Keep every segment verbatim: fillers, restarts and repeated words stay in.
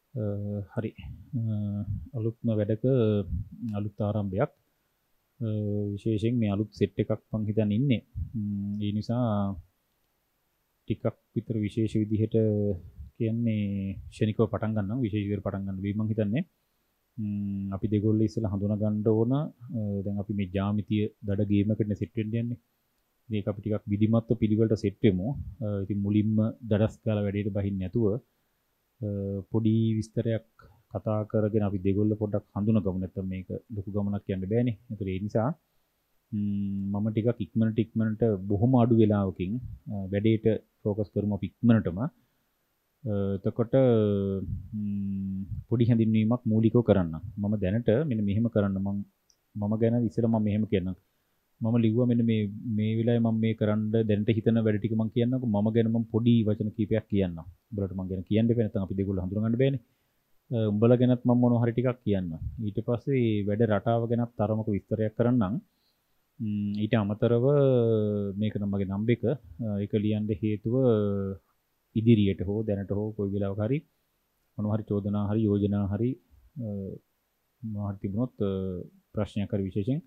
අ, හරි. අ, අලුත්ම වැඩක අලුත් ආරම්භයක්. අ, විශේෂයෙන් මේ අලුත් සෙට් එකක් මං හිතන් ඉන්නේ. ම්, ඒ නිසා ටිකක් විතර විශේෂ විදිහට කියන්නේ ක්ෂණිකව පටන් ගන්නම් විශේෂ විදිහට පටන් ගන්න වෙයි මං හිතන්නේ. ම්, අපි දෙගොල්ලෝ ඉස්සලා හඳුනා ගන්න ඕන. අ, දැන් අපි මේ ජ්‍යාමිතිය දඩ ගේම් එකකට සෙට් වෙන්න යන්නේ. මේක අපි ටිකක් විධිමත්ව පිළිවෙලට සෙට් වෙමු. අ, ඉතින් මුලින්ම දඩස් ගාලා වැඩේට බහින්න නැතුව පොඩි විස්තරයක් කතා කරගෙන අපි දෙගොල්ල පොඩ්ඩක් හඳුනගමු. නැත්නම් මේක ලොකු ගමනක් යන්න බෑනේ. ඒතර ඒ නිසා මම ටිකක් ඉක්මනට ඉක්මනට බොහොම අඩු වෙලාවකින් වැඩේට ફોකස් කරමු අපි ඉක්මනටම. එතකොට පොඩි හැඳින්වීමක් මූලිකව කරන්න. මම දැනට මෙන්න මෙහෙම කරන්න මම මම ගැන ඉස්සෙල්ලා මම මෙහෙම කියන්නම්. මම ලිව්වා මෙන්න මේ මේ වෙලාවේ මම මේ කරන්න දැනට හිතන වැඩ ටික මම කියන්නම්කො. මම ගැන මම පොඩි වචන කීපයක් කියන්නම්. උඹලට මම ගැන කියන්න බෑ නැත්නම් අපි දෙගොල්ලෝ හඳුනගන්න බෑනේ. උඹලා ගැනත් මම මොනවා හරි ටිකක් කියන්නම්. ඊට පස්සේ වැඩ රටාව ගැනත් තරමක විස්තරයක් කරන්නම්. ඊට අමතරව මේක නම් මගේ නම්බර් එක. ඒක ලියන්න හේතුව ඉදිරියට හෝ දැනට හෝ කොයි වෙලාවක හරි මොනවා හරි චෝදනා හරි යෝජනා හරි මොනවා හරි තිබුණොත් ප්‍රශ්නයක් හරි විශේෂයෙන්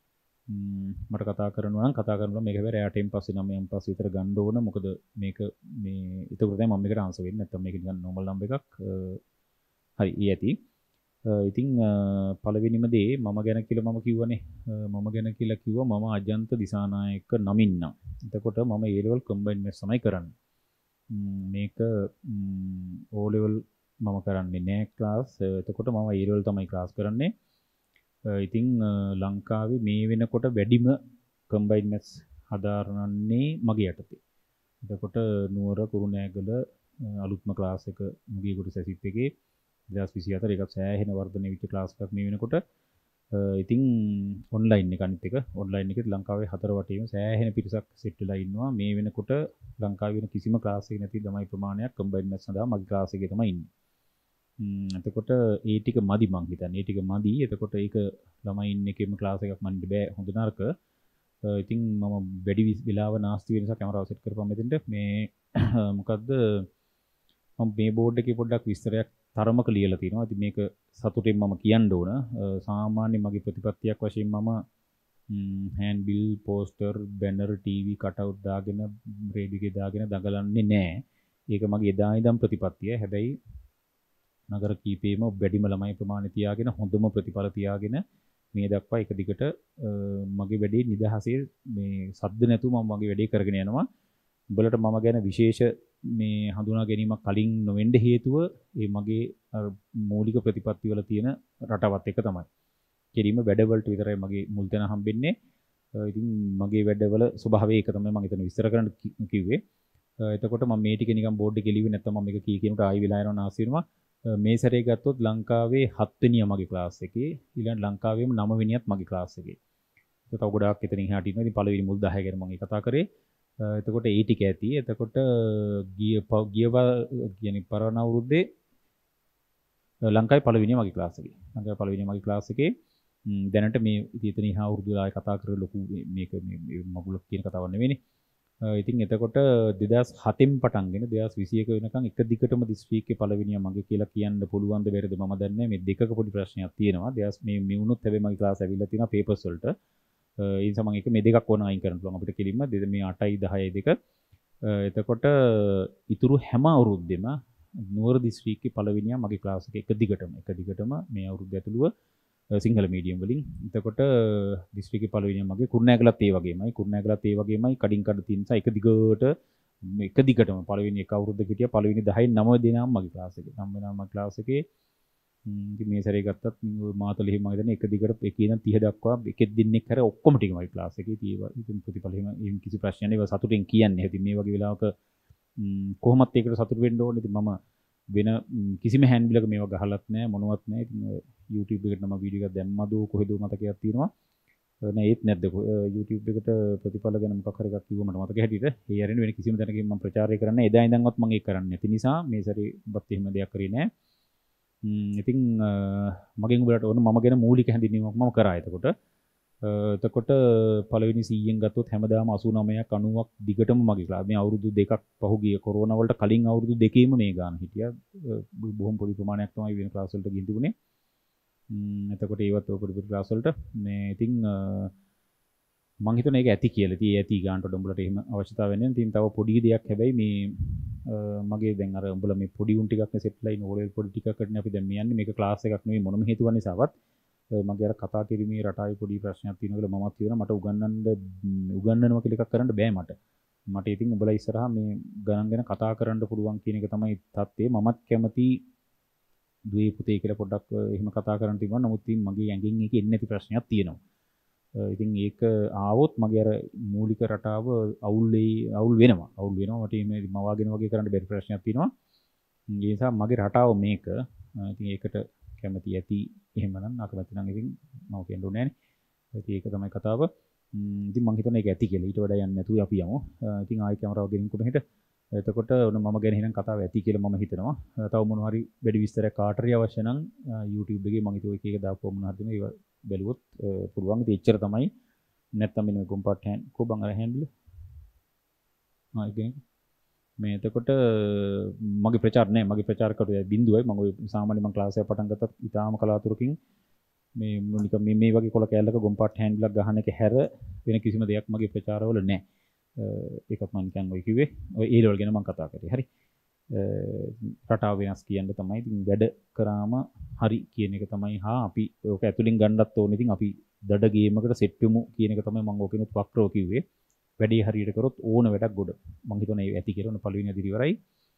මට කතා කරනවා නම් කතා කරනවා මේක හැබැයි රැයටෙන් පස්සේ නම් මම පස්සේ විතර ගන්න ඕන. මොකද මේක මේ ඒක තමයි මම මේකට ආන්සර් වෙන්නේ. නැත්නම් මේක නිකන් normal number එකක්. හරි ඊ ඇති. ඉතින් පළවෙනිම දේ මම ගැන කියලා මම කිව්වනේ. මම ගැන කියලා කිව්වා මම අජන්ත දිසානායක නමින් නම්. එතකොට මම A level combined maths තමයි කරන්නේ. මේක O level මම කරන්නේ නෑ ක්ලාස්. එතකොට මම A level තමයි ක්ලාස් කරන්නේ. ඉතින් ලංකාවේ මේ වෙනකොට වැඩිම combined maths හදාරන්නේ මගේ යටතේ. එතකොට නුවර කුරුණෑගල අලුත්ම ක්ලාස් එක මුගේ කොට සැසිප් එකේ දෙදාස් විසිහතර එකක් සෑහෙන වර්ධනය වෙච්ච ක්ලාස් එකක් මේ වෙනකොට. ඉතින් ඔන්ලයින් එක අනිත් එක ඔන්ලයින් එකේ ලංකාවේ හතර වටේම සෑහෙන පිරිසක් සෙට් වෙලා ඉන්නවා. මේ වෙනකොට ලංකාවේ වෙන කිසිම ක්ලාස් එකක නැති ළමයි ප්‍රමාණයක් combined maths සඳහා මගේ ක්ලාස් එකේ තමයි ඉන්නේ. එතකොට ඒ ටික මදි මං හිතන්නේ. ඒ ටික මදි. එතකොට ඒක ළමයි ඉන්න එකේම ක්ලාස් එකක් මනින්න බෑ හොඳ නරක. ඉතින් මම වැඩි වෙලාව නාස්ති වෙන නිසා කැමරාව සෙට් කරපම් මෙතෙන්ට. මේ මොකද්ද මම මේ බෝඩ් එකේ පොඩ්ඩක් විස්තරයක් තරමක ලියලා තිනවා. ඉතින් මේක සතුටින් මම කියන්න ඕන. සාමාන්‍ය මගේ ප්‍රතිපත්තියක් වශයෙන් මම hand bill, poster, banner, TV cutout දාගෙන රේඩියෝ එකේ දාගෙන දඟලන්නේ නැහැ. ඒක මගේ එදා ඉඳන් ප්‍රතිපත්තිය. හැබැයි නගර කීපෙම වැඩිම ළමයි ප්‍රමාණය තියාගෙන හොඳම ප්‍රතිඵල තියාගෙන මේ දක්වා එක දිගට මගේ වැඩේ නිදහසේ මේ සද්ද නැතුව මම මගේ වැඩේ කරගෙන යනවා. උඹලට මම ගැන විශේෂ මේ හඳුනා ගැනීමක් කලින් නොවෙන්න හේතුව ඒ මගේ මූලික ප්‍රතිපත්ති වල තියෙන රටවත් එක තමයි. කෙලින්ම වැඩවලට විතරයි මගේ මුල් තැන හම්බෙන්නේ. ඉතින් මගේ වැඩවල ස්වභාවය ඒක තමයි මම එතන විස්තර කරන්න කිව්වේ. එතකොට මම මේ ටික නිකන් බෝඩ් එකේ ලිව්වේ නැත්නම් මම මේක කී කියනට ආයි වෙලා යනවා නාස්ති වෙනවා. මේ සැරේ ගත්තොත් ලංකාවේ හත් වෙනිය මගේ ක්ලාස් එකේ ඊළඟ ලංකාවේම නව වෙනියත් මගේ ක්ලාස් එකේ. ඒක තව ගොඩාක් එතනින් එහාට ඉන්නවා. ඉතින් පළවෙනි මුල් දහය ගැන මම කතා කරේ. එතකොට ඒ ටික ඇති. එතකොට ගිය ගියව කියන්නේ පරණ අවුරුද්දේ ලංකාවේ පළවෙනිය මගේ ක්ලාස් එකේ. ලංකාවේ පළවෙනිය මගේ ක්ලාස් එකේ දැනට මේ ඉතින් එහා අවුරුදු ආයේ කතා කරලා ලොකු මේක මේ මගුලක් කියන කතාවක් නෙවෙයිනේ. ඉතින් එතකොට දෙදාස් හතෙන් පටන්ගෙන දෙදාස් විසියක වෙනකන් එක දිගටම දිස්ත්‍රික්කේ පළවෙනියා මගේ කියලා කියන්න පුළුවන් ද බැරිද මම දන්නේ නැහැ. මේ දෙකක පොඩි ප්‍රශ්නයක් තියෙනවා. දෙදාස් මේ මේ වුණොත් හැබැයි මගේ ක්ලාස් ඇවිල්ලා තියෙනවා පේපර්ස් වලට. ඒ නිසා මම එක මේ දෙකක් ඕන අයින් කරන්න පුළුවන් අපිට කෙලින්ම මේ අටයි දහයයි දෙක. එතකොට ඉතුරු හැම අවුරුද්දෙම නුවර දිස්ත්‍රික්කේ පළවෙනියා මගේ ක්ලාස් එකේ එක දිගටම එක දිගටම මේ අවුරුද්ද ඇතුළුව සිංහල මීඩියම් වලින්. එතකොට දිස්ත්‍රික්කේ පළවෙනියා මගේ කුරුණෑගලත් ඒ වගේමයි. කුරුණෑගලත් ඒ වගේමයි කඩින් කඩ තියෙන නිසා එක දිගට එක දිගටම පළවෙනි එක අවුරුද්දක හිටියා පළවෙනි දහයෙන් නව දෙනාම මගේ ක්ලාස් එකේ. නම් වෙනාම මගේ ක්ලාස් එකේ ඉතින් මේ සැරේ ගත්තත් මාතල එහෙම මම හිතන්නේ එක දිගට එකේ ඉඳන් තිහ දක්වා එකෙක් දින්නෙක් හැර ඔක්කොම ටික මගේ ක්ලාස් එකේ තියෙවා. ඉතින් ප්‍රතිඵල එහෙම එහෙම කිසි ප්‍රශ්නයක් නෑ. ඒක සතුටින් කියන්නේ. ඉතින් මේ වගේ වෙලාවක කොහොමත් ඒකට සතුටු වෙන්න ඕනේ. ඉතින් මම වෙන කිසිම හෑන්ඩ් බිලක මේවා ගහලත් නෑ මොනවත් නෑ. ඉතින් YouTube එකට නම් වීඩියෝ එකක් දැම්මද කොහෙද මතකයක් තියෙනවා. නෑ ඒත් නැද්ද YouTube එකට ප්‍රතිඵල ගැන මොකක් හරි එකක් කිව්ව මට මතක හැටියට. ඒ අරින්න වෙන කිසිම තැනකින් මම ප්‍රචාරය කරන්නේ එදා ඉඳන්වත් මම ඒක කරන්නේ නැති නිසා මේ සැරේ ඔබත් එහෙම දෙයක් කරේ නෑ. ඉතින් මගෙන් උඹලට ඕන මම ගැන මූලික හැඳින්වීමක් මම කරා. එතකොට එතකොට පළවෙනි සීයෙන් ගත්තොත් හැමදාම අසූ නවයක් අනූවක් දිගටම මගේ ක්ලාස්. මේ අවුරුදු දෙකක් පහුගිය කොරෝනා වලට කලින් අවුරුදු දෙකේම මේ ගාන හිටියා. බොහොම පොඩි ප්‍රමාණයක් තමයි වෙන ක්ලාස් වලට ගිහින් තිබුණේ. එතකොට ඒවත් ඔය පොඩි පොඩි ක්ලාස් වලට මේ ඉතින් මං හිතන එක ඇති කියලා. ඉතින් ඒ ඇති ගානට උඹලට එහෙම අවශ්‍යතාවය නැහැ. ඉතින් තව පොඩි දෙයක් හැබැයි මේ මගේ දැන් අර උඹලා මේ පොඩි උන් ටිකක් නේ සෙට් ලයින් ඕලෙවල් පොඩි ටිකක්කටනේ අපි දැන් මේ යන්නේ. මේක ක්ලාස් එකක් නෙවෙයි මොනම හේතුවක් නිසාවත්. මගේ අර කතා කිරීමේ රටාවේ පොඩි ප්‍රශ්නයක් තියෙනවා කියලා මමත් කියනවා. මට උගන්වන්න උගන්වනවා කියලා එකක් කරන්න බෑ මට. මට ඉතින් උඹලා ඉස්සරහා මේ ගණන් ගැන කතා කරන්න පුළුවන් කියන එක තමයි තත්ත්වය. මමත් කැමති දුවේ පුතේ කියලා පොඩ්ඩක් එහෙම කතා කරන්න තිබුණා. නමුත් ඉතින් මගේ ඇඟෙන් ඒක එන්නේ නැති ප්‍රශ්නයක් තියෙනවා. ඉතින් ඒක ආවොත් මගේ අර මූලික රටාව අවුල් වෙයි අවුල් වෙනවා. අවුල් වෙනවා. මට මේ මවාගෙන වගේ කරන්න බැරි ප්‍රශ්නයක් තියෙනවා. ඒ නිසා මගේ රටාව මේක. ඉතින් ඒකට කැමති ඇති එහෙමනම් අකමැති නම් ඉතින් මම කියන්න ඕනේ නෑනේ. ඉතින් ඒක තමයි කතාව. ඉතින් මම හිතන්නේ ඒක ඇති කියලා. ඊට වඩා යන්නේ නැතුව අපි යමු. ඉතින් ආයි කැමරාව ගෙනින්කෝ මෙහෙට. එතකොට ඔන්න මම ගැන එහෙනම් කතාව ඇති කියලා මම හිතනවා. තව මොනවා හරි වැඩි විස්තරයක් කාට හරි අවශ්‍ය නම් YouTube එකේ මම හිතුවා එක එක දාපුවා මොනවා හරි දෙනවා. ඒක බැලුවොත් පුළුවන්. ඉතින් එච්චර තමයි. නැත්තම් මෙන්න මේ කොම්පාට් හෑන්ඩ් කෝ බං අර හෑන්ඩල්. ආ ඒක මේ එතකොට මගේ ප්‍රචාර නෑ මගේ ප්‍රචාර කරුවේ බින්දුවයි මම ඔය සාමාන්‍ය මම ක්ලාස් එක පටන් ගත්තත් ඉතාලම කලාතුරකින් මේ නිකන් මේ මේ වගේ කොල කෑල්ලක ගොම්පාට් හෑන්ඩ්ලක් ගහන එක හැර වෙන කිසිම දෙයක් මගේ ප්‍රචාරවල නෑ. ඒකත් මම නිකන් ඔය කිව්වේ ඔය ඒ ලෙවල් ගැන මම කතා කරේ. හරි. රටාව වෙනස් කියන්න තමයි ඉතින් වැඩ කරාම හරි කියන එක තමයි හා අපි ඔක ඇතුලින් ගන්නත් ඕනේ. ඉතින් අපි දඩ ගේමකට සෙට් වෙමු කියන එක තමයි මම ඕකෙනුත් වක්‍රව කිව්වේ. වැඩි හරියට කරොත් ඕන වැඩක් ගොඩ. මම හිතන්නේ ඇති කියලා ඔන්න පළවෙනි අදිරි ඉවරයි.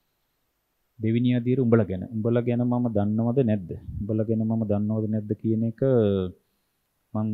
දෙවෙනි අදියර උඹලා ගැන. උඹලා ගැන මම දන්නවද නැද්ද? උඹලා ගැන මම දන්නවද නැද්ද කියන එක මං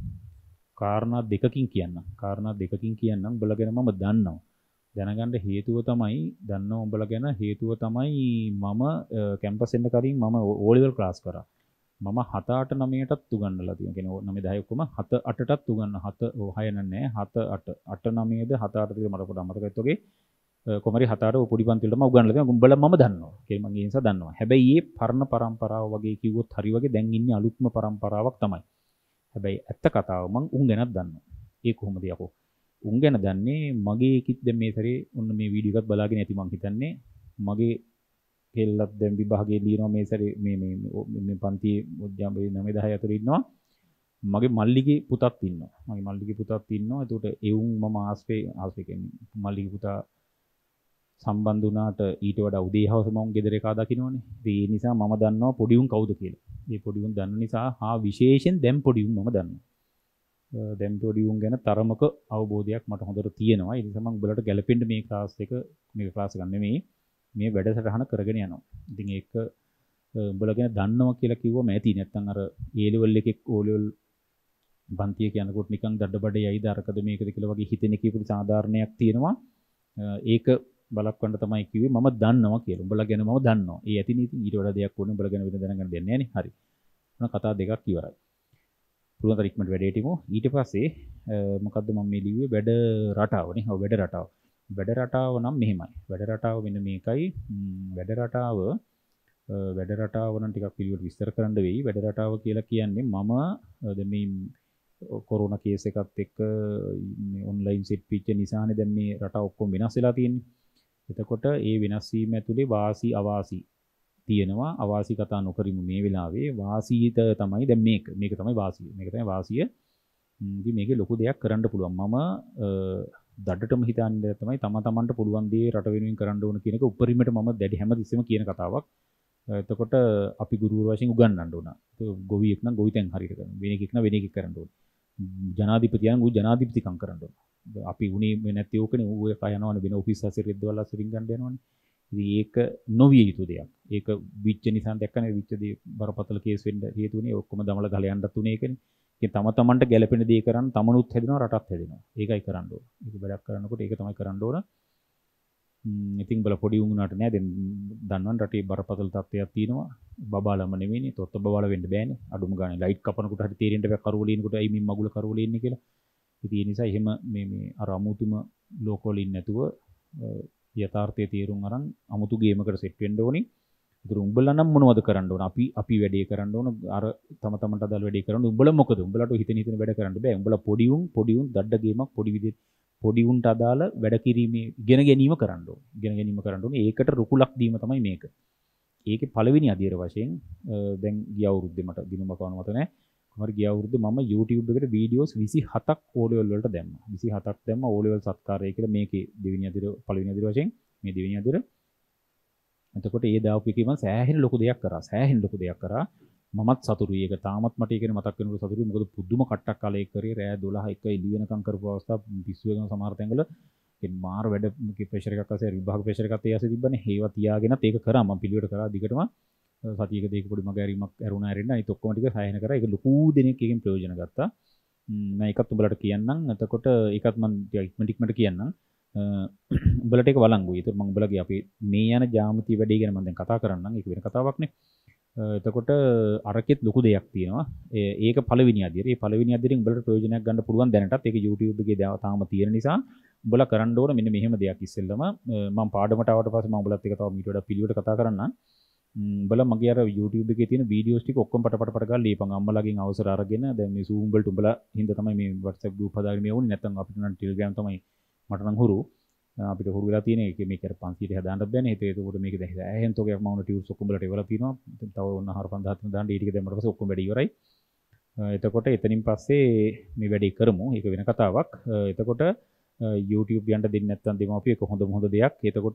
කාරණා දෙකකින් කියන්නම්. කාරණා දෙකකින් කියන්නම්. උඹලා ගැන මම දන්නවා. දැනගන්න හේතුව තමයි දන්නව උඹලා ගැන හේතුව තමයි මම කැම්පස් එන්න කලින් මම ඕ ලෙවල් ක්ලාස් කරා. මම හත අට නවයටත් උගන්වලා තියෙනවා. කියන්නේ නවය දහය ඔක්කොම හත අටටත් උගන්වන හත හය නෑ හත අට අට නවයද හත අට ද මට පොඩ්ඩක් මතකයිත් ඔගේ කොමරි හත අට පොඩි පන්තිවලට මම උගන්වලා තියෙනවා. උඹලා මම දන්නවා. ඒක මම ඒ නිසා දන්නවා. හැබැයි මේ පරණ પરම්පරාව වගේ කිව්වොත් හරි වගේ දැන් ඉන්නේ අලුත්ම પરම්පරාවක් තමයි. හැබැයි ඇත්ත කතාව මම උන් ගැනත් දන්නවා. ඒ කොහොමද යකෝ? උන් ගැන දන්නේ මගේ කිත් දැන් මේ සැරේ ඔන්න මේ වීඩියෝ එකත් බලාගෙන ඇති මං හිතන්නේ මගේ කෙල්ලත් දැන් විභාගයේ ලියනවා මේ සැරේ මේ මේ මේ පන්තියේ මුද්‍යාම්බේ නවය දහය අතර ඉන්නවා. මගේ මල්ලිගේ පුතත් ඉන්නවා. මගේ මල්ලිගේ පුතත් ඉන්නවා. ඒකට එවුන් මම ආස්පේ ආස්පේ කියන්නේ මල්ලිගේ පුතා සම්බන්ධ වුණාට ඊට වඩා උදේ හවස මම ගෙදර එකා දකින්නවනේ. ඒ නිසා මම දන්නවා පොඩි උන් කවුද කියලා. මේ පොඩි උන් දන්න නිසා හා විශේෂයෙන් දැන් පොඩි උන් මම දන්නවා. දැන් පොඩි උන් ගැන තරමක අවබෝධයක් මට හොඳට තියෙනවා. ඒ නිසා මම උඹලට ගැලපෙන්න මේ ක්ලාස් එක මේ ක්ලාස් එක නෙමෙයි මේ වැඩසටහන කරගෙන යනවා. ඉතින් ඒක උඹලා ගැන දන්නවා කියලා කිව්වම ඇති. නැත්තම් අර ඒ ලෙවල් එකේ ඕ ලෙවල් පන්තිය කියනකොට නිකන් දඩබඩයයිද අරකද මේකද කියලා වගේ හිතෙන කීපු සාධාරණයක් තියෙනවා. ඒක බලක්වන්න තමයි කිව්වේ මම දන්නවා කියලා. උඹලා ගැන මම දන්නවා. ඒ ඇති නීති ඊට වඩා දෙයක් ඕනේ උඹලා ගැන වෙන දැනගන්න දෙන්නේ නැහැ නේ. හරි. මොන කතා දෙකක් ඉවරයි. පුළුවන් තරම් ඉක්මනට වැඩේට යමු. ඊට පස්සේ මොකද්ද මම මේ ලිව්වේ වැඩ රටාවනේ. ඔව් වැඩ රටාව. වැඩ රටාව නම් මෙහෙමයි. වැඩ රටාව මෙන්න මේකයි. වැඩ රටාව වැඩ රටාව නම් ටිකක් පිළිවෙල විස්තර කරන්න වෙයි. වැඩ රටාව කියලා කියන්නේ මම දැන් මේ කොරෝනා කේස් එකත් එක්ක මේ ඔන්ලයින් සෙට් පිච්ච නිසානේ දැන් මේ රටාව ඔක්කොම වෙනස් වෙලා තියෙන්නේ. එතකොට ඒ වෙනස් වීම ඇතුලේ වාසි අවාසි තියෙනවා. අවාසි කතා නොකරිමු මේ වෙලාවේ. වාසීත තමයි දැන් මේක. මේක තමයි වාසිය. මේක තමයි වාසිය. ඉතින් මේකේ ලොකු දෙයක් කරන්න පුළුවන්. මම දඩටම හිතන්නේ තමයි තම තමන්ට පුළුවන් දේ රට වෙනුවෙන් කරන්න ඕන කියන එක උපරිමයට මම දැඩි හැමතිස්සෙම කියන කතාවක්. එතකොට අපි ගුරුවරු වශයෙන් උගන්වන්න ඕන. ගොවියෙක් නම් ගොවිතැන් හරියට කරන්න. වෙන එකෙක් නම් වෙන එකෙක් කරන්න ඕන. ජනාධිපතියන් ඌ ජනාධිපතිකම් කරන්න ඕන. අපි උනේ නැත්තේ ඕකනේ ඌ එක යනවනේ වෙන ඔෆිස් හසිරෙද්ද වල හසිරින් ගන්න යනවනේ. ඉතින් ඒක නොවිය යුතු දෙයක්. ඒක විච්ච නිසා දැක්කනේ විච්ච දේ බරපතල කේස් වෙන්න හේතුුනේ ඔක්කොම දමලා ගල යන්නත් උනේ ඒකනේ. ඉතින් තම තමන්ට ගැළපෙන දේ කරන් තමනුත් හැදෙනවා රටත් හැදෙනවා. ඒකයි කරන්න ඕන. ඒක වැඩක් කරනකොට ඒක තමයි කරන්න ඕන. ඉතින් බල පොඩි උන්ුණාට නෑ දැන් දන්නවන් රටේ බරපතල තත්ත්වයක් තියෙනවා. බබාලම නෙවෙයිනේ. තොත්ත බබාල වෙන්න බෑනේ. අඩුම ගානේ ලයිට් කපනකොට හරි තේරෙන්න බෑ කරවලිනකොට අයි මින් මගුල කරවලේ ඉන්නේ කියලා. ඉතින් ඒ නිසා එහෙම මේ මේ අර අමුතුම ලෝකවල ඉන්නේ නැතුව යථාර්ථයේ තීරුම් අරන් අමුතු ගේමකට සෙට් වෙන්න ඕනි. ඒතර උඹලා නම් මොනවද කරන්න ඕන? අපි අපි වැඩේ කරන්න ඕන. අර තම තමන්ට අදාළ වැඩේ කරන්න. උඹලා මොකද? උඹලාට හිතෙන හිතෙන වැඩ කරන්න බෑ. උඹලා පොඩි උන් පොඩි උන් දඩ ගේමක් පොඩි විදිහට පොඩි උන්ට අදාළ වැඩ කිරීමේ ඉගෙන ගැනීම කරන්න ඕන. ඉගෙන ගැනීම කරන්න ඕනේ. ඒකට රුකුලක් දීම තමයි මේක. ඒකේ පළවෙනි අදියර වශයෙන් දැන් ගිය අවුරුද්දේ මට දිනුම කවන මත නැහැ. කොහමද ගිය අවුරුද්දේ මම YouTube එකට වීඩියෝස් විසිහතක් O level වලට දැම්මා. විසිහතක් දැම්මා O level සත්කාරය කියලා මේකේ දෙවෙනි අදියර පළවෙනි අදියර වශයෙන් මේ දෙවෙනි අදියර. එතකොට ඒ දාපු එකේ මම සෑහෙන ලොකු දෙයක් කරා. සෑහෙන ලොකු දෙයක් කරා. මමත් සතුටුයි. ඒක තාමත් මට ඒක මතක් වෙනකොට සතුටුයි. මොකද පුදුම කට්ටක් කාලේ කරේ රෑ දොළහ එක එළි වෙනකම් කරපු අවස්ථා පිස්සු වෙන සමහර තැන්වල ඒ මාර වැඩ ප්‍රෙෂර් එකක් ආසේ විභාග ප්‍රෙෂර් එකත් ඒ ආසේ තිබ්බනේ. ඒවා තියාගෙනත් ඒක කරා. මම පිළිවෙලට කරා දිගටම සතියක දෙක පොඩි මග ඇරීමක් ඇරුණා ඇරෙන්න. අනිත් ඔක්කොම ටික සායන කරා. ඒක ලොකු දෙනෙක් එකෙන් ප්‍රයෝජන ගත්තා. මම ඒකත් උඹලට කියන්නම්. එතකොට ඒකත් මම ඉක්මනට ඉක්මනට කියන්නම්. උඹලට ඒක වළංගුයි. ඒතර මම උඹලගේ අපි මේ යන ජ්‍යාමිති වැඩේ ගැන මම දැන් කතා කරන්නම්. ඒක වෙන කතාවක්නේ. එතකොට අරකෙත් ලොකු දෙයක් තියෙනවා. ඒක පළවෙනි අදියර. මේ පළවෙනි අදියරින් උඹලට ප්‍රයෝජනයක් ගන්න පුළුවන් දැනටත්. ඒක YouTube එකේ තාම තියෙන නිසා උඹලා කරන්න ඕන මෙන්න මෙහෙම දෙයක් ඉස්සෙල්ලම මම පාඩමට ආවට පස්සේ මම උඹලත් එක්ක තව මීට වඩා පිළිවෙලට කතා කරන්නම්. උඹලා මගේ අර YouTube එකේ තියෙන වීඩියෝස් ටික ඔක්කොම පට පට පට ගාලා ලියපන්. අම්මලාගෙන් අවසර අරගෙන දැන් මේ Zoom වලට උඹලා හින්දා තමයි මේ WhatsApp group හදාගෙන මේ වුනේ. නැත්නම් අපිට නම් Telegram තමයි මට නම් හුරු. අපිට හුරු වෙලා තියෙන එක මේක අර පන්සීයට හදාන්නත් බෑනේ. ඒක ඒකට මේක දැන් ඇහෙන් තෝගයක් මම ටියුස් ඔක්කොම වලට එවලා තියෙනවා. තව ඔන්න හතර පන්දාහක් තුන දාන්න ඊට ටික දැම්මට පස්සේ ඔක්කොම වැඩ ඉවරයි. එතකොට එතනින් පස්සේ මේ වැඩේ කරමු. ඒක වෙන කතාවක්. එතකොට YouTube යන්න දෙන්නේ නැත්නම් දෙමාපිය එක හොඳම හොඳ දෙයක්. එතකොට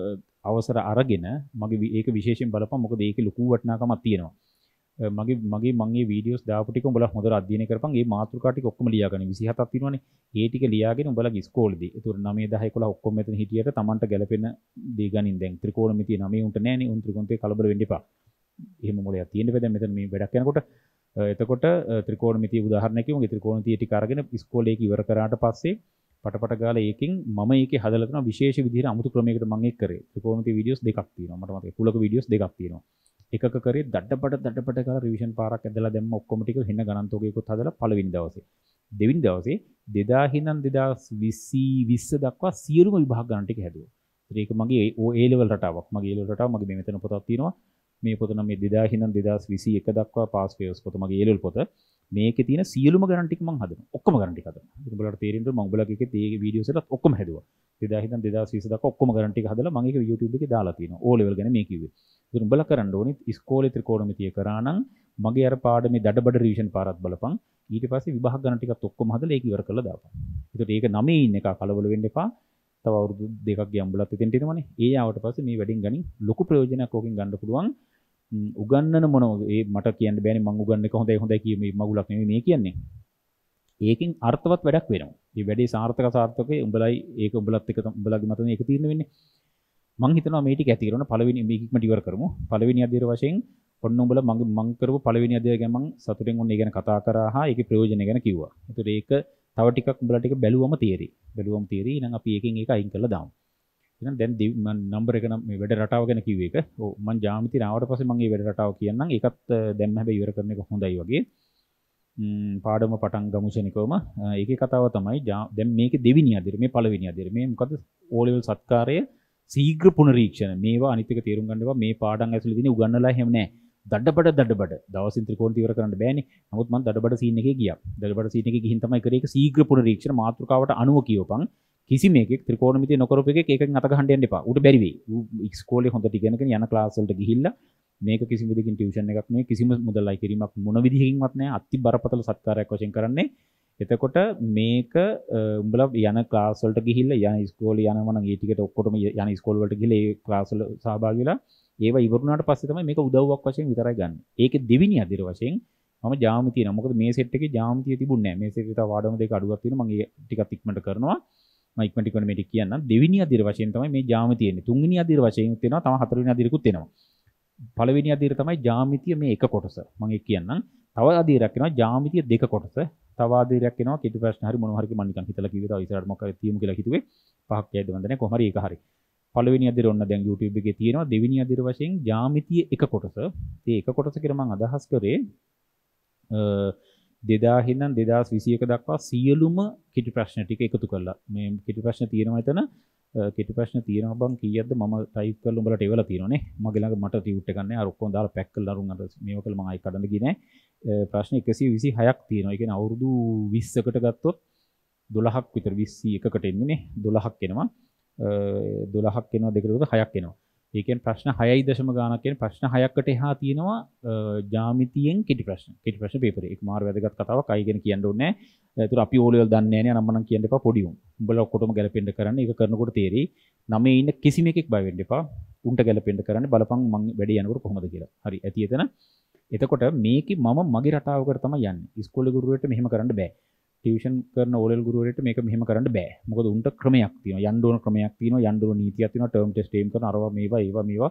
අවසර අරගෙන මගේ ඒක විශේෂයෙන් බලපන්. මොකද ඒකේ ලොකු වටිනාකමක් තියෙනවා. මගේ මගේ මම මේ වීඩියෝස් දාපු ටික උඹලා හොඳට අධ්‍යයනය කරපන්. මේ මාතෘකා ටික ඔක්කොම ලියාගන්න. විසිහතක් තියෙනවනේ. ඒ ටික ලියාගෙන උඹලගේ ඉස්කෝලේදී. ඒතකොට නවය දහ එකොළහ ඔක්කොම මෙතන හිටියට Tamanට ගැලපෙන දේ ගනින්. දැන් ත්‍රිකෝණමිතිය නවය උන්ට නෑනේ. උන් ත්‍රිකෝණිතේ කලබල වෙන්න එපා. එහෙම මොලයක් තියෙන්න බෑ. දැන් මෙතන මේ වැඩක් යනකොට එතකොට ත්‍රිකෝණමිතිය උදාහරණයක් කියමු. ඒ ත්‍රිකෝණමිතිය ටික අරගෙන ඉස්කෝලේ එක ඉවර කරාට පස්සේ පටපට ගාලා ඒකෙන් මම ඒකේ හදලා තියෙනවා විශේෂ විදිහට අමුතු ක්‍රමයකට මම ඒක කරේ. ත්‍රිකෝණමිතිය වීඩියෝස් දෙකක් තියෙනවා. මට මතකයි. කුලක වීඩියෝස් දෙකක් තියෙනවා. එකක කරේ දඩබඩ දඩබඩ ගාලා රිවිෂන් පාරක් ඇදලා දැම්ම ඔක්කොම ටික හින ගණන් තෝගයකොත් හදලා පළවෙනි දවසේ. දෙවෙනි දවසේ දෙදාහ ඉඳන් දෙදාස් විස්ස දක්වා සියලුම විභාග ගණන් ටික හැදුවා. ඒක මගේ A level රටාවක්. මගේ A level රටාව මගේ මේ මෙතන පොතක් තියෙනවා. මේ පොත නම් මේ දෙදාහ ඉඳන් දෙදාස් විසි එක දක්වා පාස් ෆේස් පොත මගේ A level පොත. මේකේ තියෙන සියලුම ගණන් ටික මම හදනවා. ඔක්කොම ගණන් ටික හදනවා. ඒක උඹලට තේරෙන්න මම උඹලගේ එකේ මේ වීඩියෝස් එකත් ඔක්කොම හැදුවා. දෙදාහ ඉඳන් දෙදාස් විස්ස දක්වා ඔක්කොම ගණන් ටික හදලා මම ඒක YouTube එකේ දාලා තියෙනවා. O level ගැන මේ කිව්වේ. ඉතින් උඹලා කරන්න ඕනේ ඉස්කෝලේ ත්‍රිකෝණමිතිය කරා නම් මගේ අර පාඩමේ දඩබඩ රිවිෂන් පාරක් බලපන්. ඊට පස්සේ විභාග ගණන් ටිකත් ඔක්කොම හදලා ඒක ඉවර කරලා දාපන්. ඒකට ඒක නවයේ ඉන්න එක කලබල වෙන්න එපා. තව අවුරුදු දෙකක් ගියන් උඹලත් එතෙන්ට එනවනේ. ඒ ආවට පස්සේ මේ වැඩෙන් ගනින් ලොකු ප්‍රයෝජනයක් ඕකෙන් ගන්න පුළුවන්. උගන්නන මොනවද ඒ මට කියන්න බෑනේ මං උගන්න එක හොඳයි හොඳයි කිය මේ මගුලක් නෙමෙයි මේ කියන්නේ. ඒකෙන් අර්ථවත් වැඩක් වෙනවා. මේ වැඩේ සාර්ථක සාර්ථකේ උඹලයි ඒක උඹලත් එක උඹලගේ මතනේ ඒක තීරණය වෙන්නේ. මං හිතනවා මේ ටික ඇති කරන පළවෙනි මේක ඉක්මනට ඉවර කරමු. පළවෙනි අධ්‍යයන වශයෙන් ඔන්න උඹලා මං මං කරපු පළවෙනි අධ්‍යයනය ගැන මං සතුටෙන් ඔන්න ඒ ගැන කතා කරා හා ඒකේ ප්‍රයෝජන ගැන කිව්වා. ඒතකොට ඒක තව ටිකක් උඹලා ටික බැලුවම තේරෙයි. බැලුවම තේරෙයි. එහෙනම් අපි ඒකෙන් ඒක අයින් කරලා දාමු. එහෙනම් දැන් මම නම්බර එක නම් මේ වැඩ රටාව ගැන කිව්ව එක. ඔව් මම ජ්‍යාමිති නාවට පස්සේ මම මේ වැඩ රටාව කියන්නම්. ඒකත් දැන් හැබැයි ඉවර කරන එක හොඳයි වගේ. ම් පාඩම පටන් ගමු ශනිකවම. ඒකේ කතාව තමයි දැන් මේකේ දෙවෙනි අදියර මේ පළවෙනි අදියර. මේ මොකද O level සත්කාරය ශීඝ්‍ර පුනරීක්ෂණ. මේවා අනිත් එක තේරුම් ගන්න ඒවා මේ පාඩම් ඇතුළේ දිනේ උගන්නලා එහෙම නැහැ. දඩබඩ දඩබඩ දවසින් ත්‍රිකෝණ ඉවර කරන්න බෑනේ. නමුත් මම දඩබඩ සීන් එකේ ගියා. දඩබඩ සීන් එකේ ගිහින් තමයි කරේ ඒක ශීඝ්‍ර පුනරීක්ෂණ මාතෘකාවට අනුව කියවපන්. කිසිම එකෙක් ත්‍රිකෝණමිතිය නොකරපු එකෙක් ඒකෙන් අත ගහන්න යන්න එපා. උට බැරි වෙයි. ඌ ඉස්කෝලේ හොඳට ඉගෙනගෙන යන ක්ලාස් වලට ගිහිල්ලා මේක කිසිම විදිහකින් ටියුෂන් එකක් නෙවෙයි කිසිම මුදල් අය කිරීමක් මොන විදිහකින්වත් නැහැ. අති බරපතල සත්කාරයක් වශයෙන් කරන්නේ. එතකොට මේක උඹලා යන ක්ලාස් වලට ගිහිල්ලා යන ඉස්කෝලේ යනවා නම් ඒ ටිකට ඔක්කොටම යන ඉස්කෝල වලට ගිහිල්ලා ඒ ක්ලාස් වල සහභාගී වෙලා ඒවා ඉවරුනාට පස්සේ තමයි මේක උදව්වක් වශයෙන් විතරයි ගන්න. ඒකේ දෙවෙනි අදියර වශයෙන් මම ජ්‍යාමිතිය නම මොකද මේ සෙට් එකේ ජ්‍යාමිතිය තිබුණේ නැහැ. මේ සෙට් එකේ තව පාඩම දෙක අඩුවක් තියෙනවා. මම ඒ ටිකත් ඉක්මනට කරනවා. මම ඉක්මනට ඉක්මනට මේ ටික කියන්නම්. දෙවෙනි අදියර වශයෙන් තමයි මේ ජ්‍යාමිතිය එන්නේ. තුන්වෙනි අදියර වශයෙන් තියෙනවා. තව හතරවෙනි අදියරකුත් එනවා. පළවෙනි අදියර තමයි ජ්‍යාමිතිය මේ එක කොටස. මම ඒක කියන්නම්. තව අදියරයක් එනවා ජ්‍යාමිතිය දෙක කොටස. තව අදියරයක් එනවා කෙටි ප්‍රශ්න හරි මොනවා හරි මම නිකන් හිතලා කිව්වේ. තව ඉස්සරහට මොකක්ද තියමු කියලා හිතුවේ. පහක් යයිද මන්ද නැහැ. කොහොම හරි ඒක හරි. පළවෙනි අදියර ඔන්න දැන් YouTube එකේ තියෙනවා. දෙවෙනි අදියර වශයෙන් ජ්‍යාමිතිය එක කොටස. මේ එක කොටස කියලා මම අදහස් කරේ දෙදාහ ඉඳන් දෙදාස් විසි එක දක්වා සියලුම කෙටි ප්‍රශ්න ටික එකතු කරලා මේ කෙටි ප්‍රශ්න තියෙනවා එතන කෙටි ප්‍රශ්න තියෙනවා බං කීයක්ද මම ටයිප් කරලා උඹලට එවලා තියෙනවානේ මගේ ළඟ මට ටියුට් එකක් නැහැ අර ඔක්කොම දාලා පැක් කරලා අරුන් අර මේව කළා මම ආයි කඩන්න ගියේ නැහැ ප්‍රශ්න එකසිය විසිහයක් තියෙනවා ඒ කියන්නේ අවුරුදු විස්සකට ගත්තොත් දොළහක් විතර විස්සී එකකට එන්නේ නේ දොළහක් එනවා දොළහක් එනවා දෙකට උඩ හයක් එනවා ඒ කියන්නේ ප්‍රශ්න හයයි දශම ගාණක් කියන්නේ ප්‍රශ්න හයකට එහා තියෙනවා ජ්‍යාමිතියෙන් කෙටි ප්‍රශ්න. කෙටි ප්‍රශ්න පේපරේ. ඒක මාර වැදගත් කතාවක්. අය ගැන කියන්න ඕනේ නැහැ. ඒතර අපි ඕ ලෙවල් දන්නේ නැහැ නේ. අනම්මනම් කියන්න එපා පොඩි උන්. උඹලා ඔක්කොටම ගැලපෙන්න කරන්න. ඒක කරනකොට තේරෙයි. නමේ ඉන්න කිසිම එකෙක් බය වෙන්න එපා. උන්ට ගැලපෙන්න කරන්න බලපන් මං වැඩේ යනකොට කොහොමද කියලා. හරි. ඇති එතන. එතකොට මේකේ මම මගේ රටාවකට තමයි යන්නේ. ඉස්කෝලේ ගුරුවරයෙක්ට මෙහෙම කරන්න බෑ. ටියුෂන් කරන ඕ ලෙවල් ගුරුවරයෙක්ට මේක මෙහෙම කරන්න බෑ. මොකද උන්ට ක්‍රමයක් තියෙනවා. යන්න ඕන ක්‍රමයක් තියෙනවා. යන්න ඕන නීතියක් තියෙනවා. ටර්ම් ටෙස්ට් එයිම් කරන අරවා මේවා ඒවා මේවා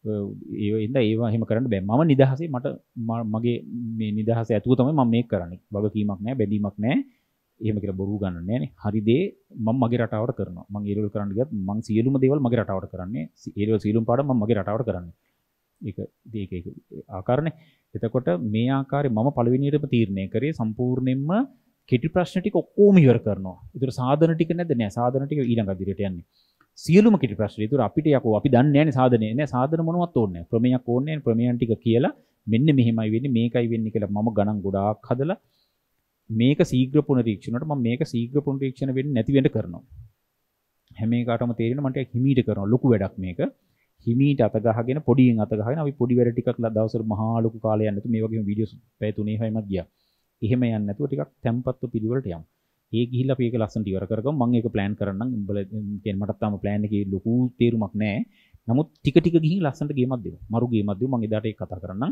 ඒ ඉඳ ඒවා එහෙම කරන්න බෑ. මම නිදහසේ මට මගේ මේ නිදහස ඇතුව තමයි මම මේක කරන්නේ. වගකීමක් නැහැ, බැඳීමක් නැහැ. එහෙම කියලා බොරු ගන්න නැහැ නේ. හරි දේ මම මගේ රටාවට කරනවා. මම ඒ ලෙවල් කරන්න ගියත් මම සියලුම දේවල් මගේ රටාවට කරන්නේ. ඒ ලෙවල් සියලුම පාඩම් මම මගේ රටාවට කරන්නේ. ඒක ඒක ඒක ආකාරනේ. එතකොට මේ ආකාරයේ මම පළවෙනියටම තීරණය කරේ සම්පූර්ණයෙන්ම කෙටි ප්‍රශ්න ටික ඔක්කොම ඉවර කරනවා. ඒතර සාධන ටික නැද්ද? නෑ. සාධන ටික ඊළඟ අදිරියට යන්නේ. සියලුම කෙටි ප්‍රශ්න. ඒතර අපිට යකෝ අපි දන්නේ නෑනේ සාධනේ. නෑ සාධන මොනවත් ඕනේ නෑ. ප්‍රමේයක් ඕනේ නෑ. ප්‍රමේයන් ටික කියලා මෙන්න මෙහෙමයි වෙන්නේ මේකයි වෙන්නේ කියලා මම ගණන් ගොඩාක් හදලා මේක ශීඝ්‍ර පුනරීක්ෂණයට මම මේක ශීඝ්‍ර පුනරීක්ෂණ වෙන්නේ නැති වෙන්න කරනවා. හැම එකකටම තේරෙන මට හිමීට කරනවා. ලොකු වැඩක් මේක. හිමීට අත ගහගෙන පොඩියෙන් අත ගහගෙන අපි පොඩි වැඩ ටිකක් දවසට මහා ලොකු කාලයක් නැතු මේ වගේම වීඩියෝස් පැය තුනේ හයමත් ගියා. එහෙම යන්නේ නැතුව ටිකක් tempatව පිළිවෙලට යමු. ඒ ගිහිල්ලා අපි ඒක ලස්සනට ඉවර කරගමු. මම ඒක plan කරන්නම්. උඹලා කියන්නේ මටත් තාම plan එකේ ලොකු තීරුමක් නැහැ. නමුත් ටික ටික ගිහින් ලස්සනට ගේමක් දෙමු. මරු ගේමක් දෙමු. මම එදාට ඒක කතා කරන්නම්.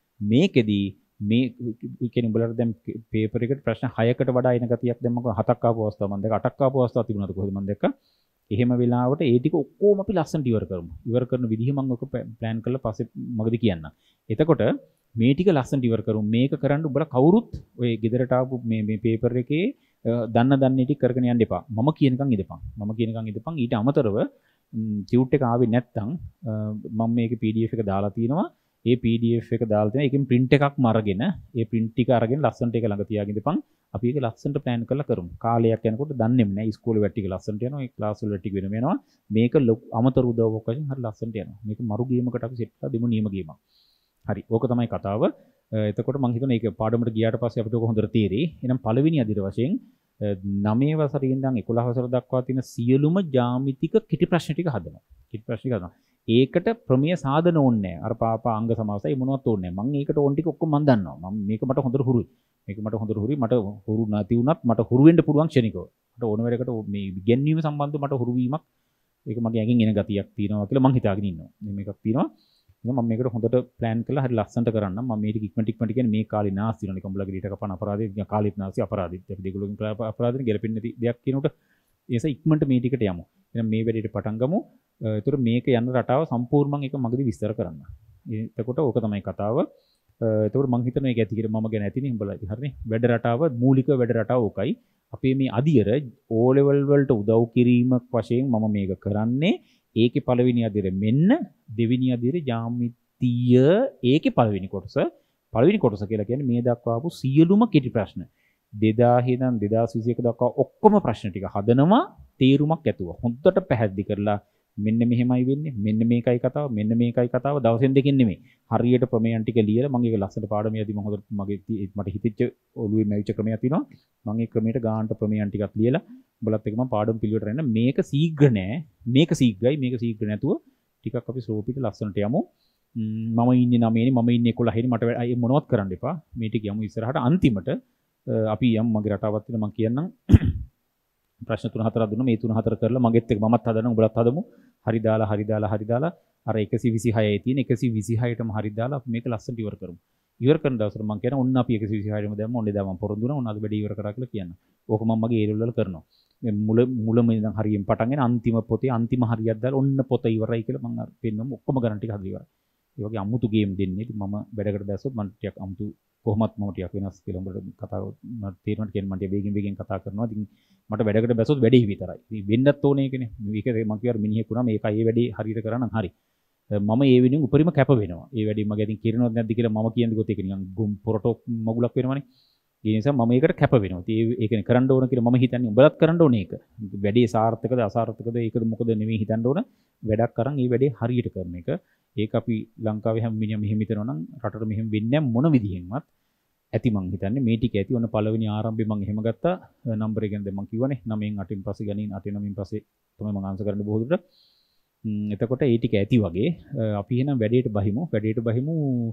මේකෙදි මේ කියන්නේ උඹලට දැන් පේපර් එකට ප්‍රශ්න හයකට වඩා එන ගතියක් දැන් මම හතක් ආපු අවස්ථාව මම දැක්ක අටක් ආපු අවස්ථාව තිබුණාද කොහෙද මම දැක්ක. එහෙම වෙලාවට ඒ ටික ඔක්කොම අපි ලස්සනට ඉවර කරමු. ඉවර කරන විදිහ මම ඔක plan කරලා පස්සේ මගදී කියන්නම්. එතකොට මේ ටික ලස්සනට ඉවර කරමු. මේක කරන්න උඹලා කවුරුත් ඔය ගෙදරට ආපු මේ මේ පේපර් එකේ දන්න දන්නේ ටික කරගෙන යන්න එපා. මම කියනකම් ඉඳපන්. මම කියනකම් ඉඳපන්. ඊට අමතරව ටියුට් එක ආවේ නැත්නම් මම මේකේ P D F එක දාලා තියෙනවා. ඒ P D F එක දාලා තියෙනවා. ඒකෙන් print එකක්ම අරගෙන ඒ print ටික අරගෙන ලස්සනට ඒක ළඟ තියාගෙන ඉඳපන්. අපි ඒක ලස්සනට plan කරලා කරමු. කාලයක් යනකොට දන්නේම නැහැ. ඉස්කෝලේ වැට් ටික ලස්සනට යනවා. ඒ ක්ලාස් වල වැට් ටික වෙනම යනවා. මේක අමතර උදව්වක් වශයෙන් හරි ලස්සනට යනවා. මේක මරු ගේමකට අපි සෙට් කරලා දෙමු නියම ගේමක්. හරි. ඕක තමයි කතාව. එතකොට මම හිතනවා මේක පාඩමට ගියාට පස්සේ අපිට ඕක හොඳට තේරෙයි. එහෙනම් පළවෙනි අදිර වශයෙන් නවය වසරේ ඉඳන් එකොළහ වසර දක්වා තියෙන සියලුම ජ්‍යාමිතික කෙටි ප්‍රශ්න ටික හදනවා. කෙටි ප්‍රශ්න ටික හදනවා. ඒකට ප්‍රමේය සාධන ඕනේ නැහැ. අර පාපා අංග සමාසයි මොනවත් ඕනේ නැහැ. මම ඒකට ඕන ටික ඔක්කොම මම දන්නවා. මම මේක මට හොඳට හුරුයි. මේක මට හොඳට හුරුයි. මට හුරු නැති වුණත් මට හුරු වෙන්න පුළුවන් ක්ෂණිකව. මට ඕන වෙලකට මේ ඉගෙනීම සම්බන්ධව මට හුරු වීමක් ඒක මගේ ඇඟෙන් එන ගතියක් තියෙනවා කියලා මම හිතාගෙන ඉන්නවා. මේකක් තියෙනවා. මම මේකට හොඳට plan කරලා හරි ලස්සනට කරන්නම්. මම මේක ඉක්මනට ඉක්මනට කියන්නේ මේ කාලේ නාස්ති වෙනවා. නිකන් උඹලගේ ඊට කපන අපරාධේ කාලෙත් නාස්ති අපරාධෙත්. අපි දෙගොල්ලෝගෙන් අපරාධෙන් ගැලපෙන්නේ නැති දෙයක් කියනකොට ඒ නිසා ඉක්මනට මේ ටිකට යමු. එහෙනම් මේ වැඩේට පටන් ගමු. ඒතර මේක යන රටාව සම්පූර්ණයෙන් එක මගදී විස්තර කරන්න. එතකොට ඕක තමයි කතාව. එතකොට මම හිතනවා ඒක ඇති කියලා මම ගැන ඇතිනේ උඹලා. හරිනේ. වැඩ රටාව මූලික වැඩ රටාව ඕකයි. අපේ මේ අදියර O level වලට උදව් කිරීමක් වශයෙන් මම මේක කරන්නේ. ඒකේ පළවෙනි අදියර මෙන්න දෙවෙනි අදියර ජ්‍යාමිතිය ඒකේ පළවෙනි කොටස පළවෙනි කොටස කියලා කියන්නේ මේ දක්වා ආපු සියලුම කෙටි ප්‍රශ්න දෙදාහ ඉඳන් දෙදාස් විසි එක දක්වා ඔක්කොම ප්‍රශ්න ටික හදනවා තේරුමක් ඇතුව හොඳට පැහැදිලි කරලා මෙන්න මෙහෙමයි වෙන්නේ මෙන්න මේකයි කතාව මෙන්න මේකයි කතාව දවසෙන් දෙකෙන් නෙමෙයි හරියට ප්‍රමේයන් ටික ලියලා මම ඒක ලස්සනට පාඩමියදී මම හොඳට මගේ මට හිතෙච්ච ඔළුවේ මැවිච්ච ක්‍රමයක් තියෙනවා මම ඒ ක්‍රමයට ගානට ප්‍රමේයන් ටිකක් ලියලා බලත් එක මම පාඩම් පිළිවෙලට රැන්න මේක සීඝ්‍ර නෑ මේක සීඝ්‍රයි මේක සීඝ්‍ර නැතුව ටිකක් අපි ස්ලෝපිට ලස්සනට යමු මම ඉන්නේ නවයනේ මම ඉන්නේ එකොළහනේ මට අය මොනවත් කරන්න එපා මේ ටික යමු ඉස්සරහට අන්තිමට අපි යම් මගේ රටාවක් තියෙන මම කියන්නම් ප්‍රශ්න තුන හතරක් දුන්නා මේ තුන හතර කරලා මගෙත් එක මමත් හදනවා උඹලත් හදමු හරි දාලා හරි දාලා හරි දාලා අර එකසිය විසිහයයි තියෙන එකසිය විසිහයටම හරි දාලා අපි මේක ලස්සනට ඉවර කරමු ඉවර කරන දවසට මම කියනවා ඔන්න අපි එකසිය විසිහයටම දැම්ම ඔන්න එදා මම පොරොන්දු වුණා ඔන්න අද වැඩේ ඉවර කරා කියලා කියන්න ඕක මම මගේ ඒරවල වල කරනවා මේ මුල මුලම ඉඳන් හරියෙන් පටන් ගෙන අන්තිම පොතේ අන්තිම හරියක් දාලා ඔන්න පොත ඉවරයි කියලා මම අර පෙන්නමු ඔක්කොම ගණන් ටික හදලා ඉවරයි ඒ වගේ අමුතු ගේම් දෙන්නේ ඉතින් මම වැඩකට දැස්සොත් මම ටිකක් අමුතු කොහොමත් මම ටිකක් වෙනස් කියලා උඹට කතාව මට තේරෙනවා කියන්නේ මම ටික වේගෙන් වේගෙන් කතා කරනවා ඉතින් මට වැඩකට බැස්සොත් වැඩේ විතරයි ඉතින් වෙන්නත් ඕනේ ඒකනේ මේක මම කියවර මිනිහෙක් වුණා මේකයි ඒ වැඩේ හරියට කරා නම් හරි මම ඒ වෙනුවෙන් උපරිම කැප වෙනවා ඒ වැඩේ මගේ අතින් කිරනවත් නැද්ද කියලා මම කියන්නේ ගොත ඒක නිකන් ගොම් පොරටෝ මගුලක් වෙනවනේ ඒ නිසා මම ඒකට කැප වෙනවා. ඉතින් ඒ කියන්නේ කරන්න ඕන කියලා මම හිතන්නේ උඹලත් කරන්න ඕනේ ඒක. වැඩේ සාර්ථකද අසාර්ථකද ඒකද මොකද නෙමෙයි හිතන්න ඕන. වැඩක් කරන් ඒ වැඩේ හරියට කරන එක. ඒක අපි ලංකාවේ හැම මිනිහම මෙහෙම හිතනවා නම් රටට මෙහෙම වෙන්නේ මොන විදිහෙන්වත් ඇති මං හිතන්නේ මේ ටික ඇති. ඔන්න පළවෙනි ආරම්භයේ මං එහෙම ගත්තා. නම්බර එක ගැන දැන් මං කිව්වනේ නවයෙන් අටෙන් පස්සේ ගණන් අටෙන් නවයෙන් පස්සේ තමයි මං ආන්සර් කරන්න බොහෝ දුරට. එතකොට ඒ ටික ඇති වගේ අපි එහෙනම් වැඩේට බහිමු. වැඩේට බහිමු.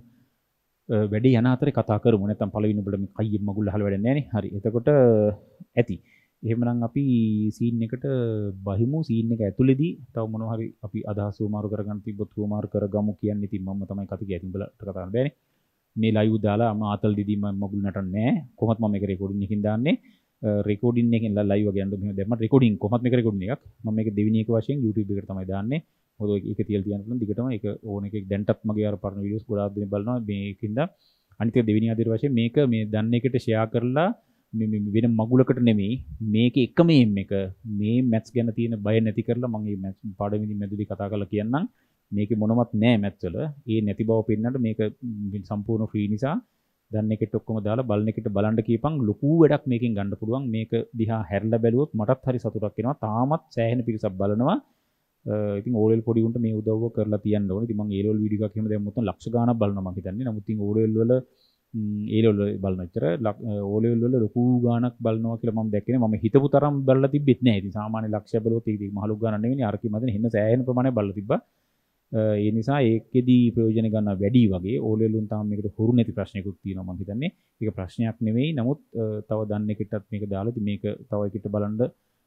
වැඩේ යන අතරේ කතා කරමු. නැත්නම් පළවෙනි ඔබට මේ කයියෙන් මගුල් අහලා වැඩක් නැහැ නේ. හරි. එතකොට ඇති. එහෙමනම් අපි සීන් එකට බහිමු. සීන් එක ඇතුළේදී තව මොනවා හරි අපි අදහස් උමාරු කරගන්න තිබ්බොත් උමාරු කරගමු කියන්නේ. ඉතින් මම තමයි කතා කියන්නේ. උඹලට කතා කරන්න බෑනේ. මේ ලයිව් දාලා මම ආතල් දිදී මම මගුල් නටන්නේ නැහැ. කොහොමත් මම මේක රෙකෝඩින් එකකින් දාන්නේ. රෙකෝඩින් එකෙන් ලයිව් වගේ යන්න මෙහෙම දැම්මම රෙකෝඩින් කොහොමත් මේක රෙකෝඩින් එකක්. මම මේක දෙවෙනි එක වශයෙන් YouTube එකට තමයි දාන්නේ. මොකද ඒක තියලා තියන්න පුළුවන් දිගටම ඒක ඕන එකක් දැන්ටත් මගේ අර පරණ වීඩියෝස් ගොඩාක් දෙනෙක් බලනවා මේකින්ද අනිත් එක දෙවෙනි ආදිර වශයෙන් මේක මේ දන්න එකට ෂෙයා කරලා මේ වෙන මගුලකට නෙමෙයි මේක එකම එම් එක මේ මැත්ස් ගැන තියෙන බය නැති කරලා මම මේ මැත්ස් පාඩමේදී මැදදී කතා කරලා කියන්නම් මේකේ මොනවත් නැහැ මැත්ස් වල ඒ නැති බව පෙන්නන්න මේක සම්පූර්ණ ෆ්‍රී නිසා දන්න එකට ඔක්කොම දාලා බලන එකට බලන්න කියපන් ලොකු වැඩක් මේකෙන් ගන්න පුළුවන් මේක දිහා හැරලා බැලුවොත් මටත් හරි සතුටක් එනවා තාමත් සෑහෙන පිරිසක් බලනවා ඉතින් ඕලෙල් පොඩි උන්ට මේ උදව්ව කරලා තියන්න ඕනේ. ඉතින් මම ඒලෙල් වීඩියෝ එකක් එහෙම දැම්මොත් ලක්ෂ ගාණක් බලනවා මම හිතන්නේ. නමුත් ඉතින් ඕලෙල් වල ඒලෙල් වල බලන විතර ඕලෙල් වල ලොකු ගාණක් බලනවා කියලා මම දැක්කේ නෑ. මම හිතපු තරම් බලලා තිබෙත් නෑ. ඉතින් සාමාන්‍ය ලක්ෂය බලුවොත් ඒක මහලු ගාණක් නෙවෙයි. අරකි මදෙන හින්න සෑහෙන ප්‍රමාණයක් බලලා තිබ්බා. ඒ නිසා ඒකෙදි ප්‍රයෝජන ගන්න වැඩි වගේ ඕලෙල් උන් තාම මේකට හුරු නැති ප්‍රශ්නයකුත් තියෙනවා මම හිතන්නේ. ඒක ප්‍රශ්නයක් නෙවෙයි. නමුත් තව දන්න එකටත් මේක දාලා ඉතින් මේක තව එකට බලන්න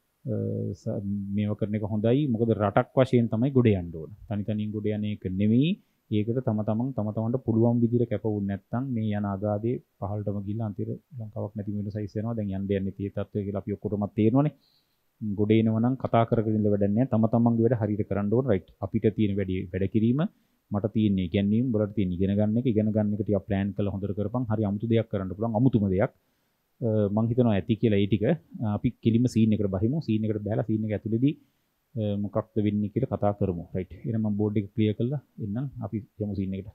මේව කරන එක හොඳයි. මොකද රටක් වශයෙන් තමයි ගොඩ යන්න ඕන. තනි තනියෙන් ගොඩ යන එක නෙවෙයි. ඒකට තම තමන් තම තමන්ට පුළුවන් විදිහට කැපවුන් නැත්නම් මේ යන අගාදේ පහළටම ගිහිල්ලා අන්තිමට ලංකාවක් නැති වෙන සයිස් වෙනවා. දැන් යන්න යන්නේ තේ තත්ත්වය කියලා අපි ඔක්කොටම තේරෙනවනේ. ගොඩ එනවා නම් කතා කරගෙන ඉන්න වැඩක් නැහැ. තම තමන්ගේ වැඩ හරියට කරන්න ඕන. රයිට්. අපිට තියෙන වැඩි වැඩ කිරීම මට තියෙන්නේ ඉගැන්වීම. උඹලට තියෙන ඉගෙන ගන්න එක. ඉගෙන ගන්න එක ටිකක් ප්ලෑන් කරලා හොඳට කරපන්. හරි අමුතු දෙයක් කරන්න පුළුවන්. අමුතුම දෙයක්. මං හිතනවා ඇති කියලා ඒ ටික අපි කෙලින්ම සීන් එකට බහිමු. සීන් එකට බහලා සීන් එක ඇතුළේදී මොකක්ද වෙන්නේ කියලා කතා කරමු. රයිට්. එහෙනම් මම බෝඩ් එක ක්ලියර් කරලා එන්නම්. අපි යමු සීන් එකට.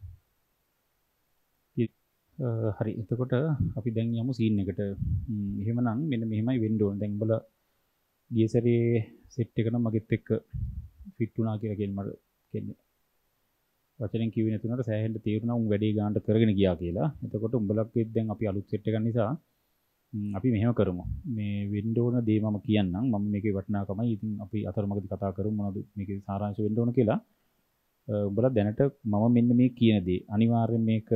හරි. එතකොට අපි දැන් යමු සීන් එකට. එහෙමනම් මෙන්න මෙහෙමයි වෙන්න ඕන. දැන් උඹලා ගිය සැරේ සෙට් එක නම් මගෙත් එක්ක ෆිට වුණා කියලා කියන්නේ මට කියන්නේ. වචනෙන් කිව්වේ නැතුනට සෑහෙන්න තේරුණා උන් වැඩේ ගන්නට කරගෙන ගියා කියලා. එතකොට උඹලක්ගෙත් දැන් අපි අලුත් සෙට් එකක් නිසා අපි මෙහෙම කරමු. මේ වෙන්න ඕන දේ මම කියන්නම්. මම මේකේ වටිනාකමයි. ඉතින් අපි අතරමඟදී කතා කරමු මොනවද මේකේ සාරාංශ වෙන්න ඕන කියලා. උඹලා දැනට මම මෙන්න මේ කියන දේ අනිවාර්යෙන් මේක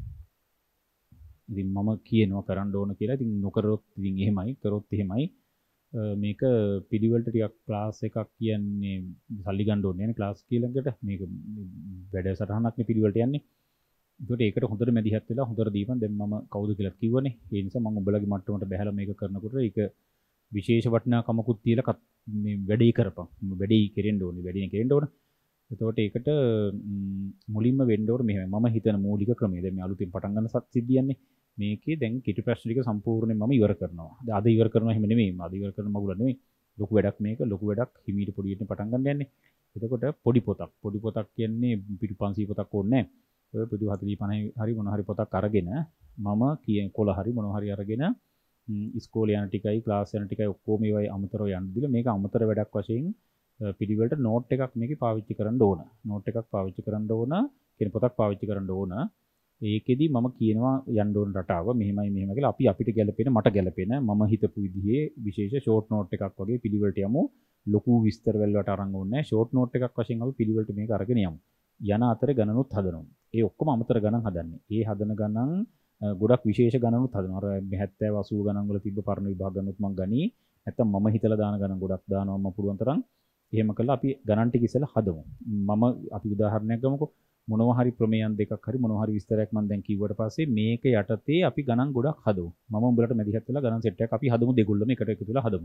ඉතින් මම කියනවා කරන්න ඕන කියලා. ඉතින් නොකරොත් ඉතින් එහෙමයි. කරොත් එහෙමයි. මේක පිළිවෙලට ටිකක් ක්ලාස් එකක් කියන්නේ සල්ලි ගන්න ඕනේ නේ ක්ලාස් කියලාකට. මේක වැඩසටහනක් නේ පිළිවෙලට යන්නේ. ඒකට ඒකට හොඳට මැදිහත් වෙලා හොඳට දීපන්. දැන් මම කවුද කියලා කිව්වනේ. ඒ නිසා මම උඹලගේ මට්ටමට බහැලා මේක කරනකොට ඒක විශේෂ වටිනාකමකුත් තියලා මේ වැඩේ කරපන්. වැඩේ කෙරෙන්න ඕනේ. වැඩේ කෙරෙන්න ඕන. එතකොට ඒකට මුලින්ම වෙන්න ඕනේ මෙහෙම. මම හිතන මූලික ක්‍රමය. දැන් මේ අලුතින් පටන් ගන්න සත් සිද්ධියන්නේ. මේකේ දැන් කිටි ප්‍රශ්න ටික සම්පූර්ණයෙන් මම ඉවර කරනවා. දැන් අද ඉවර කරනවා එහෙම නෙමෙයි. අද ඉවර කරන මගුල නෙමෙයි. ලොකු වැඩක් මේක. ලොකු වැඩක් හිමීට පොඩියට පටන් ගන්න යන්නේ. එතකොට පොඩි පොතක්. පොඩි පොතක් කියන්නේ පිටු පන්සිය පොතක් ඕනේ නැහැ. ඔය පිටු හතලිස් පනහයි හරි මොන හරි පොතක් අරගෙන මම කියන කොළ හරි මොනවා හරි අරගෙන ඉස්කෝලේ යන ටිකයි ක්ලාස් යන ටිකයි ඔක්කොම ඒවයි අමතරව යන්න දීලා මේක අමතර වැඩක් වශයෙන් පිළිවෙලට නෝට් එකක් මේකේ පාවිච්චි කරන්න ඕන. නෝට් එකක් පාවිච්චි කරන්න ඕන. කියන පොතක් පාවිච්චි කරන්න ඕන. ඒකෙදි මම කියනවා යන්න ඕන රටාව මෙහෙමයි මෙහෙම කියලා අපි අපිට ගැළපෙන මට ගැළපෙන මම හිතපු විදිහේ විශේෂ ෂෝට් නෝට් එකක් වගේ පිළිවෙලට යමු. ලොකු විස්තර වලට අරන් ඕනේ නැහැ. ෂෝට් නෝට් එකක් වශයෙන් අපි පිළිවෙලට මේක අරගෙන යමු. යන අතරේ ගණනුත් හදනවා. ඒ ඔක්කොම අමතර ගණන් හදන්නේ. ඒ හදන ගණන් ගොඩක් විශේෂ ගණනුත් හදනවා. අර හෙප්පන් අසූ ගණන් වල තිබ්බ පරණ විභාග ගණනුත් මම ගනි. නැත්තම් මම හිතලා දාන ගණන් ගොඩක් දානවා මම පුළුවන් තරම්. එහෙම කළා අපි ගණන් ටික ඉස්සෙල්ලා හදමු. මම අපි උදාහරණයක් ගමුකෝ. මොනවා හරි ප්‍රමේයන් දෙකක් හරි මොනවා හරි විස්තරයක් මම දැන් කිව්වට පස්සේ මේක යටතේ අපි ගණන් ගොඩක් හදමු. මම උඹලට මැදිහත් වෙලා ගණන් සෙට් එකක් අපි හදමු දෙගොල්ලම එකට එකතු වෙලා හදමු.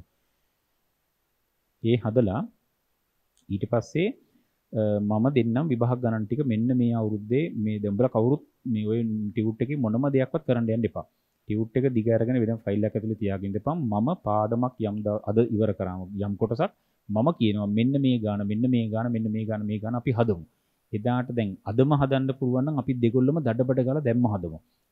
ඒ හදලා ඊට පස්සේ මම දෙන්නම් විභාග ගණන් ටික මෙන්න මේ අවුරුද්දේ මේ දෙම්බල කවුරුත් මේ ඔය ටියුට් එකේ මොනම දෙයක්වත් කරන්න යන්න එපා. ටියුට් එක දිග අරගෙන වෙන ෆයිල් එකක් ඇතුලේ තියාගෙන ඉඳපන්. මම පාඩමක් යම් අද ඉවර කරාම යම් කොටසක් මම කියනවා මෙන්න මේ ගාන මෙන්න මේ ගාන මෙන්න මේ ගාන මේ ගාන අපි හදමු. එදාට දැන් අදම හදන්න පුළුවන් නම් අපි දෙගොල්ලම දඩබඩ ගාලා දැම්ම හදමු.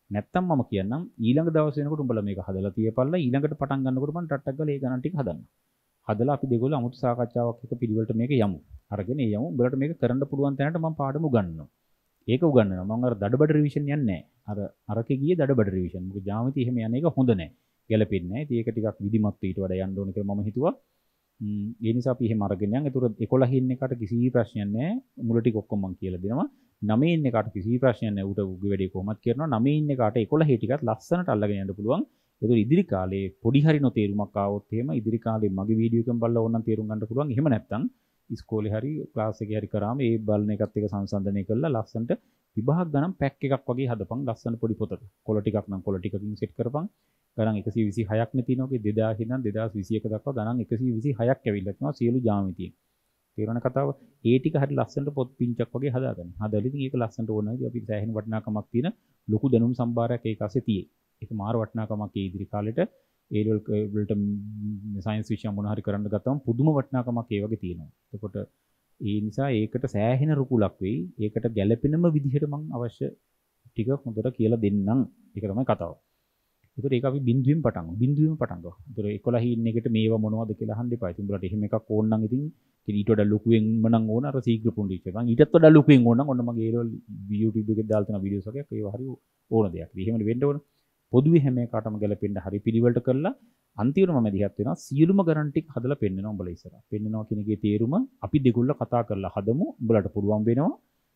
නැත්තම් මම කියන්නම් ඊළඟ දවස් වෙනකොට උඹලා මේක හදලා තියපල්ලා ඊළඟට පටන් ගන්නකොට මම ටට්ටක් ගාලා ඒ ගණන් ටික හදන්න. හදලා අපි දෙගොල්ලෝ අමුතු සාකච්ඡාවක් එක පිළිවෙලට මේක යමු. අරගෙන ඒ යමු. උඹලට මේක කරන්න පුළුවන් තැනට මම පාඩම උගන්වනවා. ඒක උගන්වනවා. මම අර දඩබඩ රිවිෂන් යන්නේ නැහැ. අර අරකේ ගියේ දඩබඩ රිවිෂන්. මොකද ජ්‍යාමිති එහෙම යන එක හොඳ නැහැ. ගැලපෙන්නේ නැහැ. ඉතින් ඒක ටිකක් විධිමත් ඊට වඩා යන්න ඕන කියලා මම හිතුවා. ඒ නිසා අපි එහෙම අරගෙන යන්. ඒතර එකොළහ ඉන්න එකට කිසි ප්‍රශ්නයක් නැහැ. මුල ටික ඔක්කොම මම කියලා දෙනවා. නවයේ ඉන්න එකට කිසි ප්‍රශ්නයක් නැහැ. ඌට උගේ වැඩේ කොහොමද කරනවා. නවයේ ඉන්න එකට එකොළහ ටිකත් ලස්සනට අල්ලගෙන යන්න පුළුවන්. ඒතර ඉදිරි කාලේ පොඩි හරි නොතේරුමක් ආවොත් එහෙම ඉදිරි කාලේ මගේ වීඩියෝ එකෙන් බලලා ඕනනම් තේරුම් ගන්න පුළුවන්. එහෙම නැත්නම් ඉස්කෝලේ හරි ක්ලාස් එකේ හරි කරාම ඒ බලන එකත් එක සංසන්දනය කරලා ලස්සනට විභාග ගණන් පැක් එකක් වගේ හදපන්. ලස්සන පොඩි පොතක. කොළ ටිකක් නම් කොළ ටිකකින් සෙට් කරපන්. ගණන් එකසිය විසිහයක් නේ තියෙනවා. ඔකේ දෙදාස් ඉඳන් දෙදාස් විසිඑක දක්වා ගණන් එකසිය විසිහයක් ඇවිල්ලා තියෙනවා සියලු ජ්‍යාමිතියෙන්. තේරෙන කතාව. ඒ ටික හරි ලස්සනට පොත් පිංචක් වගේ හදාගන්න. හදලා ඉතින් ඒක ලස්සනට ඕන විදිහ අපි සෑහෙන වටිනාකමක් තියෙන ලොකු දැනුම් සම්භාරයක් ඒක ASCII තියෙයි. ඒක මාර වටිනාකමක් ඒ ඉදිරි කාලෙට ඒ වලට සයන්ස් විෂය මොන හරි කරන්න ගත්තම පුදුම වටිනාකමක් ඒ වගේ තියෙනවා. එතකොට ඒ නිසා ඒකට සෑහෙන රුකුලක් වෙයි. ඒකට ගැළපෙනම විදිහට මම අවශ්‍ය ටික හොඳට කියලා දෙන්නම්. ඒක තමයි කතාව. ඒතර ඒක අපි බින්දුවෙන් පටන් ගමු. බින්දුවෙන් පටන් ගමු. ඒතර එකොළහ ඉන්න එකට මේවා මොනවද කියලා අහන්න එපා. ඉතින් උඹලට එහෙම එකක් ඕන නම් ඉතින් ඊට වඩා ලොකුවෙන්ම නම් ඕන අර සීග්‍ර පුන්ඩිච් එක. ඊටත් වඩා ලොකුවෙන් ඕන නම් ඔන්න මගේ ඒ YouTube එකේ දාලා තියෙන වීඩියෝස් වගේ ඒවා හරි ඕන දෙයක්. එහෙම වෙන්න ඕන. පොදුවේ හැම එකකටම ගැලපෙන්න හරි පිළිවෙලට කරලා අන්තිමට මම දිහත් වෙනවා සියලුම ගණන් ටික හදලා පෙන්නනවා උඹලා ඉස්සරහ. පෙන්නනවා කියන එකේ තේරුම අපි දෙගොල්ල කතා කරලා හදමු. උඹලට පුළුවන් වෙනවා.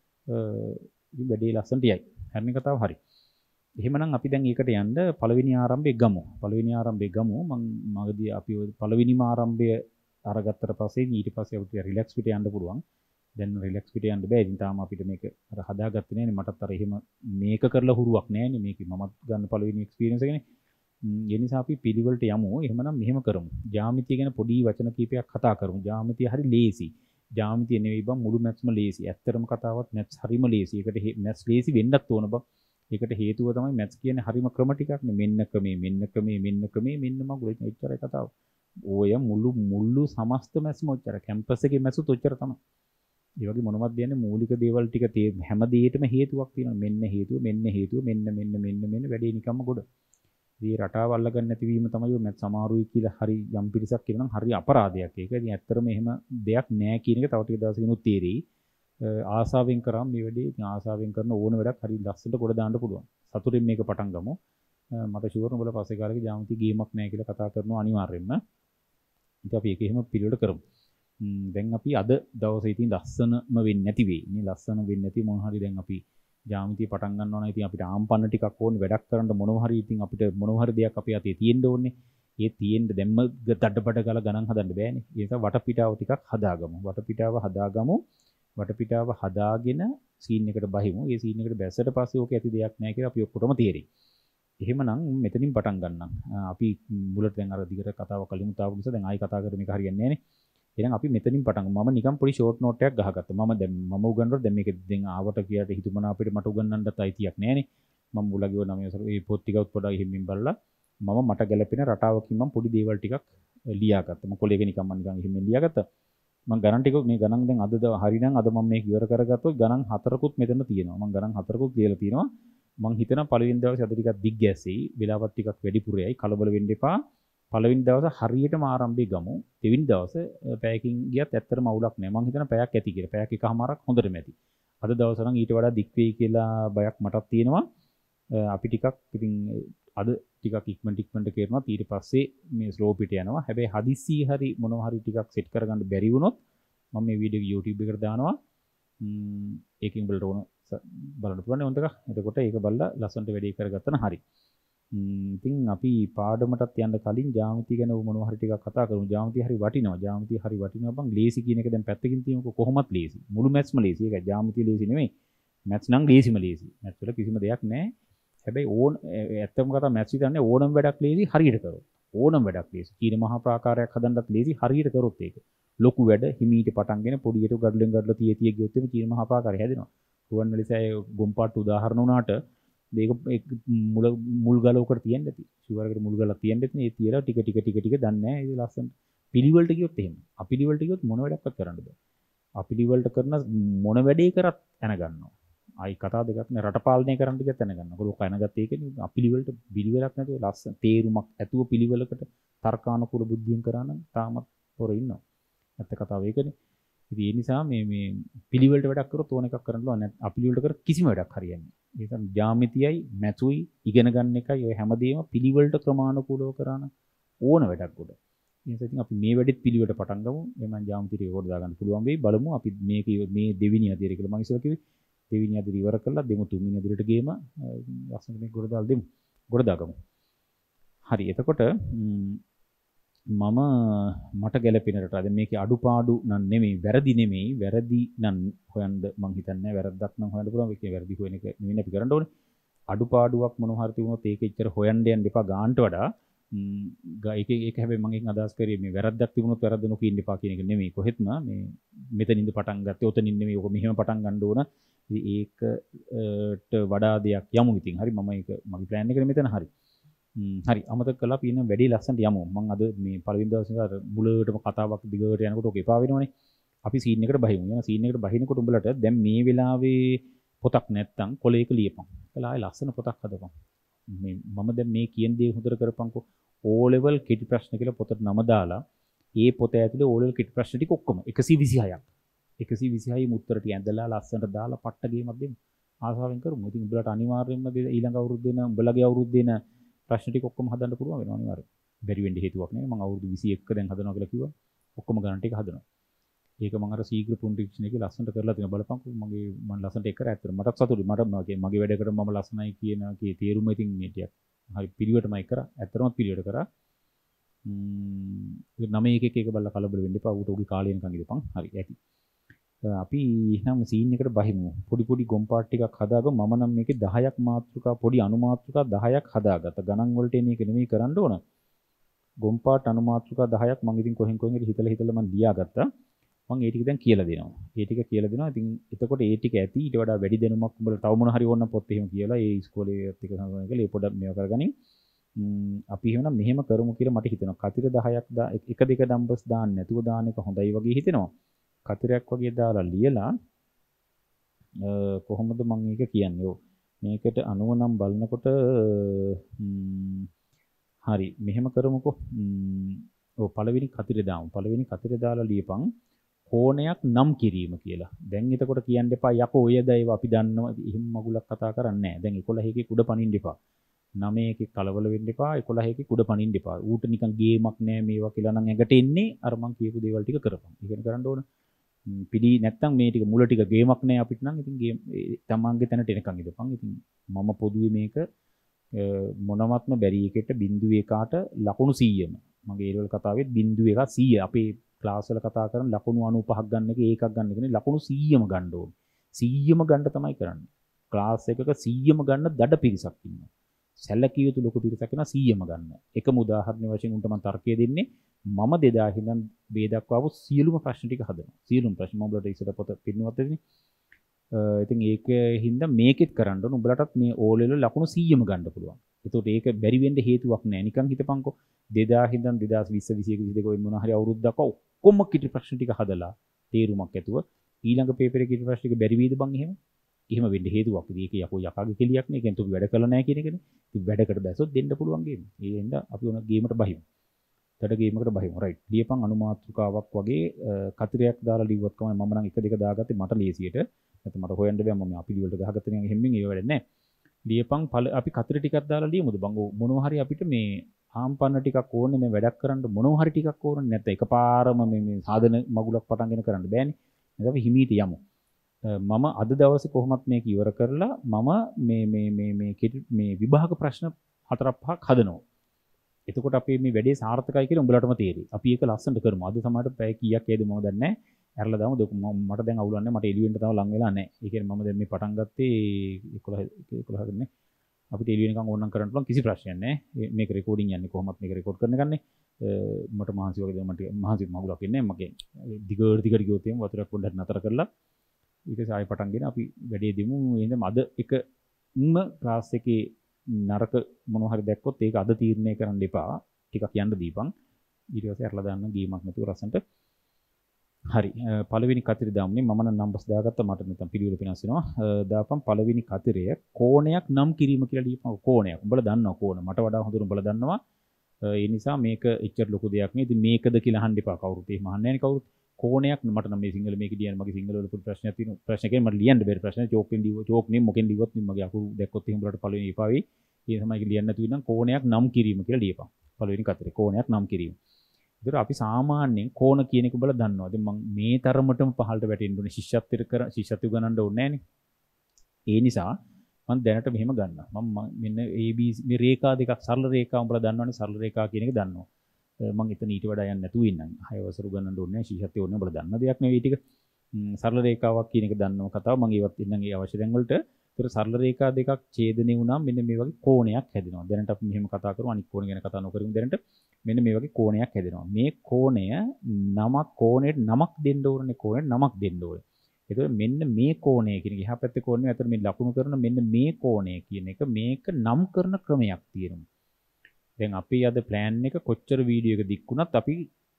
ඉතින් වැඩේ ලස්සනට යයි. හරිනේ කතාව හරි. එහෙමනම් අපි දැන් ඒකට යන්න පළවෙනි ආරම්භයේ ගමු. පළවෙනි ආරම්භයේ ගමු. මම මගදී අපි පළවෙනිම ආරම්භය අරගත්තට පස්සේ ඊට පස්සේ අපිට රිලැක්ස් පිට යන්න පුළුවන්. දැන් රිලැක්ස් පිට යන්න බෑ. ඉතින් තාම අපිට මේක අර හදාගත්තේ නෑනේ. මටත් අර එහෙම මේක කරලා හුරුවක් නෑනේ. මේක මමත් ගන්න පළවෙනි එක්ස්පීරියන්ස් එකනේ. ඒ නිසා අපි පිළිවෙලට යමු. එහෙමනම් මෙහෙම කරමු. ජ්‍යාමිතිය ගැන පොඩි වචන කීපයක් කතා කරමු. ජ්‍යාමිතිය හරි ලේසි. ජ්‍යාමිතිය නෙවෙයි බං මුළු මැත්ස්ම ලේසි. ඇත්තටම කතාවත් මැත්ස් හරිම ලේසි. ඒකට මැත්ස් ලේසි වෙන්නත් ඕන බං. ඒකට හේතුව තමයි මැත්ස් කියන්නේ හරිම ක්‍රම ටිකක් නේ. මෙන්න ක්‍රමේ මෙන්න ක්‍රමේ මෙන්න ක්‍රමේ මෙන්න මගුල. එච්චරයි කතාව. ඔය මුළු මුළු සමස්ත මැත්ස්ම ඔච්චර. කැම්පස් එකේ මැත්ස්ත් ඔච්චර තමයි. ඒ වගේ මොනවද කියන්නේ මූලික දේවල් ටික හැම දෙයකටම හේතුවක් තියෙනවා. මෙන්න හේතුව මෙන්න හේතුව මෙන්න මෙන්න මෙන්න මෙන්න වැඩේ නිකම්ම ගොඩ. මේ රටාව අල්ලගන්න නැතිවීම තමයි ඔය මැත්ස් අමාරුයි කියලා හරි යම් පිරිසක් කියනවා නම් හරි අපරාධයක් ඒක. ඉතින් ඇත්තටම එහෙම දෙයක් නෑ කියන එක තව ටික දවසකිනුත් තේරෙයි. ආසාවෙන් කරාම මේ වැඩේ ඉතින් ආසාවෙන් කරන ඕන වැඩක් හරි ලස්සනට කොට දාන්න පුළුවන්. සතුටින් මේක පටන් ගමු. මට ෂුවර් උඹලා පස්සේ කාලෙක ජ්‍යාමිති ගේමක් නෑ කියලා කතා කරනවා අනිවාර්යෙන්ම. ඉතින් අපි ඒක එහෙම පිළිවෙලට කරමු. දැන් අපි අද දවසේ ඉතින් ලස්සනම වෙන්නේ නැති වෙයි. මේ ලස්සන වෙන්නේ නැති මොන හරි දැන් අපි ජ්‍යාමිතිය පටන් ගන්නවා නම් ඉතින් අපිට ආම්පන්න ටිකක් ඕනේ වැඩක් කරන්න මොනවා හරි ඉතින් අපිට මොනවා හරි දෙයක් අපේ අතේ තියෙන්න ඕනේ. ඒ තියෙන්න දැම්ම දඩබඩ ගාලා ගණන් හදන්න බෑනේ. ඒ නිසා වටපිටාව ටිකක් හදාගමු. වටපිටාව හදාගමු. වටපිටාව හදාගෙන සීන් එකට බහිමු. ඒ සීන් එකට බැස්සට පස්සේ ඕක ඇති දෙයක් නැහැ කියලා අපි ඔක්කොටම තේරෙයි. එහෙමනම් මෙතනින් පටන් ගන්නම්. අපි මුලට දැන් අර දිගට කතාව කලිමුත් ආපු නිසා දැන් ආයි කතා කරේ මේක හරියන්නේ නැහනේ. එහෙනම් අපි මෙතනින් පටන් ගමු. මම නිකන් පොඩි ෂෝට් නෝට් එකක් ගහගත්තා. මම දැන් මම උගන්වනවා දැන් මේක දැන් ආවට කියලා හිතුමනා අපිට මට උගන්වන්නත් අයිතියක් නැහනේ. මම මුලගිව නම මේ පොත් ටිකත් පොඩ්ඩක් හිමින් බලලා මම මට ගැලපෙන රටාවකින් මම පොඩි දේවල් ටිකක් ලියාගත්තා. මම කොලේක නිකන් මම නිකන් හිමින් ලියාගත්තා. මම ගණන් ටික මේ ගණන් දැන් අද හරිනම් අද මම මේක ඉවර කරගත්තොත් ගණන් හතරකුත් මෙතන තියෙනවා. මම ගණන් හතරකුත් ලියලා තියෙනවා. මම හිතනවා පළවෙනි දවසේ අද ටිකක් දිග් ගැසෙයි. වෙලාවත් ටිකක් වැඩිපුරයි. කලබල වෙන්න එපා. පළවෙනි දවසේ හරියටම ආරම්භය ගමු. දෙවෙනි දවසේ පැයකින් ගියත් ඇත්තටම අවුලක් නැහැ. මම හිතනවා පැයක් ඇති කියලා. පැයක් එකමාරක් හොඳටම ඇති. අද දවසේ නම් ඊට වඩා දික් වෙයි කියලා බයක් මටත් තියෙනවා. අපි ටිකක් ඉතින් අද ටිකක් ඉක්මනට ඉක්මනට කරනවා. ඊට පස්සේ මේ ස්ලෝ පිට යනවා. හැබැයි හදිස්සිය හරි මොනවා හරි ටිකක් සෙට් කරගන්න බැරි වුණොත් මම මේ වීඩියෝ එක YouTube එකට දානවා. ඒකෙන් බලන්න ඕන බලන්න පුළුවන් උන්ටක. එතකොට ඒක බලලා ලස්සනට වැඩේ කරගත්තා නම් හරි. ඉතින් අපි පාඩමටත් යන්න කලින් ජ්‍යාමිතිය ගැන මොනවා හරි ටිකක් කතා කරමු. ජ්‍යාමිතිය හරි වටිනවා. ජ්‍යාමිතිය හරි වටිනවා බං. ලේසි කියන එක දැන් පැත්තකින් තියමුකෝ කොහොමත් ලේසි. මුළු මැත්ස්ම ලේසි. ඒකයි ජ්‍යාමිතිය ලේසි නෙමෙයි. මැත්ස් නම් ලේසිම ලේසි. මැත්ස් වල කිසිම දෙයක් නැහැ. හැබැයි ඕන ඇත්තම කතා මැත්ස් විතරනේ ඕනම වැඩක් ලේසි හරියට කරොත්. ඕනම වැඩක් ලේසි. කීන මහා ප්‍රාකාරයක් හදන්නත් ලේසි හරියට කරොත් ඒක. ලොකු වැඩ හිමීට පටන්ගෙන පොඩියට ගඩලෙන් ගඩල තිය තිය ගියොත් එimhe කීන මහා ප්‍රාකාරය හැදෙනවා. රුවන්වැලිසෑය ගොම්පාට්ටු උදාහරණ වුණාට මේක මුල මුල් ගල උකට තියන්න ඇති. ෂුවර් එකට මුල් ගලක් තියන්න ඇති. ඒ තියලා ටික ටික ටික ටික දන්නේ නැහැ. ඒක ලස්සන පිළිවෙලට ගියොත් එහෙම. අපිළිවෙලට ගියොත් මොන වැඩක්වත් කරන්න බෑ. අපිළිවෙලට කරන මොන වැඩේ කරත් දැන ගන්නවා. ආයි කතා දෙකක් නේ රට පාලනය කරන්න ටිකක් දැනගන්න. ඔයගොල්ලෝ කනගත්ත ඒකනේ අපිලිවෙලට පිළිවෙලක් නැතුව ලස්සන තේරුමක් ඇතුව පිළිවෙලකට තර්කානුකූල බුද්ධියෙන් කරා නම් තාමත් පොර ඉන්නවා. ඇත්ත කතාව ඒකනේ. ඉතින් ඒ නිසා මේ මේ පිළිවෙලට වැඩක් කරොත් ඕන එකක් කරන්න ඕන. නැත්නම් අපිළිවෙලට කර කිසිම වැඩක් හරියන්නේ නැහැ. ඒ කියන්නේ ජ්‍යාමිතියයි මැතුයි ඉගෙන ගන්න එකයි ඔය හැමදේම පිළිවෙලට ක්‍රමානුකූලව කරා නම් ඕන වැඩක් උඩ. ඒ නිසා ඉතින් අපි මේ වැඩෙත් පිළිවෙලට පටන් ගමු. එමන් ජ්‍යාමිතිය රෙකෝඩ් දාගන්න පුළුවන් වෙයි. බලමු අපි මේක මේ දෙවෙනි අදියර කියලා මම ඉස්සෙල්ලා කිව්වේ. දෙවෙනි අදියර ඉවර කරලා දෙමු තුන්වෙනි අදියරට ගේම ලස්සනට මේක ගොඩ දාලා දෙමු. ගොඩ දාගමු. හරි. එතකොට මම මට ගැලපෙන රට. දැන් මේකේ අඩුපාඩු නම් නෙමෙයි, වැරදි නෙමෙයි, වැරදි නම් හොයන්න මං හිතන්නේ වැරද්දක් නම් හොයන්න පුළුවන්. ඒකේ වැරදි හොයන එක නෙවෙයි අපි කරන්න ඕනේ. අඩුපාඩුවක් මොනවා හරි තිබුණොත් ඒක එච්චර හොයන්න යන්න එපා ගාන්ට වඩා. ඒක ඒක හැබැයි මම එකෙන් අදහස් කරේ මේ වැරද්දක් තිබුණොත් වැරද්ද නොකිය ඉන්න එපා කියන එක නෙමෙයි. කොහෙත්ම මේ මෙතනින්ද පටන් ගත්තේ ඔතනින් නෙමෙයි. ඔක මෙහෙම පටන් ගන්න ඕන. ඉතින් ඒකට වඩා දෙයක් යමු ඉතින්. හරි මම ඒක මගේ ප්ලෑන් එකනේ මෙතන හරි. හරි අමතක කළා අපි ඉන්න වැඩි ලස්සනට යමු. මම අද මේ පළවෙනි දවසේ අර මුලටම කතාවක් දිගට යනකොට ඔක එපා වෙනවනේ. අපි සීන් එකට බහිමු. යන සීන් එකට බහිනකොට උඹලට දැන් මේ වෙලාවේ පොතක් නැත්තම් කොලේක ලියපන්. ඒලා ආයේ ලස්සන පොතක් හදපන්. මේ මම දැන් මේ කියන දේ හොඳට කරපන්කෝ. O level කෙටි ප්‍රශ්න කියලා පොතට නම දාලා ඒ පොත ඇතුලේ O level කෙටි ප්‍රශ්න ටික ඔක්කොම එකසිය විසිහයක්. එකසිය විසිහයි උත්තර ටික ඇඳලා ලස්සනට දාලා පට්ට ගේමක් දෙමු. ආසාවෙන් කරමු. ඉතින් උඹලට අනිවාර්යයෙන්ම ඊළඟ අවුරුද්දේ න උඹලගේ අවුරුද්දේ න ප්‍රශ්න ටික ඔක්කොම හදන්න පුළුවන් වෙනවා අනිවාර්යයෙන්. බැරි වෙන්න හේතුවක් නෑ. මම අවුරුදු විසි එක දැන් හදනවා කියලා කිව්වා. ඔක්කොම ගණන් ටික හදනවා. ඒක මම අර සීග්‍ර පුන්ඩික්ෂන් එකේ ලස්සනට කරලා තියෙන බලපන්කෝ. මගේ මම ලස්සනට එක කරා ඇත්තට මටත් සතුටුයි. මට මගේ වැඩ කරා මම ලස්සනයි කියන කී තේරුම ඉතින් මේ ටික හරි පිළිවෙටමයි කරා. ඇත්තටම පිළිවෙට කරා. ම්ම් නම එක එක එක බලලා කලබල වෙන්න එපා. ඌට උගේ කාලේ නිකන් ඉඳපන්. හරි ඇති. අපි නම් සීන් එකට බහිමු. පොඩි පොඩි ගොම්පාට් ටිකක් හදාගමු. මම නම් මේකේ දහයක් මාතෘකා පොඩි අනුමාතෘකා දහයක් හදාගත්තා. ගණන් වලට එන එක නෙමෙයි කරන්න ඕන. ගොම්පාට් අනුමාතෘකා දහයක් මම ඉතින් කොහෙන් කොහෙන් හරි හිතලා හිතලා මම ලියාගත්තා. මම ඒ ටික දැන් කියලා දෙනවා. ඒ ටික කියලා දෙනවා. ඉතින් එතකොට ඒ ටික ඇති ඊට වඩා වැඩි දැනුමක් උඹලා තව මොන හරි ඕන නම් පොත් එහෙම කියලා ඒ ඉස්කෝලේ ටික සම්බන්ධ කරලා ඒ පොඩක් මේවා කරගනින්. අපි එහෙනම් මෙහෙම කරමු කියලා මට හිතෙනවා. කතිර දහයක් එක දෙක නම්බර්ස් දාන්න නැතුව දාන එක හොඳයි වගේ හිතෙනවා. කතරයක් වගේ දාලා ලියලා කොහොමද මම මේක කියන්නේ? ඔව් මේකට අනුව නම් බලනකොට හරි මෙහෙම කරමුකෝ. ඔව් පළවෙනි කතරේ දාමු. පළවෙනි කතරේ දාලා ලියපන් කෝණයක් නම් කිරීම කියලා. දැන් එතකොට කියන්න එපා යකෝ ඔයද ඒවා අපි දන්නවා. එහෙම මගුලක් කතා කරන්නේ නැහැ. දැන් එකොළහ එකේ කුඩ පනින්න එපා. නවය එකේ කලබල වෙන්න එපා. එකොළහ එකේ කුඩ පනින්න එපා. ඌට නිකන් ගේමක් නෑ මේවා කියලා නම් ඇඟට එන්නේ අර මං කියපු දේවල් ටික කරපන්. ඉගෙන කරන්න ඕන. පිළි නැත්තම් මේ ටික මුල ටික ගේමක් නෑ අපිට නම් ඉතින් ගේම් තමන්ගේ තැනට එනකන් ඉඳපන්. ඉතින් මම පොදුවේ මේක මොනවත්ම බැරි එකට බිංදුව එකකට ලකුණු සීයම. මගේ ඒ වල කතාවෙත් බිංදුව එක සීය. අපේ ක්ලාස් වල කතා කරන ලකුණු අනූපහක් ගන්න එක ඒකක් ගන්න එකනේ ලකුණු සීයම ගන්න ඕනේ. සීයම ගන්න තමයි කරන්නේ. ක්ලාස් එකක සීයම ගන්න දඩ පිරිසක් ඉන්නවා. සැලකිය යුතු ලොකු පිරිසක් ඉන්නවා සීයම ගන්න. එකම උදාහරණ වශයෙන් උන්ට මම තර්කය දෙන්නේ මම දෙදා හින්දා මේ දක්වාපු සියලුම ප්‍රශ්න ටික හදනවා. සියලුම ප්‍රශ්න මම උඹලට ඉස්සර පොත පින්නවත් දෙන්නේ. ඉතින් ඒක හින්දා මේකෙත් කරන්න ඕන උඹලටත් මේ O level ලකුණු සීයම ගන්න පුළුවන්. ඒතකොට ඒක බැරි වෙන්න හේතුවක් නැහැ. නිකන් හිතපන්කෝ දෙදා හින්දා දෙදාස් විස්ස විසි එක විසි දෙක ඔය මොන හරි අවුරුද්දක් ඔක්කොම කිටි ප්‍රශ්න ටික හදලා තේරුමක් ඇතුව ඊළඟ පේපරේ කිටි ප්‍රශ්න ටික බැරි වේද බං එහෙම? එහෙම වෙන්න හේතුවක්. ඒක යකෝ යකාගේ කෙලියක් නේ. කියන්නේ අපි වැඩ කළා නැහැ කියන එකනේ. ඉතින් වැඩකට බැසොත් දෙන්න පුළුවන් ගේම. ඒ හින්දා අපි උන ගේමට බහිමු. තඩ ගේමකට බහිමු. රයිට්. ලියපන් අනුමාත්‍රිකාවක් වගේ කතරයක් දාලා ලිව්වත් කමයි. මම නම් එක දෙක දාගත්තේ මට ලේසියට. නැත්නම් මට හොයන්න බෑ මම අපි ලිවලට ගහගත්ත නිකන් හැම්මින් ඒව වැඩ නැහැ. ලියපන් අපි කතර ටිකක් දාලා ලියමුද බං? මොනවා හරි අපිට මේ ආම්පන්න ටිකක් ඕනේ මේ වැඩක් කරන්න මොනවා හරි ටිකක් ඕනේ. නැත්නම් එකපාරම මේ මේ සාධන මගුලක් පටන්ගෙන කරන්න බෑනේ. නැත්නම් අපි හිමීට යමු. මම අද දවසේ කොහොමත් මේක ඉවර කරලා මම මේ මේ මේ මේ මේ විභාග ප්‍රශ්න හතරක් පහක් හදනවා. එතකොට අපි මේ වැඩේ සාර්ථකයි කියලා උඹලටම තේරෙයි. අපි ඒක ලස්සනට කරමු. අද සමහරට පැය කීයක් ඇයිද මම දන්නේ නැහැ. ඇරලා දාමු. මට දැන් අවුලක් නැහැ. මට එළියෙන්න තව ලඟ වෙලා නැහැ. ඒ කියන්නේ මම දැන් මේ පටන් ගත්තේ එකොළහ එකොළහ ගන්නේ. අපිට එළිය නිකන් ඕනනම් කරන්න පුළුවන් කිසි ප්‍රශ්නයක් නැහැ. මේක රෙකෝඩින් යන්නේ කොහොමත් මේක රෙකෝඩ් කරන ගන්නේ. මට මහන්සි වගේ මට මහන්සි මගුලක් ඉන්නේ. මගේ දිගට දිගට ගියොත් එහෙම වතුරක් පොඩ්ඩක් නතර කරලා ඊට පස්සේ ආයෙ පටන්ගෙන අපි වැඩේ දෙමු. එහෙනම් අද එක ඉන්න ක්ලාස් එකේ නරක මොනවා හරි දැක්කොත් ඒක අද තීරණය කරන්න එපා. ටිකක් යන්න දීපන්. ඊට පස්සේ අරලා දාන්න ගේමක් නැතුව රසන්ට හරි පළවෙනි කතරේ දාමුනේ මම නම් නම්බර්ස් දාගත්තා මට නැත්නම් පිළිවෙල වෙනස් වෙනවා දාපම් පළවෙනි කතරය කෝණයක් නම් කිරීම කියලා ලියපන් කෝණයක් උඹලා දන්නවා කෝණ මට වඩා හොඳට උඹලා දන්නවා ඒ නිසා මේක එච්චර ලොකු දෙයක් නෙවෙයි ඉතින් මේකද කියලා අහන්න එපා කවුරුත් එහෙම අහන්නේ නැහැ නේ කවුරුත් කෝණයක් මට නම් මේ සිංහල මේක ලියන්න මගේ සිංහල වල පොඩි ප්‍රශ්නයක් තියෙනවා ප්‍රශ්න කියන්නේ මට ලියන්න බැරි ප්‍රශ්න චෝක්ෙන් ලියුව චෝක් නේ මොකෙන් ලියුවත් මගේ අකුරු දැක්කොත් එහෙම උඹලට පළවෙනි එපා වෙයි ඒ තමයි ලියන්න නැතුව ඉන්නම් කෝණයක් නම් කිරීම කියලා ලියපන් පළවෙනි කතරේ කෝණයක් නම් කිරීම ඒතර අපි සාමාන්‍යයෙන් කෝණ කියන එක බල දන්නවා. දැන් මම මේ තරමටම පහළට වැටෙන්න ඕනේ ශිෂ්‍යත්වයට කර ශිෂ්‍යත්ව ගණන්ඩ ඕනේ නැහනේ. ඒ නිසා මම දැනට මෙහෙම ගන්නවා. මම මෙන්න A B මේ රේඛා දෙකක් සරල රේඛා උඹලා දන්නවනේ සරල රේඛා කියන එක දන්නවා. මම එතන ඊට වඩා යන්නේ නැතුව ඉන්නම්. හය වසරු ගණන්ඩ ඕනේ නැහැ ශිෂ්‍යත්වය ඕනේ උඹලා දන්න දෙයක් නෙවෙයි ටික. සරල රේඛාවක් කියන එක දන්නව කතාව මම ඒවත් ඉන්නම් ඒ අවශ්‍ය තැන් වලට. ඒතර සරල රේඛා දෙකක් ඡේදනය වුණාම මෙන්න මේ වගේ කෝණයක් හැදෙනවා. දැනට අපි මෙහෙම කතා කරමු අනිත් කෝණ ගැන කතා නොකරමු දැනට. මෙන්න මේ වගේ කෝණයක් හැදෙනවා. මේ කෝණය නමක් කෝණයට නමක් දෙන්න ඕනේ කෝණයට නමක් දෙන්න ඕනේ. ඒතකොට මෙන්න මේ කෝණය කියන එක එහා පැත්තේ කෝණය අතර මේ ලකුණු කරන මෙන්න මේ කෝණය කියන එක මේක නම් කරන ක්‍රමයක් තියෙනවා. දැන් අපි අද ප්ලෑන් එක කොච්චර වීඩියෝ එක දික්ුණත් අපි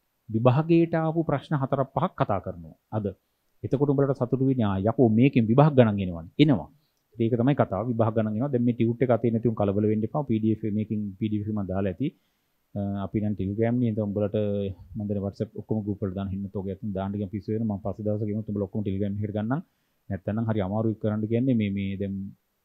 විභාගයට ආපු ප්‍රශ්න හතරක් පහක් කතා කරනවා අද. එතකොට උඹලට සතුටු වෙන්නේ ආ යකෝ මේකෙන් විභාග ගණන් එනවනේ. එනවා. ඒක තමයි කතාව විභාග ගණන් එනවා. දැන් මේ ටියුට් එක අතේ නැතිවම කලබල වෙන්න එපා. P D F මේකෙන් P D F එක මම දාලා ඇති. අපි නම් ටෙලිග්‍රෑම් නේ එතන උඹලට මම දැන් WhatsApp ඔක්කොම group වලට දාන්න හින්න තෝගයක් දාන්න ගියම පිස්සු වෙනවා. මම පස්සේ දවසක ගෙමුත් උඹලා ඔක්කොම ටෙලිග්‍රෑම් එකට ගන්නම්. නැත්තම් නම් හරි අමාරුයි කරන්න කියන්නේ මේ මේ දැන්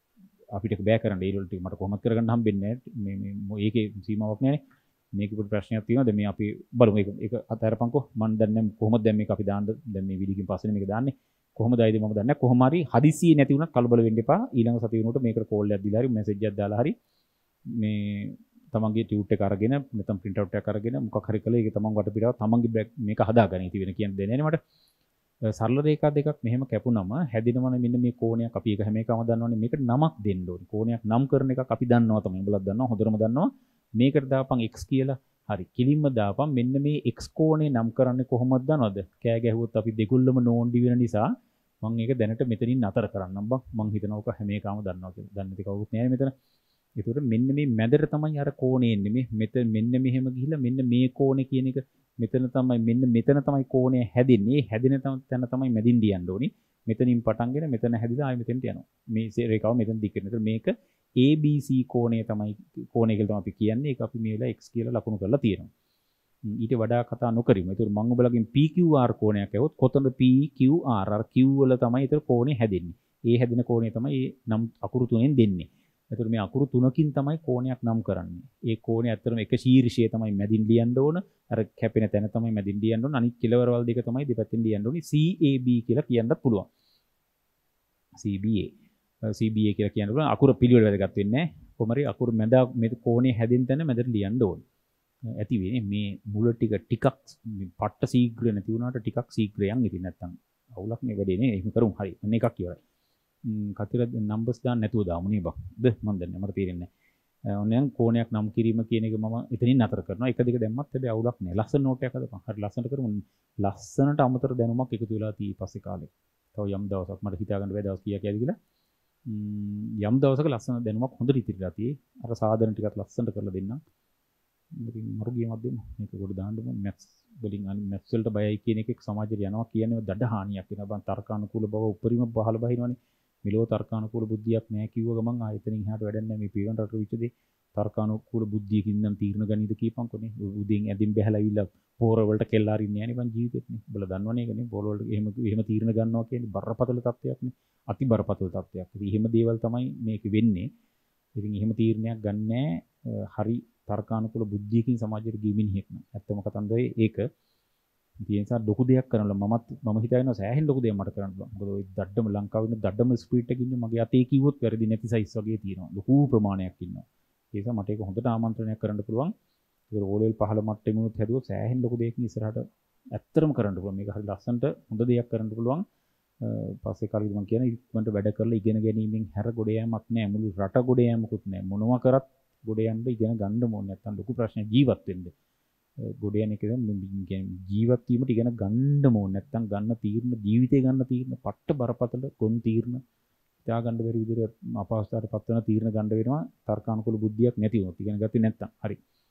අපිට බෑ කරන්න ඒ වලට මට කොහොමද කරගන්න හම්බෙන්නේ නැහැ. මේ මේ ඒකේ සීමාවක් නැහැනේ. මේක පොඩි ප්‍රශ්නයක් තියෙනවා. දැන් මේ අපි බලමු ඒක ඒක අතහැරපන්කෝ. මම දන්නේ කොහොමද දැන් මේක අපි දාන්න දැන් මේ වීඩියෝ එකකින් පස්සේ මේක දාන්නේ. කොහොමද ආයිද මම දන්නේ නැහැ. කොහොම හරි හදිසියෙ නැති වුණත් කලබල වෙන්න එපා. ඊළඟ සතිය වෙනකොට මේකට කෝල් එකක් දීලා හරි මැසේජ් එකක් දාලා හරි මේ තමන්ගේ ටියුට් එක අරගෙන නැත්නම් print out එකක් අරගෙන මොකක් හරි කළා ඒක තමන් වටපිටාව තමන්ගේ මේක හදාගන්න ඉති වෙන කියන දෙන්නේ නැහැ මට සරල රේඛා දෙකක් මෙහෙම කැපුනම හැදිනවනේ මෙන්න මේ කෝණයක් අපි ඒක හැම එකම දන්නවනේ මේකට නමක් දෙන්න ඕනේ කෝණයක් නම් කරන එකක් අපි දන්නවා තමයි උඹලත් දන්නවා හොඳටම දන්නවා මේකට දාපන් x කියලා හරි කිලින්ම දාපන් මෙන්න මේ x කෝණේ නම් කරන්නේ කොහොමද දන්නවද කෑ ගැහුවොත් අපි දෙගොල්ලම නෝන්ඩි වෙන නිසා මම ඒක දැනට මෙතනින් නතර කරන්නම් බං මං හිතනවා ඔක හැම එකම දන්නවා කියලා දන්නේ නැති කවුරුත් නැහැ මෙතන ඒතකොට මෙන්න මේ මැදට තමයි අර කෝණේ එන්නේ මේ මෙතන මෙන්න මෙහෙම ගිහිල්ලා මෙන්න මේ කෝණේ කියන එක මෙතන තමයි මෙන්න මෙතන තමයි කෝණය හැදෙන්නේ හැදෙන තැන තමයි මැදින් දියන්න ඕනි මෙතනින් පටන්ගෙන මෙතන හැදිලා ආයෙ මෙතෙන්ට යනවා මේ රේඛාව මෙතන දික් වෙනවා. ඒතකොට මේක A B C කෝණය තමයි කෝණය කියලා තමයි අපි කියන්නේ. ඒක අපි මේ වෙලාව x කියලා ලකුණු කරලා තියෙනවා. ඊට වඩා කතා නොකරමු. ඒතකොට මම ඔයගලගෙන් P Q R කෝණයක් ඇහුවොත් කොතනද P Q R අර Q වල තමයි ඒතර කෝණය හැදෙන්නේ. ඒ හැදෙන කෝණය තමයි මේ නම් අකුරු තුනෙන් දෙන්නේ. එතකොට මේ අකුරු තුනකින් තමයි කෝණයක් නම් කරන්නේ. ඒ කෝණය ඇත්තටම එක ශීර්ෂය තමයි මැදින් ලියන්න ඕන. අර කැපෙන තැන තමයි මැදින් ලියන්න ඕන. අනිත් කෙලවරවල් දෙක තමයි දෙපැත්තෙන් ලියන්න ඕනි. C A B කියලා කියන්නත් පුළුවන්. C B A C B A කියලා කියන්න පුළුවන්. අකුර පිළිවෙල වැදගත් වෙන්නේ නැහැ. කොහොම හරි අකුරු මැද මේ කෝණය හැදෙන තැන මැදට ලියන්න ඕන. ඇති වෙන්නේ මේ මුල ටික ටිකක් පට්ට ශීඝ්‍ර නැති වුණාට ටිකක් ශීඝ්‍රයන් ඉතින් නැත්තම් අවුලක් නේ වැඩේ නේ. එහෙම කරමු. හරි. අන්න එකක් ඉවරයි. කතර නම්බර්ස් දාන්න නැතුව දාමු නේ බං. ද මම දන්නේ මට තේරෙන්නේ නැහැ. ඔන්න දැන් කෝණයක් නම් කිරීම කියන එක මම එතනින් නතර කරනවා. එක දෙක දැම්මත් හැබැයි අවුලක් නැහැ. ලස්සන නෝට් එකක් හදපන්. හරි ලස්සනට කරමු. ලස්සනට අමතර දැනුමක් එකතු වෙලා තී පස්සේ කාලේ. තව යම් දවසක් මට හිතා ගන්න බැහැ දවස් කීයක් යයිද කියලා. යම් දවසක ලස්සන දැනුමක් හොඳට ඉතිරිලා තියෙයි. අර සාධන ටිකත් ලස්සනට කරලා දෙන්නම්. ඉතින් මරුගියමක් දෙමු. මේක කොට දාන්න ඕනේ. මැත්ස් වලින් අනිත් මැත්ස් වලට බයයි කියන එකක් සමාජයට යනවා කියන්නේ දඩ හානියක් වෙනවා. බං තර්කානුකූල බව උපරිම පහළ බහිනවනේ. මෙලෝ තර්කානුකූල බුද්ධියක් නැහැ කිව්ව ගමන් ආයතනින් එහාට වැඩක් නැහැ. මේ පීවන් රට විචදේ තර්කානුකූල බුද්ධියකින් නම් තීරණ ගනිද කීපන්කොනේ. උදෙන් ඇදින් බැහැලා ඉවිල්ලා පෝර වලට කෙල්ල අරින්නේ නැහැ නේ බං ජීවිතෙත් නේ. උඹලා දන්නවනේ ඒකනේ. පෝර වලට එහෙම එහෙම තීරණ ගන්නවා කියන්නේ බරපතල තත්ත්වයක් නේ. අති බරපතල තත්ත්වයක්. ඉතින් එහෙම දේවල් තමයි මේක වෙන්නේ. ඉතින් එහෙම තීරණයක් ගන්නෑ හරි තර්කානුකූල බුද්ධියකින් සමාජයට ගිමින් හිටන. ඇත්තම කතන්දරේ ඒක. ඒ නිසා ලොකු දෙයක් කරනවා මමත් මම හිතාගෙන සෑහෙන ලොකු දෙයක් මට කරන්න පුළුවන්. මොකද ওই දඩඩම ලංකාවේ ඉන්න දඩඩම ස්පීඩ් එකකින් ඉන්නේ මගේ අතේ කිව්වොත් වැරදි නැති සයිස් වගේ තියෙනවා. ලොකු ප්‍රමාණයක් ඉන්නවා. ඒ නිසා මට ඒක හොඳට ආමන්ත්‍රණයක් කරන්න පුළුවන්. ඒක ඕලෙවල් පහළ මට්ටමෙමුත් හැදුවොත් සෑහෙන ලොකු දෙයකින් ඉස්සරහට ඇත්තටම කරන්න පුළුවන්. මේක හරි ලස්සනට හොඳ දෙයක් කරන්න පුළුවන්. පස්සේ කාලෙදි මම කියන ඉක්මනට වැඩ කරලා ඉගෙන ගැනීමෙන් හැර ගොඩ යෑමක් නැහැ. මුළු රට ගොඩ යෑමකුත් නැහැ. මොනවා කරත් ගොඩ යන්න ඉගෙන ගන්න ඕනේ. නැත්තම් ලොකු ප්‍රශ්නයක් ජීවත් වෙන්න. ගොඩ යන එක කියන්නේ ජීවත් වීමට ඉගෙන ගන්න ඕනේ. නැත්තම් ගන්න තීරණ ජීවිතේ ගන්න තීරණ පට්ට බරපතල ගොන් තීරණ තියා ගන්න බැරි විදිහට අපහසුතාවයටපත් වෙන තීරණ ගන්න වෙනවා. තර්කානුකූල බුද්ධියක් නැති වුණොත් ඉගෙන ගත්තේ නැත්තම්. හරි.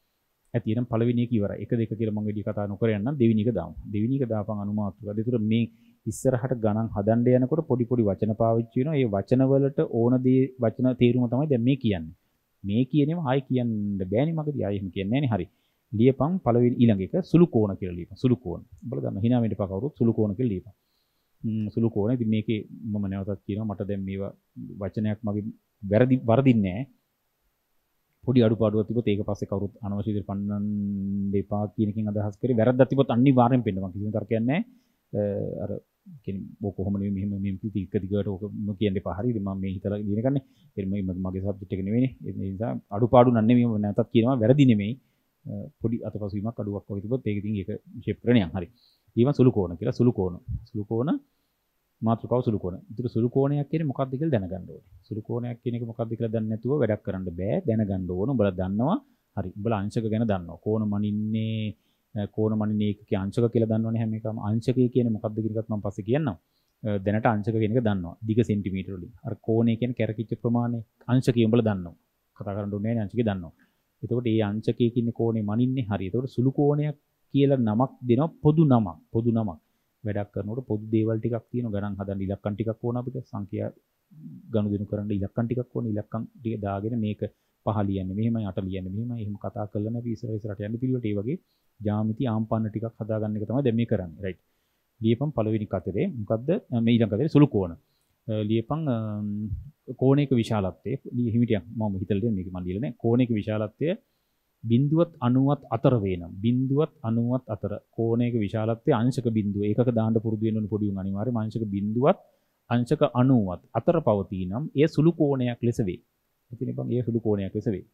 ඇති නම් පළවෙනි එක ඉවරයි. එක දෙක කියලා මම වැඩි කතා නොකර යන්නම්. දෙවෙනි එක දාමු. දෙවෙනි එක දාපන් අනුමාත්‍රක. ඒතර මේ ඉස්සරහට ගණන් හදන්න යනකොට පොඩි පොඩි වචන පාවිච්චි වෙනවා. ඒ වචන වලට ඕන දේ වචන තේරුම තමයි දැන් මේ කියන්නේ. මේ කියනේම ආයි කියන්න බෑනේ මගදී ආයි එහෙම කියන්නේ නෑනේ. හරි. ලියපන් පළවෙනි ඊළඟ එක සුළු කෝණ කියලා ලියපන්. සුළු කෝණ. උඹලා දන්න hina වෙන්න එපා කවුරුත් සුළු කෝණ කියලා ලියපන්. සුළු කෝණ. ඉතින් මේකේ මම නැවතත් කියනවා මට දැන් මේවා වචනයක් මගේ වැරදි වරදින්නේ නෑ. පොඩි අඩුපාඩුවක් තිබ්බොත් ඒක පස්සේ කවුරුත් අනවශ්‍ය විදිහට පන්නන්න දෙපා කියන එකෙන් අදහස් කරේ වැරද්දක් තිබ්බොත් අනිවාර්යෙන් පෙන්න මම කිසිම තර්කයක් නැහැ. අර කියන්නේ ඔක කොහොම නෙවෙයි මෙහෙම මෙහෙම කිව්ති එක දිගට ඔක කියන්න එපා. හරිද? මම මේ හිතලා දින ගන්නේ. ඒ මම මගේ සබ්ජෙක්ට් එක නෙවෙයිනේ. ඒ නිසා අඩුපාඩු නන් නෙවෙයි මම නැවතත් කියනවා වැරදි නෙමෙයි. පොඩි අතපසුවීමක් අඩුවක් වගේ තිබ්බොත් ඒක ඉතින් ඒක ෂේප් කරගෙන යන්න. හරි. ඊම සුළු කෝණ කියලා සුළු කෝණ. සුළු කෝණ මාතෘකාව සුළු කෝණ. ඒතර සුළු කෝණයක් කියන්නේ මොකක්ද කියලා දැනගන්න ඕනේ. සුළු කෝණයක් කියන එක මොකක්ද කියලා දන්නේ නැතුව වැඩක් කරන්න බෑ. දැනගන්න ඕන. උඹලා දන්නවා. හරි. උඹලා අංශක ගැන දන්නවා. කෝණ මනින්නේ කෝණ මනින්නේ ඒකේ අංශක කියලා දන්නවනේ හැම එකම. අංශකය කියන්නේ මොකක්ද කියන එකත් මම පස්සේ කියන්නම්. දැනට අංශක කියන එක දන්නවා. දිග සෙන්ටිමීටර වලින්. අර කෝණය කියන්නේ කැරකිච්ච ප්‍රමාණය. අංශකය උඹලා දන්නවා. කතා කරන්න ඕනේ නැහැ අංශකය දන්නවා. එතකොට මේ අංශකයේ කියන්නේ කෝණේ මනින්නේ හරි. එතකොට සුළු කෝණයක් කියලා නමක් දෙනවා පොදු නමක්. පොදු නමක්. වැඩක් කරනකොට පොදු දේවල් ටිකක් තියෙනවා. ගණන් හදන්න ඉලක්කම් ටිකක් ඕන අපිට. සංඛ්‍යා ගනුදෙනු කරන්න ඉලක්කම් ටිකක් ඕන. ඉලක්කම් ටික දාගෙන මේක පහ ලියන්නේ මෙහෙමයි අට ලියන්නේ මෙහෙමයි. එහෙම කතා කරලා නැපි ඉස්සර ඉස්සරට යන්න පිළිවෙලට ඒ වගේ ජ්‍යාමිති ආම්පන්න ටිකක් හදාගන්න එක තමයි දැන් මේ කරන්නේ. රයිට්. ලියපන් පළවෙනි කතරේ මොකද්ද මේ ඊළඟ කතරේ සුළු කෝණ. ලියපන් කෝණයක විශාලත්වය. හිමිටියක් මම හිතලා දෙන්නේ මේක මම ලියලා නැහැ. කෝණයක විශාලත්වය බිඳුවත් අනූවත් අතර වේනම් බිඳුවත් අනූවත් අතර කෝණයක විශාලත්වය අංශක බිඳුව ඒකක දාන්න පුරුදු වෙන්න ඕන පොඩි උන් අනිවාර්යයෙන්ම අංශක බිඳුවත් අංශක අනූවත් අතර පවතිනම් ඒ සුළු කෝණයක් ලෙස වේ. ඉතින් බං ඒ සුළු කෝණයක් ලෙස වේ.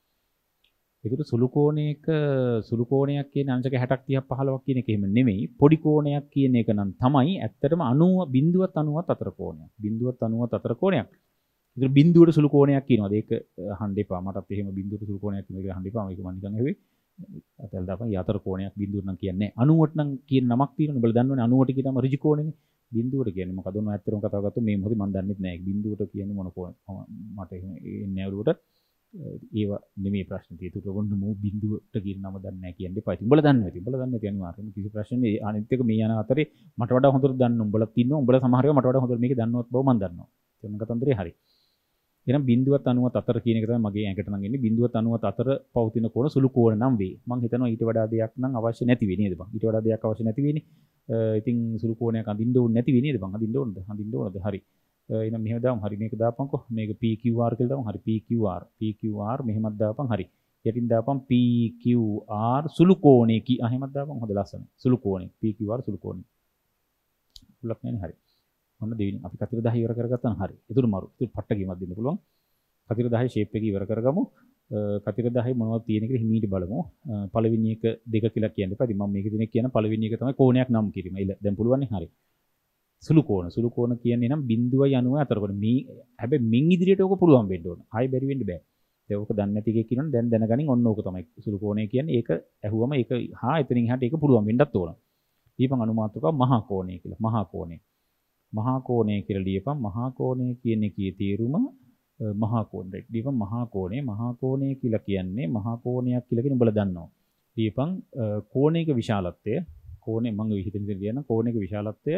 ඒකට සුළු කෝණයක සුළු කෝණයක් කියන්නේ අංශක හැටක් තිහක් පහළොවක් කියන එක එහෙම නෙමෙයි. පොඩි කෝණයක් කියන එක නම් තමයි ඇත්තටම අනූව බිඳුවත් අනූවත් අතර කෝණයක්. බිඳුවත් අනූවත් අතර කෝණයක්. ඉතින් බිඳුවට සුළු කෝණයක් කියනවාද? ඒක අහන්න එපා. මටත් එහෙම බිඳුවට සුළු කෝණයක් කියන එක අහන්න එපා. මේක මම නිකන් ඇහුවේ. අතල් දාපන් යතර කෝණයක් බිඳුවට නම් කියන්නේ නැහැ. අනූවට නම් කියන නමක් තියෙනවා. ඔබලා දන්නවනේ අනූවට කියනම ඍජු කෝණෙනේ. බිඳුවට කියන්නේ මොකද? ඔන්න ඇත්තටම කතාව ගත්තොත් මේ මොහොතේ මම දන්නෙත් නැහැ. බිඳුවට කියන්නේ මොන කෝණ? මට එහෙම එන්නේ නැහැ. ඒව නෙමෙයි ප්‍රශ්නේ තියෙන්නේ. ඒක වොන්න මෝ බිඳුවට කියන නම දන්නේ නැහැ කියන්නේ එපා. ඉතින් උඹලා දන්නවා. ඉතින් උඹලා දන්නේ නැති අනිවාර්යයෙන්ම කිසි ප්‍රශ්නේ නෑ. අනිත් එක මේ යන අතරේ මට වඩා හොඳට දන්න උඹලත් ඉන්නවා. උඹලා සමහර ඒවා මට වඩා හොඳට මේක දන්නවත් බව මම දන්නවා. ඒක කතන්දරේ හරි. එහෙනම් බිඳුවත් අනූවත් අතර කියන එක තමයි මගේ ඇඟට නම් එන්නේ. බිඳුවත් අනූවත් අතර පවතින කෝණ සුළු කෝණ නම් වේ. මම හිතනවා ඊට වඩා දෙයක් නම් අවශ්‍ය නැති වෙයි නේද බං? ඊට වඩා දෙයක් අවශ්‍ය නැති වෙන්නේ. ඉතින් සුළු කෝණයක් අඳින්න ඕනේ නැති වෙයි නේද බං? අඳින්න ඕනද? අඳින්න ඕනද? හරි. එහෙනම් මෙහෙම දාමු. හරි මේක දාපන්කො. මේක P Q R කියලා දාමු. හරි P Q R. P Q R මෙහෙමත් දාපන්. හරි. යටින් දාපන් P Q R සුළු කෝණේ කි. ආ එහෙමත් දාපන්. හොඳ ලස්සන. සුළු කෝණේ. P Q R සුළු කෝණේ. පුලක් නෑනේ. හරි. ඔන්න දෙවෙනි අපි කතර දහ ඉවර කරගත්තා නම් හරි. ඒතුළු මරු. ඒතුළු පට්ට ගීමක් දෙන්න පුළුවන්. කතර දහේ ෂේප් එක ඉවර කරගමු. කතර දහේ මොනවද තියෙන කියලා හිමීට බලමු. පළවෙනි එක දෙක කියලා කියන්න එපා. ඉතින් මම මේක දිනේ කියන පළවෙනි එක තමයි කෝණයක් නම් කිරීම. ඉල දැන් පුළුවන් නේ. හරි. සුළු කෝණ සුළු කෝණ කියන්නේ නම් බිඳුවයි අනූවයි අතර කොන මේ හැබැයි මින් ඉදිරියට ඕක පුළුවන් වෙන්න ඕන. ආයි බැරි වෙන්න බෑ. ඒක ඕක දන්නේ නැති එකෙක් කියනවනේ දැන් දැනගනින් ඔන්න ඕක තමයි සුළු කෝණය කියන්නේ. ඒක ඇහුවම ඒක හා එතනින් එහාට ඒක පුළුවන් වෙන්නත් ඕන. දීපන් අනුමාත්‍රකාව මහා කෝණය කියලා. මහා කෝණය. මහා කෝණය කියලා දීපන් මහා කෝණය කියන එකේ තේරුම මහා කෝණය. දීපන් මහා කෝණය මහා කෝණය කියලා කියන්නේ මහා කෝණයක් කියලා කියන උඹලා දන්නවා. දීපන් කෝණයක විශාලත්වය කෝණය මම හිතින් කියන කෝණයක විශාලත්වය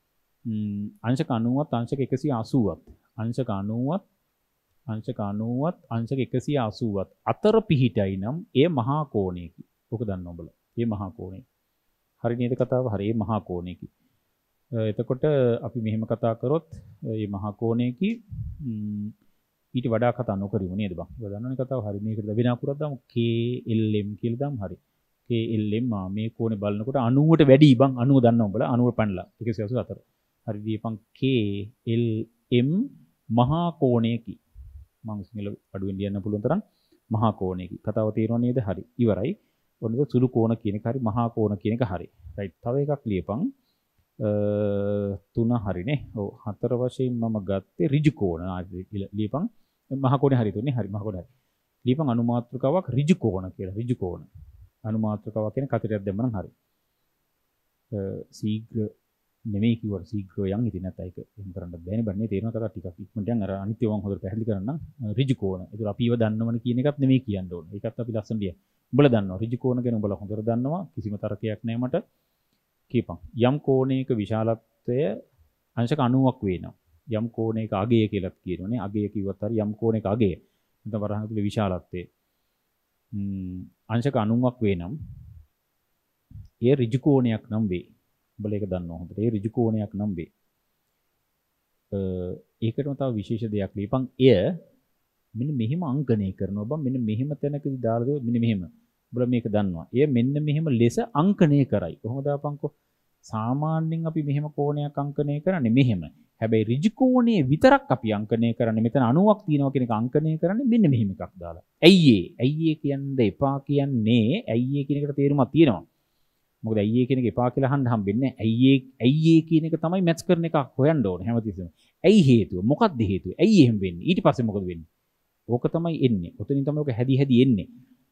අංශක අනූවත් අංශක එකසිය අසූවත් අංශක අනූවත් අංශක අනූවත් අංශක එකසිය අසූවත් අතර පිහිටයි නම් ඒ මහා කෝණයකි. ඔක දන්න ඔබලා. මේ මහා කෝණය. හරි නේද කතාව? හරි මේ මහා කෝණයකි. එතකොට අපි මෙහෙම කතා කරොත් මේ මහා කෝණයකි ඊට වඩා කතා නොකරමු නේද බං? ඔබ දන්නවනේ කතාව. හරි මේකට වෙන අකුරක් දාමු K L M කියලා දාමු. හරි. K L M මේ කෝණේ බලනකොට අනූවට වැඩි බං. අනූව දන්නවා ඔබලා. අනූව පැනලා එකසිය අසූහතර. හරි දීපන් K L M මහා කෝණයකි. මම සිංහල අඩුවෙන් ලියන්න පුළුවන් තරම් මහා කෝණයකි. කතාව තේරුණා නේද? හරි. ඉවරයි. ඔන්න සුළු කෝණ කියන එක හරි මහා කෝණ කියන එක හරි. රයිට්. තව එකක් ලියපන්. තුන හරිනේ. ඔව් හතර වශයෙන් මම ගත්තේ ඍජු කෝණ. ලියපන්. මහා කෝණේ හරි තුනේ. හරි මහා කෝණ හරි. ලියපන් අනුමාත්‍රකාවක් ඍජු කෝණ කියලා. ඍජු කෝණ. අනුමාත්‍රකාවක් කියන්නේ කතරයක් දැම්ම නම් හරි. සීඝ්‍ර නෙමෙයි කිව්වට ශීඝ්‍රව යන් ඉතින් නැත්නම් ඒක එහෙම කරන්න බෑනේ බන්නේ තේරෙන කතාව ටිකක් ඉක්මනට යන් අර අනිත්‍ය වං හොදට පැහැදිලි කරන්නම් ඍජු කෝණ. ඒක අපි ඒව දන්නවනේ කියන එකත් නෙමෙයි කියන්න ඕනේ. ඒකත් අපි ලස්සන ලිය. උඹලා දන්නවා ඍජු කෝණ ගැන උඹලා හොඳට දන්නවා කිසිම තර්කයක් නැහැ මට. කියපන්. යම් කෝණයක විශාලත්වය අංශක අනූවක් වෙනවා. යම් කෝණයක අගය කියලාත් කියනෝනේ. අගය කිව්වත් හරි යම් කෝණයක අගය. නැත්නම් වරහන් ඇතුලේ විශාලත්වය. ම් අංශක අනූවක් වෙනම් ඒ ඍජු කෝණයක් නම් වේ. උඹලා ඒක දන්නවා හොඳට. ඒ ඍජු කෝණයක් නම් වේ. ඒකටම තව විශේෂ දෙයක් ලියපන්. එය මෙන්න මෙහිම අංකණය කරනවා බං. මෙන්න මෙහිම තැනකදී දාලා දෙව මෙන්න මෙහිම. උඹලා මේක දන්නවා. එය මෙන්න මෙහිම ලෙස අංකණය කරයි. කොහොමද දාපන්කෝ? සාමාන්‍යයෙන් අපි මෙහෙම කෝණයක් අංකණය කරන්නේ මෙහෙම. හැබැයි ඍජු කෝණයේ විතරක් අපි අංකණය කරන්නේ මෙතන අණුවක් තියෙනවා කියන එක අංකණය කරන්නේ මෙන්න මෙහෙම එකක් දාලා. ඇයි ඒ? ඇයි ඒ කියන්න එපා කියන්නේ? ඇයි ඒ කියන එකට තේරුමක් තියෙනවා. මොකද ඇයි ඒ කියන එක එපා කියලා අහන්න හම්බෙන්නේ නැහැ. ඇයි ඒ ඇයි ඒ කියන එක තමයි මැච් කරන එක හොයන්න ඕනේ හැමතිස්සෙම. ඇයි හේතුව? මොකක්ද හේතුව? ඇයි එහෙම වෙන්නේ? ඊට පස්සේ මොකද වෙන්නේ? ඕක තමයි එන්නේ. ඔතනින් තමයි ඔක හැදි හැදි එන්නේ.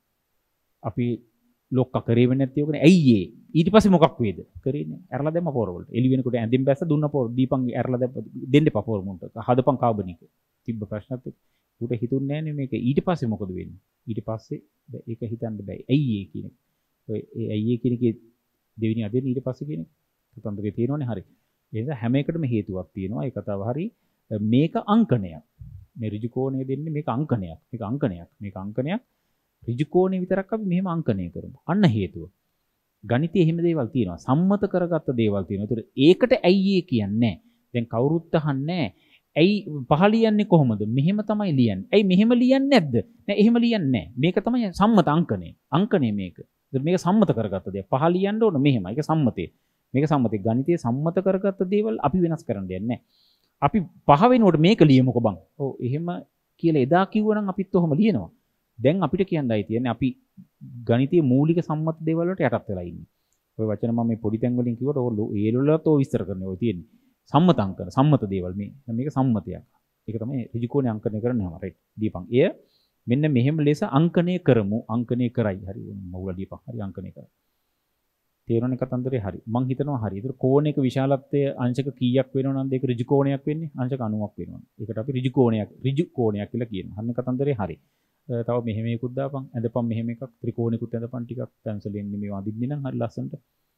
අපි ලොක්ක කරේ වෙන්නේ නැති ඕකනේ. ඇයි ඒ? ඊට පස්සේ මොකක් වේද? කරේනේ. ඇරලා දැම්ම පොර වලට. එළි වෙනකොට ඇඳෙන් බැස්ස දුන්න පොර දීපන් ඇරලා දැම්ම දෙන්න එපා පොර මුන්ට. හදපන් කාබනික. තිබ්බ ප්‍රශ්නත් එක්ක. උට හිතුන්නේ නැන්නේ මේක. ඊට පස්සේ මොකද වෙන්නේ? ඊට පස්සේ ඒක හිතන්න බෑ. ඇයි ඒ කියන එක. ඔය ඇයි ඒ කියන එකේ දෙවෙනි අදින් ඊට පස්සේ කියන එක. කතන්දරේ තියෙනවනේ හරි. ඒ නිසා හැම එකටම හේතුවක් තියෙනවා. ඒ කතාව හරි. මේක අංකණයක්. මේ ඍජු කෝණය දෙන්නේ මේක අංකණයක්. මේක අංකණයක්. මේක අංකණයක්. ඍජු කෝණය විතරක් අපි මෙහෙම අංකණය කරමු. අන්න හේතුව. ගණිතයේ එහෙම දේවල් තියෙනවා. සම්මත කරගත්ත දේවල් තියෙනවා. ඒතර ඒකට ඇයි ඒ කියන්නේ? දැන් කවුරුත් අහන්නේ ඇයි පහ ලියන්නේ කොහොමද? මෙහෙම තමයි ලියන්නේ. ඇයි මෙහෙම ලියන්නේ නැද්ද? නෑ එහෙම ලියන්නේ නෑ. මේක තමයි සම්මත අංකණය. අංකණය මේක. මේක සම්මත කරගත්ත දෙයක්. පහ ලියන්න ඕන මෙහෙමයි. ඒක සම්මතේ. මේක සම්මතේ. ගණිතයේ සම්මත කරගත්ත දේවල් අපි වෙනස් කරන්න දෙන්නේ නැහැ. අපි පහ වෙනකොට මේක ලියමුකෝ බං. ඔව් එහෙම කියලා එදා කිව්වනම් අපිත් ඔහොම ලියනවා. දැන් අපිට කියන්නයි තියෙන්නේ අපි ගණිතයේ මූලික සම්මත දේවල් වලට යටත් වෙලා ඉන්නේ. ඔය වචන මම මේ පොඩි තැන් වලින් කිව්වට ඔය ඒලවලත් ඔය විස්තර කරන්නේ ඔය තියෙන්නේ. සම්මත අංකන සම්මත දේවල් මේ. මේක සම්මතයක්. ඒක තමයි ඍජු කෝණේ අංකනය කරන්නම රයිට්. දීපන්. එය මෙන්න මෙහෙම ලෙස අංකණය කරමු. අංකණය කරයි. හරි මවුල දීපන්. හරි අංකණය කරා. තේරෙන්නේ කතන්දරේ හරි. මං හිතනවා හරි. ඒතර කෝණයක විශාලත්වය අංශක කීයක් වෙනව නේද? ඒක ඍජු කෝණයක් වෙන්නේ. අංශක අනූවක් වෙනවා. ඒකට අපි ඍජු කෝණයක් ඍජු කෝණයක් කියලා කියනවා. හරිනේ කතන්දරේ හරි. තව මෙහෙම එකකුත් දාපන්. ඇඳපන් මෙහෙම එකක්. ත්‍රිකෝණිකුත් ඇඳපන් ටිකක්. පැන්සලෙන් මේ වදින්නේ නම් හරි ලස්සනට.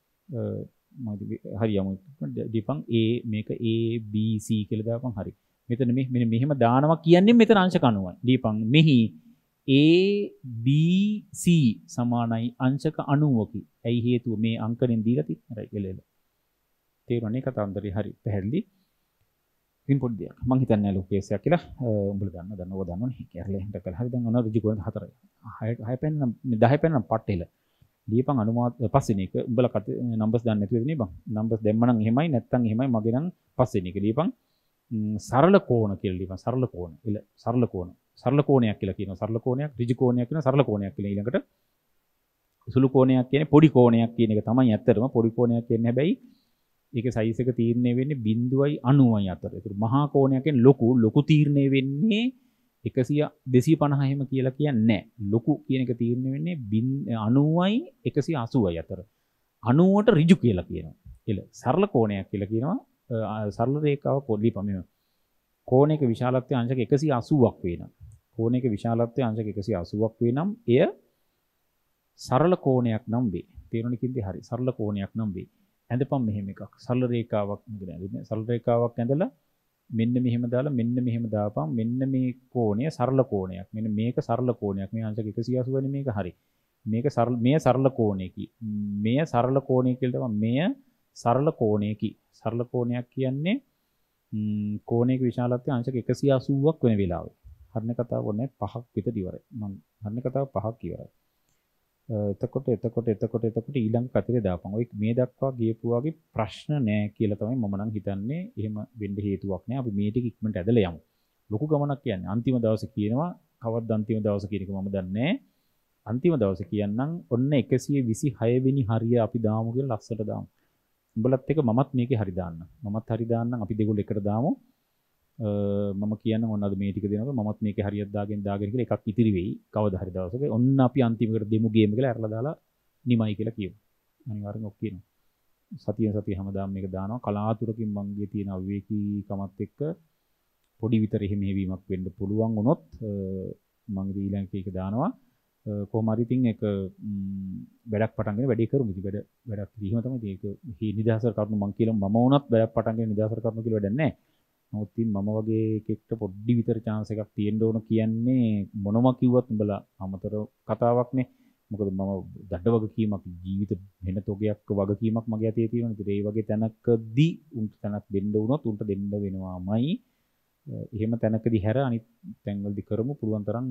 මම හරි යමු. දීපන් A මේක A B C කියලා දාපන් හරි. මෙතන මේ මෙන්න මෙහෙම දානවා කියන්නේ මෙතන අංශක අනූවයි. දීපන් මෙහි A B C සමානයි අංශක අනූවකි. ඇයි හේතුව මේ අංකණයෙන් දීලා තියෙන්නේ. හරි එළ එළ. තේරුණානේ කතන්දරේ හරි පැහැදිලි. ඉතින් පොඩි දෙයක්. මං හිතන්නේ නැහැ ලොකු කේස් එකක් කියලා. උඹලා දන්න දන්න ඕවා දන්නවනේ. කැරලේ හින්දා කළා. හරි දැන් අනවා ඍජු කෝණ හතරයි. හය පෙන්න දහ පෙන්න පට්ටෙල. ලියපන් අනුමාන පස්වෙනි එක. උඹලා නම්බර්ස් දාන්න නැතුව ඉන්නේ බං. නම්බර්ස් දැම්ම නම් එහෙමයි නැත්තම් එහෙමයි මගේ නම් පස්වෙනි එක. ලියපන් සරල කෝණ කියලා ලියපන්. සරල කෝණ. එළ සරල කෝණ. සරල කෝණයක් කියලා කියනවා. සරල කෝණයක් ඍජු කෝණයක් කියනවා. සරල කෝණයක් කියලා ඊළඟට සුළු කෝණයක් කියන්නේ පොඩි කෝණයක් කියන එක තමයි ඇත්තටම. පොඩි කෝණයක් කියන්නේ හැබැයි ඒකේ සයිස් එක තීරණය වෙන්නේ බිංදුවයි අනූවයි අතර. ඒතර මහා කෝණයක් කියන්නේ ලොකු ලොකු තීරණය වෙන්නේ එකසිය දෙසිය පනහ එහෙම කියලා කියන්නේ නැහැ. ලොකු කියන එක තීරණය වෙන්නේ අනූවයි එකසිය අසූවයි අතර. අනූවට ඍජු කියලා කියනවා. එළ සරල කෝණයක් කියලා කියනවා. සරල රේඛාව පොඩ්ඩි පමෙම. කෝණයක විශාලත්වය අංශක එකසිය අසූවක් වෙනවා. කෝණයක විශාලත්වය අංශක එකසිය අසූවක් වෙනම් එය සරල කෝණයක් නම් වේ. තේරුණා කිව්ද? හරි. සරල කෝණයක් නම් වේ. ඇඳපම් මෙහෙම එකක්. සරල රේඛාවක් නේද ඇඳින්නේ. සරල රේඛාවක් ඇඳලා මෙන්න මෙහෙම දාලා මෙන්න මෙහෙම දාපම් මෙන්න මේ කෝණය සරල කෝණයක්. මෙන්න මේක සරල කෝණයක්. මේ අංශක එකසිය අසූ වෙන මේක හරි. මේක සරල මේ සරල කෝණයකි. මෙය සරල කෝණය කියලා තමයි. මෙය සරල කෝණයකි. සරල කෝණයක් කියන්නේ කෝණයක විශාලත්වය අංශක එකසිය අසූවක් වෙන වෙලාවේ. හරිනේ කතාව ඕනේ පහක් විතර ඉවරයි. මම හරිනේ කතාව පහක් ඉවරයි. එතකොට එතකොට එතකොට එතකොට ඊළඟ පැතිරේ දාපන්. ඔය මේ දක්වා ගියපු වගේ ප්‍රශ්න නැහැ කියලා තමයි මම නම් හිතන්නේ. එහෙම වෙන්න හේතුවක් නැහැ. අපි මේ ටික ඉක්මනට ඇදලා යමු. ලොකු ගමනක් කියන්නේ. අන්තිම දවසේ කියනවා කවද්ද අන්තිම දවසේ කියන එක මම දන්නේ නැහැ. අන්තිම දවසේ කියන්නම් ඔන්න එකසිය විසිහය වෙනි හරිය අපි දාමු කියලා ලස්සට දාමු. උඹලත් එක මමත් මේකේ හරි දාන්න. මමත් හරි දාන්නම්. අපි දෙගොල්ලෝ එකට දාමු. මම කියන්න ඔන්න අද මේ ටික දෙනකොට මමත් මේකේ හරියට දාගෙන දාගෙන කියලා එකක් ඉතිරි වෙයි කවදා හරි දවසක ඔන්න අපි අන්තිමකට දෙමු ගේම් එක කියලා අරලා දාලා නිමයි කියලා කියමු අනිවාර්යෙන් ඔක් කියනවා සතිය සතිය හැමදාම මේක දානවා කලාතුරකින් මංගේ තියෙන අවිවේකීකමත් එක්ක පොඩි විතර එහෙම මෙහෙවීමක් වෙන්න පුළුවන් වුණොත් මම ඊළඟ එක දානවා කොහොම හරි ඉතින් ඒක වැඩක් පටන් ගන්න වැඩි කරමු. ඉතින් වැඩ වැඩක් එහෙම තමයි. ඒක හි නිදහසට කරනු මං කියලා මම වුණත් වැඩක් පටන් ගන්න නිදහසට කරනු කියලා වැඩක් නැහැ. නමුත් ඉතින් මම වගේ එකෙක්ට පොඩ්ඩි විතර chance එකක් තියෙන්න ඕන කියන්නේ මොනම කිව්වත් උඹලා අමතර කතාවක්නේ. මොකද මම දඩ වගකීමක් ජීවිත වෙන තොගයක් වගකීමක් මගේ අතේ තියෙනවා. ඉතින් ඒ වගේ තැනකදී උන්ට තැනක් දෙන්න වුණොත් උන්ට දෙන්න වෙනවාමයි. එහෙම තැනකදී හැර අනිත් තැන්වලදී කරමු පුළුවන් තරම්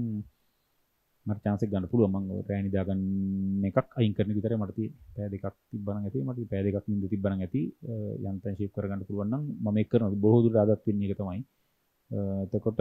මට chance එක ගන්න පුළුවන්. මම රෑ නිදා ගන්න එකක් අයින් කරන විතරයි මට තියෙන්නේ. පැය දෙකක් තිබ්බනම් ඇති. මට පැය දෙකක් නින්ද තිබ්බනම් ඇති. යන්තම් ෂේප් කරගන්න පුළුවන් නම් මම ඒක කරනවා. බොහෝ දුරට ආදත් වෙන්නේ ඒක තමයි. එතකොට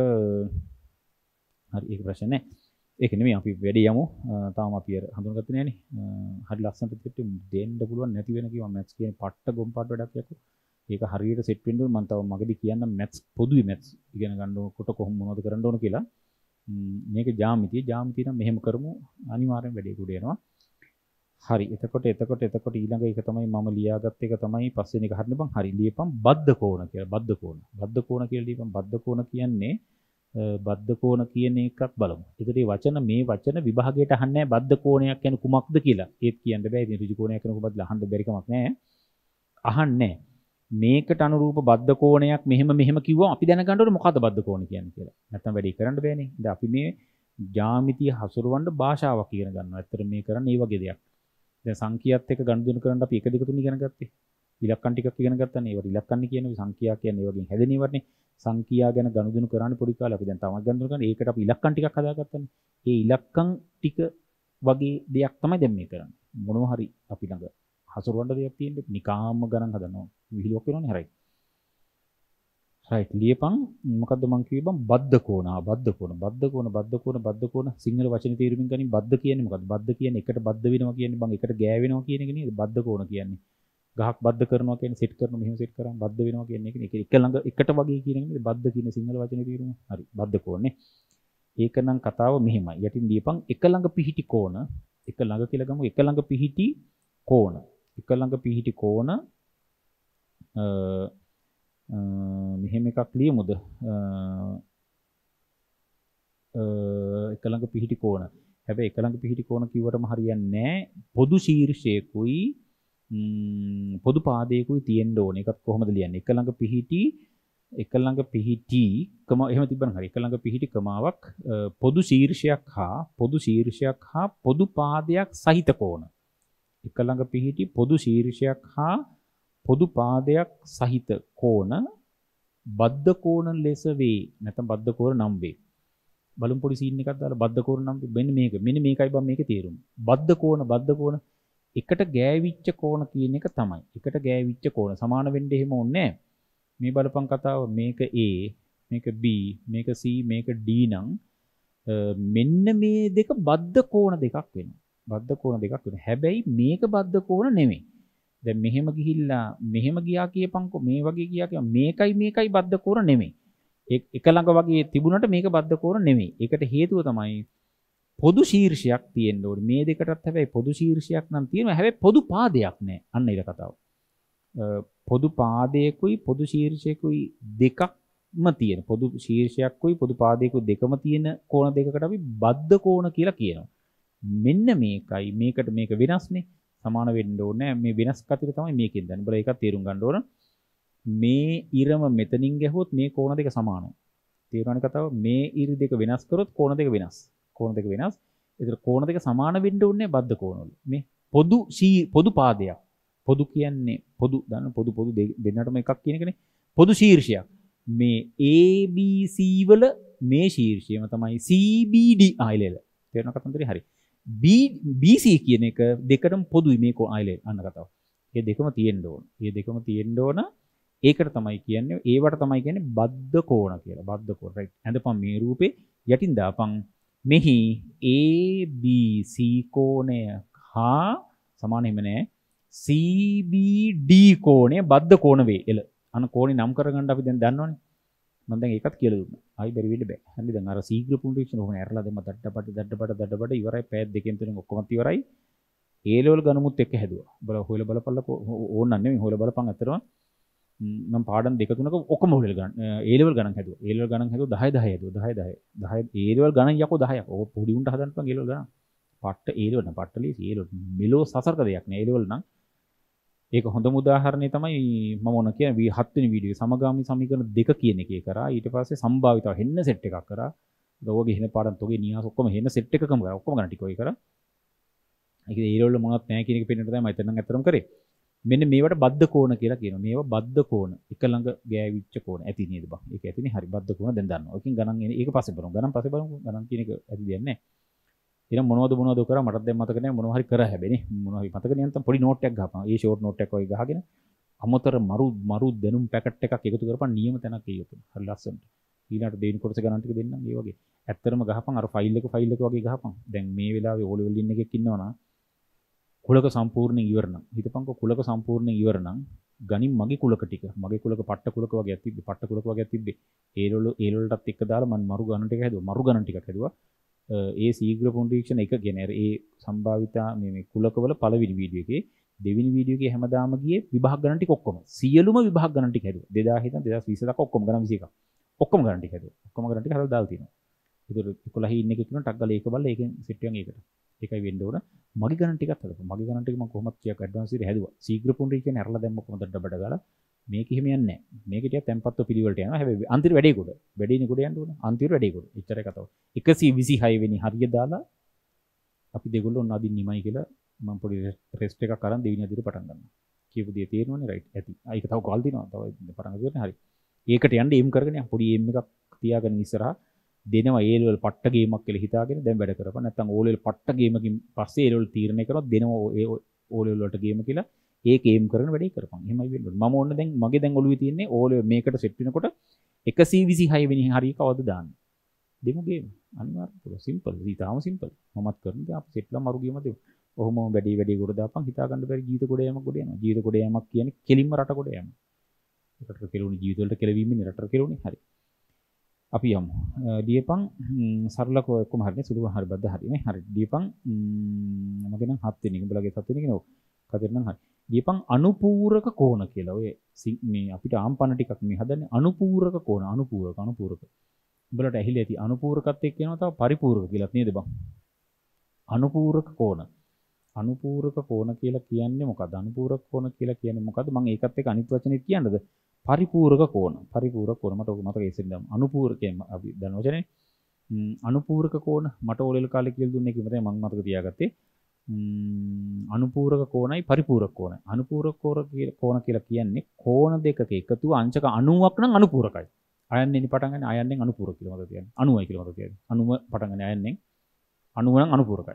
හරි ඒක ප්‍රශ්න නැහැ. ඒක නෙමෙයි අපි වැඩි යමු. තාම අපි හඳුනගත්තේ නැහනේ. හරි ලස්සනට පිටු දෙන්න පුළුවන් නැති වෙන කිව්වා මැත්ස් කියන්නේ පට්ට ගොම් පාට වැඩක් යකෝ. ඒක හරියට සෙට් වෙන්න ඕන. මම තව මගදී කියන්න මැත්ස් පොදුයි මැත්ස් ඉගෙන ගන්න ඕනකොට කොහොම මොනවද කරන්න ඕන කියලා. මේක ජ්‍යාමිතිය ජ්‍යාමිතිය නම් මෙහෙම කරමු අනිවාර්යෙන් වැඩේ කුඩ එනවා. හරි එතකොට එතකොට එතකොට ඊළඟ එක තමයි මම ලියාගත්ත එක තමයි පස්වෙනි එක හරිනේ බං. හරි ලියපන් බද්ධ කෝණ කියලා. බද්ධ කෝණ. බද්ධ කෝණ කියලා ලියපන්. බද්ධ කෝණ කියන්නේ බද්ධ කෝණ කියන එකක් බලමු. ඒකට මේ වචන මේ වචන විභාගයට අහන්නේ නැහැ බද්ධ කෝණයක් කියන්නේ කුමක්ද කියලා. ඒත් කියන්න බෑ. ඉතින් ඍජු කෝණයක් කියන කුමක්ද අහන්න බැරි කමක් නැහැ. අහන්නේ මේකට අනුරූප බද්ධ කෝණයක් මෙහෙම මෙහෙම කිව්වම අපි දැනගන්න ඕනේ මොකද්ද බද්ධ කෝණ කියන්නේ කියලා. නැත්තම් වැඩි කරන්න බෑනේ. දැන් අපි මේ ජ්‍යාමිතිය හසුරවන්න භාෂාවක් ඉගෙන ගන්නවා. ඇත්තට මේ කරන්නේ මේ වගේ දෙයක්. දැන් සංඛ්‍යාත් එක්ක ගනුදෙනු කරන්න අපි එක දෙක තුන ඉගෙන ගත්තේ. ඉලක්කම් ටිකක් ඉගෙන ගත්තානේ. ඒවට ඉලක්කම් කියන්නේ සංඛ්‍යා කියන්නේ ඒ වගේ හැදෙන ඒවානේ. සංඛ්‍යා ගැන ගනුදෙනු කරන්නේ පොඩි කාලේ. අපි දැන් තවත් ගනුදෙනු කරන්නේ. ඒකට අපි ඉලක්කම් ටිකක් හදාගත්තානේ. ඒ ඉලක්කම් ටික වගේ දෙයක් තමයි දැන් මේ කරන්නේ. මොනවා හරි අපි ළඟ හසුරවන්න දෙයක් තියෙන්නේ. නිකාම්ම ගණන් හදනවා. විහිළුවක් වෙනවනේ හරයි. රයිට් ලියපන් මොකද්ද මං කිව්වේ බං බද්ධ කෝණ. ආ බද්ධ කෝණ. බද්ධ කෝණ බද්ධ කෝණ බද්ධ කෝණ සිංහල වචනේ තේරුමින් ගනින් බද්ධ කියන්නේ මොකද්ද? බද්ධ කියන්නේ එකට බද්ධ වෙනවා කියන්නේ බං එකට ගෑවෙනවා කියන එක නේද? බද්ධ කෝණ කියන්නේ. ගහක් බද්ධ කරනවා කියන්නේ සෙට් කරනවා මෙහෙම සෙට් කරාම බද්ධ වෙනවා කියන්නේ ඒක එක ළඟ එකට වගේ කියන එක නේද? බද්ධ කියන සිංහල වචනේ තේරුම. හරි බද්ධ කෝණනේ. ඒක නම් කතාව මෙහෙමයි. යටින් ලියපන් එක ළඟ පිහිටි කෝණ. එක ළඟ කියලා ගමු. එක ළඟ පිහිටි කෝණ. එක ළඟ පිහිටි කෝණ මෙහෙම එකක් ලියමුද? එක ළඟ පිහිටි කෝණ. හැබැයි එක ළඟ පිහිටි කෝණ කිව්වටම හරියන්නේ නැහැ. පොදු ශීර්ෂයකුයි පොදු පාදයකුයි තියෙන්න ඕනේ. ඒකත් කොහොමද ලියන්නේ? එක ළඟ පිහිටි එක ළඟ පිහිටි කම එහෙම තිබ්බනම් හරි. එක ළඟ පිහිටි කමාවක් පොදු ශීර්ෂයක් හා පොදු ශීර්ෂයක් හා පොදු පාදයක් සහිත කෝණ. එක ළඟ පිහිටි පොදු ශීර්ෂයක් හා පොදු පාදයක් සහිත කෝණ බද්ධ කෝණ ලෙස වේ. නැත්නම් බද්ධ කෝණ නම් වේ. බලමු පොඩි සීන් එකක් දාලා බද්ධ කෝණ නම් මෙන්න මේක. මෙන්න මේකයි බම් මේකේ තේරුම. බද්ධ කෝණ බද්ධ කෝණ එකට ගෑවිච්ච කෝණ කියන එක තමයි. එකට ගෑවිච්ච කෝණ සමාන වෙන්න එහෙම ඕනේ නැහැ. මේ බලපං කතාව මේක A මේක B මේක C මේක D නම් මෙන්න මේ දෙක බද්ධ කෝණ දෙකක් වෙනවා. බද්ධ කෝණ දෙකක් වෙනවා. හැබැයි මේක බද්ධ කෝණ නෙමෙයි. දැන් මෙහෙම ගිහිල්ලා මෙහෙම ගියා කියපන්කෝ මේ වගේ ගියා කියම මේකයි මේකයි බද්ධ කෝණ නෙමෙයි. එක ළඟ වගේ තිබුණට මේක බද්ධ කෝණ නෙමෙයි. ඒකට හේතුව තමයි පොදු ශීර්ෂයක් තියෙන්න ඕනේ. මේ දෙකටත් හැබැයි පොදු ශීර්ෂයක් නම් තියෙනවා. හැබැයි පොදු පාදයක් නැහැ. අන්න ඒක කතාව. පොදු පාදයකුයි පොදු ශීර්ෂයකුයි දෙකක්ම තියෙන. පොදු ශීර්ෂයක්කුයි පොදු පාදයකුයි දෙකම තියෙන කෝණ දෙකකට අපි බද්ධ කෝණ කියලා කියනවා. මෙන්න මේකයි මේකට මේක වෙනස්නේ. සමාන වෙන්න ඕනේ. මේ වෙනස් කතිර තමයි මේකෙන් දැන්. උඹලා ඒකත් තේරුම් ගන්න ඕන. මේ ඉරම මෙතනින් ගැහුවොත් මේ කෝණ දෙක සමානයි. තේරුණානේ කතාව? මේ ඉරි දෙක වෙනස් කරොත් කෝණ දෙක වෙනස්. කෝණ දෙක වෙනස්. ඒතර කෝණ දෙක සමාන වෙන්න ඕනේ බද්ධ කෝණවල. මේ පොදු පොදු පාදයක්. පොදු කියන්නේ පොදු දන්න පොදු පොදු දෙන්නටම එකක් කියන එකනේ. පොදු ශීර්ෂයක්. මේ A B C වල මේ ශීර්ෂයම තමයි C B D ආයිලෙල. තේරුණා කතන්දරේ? හරි. B B C කියන එක දෙකටම පොදුයි මේ ආයිලෙල අන්න කතාව. මේ දෙකම තියෙන්න ඕන. මේ දෙකම තියෙන්න ඕන. ඒකට තමයි කියන්නේ ඒවට තමයි කියන්නේ බද්ධ කෝණ කියලා. බද්ධ කෝණ. රයිට්. අඳපන් මේ රූපේ යටින් දාපන් මෙහි A B C කෝණය හා සමාන හිම නෑ C B D කෝණය බද්ධ කෝණ වේ. එල. අන්න කෝණේ නම් කරගන්න අපි දැන් දන්නවනේ. මම දැන් ඒකත් කියලා දුන්නා. ආයි බැරි වෙන්න බෑ. හරි දැන් අර ශීඝ්‍ර පුනරීක්ෂණ ඕනේ ඇරලා දෙම දඩඩපඩ දඩඩපඩ දඩඩපඩ ඉවරයි. පැය දෙකෙන් තුනෙන් ඔක්කොමත් ඉවරයි. A level ගණමුත් එක්ක හැදුවා. බලලා හොයලා බලපල්ලා ඕන නම් නෙමෙයි හොයලා බලපන් අතරම මම පාඩම් දෙක තුනක ඔක්කොම හොයලා ගන්න A level ගණන් හැදුවා. A level ගණන් හැදුවා දහය දහය හැදුවා. දහය දහය. දහය A level ගණන් යකෝ දහයක්. ඕක පොඩි උන්ට හදන්නපන් A level ගණන්. පට්ට ඒ level න පට්ට ලීසි ඒ level මෙලෝ සසරක දෙයක් නෑ ඒ level නම් ඒක හොඳම උදාහරණය තමයි මම මොන කියන වී හත් වෙනි වීඩියෝ සමගාමී සමීකරණ දෙක කියන එකේ කරා ඊට පස්සේ සම්භාවිතාව හෙන්න සෙට් එකක් කරා රෝගේ හෙන පාඩම් තෝගේ නියාස ඔක්කොම හෙන සෙට් එකකම කරා ඔක්කොම ගන්න ටික ඔය කරා ඒක ඒ level මොනවත් නැහැ කියන එක පෙන්නට තමයි මම එතන නම් අතරම කරේ මෙන්න මේවට බද්ධ කෝණ කියලා කියනවා මේවා බද්ධ කෝණ එක ළඟ ගෑවිච්ච කෝණ ඇති නේද බං ඒක ඇතිනේ හරි බද්ධ කෝණ දැන් දන්නවා ඔකින් ගණන් එන්නේ ඒක පස්සේ බලමු ගණන් පස්සේ බලමු ගණන් කියන එක ඇති දෙයක් නැහැ ඊළඟ මොනවද මොනවද කරා මටත් දැන් මතක නැහැ මොනවා හරි කරා හැබැයිනේ මොනවා හරි මතක නැත්නම් පොඩි නෝට් එකක් ගහපන් ඒ ෂෝට් නෝට් එකක් වගේ ගහගෙන අමතර මරු මරු දෙනුම් පැකට් එකක් එකතු කරපන් නියම තැනක් කියයුතු හරි ලස්සනට ඊළඟට දෙවෙනි කොටස ගණන් ටික දෙන්නම් ඒ වගේ ඇත්තටම ගහපන් අර ෆයිල් එක ෆයිල් එක වගේ ගහපන් දැන් මේ වෙලාවේ ඕ ලෙවල් ඉන්න එකෙක් ඉන්නවනම් කුලක සම්පූර්ණයෙන් ඉවර නම් හිතපන්කෝ කුලක සම්පූර්ණයෙන් ඉවර නම් ගනින් මගේ කුලක ටික මගේ කුලක පට්ට කුලක වගේ තිබ්බේ පට්ට කුලක වගේ තිබ්බේ ඒ වල ඒ වලටත් එක්ක දාලා මම මරු ගණන් ටික හැදුවා මරු ගණන් ටිකක් හැදුවා ඒ ශීඝ්‍ර පුනරීක්ෂණ එක කියන ඒ සම්භාවිතා මේ මේ කුලකවල පළවෙනි වීඩියෝ එකේ දෙවෙනි වීඩියෝ එකේ හැමදාම ගියේ විභාග ගණන් ටික ඔක්කොම සියලුම විභාග ගණන් ටික හැදුවා දෙදාහ ඉඳන් දෙදාස් විස්ස දක්වා ඔක්කොම ගණන් විසි එකක් ඔක්කොම ගණන් ටික හැදුවා ඔක්කොම ගණන් ටික හදලා දාලා තියෙනවා ඒතර එකොළහ ඉන්න එකේ කියන ටක් ගාලා ඒක බලලා ඒකෙන් සෙට් එකෙන් ඒකට ඒකයි වෙන්න ඕන මගේ ගණන් ටිකත් හදපන් මගේ ගණන් ටික මම කොහොමද ටිකක් ඇඩ්වාන්ස් එකේ හැදුවා ශීඝ්‍ර පුනරීක්ෂණ ඇරලා දැම්ම කොහොමද ඩබඩ ගාලා මේක එහෙම යන්නේ නැහැ මේක ටිකක් tempatto පිළිවෙලට යනවා හැබැයි අන්තිම වැඩේ කොට වැඩේනේ කොට යන්න ඕන අන්තිම වැඩේ කොට එච්චරයි කතාව එකසිය විසිහය වෙනි හරිය දාලා අපි දෙගොල්ලෝ ඔන්න අදින් නිමයි කියලා මම පොඩි රෙස්ට් එකක් අරන් දෙවෙනි අදිට පටන් ගන්නවා කියපු දේ තේරෙනවනේ රයිට් ඇති ඒක තව කාල් දිනවා තව පටන් ගන්න හරි ඒකට යන්න එම් කරගෙන යන්න පොඩි එම් එකක් තියාගෙන ඉස්සරහා දෙනවා ඒ ලෙවල් පට්ට ගේමක් කියලා හිතාගෙන දැන් වැඩ කරපන් නැත්නම් ඕ ලෙවල් පට්ට ගේමකින් පස්සේ ඒ ලෙවල් තීරණය කරනවා දෙනවා ඒ ඕ ලෙවල් වලට ගේම කියලා ඒක එම් කරගෙන වැඩේ කරපන් එහෙමයි වෙන්නේ මම ඕන්න දැන් මගේ දැන් ඔළුවේ තියෙන්නේ ඕ ලෙවල් මේකට සෙට් වෙනකොට එකසිය විසිහය වෙනි හරිය කවද දාන්නේ දෙමු ගේම අනිවාර්යයෙන් සිම්පල් ඊටාම සිම්පල් මමත් කරන්නේ අපි සෙට්ලා මරු ගේම දෙමු ඔහොම වැඩි වැඩි කොට දාපන් හිතා ගන්න බැරි ජීවිත කොට යෑමක් කොට යනවා ජීවිත කොට යෑමක් කියන්නේ කෙලින්ම රට කොට යෑම රට කෙලුණු ජීවිත වලට කෙලවීමනේ රට කෙලුණේ හරි අපි යමු දීපං සරලක ඔක්කොම හරිනේ සුළු හරි බද්ද හරිනේ හරි දීපං මගේ නම් හත් වෙනි උඹලගේ හත් වෙනි කෙනෙක් කතර නම් හරි දීපං අනුපූරක කෝණ කියලා ඔය මේ අපිට ආම්පන ටිකක් මේ හදන්නේ අනුපූරක කෝණ අනුපූරක අනුපූරක උඹලට ඇහිලා ඇති අනුපූරකත් එක්ක කියනවා තව පරිපූරක කියලාත් නේද බං අනුපූරක කෝණ අනුපූරක කෝණ කියලා කියන්නේ මොකද්ද අනුපූරක කෝණ කියලා කියන්නේ මොකද්ද මම ඒකත් එක්ක අනිත් වචනේ කියන්නද පරිපූරක කෝණ පරිපූරක කෝණ මට ඔක මතක ඉස්සෙල්ලාම අනුපූරකයෙන් අපි දන්න වචනේ අනුපූරක කෝණ මට ඕලෙල කාලේ කියලා දුන්නේ කිව්ව තමයි මම මතක තියාගත්තේ අනුපූරක කෝණයි පරිපූරක කෝණයි අනුපූරක කෝණ කියලා කියන්නේ කෝණ දෙකක එකතුව අංශක අනූවක් නම් අනුපූරකයි අයන්නෙනි පටන් ගන්න අයන්නෙන් අනුපූරක කියලා මතක තියාගන්න අණුවයි කියලා මතක තියාගන්න අණුව පටන් ගන්න අයන්නෙන් අණුව නම් අනුපූරකයි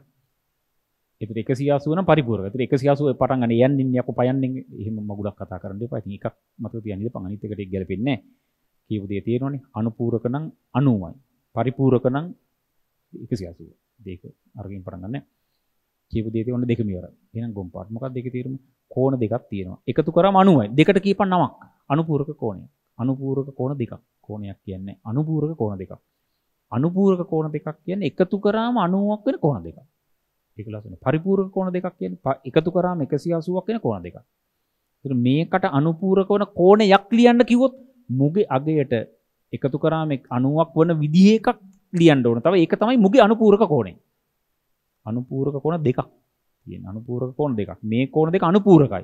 ඒතර එකසිය අසූ නම් පරිපූරක. ඒතර එකසිය අසූ පටන් ගන්න යන්නේ යකෝ පයන්නේ එහෙම මගුලක් කතා කරන්න එපා. ඉතින් එකක් මතක තියාගන්න ඉඳපන් අනිත් එකට ඒක ගැලපෙන්නේ නැහැ. කියපු දේ තේරෙනවනේ. අනුපූරක නම් අනූමයි. පරිපූරක නම් එකසිය අසූ. දෙක අරගෙන පටන් ගන්න. කියපු දේ තේරෙන්න දෙකම ඉවරයි. එහෙනම් ගොම් පාට. මොකක්ද දෙකේ තේරුම? කෝණ දෙකක් තියෙනවා. එකතු කරාම අනූමයි. දෙකට කියපන් නමක්. අනුපූරක කෝණය. අනුපූරක කෝණ දෙකක්. කෝණයක් කියන්නේ අනුපූරක කෝණ දෙකක්. අනුපූරක කෝණ දෙකක් කියන්නේ එකතු කරාම අනූවක් වෙන කෝණ දෙකක්. ඒක ලස්සන පරිපූර්ණ කෝණ දෙකක් කියන්නේ එකතු කරාම එකසිය අසූවක් වෙන කෝණ දෙකක්. ඒතර මේකට අනුපූරක වන කෝණයක් ලියන්න කිව්වොත් මුගේ අගයට එකතු කරාම අනූවක් වන විදිහ එකක් ලියන්න ඕන. තව ඒක තමයි මුගේ අනුපූරක කෝණය. අනුපූරක කෝණ දෙකක් තියෙන. අනුපූරක කෝණ දෙකක්. මේ කෝණ දෙක අනුපූරකයි.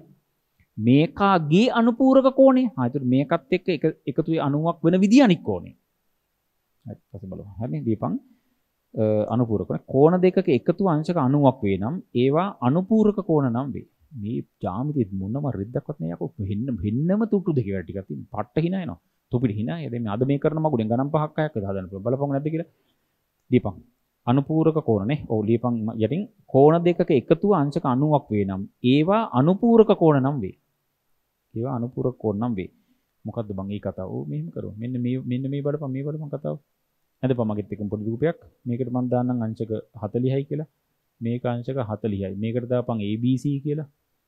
මේකාගේ අනුපූරක කෝණය. හා ඒතර මේකත් එක්ක එකතු වෙ අනූවක් වෙන විදිහ අනික් කෝණය. හරි පස්සේ බලමු. හරිනේ දීපං අනුපූරක කෝණ දෙකක එකතු අංශක අනූවක් වේ නම් ඒවා අනුපූරක කෝණ නම් වේ. මේ ජාමිතිය මොනම රෙද්දක්වත් නෑ යකෝ. වෙන්න වෙන්නම තුට්ටු දෙක වැඩ ටිකක් තියෙන. පට්ට hina එනවා. තොපිට hina. දැන් මේ අද මේ කරන මගුලෙන් ගණන් පහක් හයක් හදන්න පුළුවන්. බලපං නැද්ද කියලා. දීපං අනුපූරක කෝණ නේ. ඔව් දීපං යටින් කෝණ දෙකක එකතු අංශක අනූවක් වේ නම් ඒවා අනුපූරක කෝණ නම් වේ. ඒවා අනුපූරක කෝණ නම් වේ. මොකද්ද බං මේ කතාව? ඔව් මෙහෙම කරමු. මෙන්න මේ මෙන්න මේ බලපං මේ බලපං කතාව. නැදපන් මගෙත් එක්කම පොඩි රූපයක්. මේකට මම දාන්නම් අංශක හතලිහයි කියලා. මේක අංශක හතලිහයි. මේකට දාපන් A B C කියලා.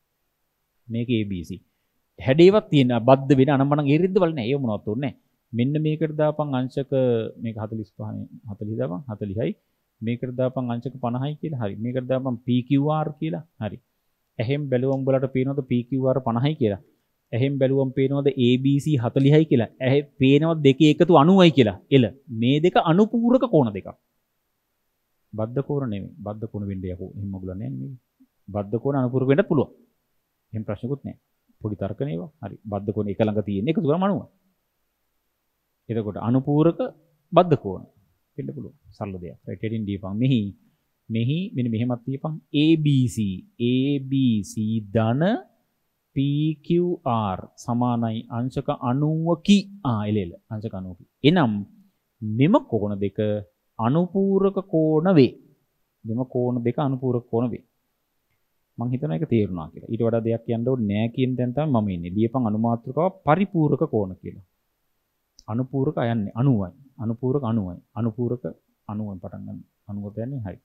මේක A B C. හැඩේවත් තියෙන බද්ද වෙන අනම්මනම් ඒ රිද්ද වල නෑ. ඒව මොනවත් ඕනේ නෑ. මෙන්න මේකට දාපන් අංශක මේක හතලිස් පහ හතලිස් දාපන් හතලිහයි. මේකට දාපන් අංශක පනහයි කියලා. හරි. මේකට දාපන් P Q R කියලා. හරි. එහෙන් බැලුවම් වලට පේනවද P Q R පනහයි කියලා? එහෙන් බැලුවම් පේනවද A B C හතලිහයි කියලා? ඇහි පේනවද දෙකේ එකතු අනූවයි කියලා? එල. මේ දෙක අනුපූරක කෝණ දෙකක්. බද්ධ කෝණ නෙමෙයි. බද්ධ කෝණ වෙන්න යකෝ. එහෙම මගුලක් නැහැ නෙමෙයි. බද්ධ කෝණ අනුපූරක වෙන්නත් පුළුවන්. එහෙම ප්‍රශ්නකුත් නැහැ. පොඩි තර්කනේ ඒවා. හරි. බද්ධ කෝණ එක ළඟ තියෙන එකතු කරාම අණුව. එතකොට අනුපූරක බද්ධ කෝණ වෙන්න පුළුවන්. සරල දෙයක්. රයිට් එටින් දීපන්. මෙහි මෙහි මෙන්න මෙහෙමත් දීපන්. A B C A B C ධන P Q R සමානයි අංශක අනූවකි. ආ එලෙල අංශක අනූවකි. එනම් මෙම කෝණ දෙක අනුපූරක කෝණ වේ. මෙම කෝණ දෙක අනුපූරක කෝණ වේ. මම හිතනවා ඒක තේරුණා කියලා. ඊට වඩා දෙයක් කියන්න ඕනේ නෑ කියන තැන තමයි මම ඉන්නේ. ලියපන් අනුමාත්‍රකාව පරිපූරක කෝණ කියලා. අනුපූරක යන්නේ අණුවයි. අනුපූරක අණුවයි. අනුපූරක අණුවෙන් පටන් ගන්න. අණුවට යන්නේ හරි.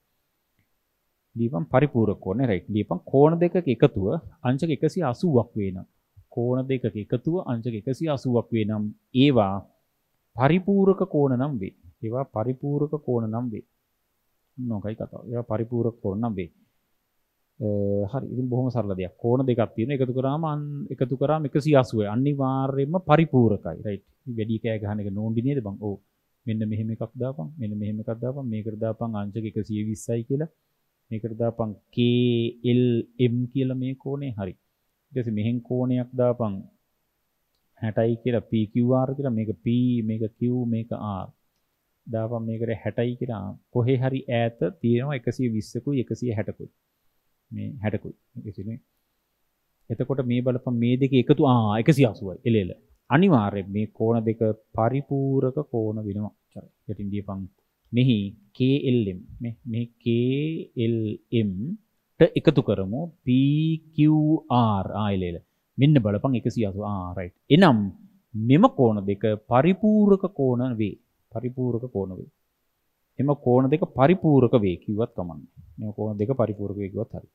දීපම් පරිපූරක කෝණය රයිට්. දීපම් කෝණ දෙකක එකතුව අංශක එකසිය අසූවක් වේ නම් කෝණ දෙකක එකතුව අංශක එකසිය අසූවක් වේ නම් ඒවා පරිපූරක කෝණ නම් වේ. ඒවා පරිපූරක කෝණ නම් වේ. මොකයි කතාව. ඒවා පරිපූරක කෝණ නම් වේ. හරි. ඉතින් බොහොම සරල දෙයක්. කෝණ දෙකක් තියෙනවා. එකතු කරාම එකතු කරාම එකසිය අසූවයි. අනිවාර්යයෙන්ම පරිපූරකයි. රයිට්. වැඩි කෑ ගහන එක නෝන්ඩි නේද බං? ඔව්. මෙන්න මෙහෙම එකක් දාපන්. මෙන්න මෙහෙම එකක් දාපන්. මේකට දාපන් අංශක එකසිය විස්සයි කියලා. මේකට දාපන් K L M කියලා මේ කෝණේ. හරි. ඊට පස්සේ මෙහෙන් කෝණයක් දාපන් හැටයි කියලා P Q R කියලා. මේක P මේක Q මේක R. දාපන් මේකට හැටයි කියලා. කොහේ හරි ඈත තියෙනවා එකසිය විස්සකුයි එකසිය හැටකුයි. මේ හැටකුයි. ඒකනේ. එතකොට මේ බලපන් මේ දෙක එකතු ආ එකසිය අසූවයි. එලෙල. අනිවාර්යයෙන් මේ කෝණ දෙක පරිපූරක කෝණ වෙනවා. හරි. යටින් දීපන් මෙහි K L M මේ මේ K L M ට එකතු කරමු P Q R ආයිලෙල මෙන්න බලපන් එකසිය අසූව ආ රයිට්. එනම් මෙම කෝණ දෙක පරිපූරක කෝණ වේ. පරිපූරක කෝණ වේ. එම කෝණ දෙක පරිපූරක වේ කිව්වත් කමන්නේ. මේ කෝණ දෙක පරිපූරක වේ කිව්වත් හරි.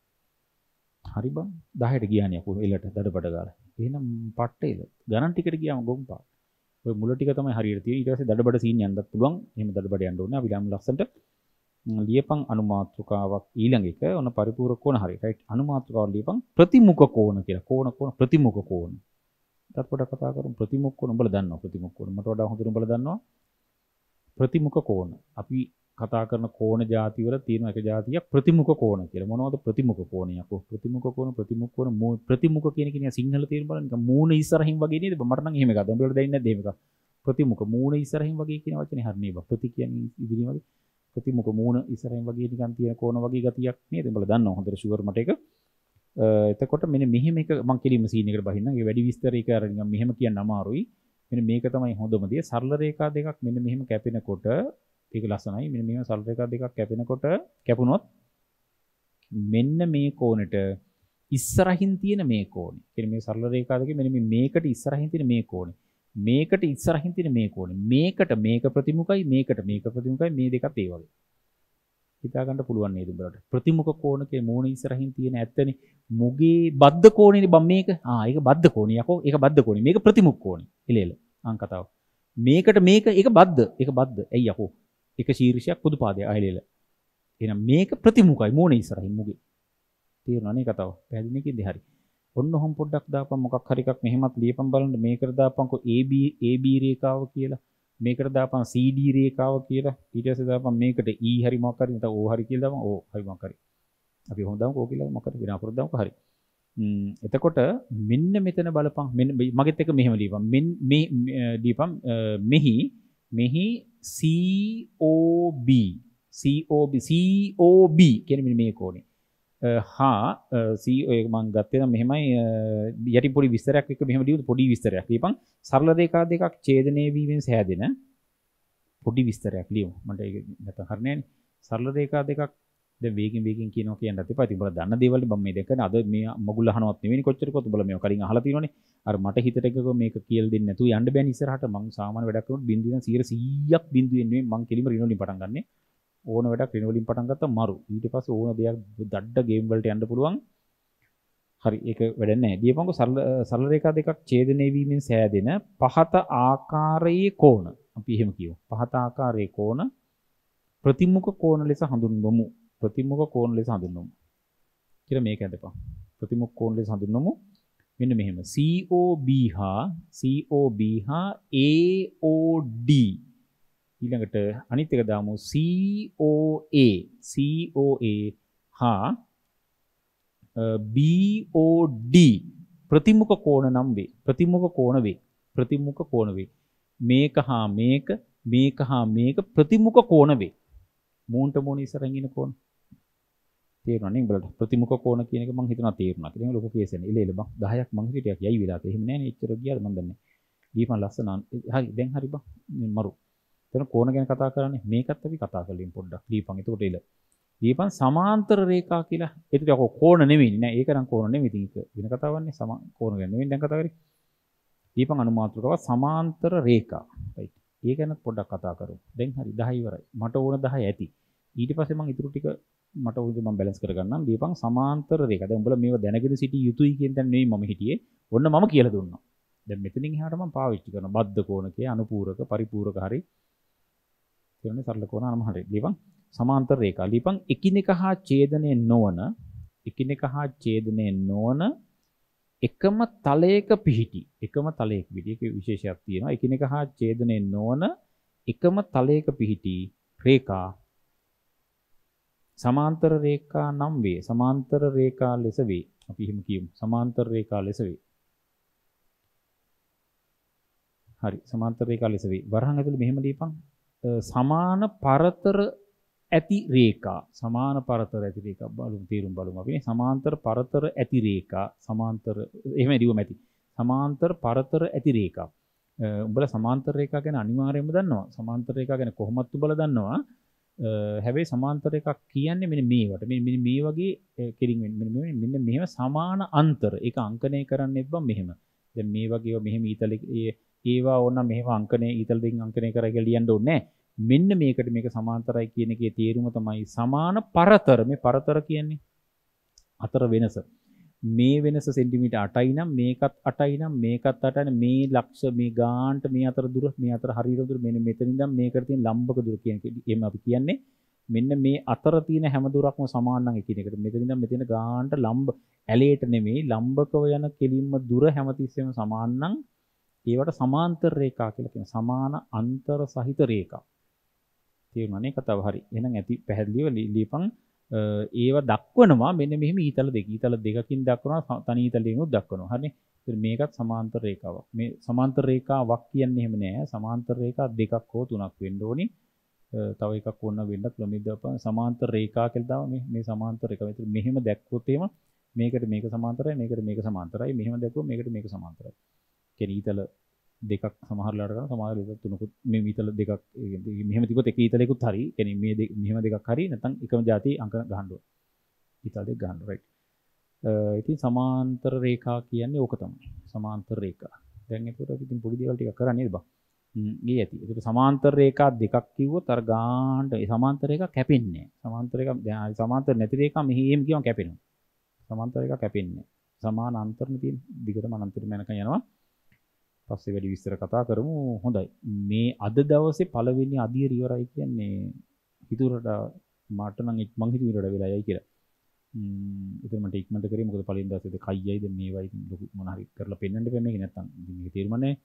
හරි බං දහයට ගියානේ අපෝ එලට දඩබඩ ගාලා. එහෙනම් පට්ටේද ගණන් ටිකට ගියාම ගොම්පා. ඔය මුල ටික තමයි හරියට තියෙන්නේ. ඊට පස්සේ දඩබඩ සීන් යන්නත් පුළුවන්. එහෙම දඩබඩ යන්න ඕනේ. අපි ළම ලස්සන්ට ලියපන් අනුමාත්‍රකාවක් ඊළඟ එක ඔන්න පරිපූරක කෝණ හරිය. රයිට්. අනුමාත්‍රකාව ලියපන් ප්‍රතිමුඛ කෝණ කියලා. කෝණ කෝණ ප්‍රතිමුඛ කෝණ. ඊට පොඩක් කතා කරමු ප්‍රතිමුඛ කෝණ. උඹලා දන්නවා ප්‍රතිමුඛ කෝණ. මට වඩා හොඳට උඹලා දන්නවා. ප්‍රතිමුඛ කෝණ. අපි කතා කරන කෝණ ಜಾති වල තියෙන එක ಜಾතියක් ප්‍රතිමුඛ කෝණ කියලා. මොනවද ප්‍රතිමුඛ කෝණයක්? ප්‍රතිමුඛ කෝණ ප්‍රතිමුඛ කෝණ ප්‍රතිමුඛ කියන එක නිකන් සිංහල තේරුම බලන්න නිකන් මූණ ඉස්සරහින් වගේ නේද? මට නම් එහෙම එකක්. උඹලට දැනෙන්නේ නැද්ද එහෙම එකක්? ප්‍රතිමුඛ මූණ ඉස්සරහින් වගේ කියන වචනේ හරිනේ බා. ප්‍රති කියන්නේ ඉදිරිය වගේ. ප්‍රතිමුඛ මූණ ඉස්සරහින් වගේ නිකන් තියෙන කෝණ වගේ ගතියක් නේද? උඹලා දන්නවා හොඳට ෂුවර් මට ඒක. එතකොට මෙන්න මෙහෙම එක මම කෙලින්ම සීන් එකට බහින්නම්. ඒ වැඩි විස්තර ඒක අර නිකන් මෙහෙම කියන්න අමාරුයි. මෙන්න මේක තමයි හොඳම දේ. සරල රේඛා දෙකක් මෙන්න මෙහෙම කැපෙනකොට ඒක ලස්සනයි. මෙන්න මෙහෙම සරල රේඛා දෙකක් කැපෙනකොට කැපුණොත් මෙන්න මේ කෝණෙට ඉස්සරහින් තියෙන මේ කෝණය. කියන්නේ මේ සරල රේඛා දෙකේ මෙන්න මේකට ඉස්සරහින් තියෙන මේ කෝණය. මේකට ඉස්සරහින් තියෙන මේ කෝණය. මේකට මේක ප්‍රතිමුඛයි මේකට මේක ප්‍රතිමුඛයි මේ දෙකත් ඒ වගේ. හිතා ගන්න පුළුවන් නේද උඹලට? ප්‍රතිමුඛ කෝණකේ මූණ ඉස්සරහින් තියෙන ඇත්තනේ මුගේ බද්ධ කෝණේනේ බම් මේක. ආ ඒක බද්ධ කෝණේ යකෝ. ඒක බද්ධ කෝණේ. මේක ප්‍රතිමුඛ කෝණේ. එලෙල. අං කතාව. මේකට මේක ඒක බද්ධ. ඒක බද්ධ. ඇයි යකෝ? එක ශීර්ෂයක් පොදු පාදයක් අයලෙල. එහෙනම් මේක ප්‍රතිමුඛයි මූණ ඉස්සරහින් මුගේ. තේරුණා නේ කතාව? පැහැදිලි නේ කිව්දේ හරි. ඔන්න ඔහොම පොඩ්ඩක් දාපන් මොකක් හරි එකක් මෙහෙමත් ලියපන් බලන්න. මේකට දාපන්කො A B A B රේඛාව කියලා. මේකට දාපන් C D රේඛාව කියලා. ඊට පස්සේ දාපන් මේකට E හරි මොකක් හරි නැත්නම් O හරි කියලා දාපන්. O හරි මොකක් හරි. අපි කොහොමද දාමුකෝ O කියලා මොකක් හරි වෙන අපරද දාමුකෝ හරි. ම් එතකොට මෙන්න මෙතන බලපන්. මෙන්න මගෙත් එක මෙහෙම ලියපන්. මෙන්න මේ ලියපන් මෙහි මෙහි C O B C O B C O B කියන්නේ මෙන්න මේ කෝණේ. හා C එක මම ගත්තේ නම් මෙහෙමයි යටි පොඩි විස්තරයක් එක්ක මෙහෙම ලියුවොත් පොඩි විස්තරයක් ලියපන්. සරල රේඛා දෙකක් ඡේදනය වීමෙන් සෑදෙන පොඩි විස්තරයක් ලියමු. මට ඒක නැත්තම් හරියන්නේ නැහැ. සරල රේඛා දෙකක් දැන් වේගින් වේගින් කියනවා කියන්නත් එපා. ඉතින් උඹලා දන්න දේවල් මම මේ දෙකන අද මේ මගුල් අහනවත් නෙවෙයි කොච්චරකවත් උඹලා මේව කලින් අහලා තියෙනවනේ. අර මට හිතට එකක මේක කියලා දෙන්නේ නැතුව යන්න බෑනේ ඉස්සරහට. මම සාමාන්‍ය වැඩක් කරනකොට බිංදුවෙන් සීයක් බිංදුවෙන් නෙවෙයි මම කෙලිම රින වලින් පටන් ගන්නෙ. ඕන වැඩක් රින වලින් පටන් ගත්තා මරු. ඊට පස්සේ ඕන දෙයක් දඩඩ ගේම් වලට යන්න පුළුවන්. හරි ඒක වැඩක් නැහැ. දීපන්කො සරල සරල රේඛා දෙකක් ඡේදනය වීමෙන් සෑදෙන පහත ආකාරයේ කෝණ. අපි එහෙම කියමු. පහත ආකාරයේ කෝණ ප්‍රතිමුඛ කෝණ ලෙස හඳුන්වමු. ප්‍රතිමුඛ කෝණ ලෙස හඳුන්වමු. කියලා මේක ඇඳපන්. ප්‍රතිමුඛ කෝණ ලෙස හඳුන්වමු. මෙන්න මෙහෙම C O B හා C O B හා A O D ඊළඟට අනිත් එක දාමු C O A C O A හා B O D ප්‍රතිමුඛ කෝණ නම් වේ. ප්‍රතිමුඛ කෝණ වේ. ප්‍රතිමුඛ කෝණ වේ. මේක හා මේක මේක හා මේක ප්‍රතිමුඛ කෝණ වේ. මූණට මූණ ඉස්සරහින් ඉන්න කෝණ. තේරුණා නේ උඹලට? ප්‍රතිමුඛ කෝණ කියන එක මම හිතනවා තේරුණා කියලා. ඒක ලොකු කේස් එක. ඉල ඉල බං දහයක් මං හිටියක් යයි වෙලා. එහෙම නෑ නේ. එච්චර ගියාද මන් දන්නේ. දීපන් ලස්සන. හරි දැන් හරි බං. මරු. එතන කෝණ ගැන කතා කරන්නේ. මේකත් අපි කතා කරලින් පොඩ්ඩක්. දීපන්. එතකොට ඉල. දීපන් සමාන්තර රේඛා කියලා. ඒක ටික කෝණ නෙවෙයි නෑ. ඒක නම් කෝණ නෙවෙයි. ඉතින් ඒක වෙන කතාවක් නේ. සම කෝණ ගැන නෙවෙයි දැන් කතා කරේ. දීපන් අනුමාත්‍රකව සමාන්තර රේඛා. රයිට්. ඒක ගැන පොඩ්ඩක් කතා කරමු. දැන් හරි දහය ඉවරයි. මට ඕන දහය ඇති. ඊට පස්සේ මම ඉතුරු ටික මට ඕන දේ මම බැලන්ස් කරගන්නම්. දීපන් සමාන්තර රේඛා. දැන් උඹලා මේව දැනගෙන සිටි යුතුයි කියන තැන නෙවෙයි මම හිටියේ. ඔන්න මම කියලා දුන්නා. දැන් මෙතනින් එහාට මම පාවිච්චි කරනවා. බද්ධ කෝණකයේ අනුපූරක පරිපූරක හරි. කියන්නේ සරල කෝණ අනම හරි. දීපන් සමාන්තර රේඛා. දීපන් එකිනෙක හා ඡේදනය නොවන එකිනෙක හා ඡේදනය නොවන එකම තලයක පිහිටි එකම තලයක පිහිටි ඒක විශේෂයක් තියෙනවා. එකිනෙක හා ඡේදනය නොවන එකම තලයක පිහිටි රේඛා සමාන්තර රේඛා නම් වේ. සමාන්තර රේඛා ලෙස වේ. අපි එහෙම කියමු. සමාන්තර රේඛා ලෙස වේ. හරි. සමාන්තර රේඛා ලෙස වේ. වරහන් ඇතුළේ මෙහෙම දීපන්. සමාන පරතර ඇති රේඛා. සමාන පරතර ඇති රේඛා බලමු. තේරුම් බලමු අපි. සමාන්තර පරතර ඇති රේඛා. සමාන්තර එහෙම දිවම ඇති. සමාන්තර පරතර ඇති රේඛා. උඹලා සමාන්තර රේඛා ගැන අනිවාර්යයෙන්ම දන්නවා. සමාන්තර රේඛා ගැන කොහොමද උඹලා දන්නවා? හැබැයි සමාන්තර එකක් කියන්නේ මෙන්න මේවට මෙන්න මේ වගේ කෙලින් මෙන්න මෙන්න මෙහෙම සමාන අන්තර ඒක අංකණය කරන්නෙත් බම් මෙහෙම දැන් මේ වගේ මෙහෙම ඊතල ඒවා ඕන මෙහෙම අංකණය ඊතල දෙකින් අංකණය කරා කියලා ලියන්න ඕනේ නැහැ මෙන්න මේකට මේක සමාන්තරයි කියන එකේ තේරුම තමයි සමාන පරතර මේ පරතර කියන්නේ අතර වෙනස මේ වෙනස සෙන්ටිමීටර් අටයි නම් මේකත් අටයි නම් මේකත් අටයි නම් මේ ලක්ෂ මේ ගාන්ට මේ අතර දුර මේ අතර හරියට දුර මෙන්න මෙතන ඉඳන් මේකට තියෙන ලම්බක දුර කියන එක එහෙම අපි කියන්නේ මෙන්න මේ අතර තියෙන හැම දුරක්ම සමාන නම් එකිනෙකට මෙතන ඉඳන් මෙතන ගාන්ට ලම්බ ඇලේට නෙමෙයි ලම්බකව යන කෙලින්ම දුර හැමතිස්සෙම සමාන නම් ඒවට සමාන්තර රේඛා කියලා කියනවා සමාන අන්තර සහිත රේඛා තේරුණානේ කතාව හරි එහෙනම් ඇති පැහැදිලිව ලියපන් ඒව දක්වනවා මෙන්න මෙහෙම ඊතල දෙක ඊතල දෙකකින් දක්වනවා තනි ඊතලෙන් උත් දක්වනවා හරිනේ ඉතින් මේකත් සමාන්තර රේඛාවක් මේ සමාන්තර රේඛාවක් කියන්නේ එහෙම නෑ සමාන්තර රේඛා දෙකක් හෝ තුනක් වෙන්න ඕනි තව එකක් ඕන වෙන්නත් ළමයි දාපන් සමාන්තර රේඛා කියලා දාව මේ මේ සමාන්තර රේඛාව. ඉතින් මෙහෙම දැක්කොත් එහෙම මේකට මේක සමාන්තරයි මේකට මේක සමාන්තරයි මෙහෙම දැක්කොත් මේකට මේක සමාන්තරයි. කියන්නේ ඊතල දෙකක් සමහරලාට කරන සමහර විට තුනකුත් මේ ඊතල දෙකක් මෙහෙම තිබ්බොත් එක ඊතලයකුත් හරි. කියන්නේ මේ මෙහෙම දෙකක් හරි නැත්නම් එකම જાති අංක ගහන්න ඕන. ඊතල දෙක ගන්න රයිට්. ඉතින් සමාන්තර රේඛා කියන්නේ ඕක තමයි. සමාන්තර රේඛා. දැන් ඒකට අපි ඉතින් පොඩි දේවල් ටිකක් කරන්නේ නේද බං? හ්ම් ඊ ඇති. ඒකට සමාන්තර රේඛා දෙකක් කිව්වොත් අර ගානට ඒ සමාන්තර රේඛා කැපෙන්නේ නැහැ. සමාන්තර රේඛා දැන් සමාන්තර නැති රේඛා මෙහෙම කියවම කැපෙනවා. සමාන්තර රේඛා කැපෙන්නේ නැහැ. සමාන අන්තරනේ තියෙන. දිගටම අනන්තෙම යනකම් යනවා. පස්සේ වැඩි විස්තර කතා කරමු. හොඳයි. මේ අද දවසේ පළවෙනි අදියර ඉවරයි කියන්නේ හිතුවරට මට නම් මං හිතුවේ ඊට වෙලා යයි කියලා. ම්ම් ඉතින් මට ඉක්මනට කරේ මොකද පළවෙනි දවසේ කයියයි දැන් මේවයි ලොකු මොන හරි කරලා පෙන්වන්න බෑ මේක නැත්තම් ඉතින් මේක තේරුම නැහැ.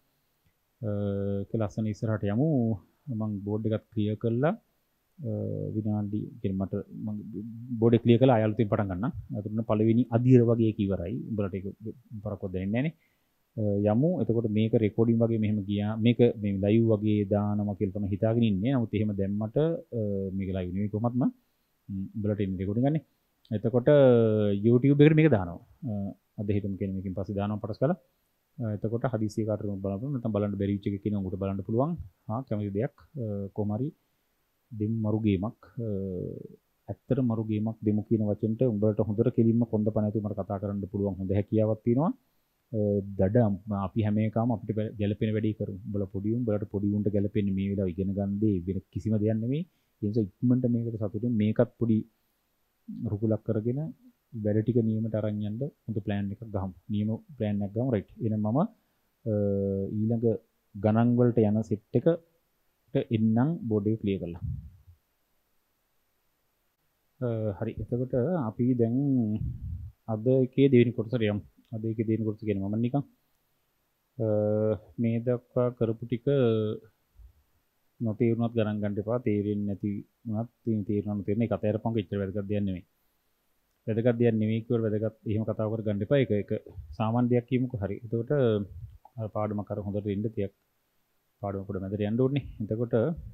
අ ලස්සන ඉස්සරහට යමු. මම බෝඩ් එකත් ක්ලියර් කළා. විනාඩි කියන්නේ මට මම බෝඩ් එක ක්ලියර් කළා ආයලුතින් පටන් ගන්නම්. අතුරුන පළවෙනි අදියර වගේ එක ඉවරයි. උඹලට ඒක පරක්කව දැනෙන්නේ නැහනේ. යමු. එතකොට මේක රෙකෝඩින් වගේ මෙහෙම ගියා. මේක මේ ලයිව් වගේ දානවා කියලා තමයි හිතාගෙන ඉන්නේ. නමුත් එහෙම දැම්මට මේක ලයිව් නෙවෙයි කොහොමත්ම. උඹලට ඉන්නේ රෙකෝඩින් ගන්නේ. එතකොට YouTube එකට මේක දානවා. අද හිතමු කියන්නේ මේකෙන් පස්සේ දානවා පටස් කරලා. එතකොට හදිසිය කාට බලන්න නැත්නම් බලන්න බැරි විච් එකක් කියනවා උකට බලන්න පුළුවන්. හා කැමති දෙයක් කොහොම හරි දෙමු මරු ගේමක්. ඇත්තට මරු ගේමක් දෙමු කියන වචෙන්ට උඹලට හොඳට කෙලින්ම කොන්දපණ නැතුව මට කතා කරන්න පුළුවන් හොඳ හැකියාවක් තියෙනවා. දඩ අපි හැම එකම අපිට ගැළපෙන වැඩේ කරමු. උඹලා පොඩි උන් උඹලට පොඩි උන්ට ගැළපෙන්නේ මේ වෙලාව ඉගෙන ගන්න දේ වෙන කිසිම දෙයක් නෙමෙයි. ඒ නිසා ඉක්මනට මේකට සතුටින් මේකත් පොඩි රුකුලක් කරගෙන වැඩ ටික නියමයට අරන් යන්න හොඳ ප්ලෑන් එකක් ගහමු. නියම ප්ලෑන් එකක් ගමු රයිට්. එහෙනම් මම ඊළඟ ගණන් වලට යන සෙට් එකට එන්නම් බෝඩ් එක ක්ලියර් කරලා. හරි. එතකොට අපි දැන් අද එකේ දෙවෙනි කොටසට යමු. අද එකේ දෙවෙනි කොටස කියන්නේ මම නිකන් මේ දක්වා කරපු ටික නොතේරුණත් ගණන් ගන්න එපා. තේරෙන්නේ නැති වුණත් තේරෙන තේරෙනවා තේරෙන එක අතහැරපන් කිච්චර වැදගත් දෙයක් නෙමෙයි. වැදගත් දෙයක් නෙමෙයි කියවල වැදගත් එහෙම කතා කර ගන්න එපා. ඒක ඒක සාමාන්‍ය දෙයක් කියමුකෝ. හරි. එතකොට අර පාඩමක් අර හොඳට ඉන්න තියක් පාඩම පොඩ මැදට යන්න ඕනේ. එතකොට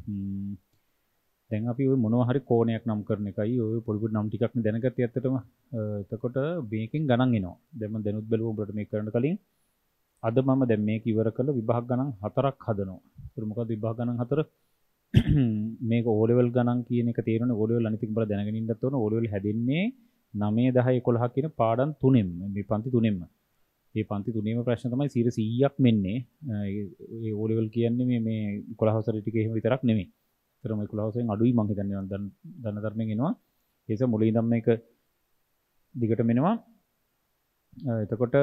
දැන් අපි ওই මොනවා හරි කෝණයක් නම් කරන එකයි ওই පොඩි පොඩි නම් ටිකක් නේ දැනගත්තේ ඇත්තටම. එතකොට මේකෙන් ගණන් එනවා. දැන් මම දැනුත් බැලුවා උඹට මේක කරන්න කලින්. අද මම දැන් මේක ඉවර කළ විභාග ගණන් හතරක් හදනවා. ඒක මොකද්ද විභාග ගණන් හතර? මේක O level ගණන් කියන එක තේරෙන්නේ O level අනිත් එක බල දැනගෙන ඉන්නත් ඕන. O level හැදෙන්නේ නවය දහ එකොළහ කියන පාඩම් තුනෙන්ම මේ පන්ති තුනෙන්ම. මේ පන්ති තුනේම ප්‍රශ්න තමයි සියයට සීයක් මෙන්නේ. ඒ O level කියන්නේ මේ මේ එකොළහ වසර ටික එහෙම විතරක් නෙමෙයි. ඒතරම එකොළහ වසරෙන් අඩුයි මං හිතන්නේ මම දන්න දන්න ධර්මයෙන් එනවා. ඒ නිසා මුලින් ඉඳන් මේක දිගටම එනවා. එතකොට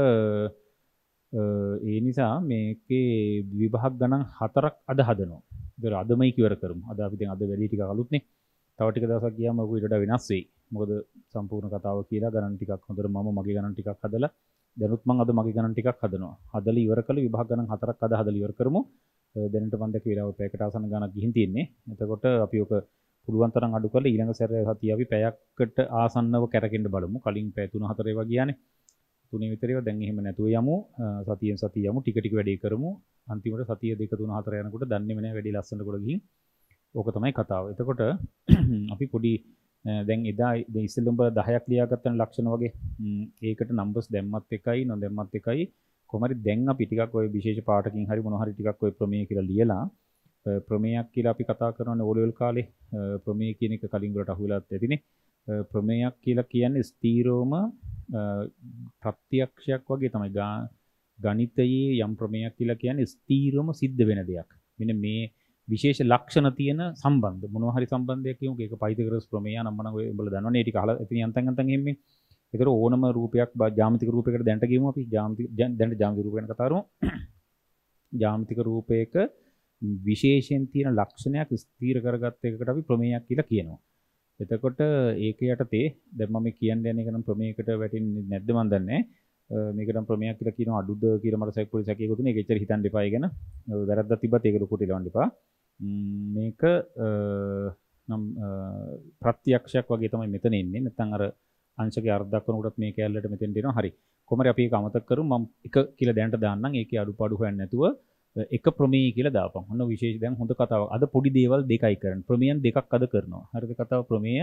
ඒ නිසා මේකේ විභාග ගණන් හතරක් අද හදනවා. ඒතර අදමයි කිවර කරමු. අද අපි දැන් අද වැඩි ටිකක් අලුත්නේ. තව ටික දවසක් ගියාම ඔක ඊට වඩා වෙනස් වෙයි. මොකද සම්පූර්ණ කතාව කියලා ගණන් ටිකක් හොඳට මම මගේ ගණන් ටිකක් හදලා දැනුත් මම අද මගේ ගණන් ටිකක් හදනවා. හදලා ඉවර කළ විභාග ගණන් හතරක් අද හදලා ඉවර කරමු. දැනට මම දැක්ක වෙලාව පැයකට ආසන්න ගණක් ගිහින් තියෙන්නේ. එතකොට අපි ඔක පුළුවන් තරම් අඩු කරලා ඊළඟ සැරේ සතිය අපි පැයකට ආසන්නව කැරකෙන්න බලමු. කලින් පැය තුන හතර ඒවා ගියානේ. තුනේ විතර ඒවා දැන් එහෙම නැතුව යමු. සතියෙන් සතිය යමු. ටික ටික වැඩි කරමු. අන්තිමට සතිය දෙක තුන හතර යනකොට දන්නේම නැහැ වැඩි ලස්සනට කොට ගිහින්. ඕක තමයි කතාව. එතකොට අපි පොඩි දැන් එදා ඉස්සෙල්ලම දහයක් ලියාගත්තන ලක්ෂණ වගේ ඒකට නම්බර්ස් දැම්මත් එකයි නොදැම්මත් එකයි කොහොම හරි දැන් අපි ටිකක් ওই විශේෂ පාඩකින් හරි මොනවා හරි ටිකක් ওই ප්‍රමේය කියලා ලියලා ප්‍රමේයක් කියලා අපි කතා කරනවානේ O level කාලේ ප්‍රමේය කියන එක කලින් වලට අහුවෙලාත් ඇතිනේ ප්‍රමේයක් කියලා කියන්නේ ස්ථීරවම ප්‍රත්‍යක්ෂයක් වගේ තමයි ගණිතයේ යම් ප්‍රමේයක් කියලා කියන්නේ ස්ථීරවම සිද්ධ වෙන දෙයක්. මෙන්න මේ විශේෂ ලක්ෂණ තියෙන සම්බන්ධ මොනවා හරි සම්බන්ධයක් කියමුකෝ ඒක පයිතගොරස් ප්‍රමේය නම් මම ඔය උඹලා දන්නවනේ ඒ ටික අහලා ඉතින් යන්තම් යන්තම් එන්නේ. ඒතර ඕනම රූපයක් ජ්‍යාමිතික රූපයකට දැනට ගියමු අපි ජ්‍යාමිතික දැනට ජ්‍යාමිතික රූප ගැන කතා කරමු. ජ්‍යාමිතික රූපයක විශේෂයෙන් තියෙන ලක්ෂණයක් ස්ථීර කරගත්ත එකකට අපි ප්‍රමේයක් කියලා කියනවා. එතකොට ඒක යටතේ දැන් මම කියන්න යන එක නම් ප්‍රමේයකට වැටෙන්නේ නැද්ද මන් දන්නේ නැහැ. මේක නම් ප්‍රමේයක් කියලා කියනවා අඩුද කියලා මට සැක පොඩි සැකයකුත් නේ ඒක එච්චර හිතන්න එපා ඒ ගැන. වැරද්දක් තිබ්බත් ඒක ලොකුට එලවන්න එපා. මේක නම් ප්‍රත්‍යක්ෂයක් වගේ තමයි මෙතන ඉන්නේ. නැත්නම් අර අංශකයේ අර්ධයක් වුණොත් මේ කැලලට මෙතෙන්ට එනවා. හරි. කොහමද අපි ඒක අමතක කරමු. මම එක කියලා දැනට දාන්නම්. ඒකේ අඩුපාඩු හොයන්න නැතුව එක ප්‍රමේය කියලා දාපන්. ඔන්න විශේෂ දැන් හොඳ කතාවක්. අද පොඩි දේවල් දෙකයි කරන්නේ. ප්‍රමේයන් දෙකක් අද කරනවා. හරිද කතාව ප්‍රමේය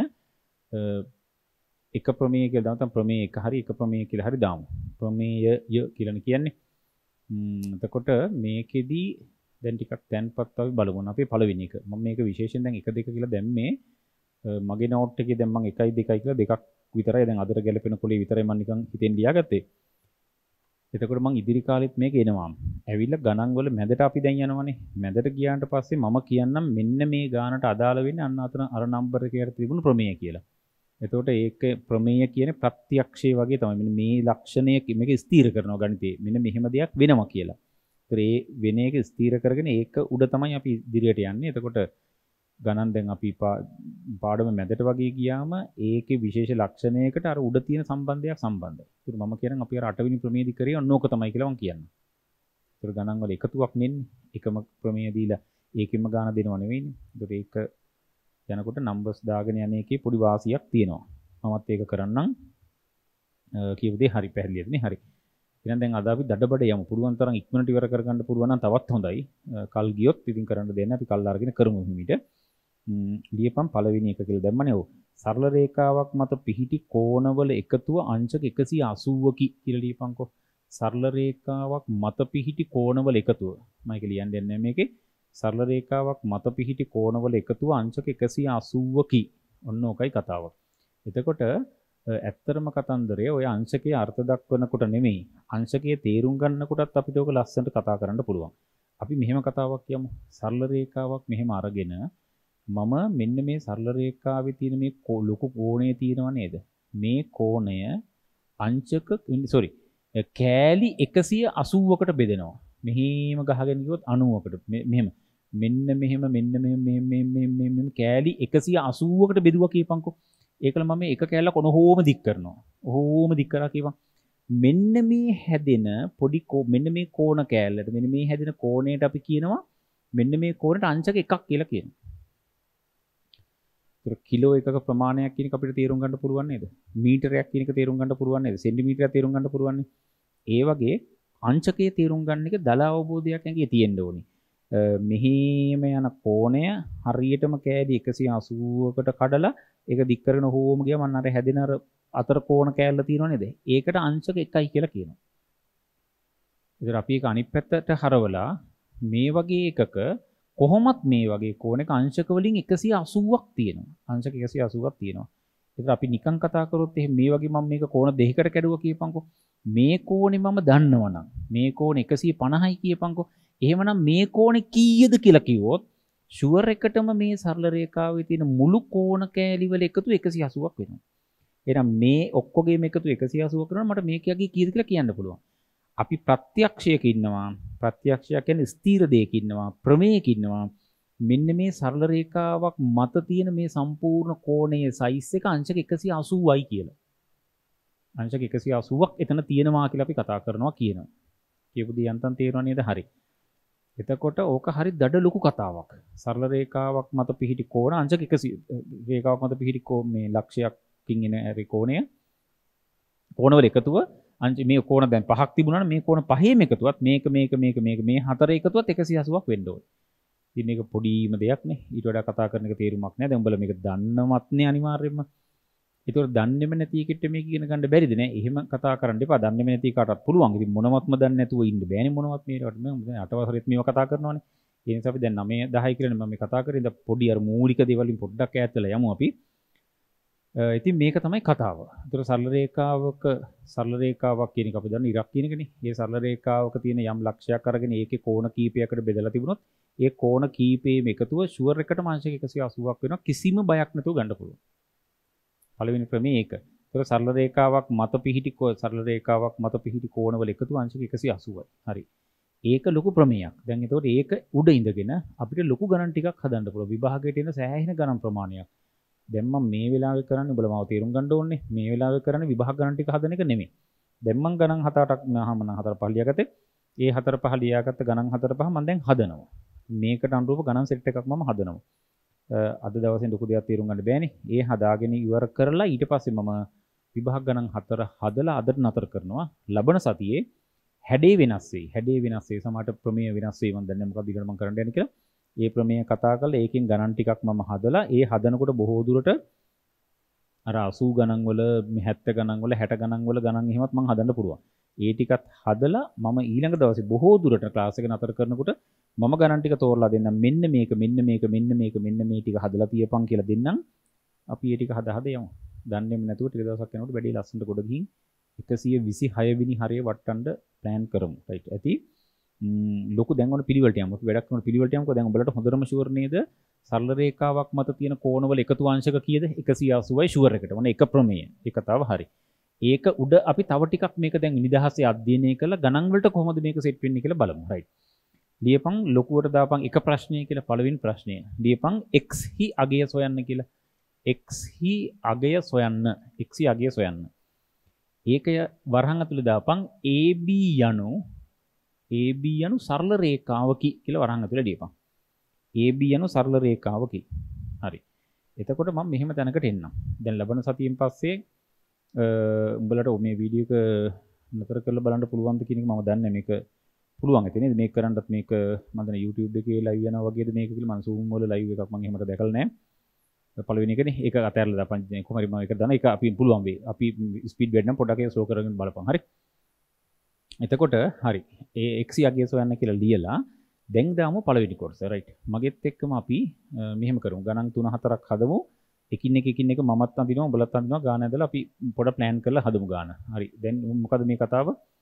එක ප්‍රමේය කියලා දාමු. නැත්නම් ප්‍රමේය එක හරි එක ප්‍රමේය කියලා හරි දාමු. ප්‍රමේයය කියලානේ කියන්නේ. එතකොට මේකෙදි දැන් ටිකක් තැන්පත් අපි බලමු. අපේ පළවෙනි එක. මම මේක විශේෂයෙන් දැන් එක දෙක කියලා දැම්මේ මගේ නෝට් එකේ දැන් මම එකයි දෙකයි කියලා දෙකක් විතරයි දැන් අදට ගැලපෙන කොලේ විතරයි මම නිකන් හිතෙන් ලියාගත්තේ. එතකොට මම ඉදිරි කාලෙත් මේක එනවා. ඇවිල්ලා ගණන් වල මැදට අපි දැන් යනවනේ. මැදට ගියාට පස්සේ මම කියන්නම් මෙන්න මේ ගානට අදාළ වෙන්නේ අන්න අතන අර නම්බර් එකකට තිබුණු ප්‍රමේය කියලා. එතකොට ඒක ප්‍රමේය කියන්නේ ප්‍රත්‍යක්ෂය වගේ තමයි. මෙන්න මේ ලක්ෂණය මේක ස්ථීර කරනවා ගණිතේ. මෙන්න මෙහෙම දෙයක් වෙනවා කියලා. ඒතර ඒ වෙන එක ස්ථීර කරගෙන ඒක උඩ තමයි අපි ඉදිරියට යන්නේ. එතකොට ගණන් දැන් අපි පාඩම මැදට වගේ ගියාම ඒකේ විශේෂ ලක්ෂණයකට අර උඩ තියෙන සම්බන්ධයක් සම්බන්ධයි. ඒතර මම කියන්නේ අපි අර අටවෙනි ප්‍රමේයදී කරේ ඔන්නෝක තමයි කියලා මම කියන්නේ. ඒතර ගණන් වල එකතුවක් නෙන්නේ. එකම ප්‍රමේය දීලා ඒකෙම ගාන දෙනව නෙවෙයිනේ. ඒතර ඒක යනකොට නම්බර්ස් දාගෙන යන එකේ පොඩි වාසියක් තියෙනවා. මමත් ඒක කරන්නම්. කියපු දේ හරි පැහැදිලිද නේ? හරි. එහෙනම් දැන් අද අපි දඩබඩ යමු. පුළුවන් තරම් ඉක්මනට ඉවර කරගන්න පුළුවන් නම් තවත් හොඳයි. කල් ගියොත් ඉතින් කරන්න දෙන්න අපි කල් අරගෙන කරමු හිමිට. ලියපම් පළවෙනි එක කියලා දැම්මනේ. ඔව්. සරල රේඛාවක් මත පිහිටි කෝණවල එකතුව අංශක එකසිය අසූවකි කියලා ලියපන්කෝ. සරල රේඛාවක් මත පිහිටි කෝණවල එකතුව. මම ඒක ලියන්න දෙන්නේ මේකේ. සරල රේඛාවක් මත පිහිටි කෝණවල එකතුව අංශක එකසිය අසූවකි. ඔන්න ඕකයි කතාව. එතකොට ඇත්තරම කතන්දරේ ඔය අංශකයේ අර්ථ දක්වනකොට නෙමෙයි අංශකයේ තේරුම් ගන්නකොටත් අපිට ඕක ලස්සනට කතා කරන්න පුළුවන්. අපි මෙහෙම කතාවක් කියමු. සරල රේඛාවක් මෙහෙම අරගෙන මම මෙන්න මේ සරල රේඛාවේ තියෙන මේ ලොකු කෝණය තියෙනව නේද? මේ කෝණය අංශක සෝරි කෑලි එකසිය අසූවකට බෙදෙනවා. මෙහෙම ගහගෙන ගියොත් අනූවකට මෙහෙම මෙන්න මෙහෙම මෙන්න මෙහෙම මෙහෙම මෙහෙම කෑලි එකසිය අසූවකට බෙදුවා කියපන්කෝ. ඒකල මම එක කෑල්ලක් ඔනෝම දික් කරනවා. ඔහොම දික් කරා කියපන්. මෙන්න මේ හැදෙන පොඩි මෙන්න මේ කෝණ කෑල්ලට මෙන්න මේ හැදෙන කෝණයට අපි කියනවා මෙන්න මේ කෝණයට අංශක එකක් කියලා කියනවා. ඒක කිලෝ එකක ප්‍රමාණයක් කියන එක අපිට තේරුම් ගන්න පුළුවන් නේද? මීටරයක් කියන එක තේරුම් ගන්න පුළුවන් නේද? සෙන්ටිමීටරයක් තේරුම් ගන්න පුළුවන් නේද? ඒ වගේ අංශකයේ තේරුම් ගන්න එක දල අවබෝධයක් ඇඟේ තියෙන්න ඕනේ. මෙහිම යන කෝණය හරියටම කෑලි එකසිය අසූවකට කඩලා ඒක දික් කරගෙන හෝම ගියා මම අර හැදෙන අර අතර කෝණ කෑල්ල තියෙනව නේද? ඒකට අංශක එකයි කියලා කියනවා. ඉතින් අපි ඒක අනිත් පැත්තට හරවලා මේ වගේ එකක කොහොමත් මේ වගේ කෝණයක අංශක වලින් එකසිය අසූවක් තියෙනවා. අංශක එකසිය අසූවක් තියෙනවා. ඉතින් අපි නිකන් කතා කරොත් එහෙනම් මේ වගේ මම මේක කෝණ දෙකකට කැඩුවා කියපන්කෝ. මේ කෝණේ මම දන්නවනම් මේ කෝණ එකසිය පනහයි කියපන්කෝ. එහෙමනම් මේ කෝණේ කීයද කියලා කිව්වොත් ෂුවර් එකටම මේ සරල රේඛාවේ තියෙන මුළු කෝණ කෑලි වල එකතු එකසිය අසූවක් වෙනවා. එහෙනම් මේ ඔක්කොගේම එකතු එකසිය අසූවක් කරනවා මට මේක යගේ කීයද කියලා කියන්න පුළුවන්. අපි ප්‍රත්‍යක්ෂයක ඉන්නවා. ප්‍රත්‍යක්ෂය කියන්නේ ස්ථීර දෙයක ඉන්නවා. ප්‍රමේයක ඉන්නවා. මෙන්න මේ සරල රේඛාවක් මත තියෙන මේ සම්පූර්ණ කෝණයේ සයිස් එක අංශක එකසිය අසූවයි කියලා. අංශක එකසිය අසූවක් එතන තියෙනවා කියලා අපි කතා කරනවා කියනවා. කියපු දේ යන්තම් තේරෙනව නේද? හරි. එතකොට ඕක හරි දඩ ලොකු කතාවක්. සරල රේඛාවක් මත පිහිටි කෝණ අංශක එකසිය රේඛාවක් මත පිහිටි මේ ලක්ෂයකින් එන හරි කෝණය කෝණවල එකතුව අංශ මේ කෝණ දැන් පහක් තිබුණා නම් මේ කෝණ පහේම එකතුවත් මේක මේක මේක මේක මේ හතර එකතුවත් එකසිය අසූවක් වෙන්න ඕනේ. ඉතින් මේක පොඩිම දෙයක් නේ. ඊට වඩා කතා කරන එක තේරුමක් නෑ. දැන් උඹලා මේක දන්නවත් නේ අනිවාර්යයෙන්ම. ඒතකොට දන්නේම නැති එකට මේක ඉගෙන ගන්න බැරිද නෑ? එහෙම කතා කරන්න එපා. දන්නේම නැති කාටවත් පුළුවන්. ඉතින් මොනවත්ම දන්නේ නැතුව ඉන්න බෑනේ මොනවත් මේකට. මම දැන් අට වසරේත් මේව කතා කරනවානේ. ඒ නිසා අපි දැන් නවය දහය කියලානේ මම මේ කතා කරේ. ඉතින් පොඩි අර මූලික දේවල් වලින් පොඩ්ඩක් ඈත් වෙලා යමු අපි. ඉතින් මේක තමයි කතාව. ඒතර සරල රේඛාවක සරල රේඛාවක් කියන එක අපි දන්න ඉරක් කියන එකනේ. මේ සරල රේඛාවක තියෙන යම් ලක්ෂයක් අරගෙන ඒකේ කෝණ කීපයකට බෙදලා තිබුණොත් ඒ කෝණ කීපේම එකතුව ෂුවර් එකටම අංශක එකසිය අසූවක් වෙනවා. කිසිම බයක් නැතුව ගන්න පුළුවන්. පළවෙනි ක්‍රමය ඒක. ඒතර සරල රේඛාවක් මත පිහිටි සරල රේඛාවක් මත පිහිටි කෝණවල එකතුව අංශක එකසිය අසූවයි. හරි. ඒක ලොකු ප්‍රමේයක්. දැන් ඒතකොට ඒක උඩ ඉඳගෙන අපිට ලොකු ගණන් ටිකක් හදන්න පුළුවන්. විභාගයට එන සෑහෙන ගණන් ප්‍රමාණයක්. දැන් මම මේ වෙලාවේ කරන්නේ උඹලා මාව තේරුම් ගන්න ඕනේ. මේ වෙලාවේ කරන්නේ විභාග ගණන් ටික හදන එක නෙමෙයි. දැන් මම ගණන් හත අටක් මම නම් හතර පහ ලියාගත්තේ. ඒ හතර පහ ලියාගත්ත ගණන් හතර පහ මම දැන් හදනවා. මේකට අනුරූප ගණන් සෙට් එකක් මම හදනවා. අද දවසේ ලොකු දෙයක් තේරුම් ගන්න බෑනේ. ඒ හදාගෙන ඉවර කරලා ඊට පස්සේ මම විභාග ගණන් හතර හදලා අදට නතර කරනවා. ලබන සතියේ හැඩේ වෙනස් වෙයි. හැඩේ වෙනස් වෙයි. සමහරට ප්‍රමේය වෙනස් වෙයි. මම දන්නේ මොකක්ද ඊට මම කරන්න යන්නේ කියලා. ඒ ප්‍රමේය කතා කරලා ඒකෙන් ගණන් ටිකක් මම හදලා ඒ හදනකොට බොහෝ දුරට අර අසූ ගණන් වල හැත්තෑ ගණන් වල හැට ගණන් වල ගණන් එහෙමත් මම හදන්න පුළුවන්. ඒ ටිකත් හදලා මම ඊළඟ දවසේ බොහෝ දුරට ක්ලාස් එක නතර කරනකොට මම ගණන් ටික තෝරලා දෙන්නම්. මෙන්න මේක මෙන්න මේක මෙන්න මේක මෙන්න මේ ටික හදලා තියපන් කියලා දෙන්නම්. අපි ඒ ටික හදා හදා යමු. දන්නේම නැතුව ටික දවසක් යනකොට වැඩි ලස්සනට ගොඩ ගිහින් එකසිය විසිහය වෙනි හරිය වට්ටන්න ප්ලෑන් කරමු. රයිට්. ඇති ලොකු දැන් ඔන්න පිළිවෙලට යමු. අපි වැඩක් කරන පිළිවෙලට යමුකෝ. දැන් උඹලට හොඳටම ෂුවර් නේද? සරල රේඛාවක් මත තියෙන කෝණවල එකතු අංශක කීයද? එකසිය අසූවයි ෂුවර් එකට. ඔන්න එක ප්‍රමේය. ඒ කතාව හරි. ඒක උඩ අපි තව ටිකක් මේක දැන් නිදහසේ අධ්‍යයනය කරලා ගණන් වලට කොහොමද මේක සෙට් වෙන්නේ කියලා බලමු. රයිට්. ලියපන් ලොකුවට දාපන් එක ප්‍රශ්නය කියලා පළවෙනි ප්‍රශ්නය. ලියපන් x හි අගය සොයන්න කියලා. x හි අගය සොයන්න. x හි අගය සොයන්න. ඒකය වරහන් ඇතුලේ දාපන් ab යනු AB යනු සරල රේඛාවකි කියලා වරහන් ඇතුලේ ලියපන්. AB යනු සරල රේඛාවකි. හරි. එතකොට මම මෙහෙම තැනකට එන්නම්. දැන් ලබන සතියෙන් පස්සේ උඹලට මේ වීඩියෝ එක නතර කරලා බලන්න පුළුවන්ද කියන එක මම දන්නේ මේක පුළුවන් ඇති නේද? මේක කරන්නත් මේක මම දන්නේ YouTube එකේ live යනවා වගේද මේක කියලා මම Zoom වල live එකක් මම එහෙමද දැකලා නැහැ. පළවෙනි එකනේ ඒක අතහැරලා දාපන්. කොහොම හරි මම ඒක දාන එක අපි පුළුවන් වෙයි. අපි ස්පීඩ් වැඩි නම් පොඩ්ඩක් ඒක ස්ලෝ කරගෙන බලපන්. හරි. එතකොට හරි ඒ x යගේ සොයන්න කියලා ලියලා දැන් දාමු පළවෙනි කොටස. රයිට්. මගෙත් එක්කම අපි මෙහෙම කරමු. ගණන් තුන හතරක් හදමු. එකින් එක එකින් එක මමත් අඳිනවා උඹලත් අඳිනවා ගාන ඇදලා අපි පොඩ ප්ලෑන් කරලා හදමු ගාන. හරි. දැන් මොකද මේ කතාව?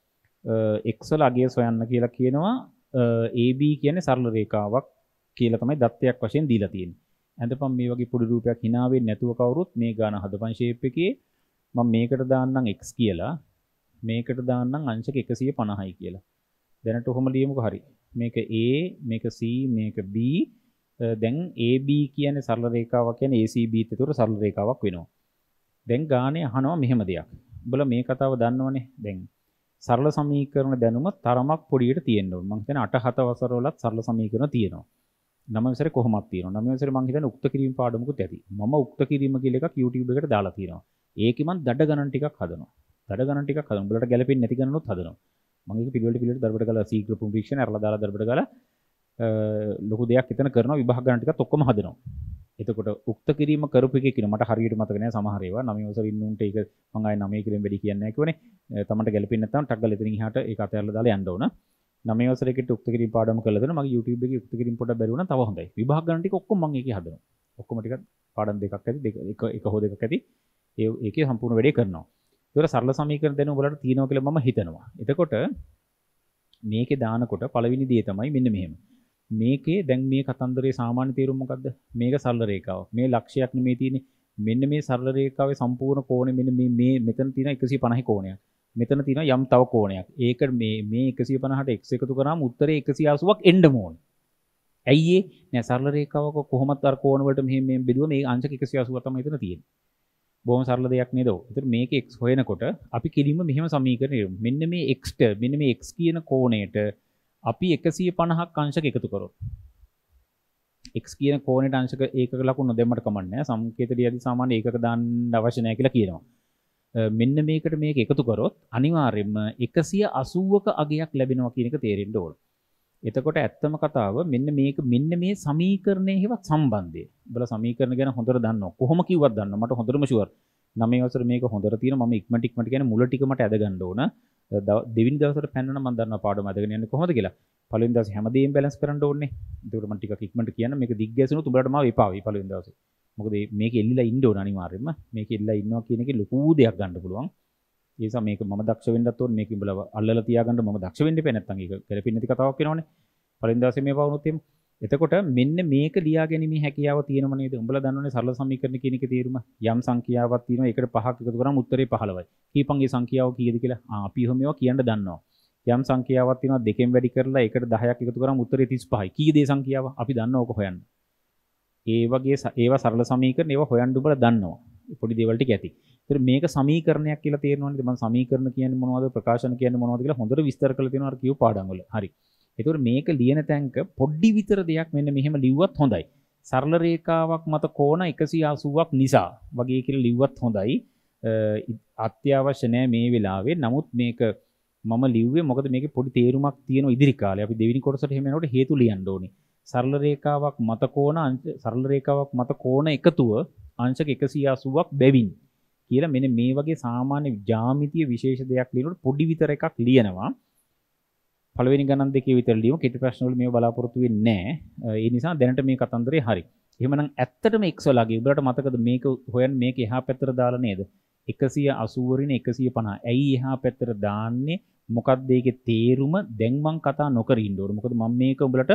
x වල අගය සොයන්න කියලා කියනවා. ab කියන්නේ සරල රේඛාවක් කියලා තමයි දත්තයක් වශයෙන් දීලා තියෙන්නේ. අඳපම් මේ වගේ පොඩි රූපයක් hina වෙන්නේ නැතුව කවුරුත් මේ ගාන හදපන් ෂේප් එකේ මම මේකට දාන්නම් x කියලා. මේකට දාන්නම් අංශක එකසිය පනහයි කියලා. දැනට ඔහොම ලියමුකෝ. හරි. මේක A, මේක C, මේක B. දැන් A B කියන්නේ සරල රේඛාවක් කියන්නේ A C B ත් ඒතර සරල රේඛාවක් වෙනවා. දැන් ගානේ අහනවා මෙහෙම දෙයක්. උඹලා මේ කතාව දන්නවනේ. දැන් සරල සමීකරණ දැනුම තරමක් පොඩියට තියෙන්න ඕනේ. මම හිතන්නේ අට හත වසර වලත් සරල සමීකරණ තියෙනවා. නවය වසරේ කොහොමද තියෙනවා. නවය වසරේ මම හිතන්නේ උක්ත කිරීම පාඩමකුත් ඇති. මම උක්ත කිරීම කියලා එකක් YouTube එකට දාලා තියෙනවා. ඒකේ මම දඩ ගණන් ටිකක් හදනවා. දඩ ගණන් ටිකක් හදනවා. උඹලට ගැලපෙන්නේ නැති ගණනොත් හදනවා. මම ඒක පිළිවෙලට පිළිවෙලට දරබඩ ගාලා සීඝ්‍ර පුම්පීක්ෂණ අරලා දාලා දරබඩ ගාලා ලොකු දෙයක් එතන කරනවා. විභාග ගණන් ටිකත් ඔක්කොම හදනවා. එතකොට උක්ත කිරීම කරපු එකේ කියන මට හරියට මතක නෑ සමහර ඒවා. නවය වසරේ ඉන්න උන්ට ඒක මම ආයේ නවය කිරීම වැඩි කියන්නේ නැහැ කිව්වනේ. තමන්ට ගැලපෙන්නේ නැත්නම් ටක් ගාලා එතනින් එහාට ඒක අතහැරලා දාලා යන්න ඕන. නවය වසරේකට උක්ත කිරීම පාඩම කළා දෙනවා. මගේ YouTube එකේ උක්ත කිරීම පොඩක් බැරි වුණා තව හොඳයි. විභාග ගණන් ටික ඔක්කොම මම ඒකේ හදනවා. ඔක්කොම ටිකක් පාඩම් දෙකක් ඇති දෙක එක එක හෝ දෙකක් ඇති. ඒ ඒකේ සම්පූර්ණ වැඩේ කරනවා. ඒතර සරල සමීකරණ දැනුම වලට තියෙනවා කියලා මම හිතනවා. එතකොට මේකේ දානකොට පළවෙනි දේ තමයි මෙන්න මෙහෙම. මේකේ දැන් මේ කතන්දරේ සාමාන්‍ය තේරුම මොකද්ද? මේක සරල රේඛාව. මේ ලක්ෂයක් නෙමෙයි තියෙන්නේ. මෙන්න මේ සරල රේඛාවේ සම්පූර්ණ කෝණය මෙන්න මේ මේ මෙතන තියෙන එකසිය පනහේ කෝණයක්. මෙතන තියෙන යම් තව කෝණයක්. ඒක මේ මේ එකසිය පනහට x එකතු කරාම උත්තරේ එකසිය අසූවක් එන්න ඕනේ. ඇයි ඒ? නෑ සරල රේඛාවක කොහොමත් අර කෝණ වලට මෙහෙම මෙහෙම බෙදුවා මේ අංශක එකසිය අසූව තමයි එතන තියෙන්නේ. බොහොම සරල දෙයක් නේද? ඒතර මේක x හොයනකොට අපි කෙලින්ම මෙහෙම සමීකරණය කරමු. මෙන්න මේ x ට මෙන්න මේ x කියන කෝණයට අපි එකසිය පනහක් අංශක එකතු කරොත් x කියන කෝණයට අංශක ඒකක ලකුණු දෙන්නට කමන්නේ නැහැ. සංකේතයේදී සාමාන්‍ය ඒකක දාන්න අවශ්‍ය නැහැ කියලා කියනවා. මෙන්න මේකට මේක එකතු කරොත් අනිවාර්යයෙන්ම එකසිය අසූවක අගයක් ලැබෙනවා කියන එක තේරෙන්න ඕන. එතකොට ඇත්තම කතාව මෙන්න මේක මෙන්න මේ සමීකරණයේ හිවත් සම්බන්ධය. උඹලා සමීකරණ ගැන හොඳට දන්නවා. කොහොම කිව්වත් දන්නවා. මට හොඳටම ෂුවර්. නවය වසර මේක හොඳට තියෙනවා. මම ඉක්මනට ඉක්මනට කියන්නේ මුල ටික මට ඇද ගන්න ඕන. දෙවෙනි දවසට පැන්නන මම දන්නවා පාඩම අදගෙන යන්නේ කොහොමද කියලා. පළවෙනි දවසේ හැමදේම බැලන්ස් කරන්න ඕනේ. ඒකට මම ටිකක් ඉක්මනට කියන්න මේක දිග්ගැසුණොත් උඹලට මාව එපා වෙයි පළවෙනි දවසේ. මොකද මේක එල්ලිලා ඉන්න ඕන අනිවාර්යයෙන්ම. මේක එල්ලිලා ඉන්නවා කියන එකේ ලොකු දෙයක් ගන්න පුළුවන්. ඒ නිසා මේක මම දක්ෂ වෙන්නත් ඕනේ. මේක උඹලා අල්ලලා තියාගන්න මම දක්ෂ වෙන්න එපා නැත්නම් ඒක ගැලපෙන්නේ නැති කතාවක් වෙනවනේ. පළවෙනි දවසේ මේව වුණොත් එහෙම. එතකොට මෙන්න මේක ලියා ගැනීමේ හැකියාව තියෙනම නේද? උඹලා දන්නවනේ සරල සමීකරණ කියන එකේ තේරුම. යම් සංඛ්‍යාවක් තියෙනවා. ඒකට පහක් එකතු කරාම උත්තරේ පහළොවයි. කීපන් ඒ සංඛ්‍යාව කීයද කියලා? ආ අපි එහෙම මේවා කියන්න දන්නවා. යම් සංඛ්‍යාවක් තියෙනවා දෙකෙන් වැඩි කරලා ඒකට දහයක් එකතු කරාම උත්තරේ තිස් පහයි. කීයද ඒ සංඛ්‍යාව? අපි දන්නවා ඕක හොයන්න. ඒ වගේ ඒවා සරල සමීකරණ ඒවා හොයන්න උඹලා දන්නවා. පොඩි දේවල් ටික ඇති. ඒතර මේක සමීකරණයක් කියලා තේරෙනවනේ. මම සමීකරණ කියන්නේ මොනවද? ප්‍රකාශන කියන්නේ මොනවද කියලා හොඳට විස්තර කරලා තියෙනවා අර කියු පාඩම් වල. හරි. ඒතකොට මේක ලියන තැනක පොඩි විතර දෙයක් මෙන්න මෙහෙම ලිව්වත් හොඳයි. සරල රේඛාවක් මත කෝණ එකසිය අසූවක් නිසා වගේ කියලා ලිව්වත් හොඳයි. අත්‍යවශ්‍ය නැහැ මේ වෙලාවේ. නමුත් මේක මම ලිව්වේ මොකද මේකේ පොඩි තේරුමක් තියෙනවා ඉදිරි කාලේ. අපි දෙවෙනි කොටසට එහෙම යනකොට හේතු ලියන්න ඕනේ. සරල රේඛාවක් මත කෝණ සරල රේඛාවක් මත කෝණ එකතුව අංශක එකසිය අසූවක් බැවින් කියලා මෙන්න මේ වගේ සාමාන්‍ය ජ්‍යාමිතිය විශේෂ දෙයක් ලියනකොට පොඩි විතර එකක් ලියනවා. පළවෙනි ගණන් දෙකේ විතර ලියමු. කෙටි ප්‍රශ්න වල මේව බලාපොරොත්තු වෙන්නේ නැහැ. ඒ නිසා දැනට මේ කතන්දරේ හරි. එහෙමනම් ඇත්තටම x වලගේ උඹලට මතකද මේක හොයන්න මේක එහා පැත්තට දාලා නේද? එකසිය අසූව රින් එකසිය පනහ. ඇයි එහා පැත්තට දාන්නේ? මොකක්ද ඒකේ තේරුම? දැන් මං කතා නොකර ඉන්න ඕනේ. මොකද මම මේක උඹලට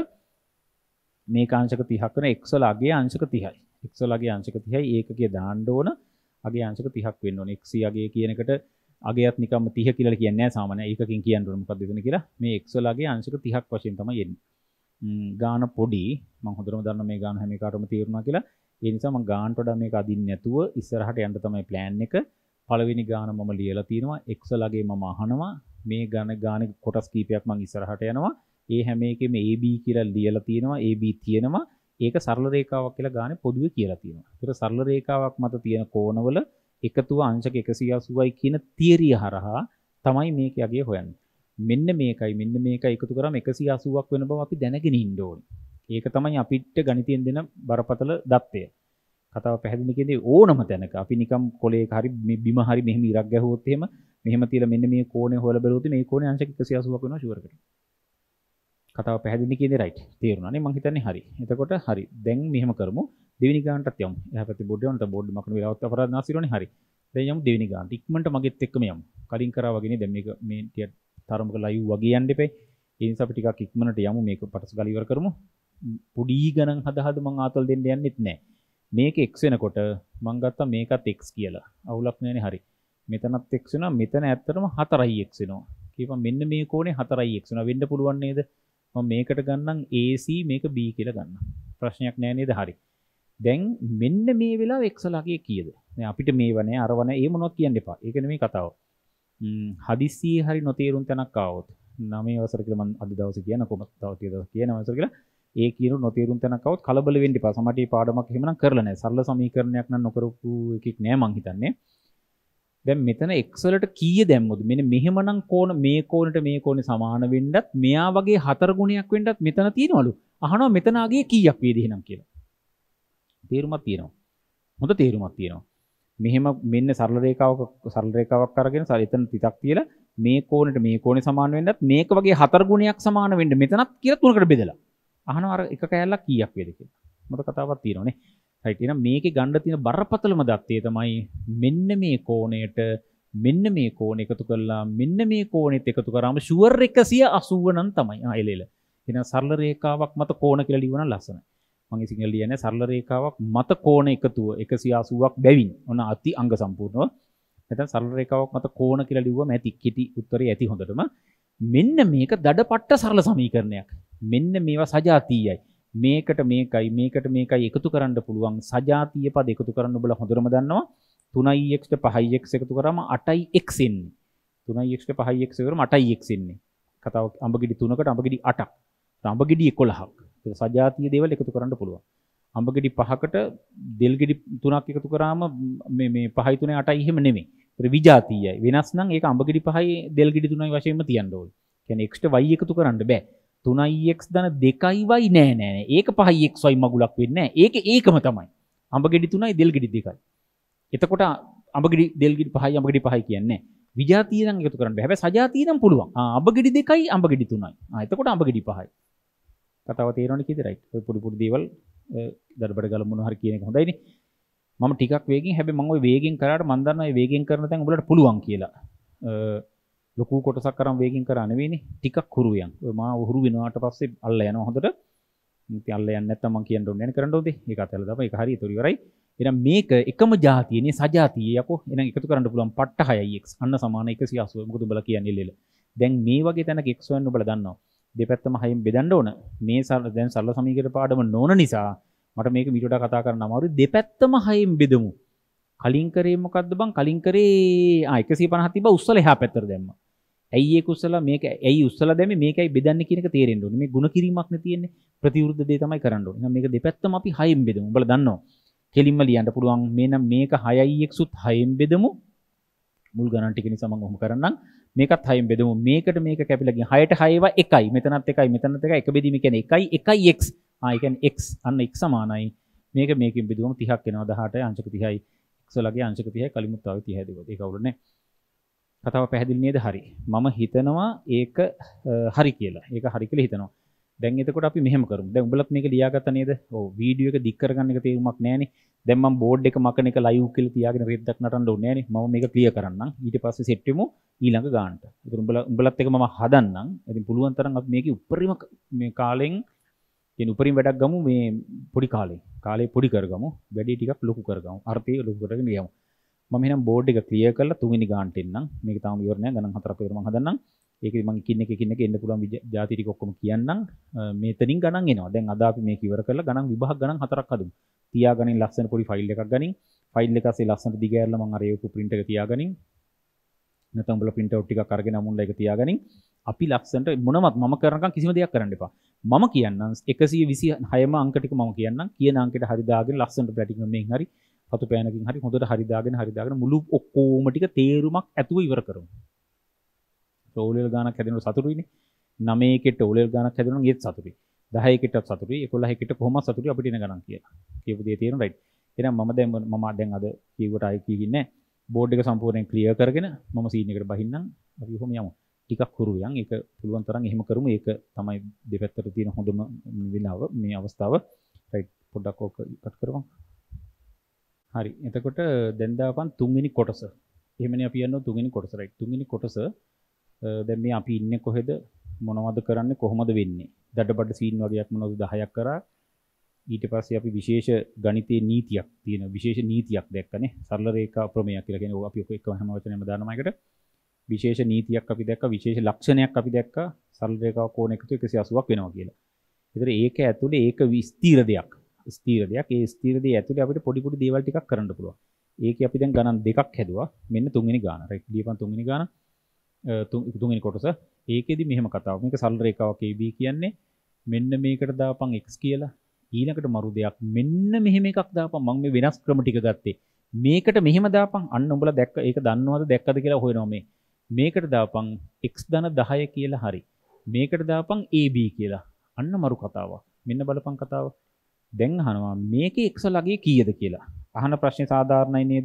මේක අංශක තිහක් වෙන x වල අගය අංශක තිහයි. x වල අගය අංශක තිහයි ඒකකයේ දාන්න ඕන. අගය අංශක තිහක් වෙන්න ඕනේ. x අගය කියන එකට අගයත් නිකම්ම තිහ කියලා කියන්නේ නැහැ සාමාන්‍යයෙන්. ඒකකින් කියන්න ඕනේ මොකක්ද එතන කියලා. මේ x වල අගය අංශක තිහක් වශයෙන් තමයි එන්නේ. ගාන පොඩි මම හොඳටම දන්නවා මේ ගාන හැම එකටම තීරණා කියලා. ඒ නිසා මම ගානට වඩා මේක අදින්න නැතුව ඉස්සරහට යන්න තමයි plan එක. පළවෙනි ගාන මම ලියලා තියෙනවා. x වල අගය මම අහනවා. මේ ගාන ගානේ කොටස් කීපයක් මම ඉස්සරහට යනවා. ඒ හැම එකෙම A B කියලා ලියලා තියෙනවා. A B තියෙනවා. ඒක සරල රේඛාවක් කියලා ගානේ පොදුවේ කියලා තියෙනවා. ඒතර සරල රේඛාවක් මත තියෙන කෝණවල එකතුව අංශක එකසිය අසූවයි කියන තියරිය හරහා තමයි මේක යගේ හොයන්නේ. මෙන්න මේකයි මෙන්න මේකයි එකතු කරාම එකසිය අසූවක් වෙන බව අපි දැනගෙන ඉන්න ඕනේ. ඒක තමයි අපිට ගණිතයෙන් දෙන බරපතල දත්තය. කතාව පැහැදිලි කියන්නේ ඕනම තැනක අපි නිකම් කොලේක හරි බිම හරි මෙහෙම ඉරක් ගැහුවොත් එහෙම මෙහෙම තියලා මෙන්න මේ කෝණය හොයලා බලුවොත් මේ කෝණය අංශක එකසිය අසූවක් වෙනවා ෂුවර් එකට. කතාව පැහැදිලි කියන්නේ රයිට්. තේරුණානේ මං හිතන්නේ හරි. එතකොට හරි. දැන් මෙහෙම කරමු. දෙවෙනි ගානටත් යමු. එහා පැත්තේ බෝඩ් යවන්න බෝඩ් මකන වෙලාවත් අපරාධ නාසිරෝනේ හරි. දැන් යමු දෙවෙනි ගානට. ඉක්මනට මගෙත් එක්කම යමු. කලින් කරා වගේ නේ දැන් මේක මේ ටික තරමක ලයිව් වගේ යන්න එපේ. ඒ නිසා අපි ටිකක් ඉක්මනට යමු මේක පටස් ගාලා ඉවර කරමු. පොඩි ගණන් හද හද මං ආතල් දෙන්න යන්නෙත් නැහැ. මේක x වෙනකොට මං ගත්තා මේකත් x කියලා. අවුලක් නැහැනේ හරි. මෙතනත් x වෙනවා. මෙතන ඇත්තටම හතරයි x වෙනවා. කියපන් මෙන්න මේ කෝණේ හතරයි x වෙනවා. වෙන්න පුළුවන් නේද? මම මේකට ගන්නම් A C මේක B කියලා ගන්නම්. ප්‍රශ්නයක් නෑ නේද? හරි. දැන් මෙන්න මේ වෙලාව x ලගේ කීයද? දැන් අපිට මේව නෑ අරව නෑ ඒ මොනවත් කියන්න එපා. ඒක නෙමෙයි කතාව. හදිස්සියේ හරි නොතේරුම් තැනක් ආවොත් නවයේ අවසර කියලා මම අද දවසේ කියන කොහොමද තව ටික දවස් කියන අවසර කියලා ඒ කියන නොතේරුම් තැනක් આવොත් කලබල වෙන්න එපා. සමහරට මේ පාඩමක් එහෙමනම් කරලා නැහැ. සරල සමීකරණයක් නම් නොකරපු එකෙක් නෑ මං හිතන්නේ. දැන් මෙතන x වලට කීය දැම්මොත් මෙන්න මෙහෙමනම් කෝණ මේ කෝණයට මේ කෝණේ සමාන වෙන්නත් මෙයා වගේ හතර ගුණයක් වෙන්නත් මෙතන තියනවලු. අහනවා මෙතන ආගේ කීයක් වේද එහෙනම් කියලා. තේරුමක් තියෙනවා. හොඳ තේරුමක් තියෙනවා. මෙහෙම මෙන්න සරල රේඛාවක සරල රේඛාවක් අරගෙන එතන තිතක් තියලා මේ කෝණයට මේ කෝණේ සමාන වෙන්නත් මේක වගේ හතර ගුණයක් සමාන වෙන්න මෙතනත් කියලා තුනකට බෙදලා. අහනවා අර එක කෑල්ලක් කීයක් වේද කියලා. මොකද කතාවක් තියෙනවනේ. රයිට් එහෙනම් මේකේ ගන්න තියෙන බරපතලම දත්තේ තමයි මෙන්න මේ කෝණයට මෙන්න මේ කෝණ එකතු කරලා මෙන්න මේ කෝණෙත් එකතු කරාම ෂුවර් එකසිය අසූව නම් තමයි. ආ එලෙල. එහෙනම් සරල රේඛාවක් මත කෝණ කියලා ලියවනම් ලස්සනයි. මම සිංහල ලියන්නේ සරල රේඛාවක් මත කෝණ එකතුව එකසිය අසූවක් බැවින්. ඔන්න අති අංග සම්පූර්ණව. නැත්නම් සරල රේඛාවක් මත කෝණ කියලා ලිව්වම ඇති කිටි උත්තරේ ඇති හොඳටම. මෙන්න මේක දඩපට්ට සරල සමීකරණයක්. මෙන්න මේවා සජාතීයයි. මේකට මේකයි මේකට මේකයි එකතු කරන්න පුළුවන් සජාතීය පද එකතු කරන්න ඔබලා හොඳටම දන්නවා. තුනයි x ට පහයි x එකතු කරාම අටයි x එන්නේ. තුනයි x ට පහයි x එකතු කරාම අටයි x එන්නේ. කතාව අඹගෙඩි තුනකට අඹගෙඩි අටක්. අඹගෙඩි එකොළහක්. ඒක සජාතීය දේවල් එකතු කරන්න පුළුවන්. අඹගෙඩි පහකට දෙල් ගෙඩි තුනක් එකතු කරාම මේ මේ පහයි තුනේ අටයි එහෙම නෙමෙයි. ඒක විජාතීයයි. වෙනස් නම් ඒක අඹගෙඩි පහයි දෙල් ගෙඩි තුනයි වශයෙන්ම තියන්න ඕනේ. කියන්නේ x ට y එකතු කරන්න බෑ. තුනයි x ධන දෙකයි y නෑ නෑ නෑ. ඒක පහයි x y මගුලක් වෙන්නේ නෑ. ඒක ඒකම තමයි. අඹගෙඩි තුනයි දෙල් ගෙඩි දෙකයි. එතකොට අඹගෙඩි දෙල් ගෙඩි පහයි අඹගෙඩි පහයි කියන්නේ විජාතීය නම් එකතු කරන්න බෑ. හැබැයි සජාතීය නම් පුළුවන්. ආ අඹගෙඩි දෙකයි අඹගෙඩි තුනයි. ආ එතකොට අඹගෙඩි පහයි. කතාව තේරෙනවනේ කීයද රයිට්. ඔය පොඩි පොඩි දේවල් දඩබඩ ගල මොනවා හරි කියන එක හොඳයිනේ. මම ටිකක් වේගෙන් හැබැයි මම ওই වේගෙන් කරාට මම දන්නවා මේ වේගෙන් කරන තැන් ඔයාලට පුළුවන් කියලා. ලොකු කොටසක් කරන් වේගෙන් කරා නෙවෙයිනේ. ටිකක් හුරු යන්. ඔය මා හුරු වෙනාට පස්සේ අල්ල යනවා හොඳට. ඉතින් අල්ල යන්නේ නැත්තම් මම කියන්න ඕනේ නැහැ කරන්න ඕනේ. ඒක අතල දාපන්. ඒක හරි. ඒතර ඉවරයි. එහෙනම් මේක එකම જાතියනේ සජාතිය යකෝ. එහෙනම් එකතු කරන්න පුළුවන් පට්ට හයයි x අන්න සමාන එකසිය අසූව. මොකද උඹලා කියන්නේ ඉල්ලෙල. දැන් මේ වගේ තැනක x හොයන්න උඹලා දන්නවා. දෙපැත්තම හයෙන් බෙදන්න ඕන. මේ දැන් සරල සමීකරණ පාඩම නොවන නිසා මට මේක මීට වඩා කතා කරන්න අමාරුයි. දෙපැත්තම හයෙන් බෙදමු. කලින් කරේ මොකද්ද බං? කලින් කරේ ආ එකසිය පනහක් තිබ්බා උස්සලා එහා පැත්තට දැම්මා. ඇයි ඒක උස්සලා මේක ඇයි උස්සලා දැම්මේ මේකයි බෙදන්නේ කියන එක තේරෙන්න ඕනේ. මේ ಗುಣ කිරීමක් නේ තියෙන්නේ. ප්‍රතිවිරුද්ධ දේ තමයි කරන්න ඕනේ. එහෙනම් මේක දෙපැත්තම අපි හයෙන් බෙදමු. උඹලා දන්නවා. කෙලින්ම ලියන්න පුළුවන්. මේ නම් මේක හයයි x උත් හයෙන් බෙදමු. මුල් ගණන් ටික නිසා මම ඔහොම කරන්නම්. මේකත් හයෙන් බෙදමු. මේකට මේක කැපිලා ගියා. හයට හයවා එකයි. මෙතනත් එකයි. මෙතනත් එකයි. එක බෙදීම කියන්නේ එකයි එකයි x. ආ ඒ කියන්නේ x අන්න x සමානයි. මේක මේකෙන් බෙදුවම තිහක් එනවා. දහඅටයි අංශක තිහයි. x වලගේ අංශක තිහයි කලිමුත් ආවේ තිහයි දෙකක්. ඒක අවුල නැහැ. කතාව පැහැදිලි නේද? හරි. මම හිතනවා ඒක හරි කියලා. ඒක හරි කියලා හිතනවා. දැන් එතකොට අපි මෙහෙම කරමු. දැන් උඹලත් මේක ලියාගත්ත නේද? ඔව් වීඩියෝ එක දික් කරගන්න එක තේරුමක් නැහැනේ. දැන් මම බෝඩ් එක මකන එක ලයිව් කියලා තියාගෙන රෙද්දක් නටන්න ඕනේ නැහැනේ. මම මේක ක්ලියර් කරන්නම්. ඊට පස්සේ සෙට් වෙමු ඊළඟ ගානට. ඒතර උඹලා උඹලත් එක මම හදන්නම්. ඉතින් පුළුවන් තරම් අපි මේකේ උපරිම මේ කාලෙන් කියන උපරිම වැඩක් ගමු මේ පොඩි කාලේ. කාලේ පොඩි කරගමු. වැඩි ටිකක් ලොකු කරගමු. අර්ථය ලොකු කරගෙන යමු. මම එහෙනම් බෝඩ් එක ක්ලියර් කරලා තුන්වෙනි ගානට එන්නම්. මේක තාම ඉවර නෑ. ගණන් හතරක් විතර මම හදන්නම්. ඒකේ මම එකින් එක එකින් එක එන්න පුළුවන් ಜಾති ටික ඔක්කොම කියන්නම්. මෙතනින් ගණන් එනවා. දැන් අද අපි මේක ඉවර කරලා ගණන් විභාග ගණන් හතරක් හදමු. තියාගනින් ලස්සන පොඩි ෆයිල් එකක් ගනින්. ෆයිල් එක ඇස්සේ ලස්සනට දිගෑරලා මම අර ඒක print එක තියාගනින්. නැත්නම් උඹලා print out ටිකක් අරගෙන අමුණලා ඒක තියාගනින්. අපි ලස්සනට මොනවත් මම කරනකම් කිසිම දෙයක් කරන්න එපා. මම කියන්නම් එකසිය විසිහයම අංක ටික මම කියන්නම්. කියන අංකෙට හරි දාගෙන ලස්සනට පැටින් මෙන් හරි පතු පෑනකින් හරි හොඳට හරි දාගෙන හරි දාගෙන මුළු ඔක්කොම ටික තේරුමක් ඇතුව ඉවර කරමු. ඕලෙල් ගානක් හැදෙනකොට සතුටුයිනේ. නවය කට ඕලෙල් ගානක් හැදෙනකොට ඒත් සතුටුයි. දහය කටත් සතුටුයි. එකොළහ කට කොහොමද සතුටුයි අපිට එන ගණන් කියලා. කියපු දේ තේරෙනවා රයිට්. එහෙනම් මම දැන් මම දැන් අද කියුවට ආයි කියින්නේ නැහැ. බෝඩ් එක සම්පූර්ණයෙන් ක්ලියර් කරගෙන මම සීන් එකට බහින්නම්. අපි කොහොම යමු. ටිකක් හුරු යන්. ඒක පුළුවන් තරම් එහෙම කරමු. ඒක තමයි දෙපැත්තට තියෙන හොඳම විලාව මේ අවස්ථාව. රයිට්. පොඩ්ඩක් ඕක කට් කරමු. හරි. එතකොට දැන් දාපන් තුන්වෙනි කොටස. එහෙමනේ අපි යනවා තුන්වෙනි කොටස රයිට්. තුන්වෙනි කොටස දැන් මේ අපි ඉන්නේ කොහෙද? මොනවද කරන්නේ? කොහොමද වෙන්නේ? දඩබඩ සීන් වගේක් මොනවද දහයක් කරා. ඊට පස්සේ අපි විශේෂ ගණිතයේ නීතියක් තියෙන විශේෂ නීතියක් දැක්කනේ. සරල රේඛා ප්‍රමේය කියලා කියන්නේ. අපි ඔක එකම හැම වචනයක්ම දානවා එකට. විශේෂ නීතියක් අපි දැක්කා. විශේෂ ලක්ෂණයක් අපි දැක්කා. සරල රේඛා කෝණ එකතු එකසිය අසූවක් වෙනවා කියලා. ඒතර ඒක ඇතුලේ ඒක ස්ථීර දෙයක්. ස්ථීර දෙයක්. ඒ ස්ථීර දෙය ඇතුලේ අපිට පොඩි පොඩි දේවල් ටිකක් කරන්න පුළුවන්. ඒකේ අපි දැන් ගණන් දෙකක් හැදුවා. මෙන්න තුන්වෙනි ගාන. රයිට්. දීපන් තුන්වෙනි ගාන. තුන්වෙනි කොටස. ඒකෙදි මෙහෙම කතාවක්. මේක සරල රේඛාවක් A B කියන්නේ මෙන්න මේකට දාපන් x කියලා. ඊළඟට මරු දෙයක් මෙන්න මෙහෙම එකක් දාපන්. මම මේ වෙනස් ක්‍රම ටික ගත්තේ. මේකට මෙහෙම දාපන්. අන්න උඹලා දැක්ක ඒක දන්නවද දැක්කද කියලා හොයනවා මේ. මේකට දාපන් x ධන දහය කියලා හරි. මේකට දාපන් A B කියලා. අන්න මරු කතාවක්. මෙන්න බලපන් කතාව. දැන් අහනවා මේකේ x ලගේ කීයද කියලා. අහන ප්‍රශ්නේ සාධාරණයි නේද?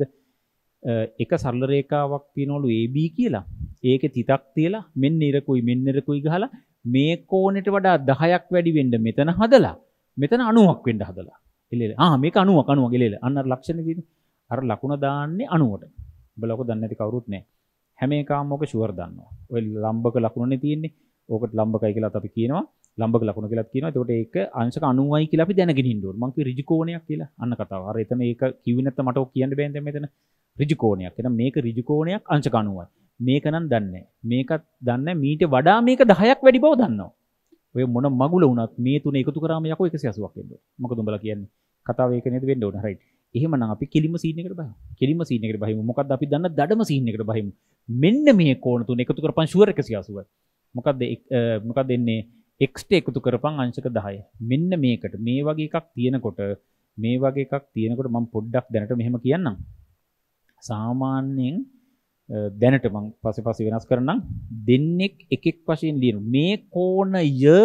එක සරල රේඛාවක් තියෙනවලු A B කියලා. ඒකේ තිතක් තියලා මෙන්න ඉරකුයි මෙන්න ඉරකුයි ගහලා මේ කෝණයට වඩා දහයක් වැඩි වෙන්න මෙතන හදලා මෙතන අනූවක් වෙන්න හදලා. එලෙල. ආ මේක අනූවක් අනූවක් එලෙල. අන්න අර ලක්ෂණ දිනේ. අර ලකුණ දාන්නේ අනූවට. ඔබලා ඔක දන්නේ නැති කවුරුත් නැහැ. හැම එකම ඔක ෂුවර් දන්නවා. ඔය ලම්බක ලකුණනේ තියෙන්නේ. ඕකට ලම්බකයි කියලාත් අපි කියනවා. ලම්බක ලකුණ කියලාත් කියනවා. එතකොට ඒක අංශක අනූවයි කියලා අපි දැනගෙන ඉන්න ඕනේ. මං කිව්වේ ඍජු කෝණයක් කියලා. අන්න කතාව. අර එතන ඒක කිව්වේ නැත්නම් මට ඔක කියන්න බෑනේ දැන් මෙතන. ඍජු කෝණයක්. එහෙනම් මේක ඍජු කෝණයක් අංශක අනූවයි. මේක නම් දන්නේ නැහැ. මේකත් දන්නේ මීට වඩා මේක දහයක් වැඩි බව දන්නවා. ඔය මොන මගුල වුණත් මේ තුන එකතු කරාම යකෝ එකසිය අසූවක් වෙන්න ඕනේ. මොකද උඹලා කියන්නේ? කතාව ඒක නේද වෙන්න ඕනේ. රයිට්. එහෙමනම් අපි කෙලිම සීන් එකට බහිමු. කෙලිම සීන් එකට බහිමු. මොකද්ද අපි දන්න දඩම සීන් එකට බහිමු. මෙන්න මේ කෝණ තුන එකතු කරපන් ෂුවර් එකසිය අසූවයි. මොකද්ද මොකක්ද එන්නේ x ට එකතු කරපන් අංශක දහය. මෙන්න මේකට මේ වගේ එකක් තියෙනකොට මේ වගේ එකක් තියෙනකොට මම පොඩ්ඩක් දැනට මෙහෙම කියන්නම්. සාමාන්‍යයෙන් දැනට මම පස්සේ පස්සේ වෙනස් කරන්නම්. දෙන්නෙක් එකෙක් වශයෙන් ලියන මේ කෝණය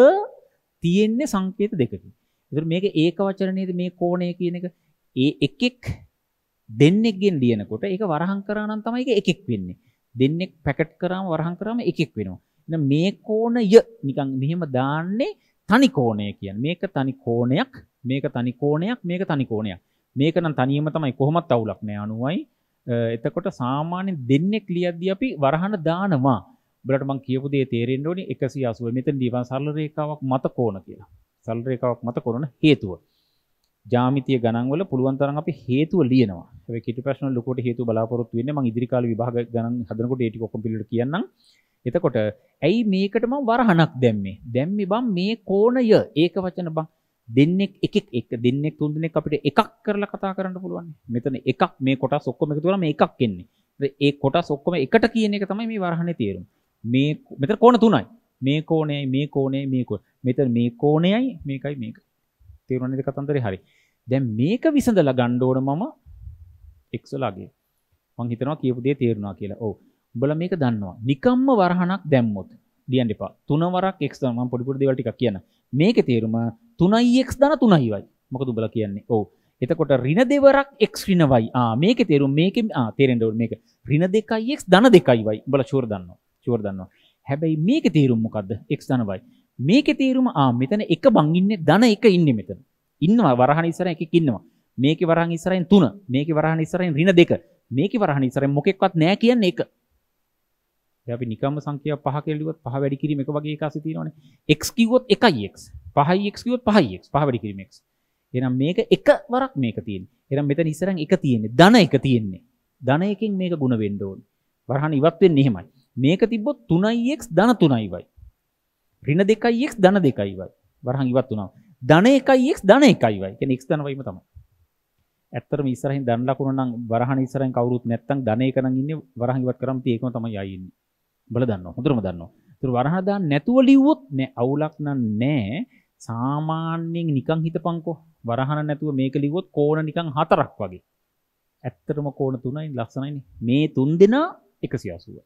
තියෙන්නේ සංකේත දෙකකින්. ඒතර මේක ඒක වචන නේද මේ කෝණය කියන එක. ඒ එකෙක් දෙන්නෙක්ගෙන් ලියනකොට ඒක වරහන් කරා නම් තමයි ඒක එකෙක් වෙන්නේ. දෙන්නෙක් පැකට් කරාම වරහන් කරාම එකෙක් වෙනවා. එහෙනම් මේ කෝණය නිකන් මෙහෙම දාන්නේ තනි කෝණය කියන්නේ. මේක තනි කෝණයක්, මේක තනි කෝණයක්, මේක තනි කෝණයක්. මේක නම් තනියම තමයි කොහොමත් අවුලක් නෑ අනූවයි. එතකොට සාමාන්‍යයෙන් දෙන්නෙක් ලියද්දී අපි වරහන දානවා. ඔයාලට මම කියපු දේ තේරෙන්න ඕනේ එකසිය අසූව. මෙතන දීපන් සරල රේඛාවක් මත කෝණ කියලා. සරල රේඛාවක් මත කෝණ හේතුව. ජ්‍යාමිතීය ගණන් වල පුළුවන් තරම් අපි හේතුව ලියනවා. හැබැයි කිටි ප්‍රශ්න වල ලොකුවට හේතුව බලාපොරොත්තු වෙන්නේ මම ඉදිරි කාලේ විභාග ගණන් හදනකොට ඒ ටික ඔක්කොම පිළිවෙලට කියන්නම්. එතකොට ඇයි මේකට මම වරහනක් දැම්මේ? දැම්මේ බං මේ කෝණය ඒක වචන බං දෙන්නෙක් එකෙක් එක දෙන්නෙක් තුන් දෙනෙක් අපිට එකක් කරලා කතා කරන්න පුළුවන්. මෙතන එකක් මේ කොටස් ඔක්කොම එකතු කරලා මේ එකක් එන්නේ. ඒ කොටස් ඔක්කොම එකට කියන එක තමයි මේ වරහනේ තේරුම. මේ මෙතන කෝණ තුනයි. මේ කෝණයයි මේ කෝණයයි මේ කෝණ. මෙතන මේ කෝණයයි මේකයි මේක. තේරුණා නේද කතන්දරේ? හරි. දැන් මේක විසඳලා ගන්න ඕන මම x ලාගේ. මං හිතනවා කියපු දේ තේරුණා කියලා. ඔව්. උඹලා මේක දන්නවා. නිකම්ම වරහනක් දැම්මොත් ලියන්න එපා. තුන වරක් x දාන මම පොඩි පොඩි දේවල් ටිකක් කියන්න. මේකේ තේරුම තුනයි x දාන තුනයි y. මොකද උඹලා කියන්නේ? ඔව්. එතකොට ඍණ දෙවරක් x ඍණ y. ආ මේකේ තේරුම මේකේ ආ තේරෙන්න ඕනේ මේක. ඍණ දෙකයි x ධන දෙකයි y. උඹලා ෂුවර් දන්නවා. ෂුවර් දන්නවා. හැබැයි මේකේ තේරුම මොකද්ද? x ධන y. මේකේ තේරුම ආ මෙතන එක බං ඉන්නේ ධන එක ඉන්නේ මෙතන. ඉන්නවා වරහන ඉස්සරහින් එකෙක් ඉන්නවා. මේකේ වරහන් ඉස්සරහින් තුන. මේකේ වරහන් ඉස්සරහින් ඍණ දෙක. මේකේ වරහන් ඉස්සරහින් මොකෙක්වත් නැහැ කියන්නේ එක. දැන් අපි නිකම්ම සංඛ්‍යා පහ කියලා ලිව්වොත් පහ වැඩි කිරීම එක වගේ එකක් තියෙනවනේ. x කිව්වොත් එකයි x. පහයි x කිව්වොත් පහයි x. පහ වැඩි කිරීම x. එහෙනම් මේක එක වරක් මේක තියෙන්නේ. එහෙනම් මෙතන ඉස්සරහින් එක තියෙන්නේ. ධන එක තියෙන්නේ. ධන එකෙන් මේක ಗುಣ වෙන්න ඕනේ. වරහන් ඉවත් වෙන්නේ එහෙමයි. මේක තිබ්බොත් තුනයි x ධන තුනයි y. ඍණ දෙකයි x ධන දෙකයි y. වරහන් ඉවත් වුණා. ධන එකයි x ධන එකයි y. කියන්නේ x ධන yම තමයි. ඇත්තටම ඉස්සරහින් ධන ලකුණ නම් වරහන් ඉස්සරහින් කවුරුත් නැත්තම් ධන එක නම් ඉන්නේ වරහන් ඉවත් කරාම තියෙ ඒකම තමයි ආයි ඉන්නේ. බල දන්නවා. හොඳටම දන්නවා. ඒතර වරහන් දාන්න නැතුව ලිව්වොත් නෑ අවුලක් නෑ. සාමාන්‍යයෙන් නිකන් හිතපන්කෝ. වරහන් නැතුව මේක ලිව්වොත් කෝණ නිකන් හතරක් වගේ. ඇත්තටම කෝණ තුනයි ලස්සනයිනේ. මේ තුන් දෙනා එකසිය අසූවයි.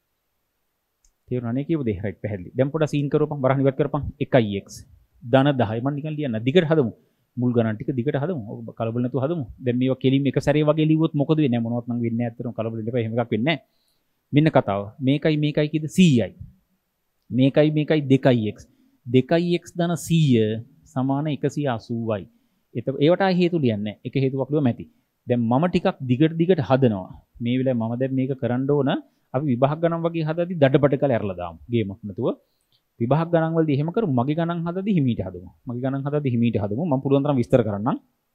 තේරුණා නේ කියපු දේ? රයිට් පැහැදිලි. දැන් පොඩ්ඩක් සීන් කරපන් වරහන් ඉවත් කරපන්. එකයි x ධන දහය මම නිකන් ලියන්න. දිගට හදමු. මුල් ගණන් ටික දිගට හදමු. ඔක කලබල නැතුව හදමු. දැන් මේවා කෙලින්ම එක සැරේ වගේ ලිව්වොත් මොකද වෙන්නේ? මොනවත් නම් වෙන්නේ නැහැ. ඇත්තටම කලබල වෙන්න එපා. එහෙම එකක් වෙන්නේ නැහැ. මෙන්න කතාව. මේකයි මේකයි කීයද? සීයයි. මේකයි මේකයි දෙකයි x. දෙකයි x ධන සීය සමාන එකසිය අසූවයි. එතකොට ඒවට ආ හේතු ලියන්නේ නැහැ. එක හේතුවක් ලියුවම ඇති. දැන් මම ටිකක් දිගට දිගට හදනවා. මේ වෙලාවේ මම දැන් මේක කරන්න ඕන. අපි විභාග ගණන් වගේ හදද්දි දඩබඩ කරලා ඇරලා දාමු. ගේමක් නැතුව. විභාග ගණන් වලදී එහෙම කරමු. මගේ ගණන් හදද්දි හිමීට හදමු. මගේ ගණන් හදද්දි හිමීට හදමු. මම පුළුවන් තරම් විස්තර කරන්නම්.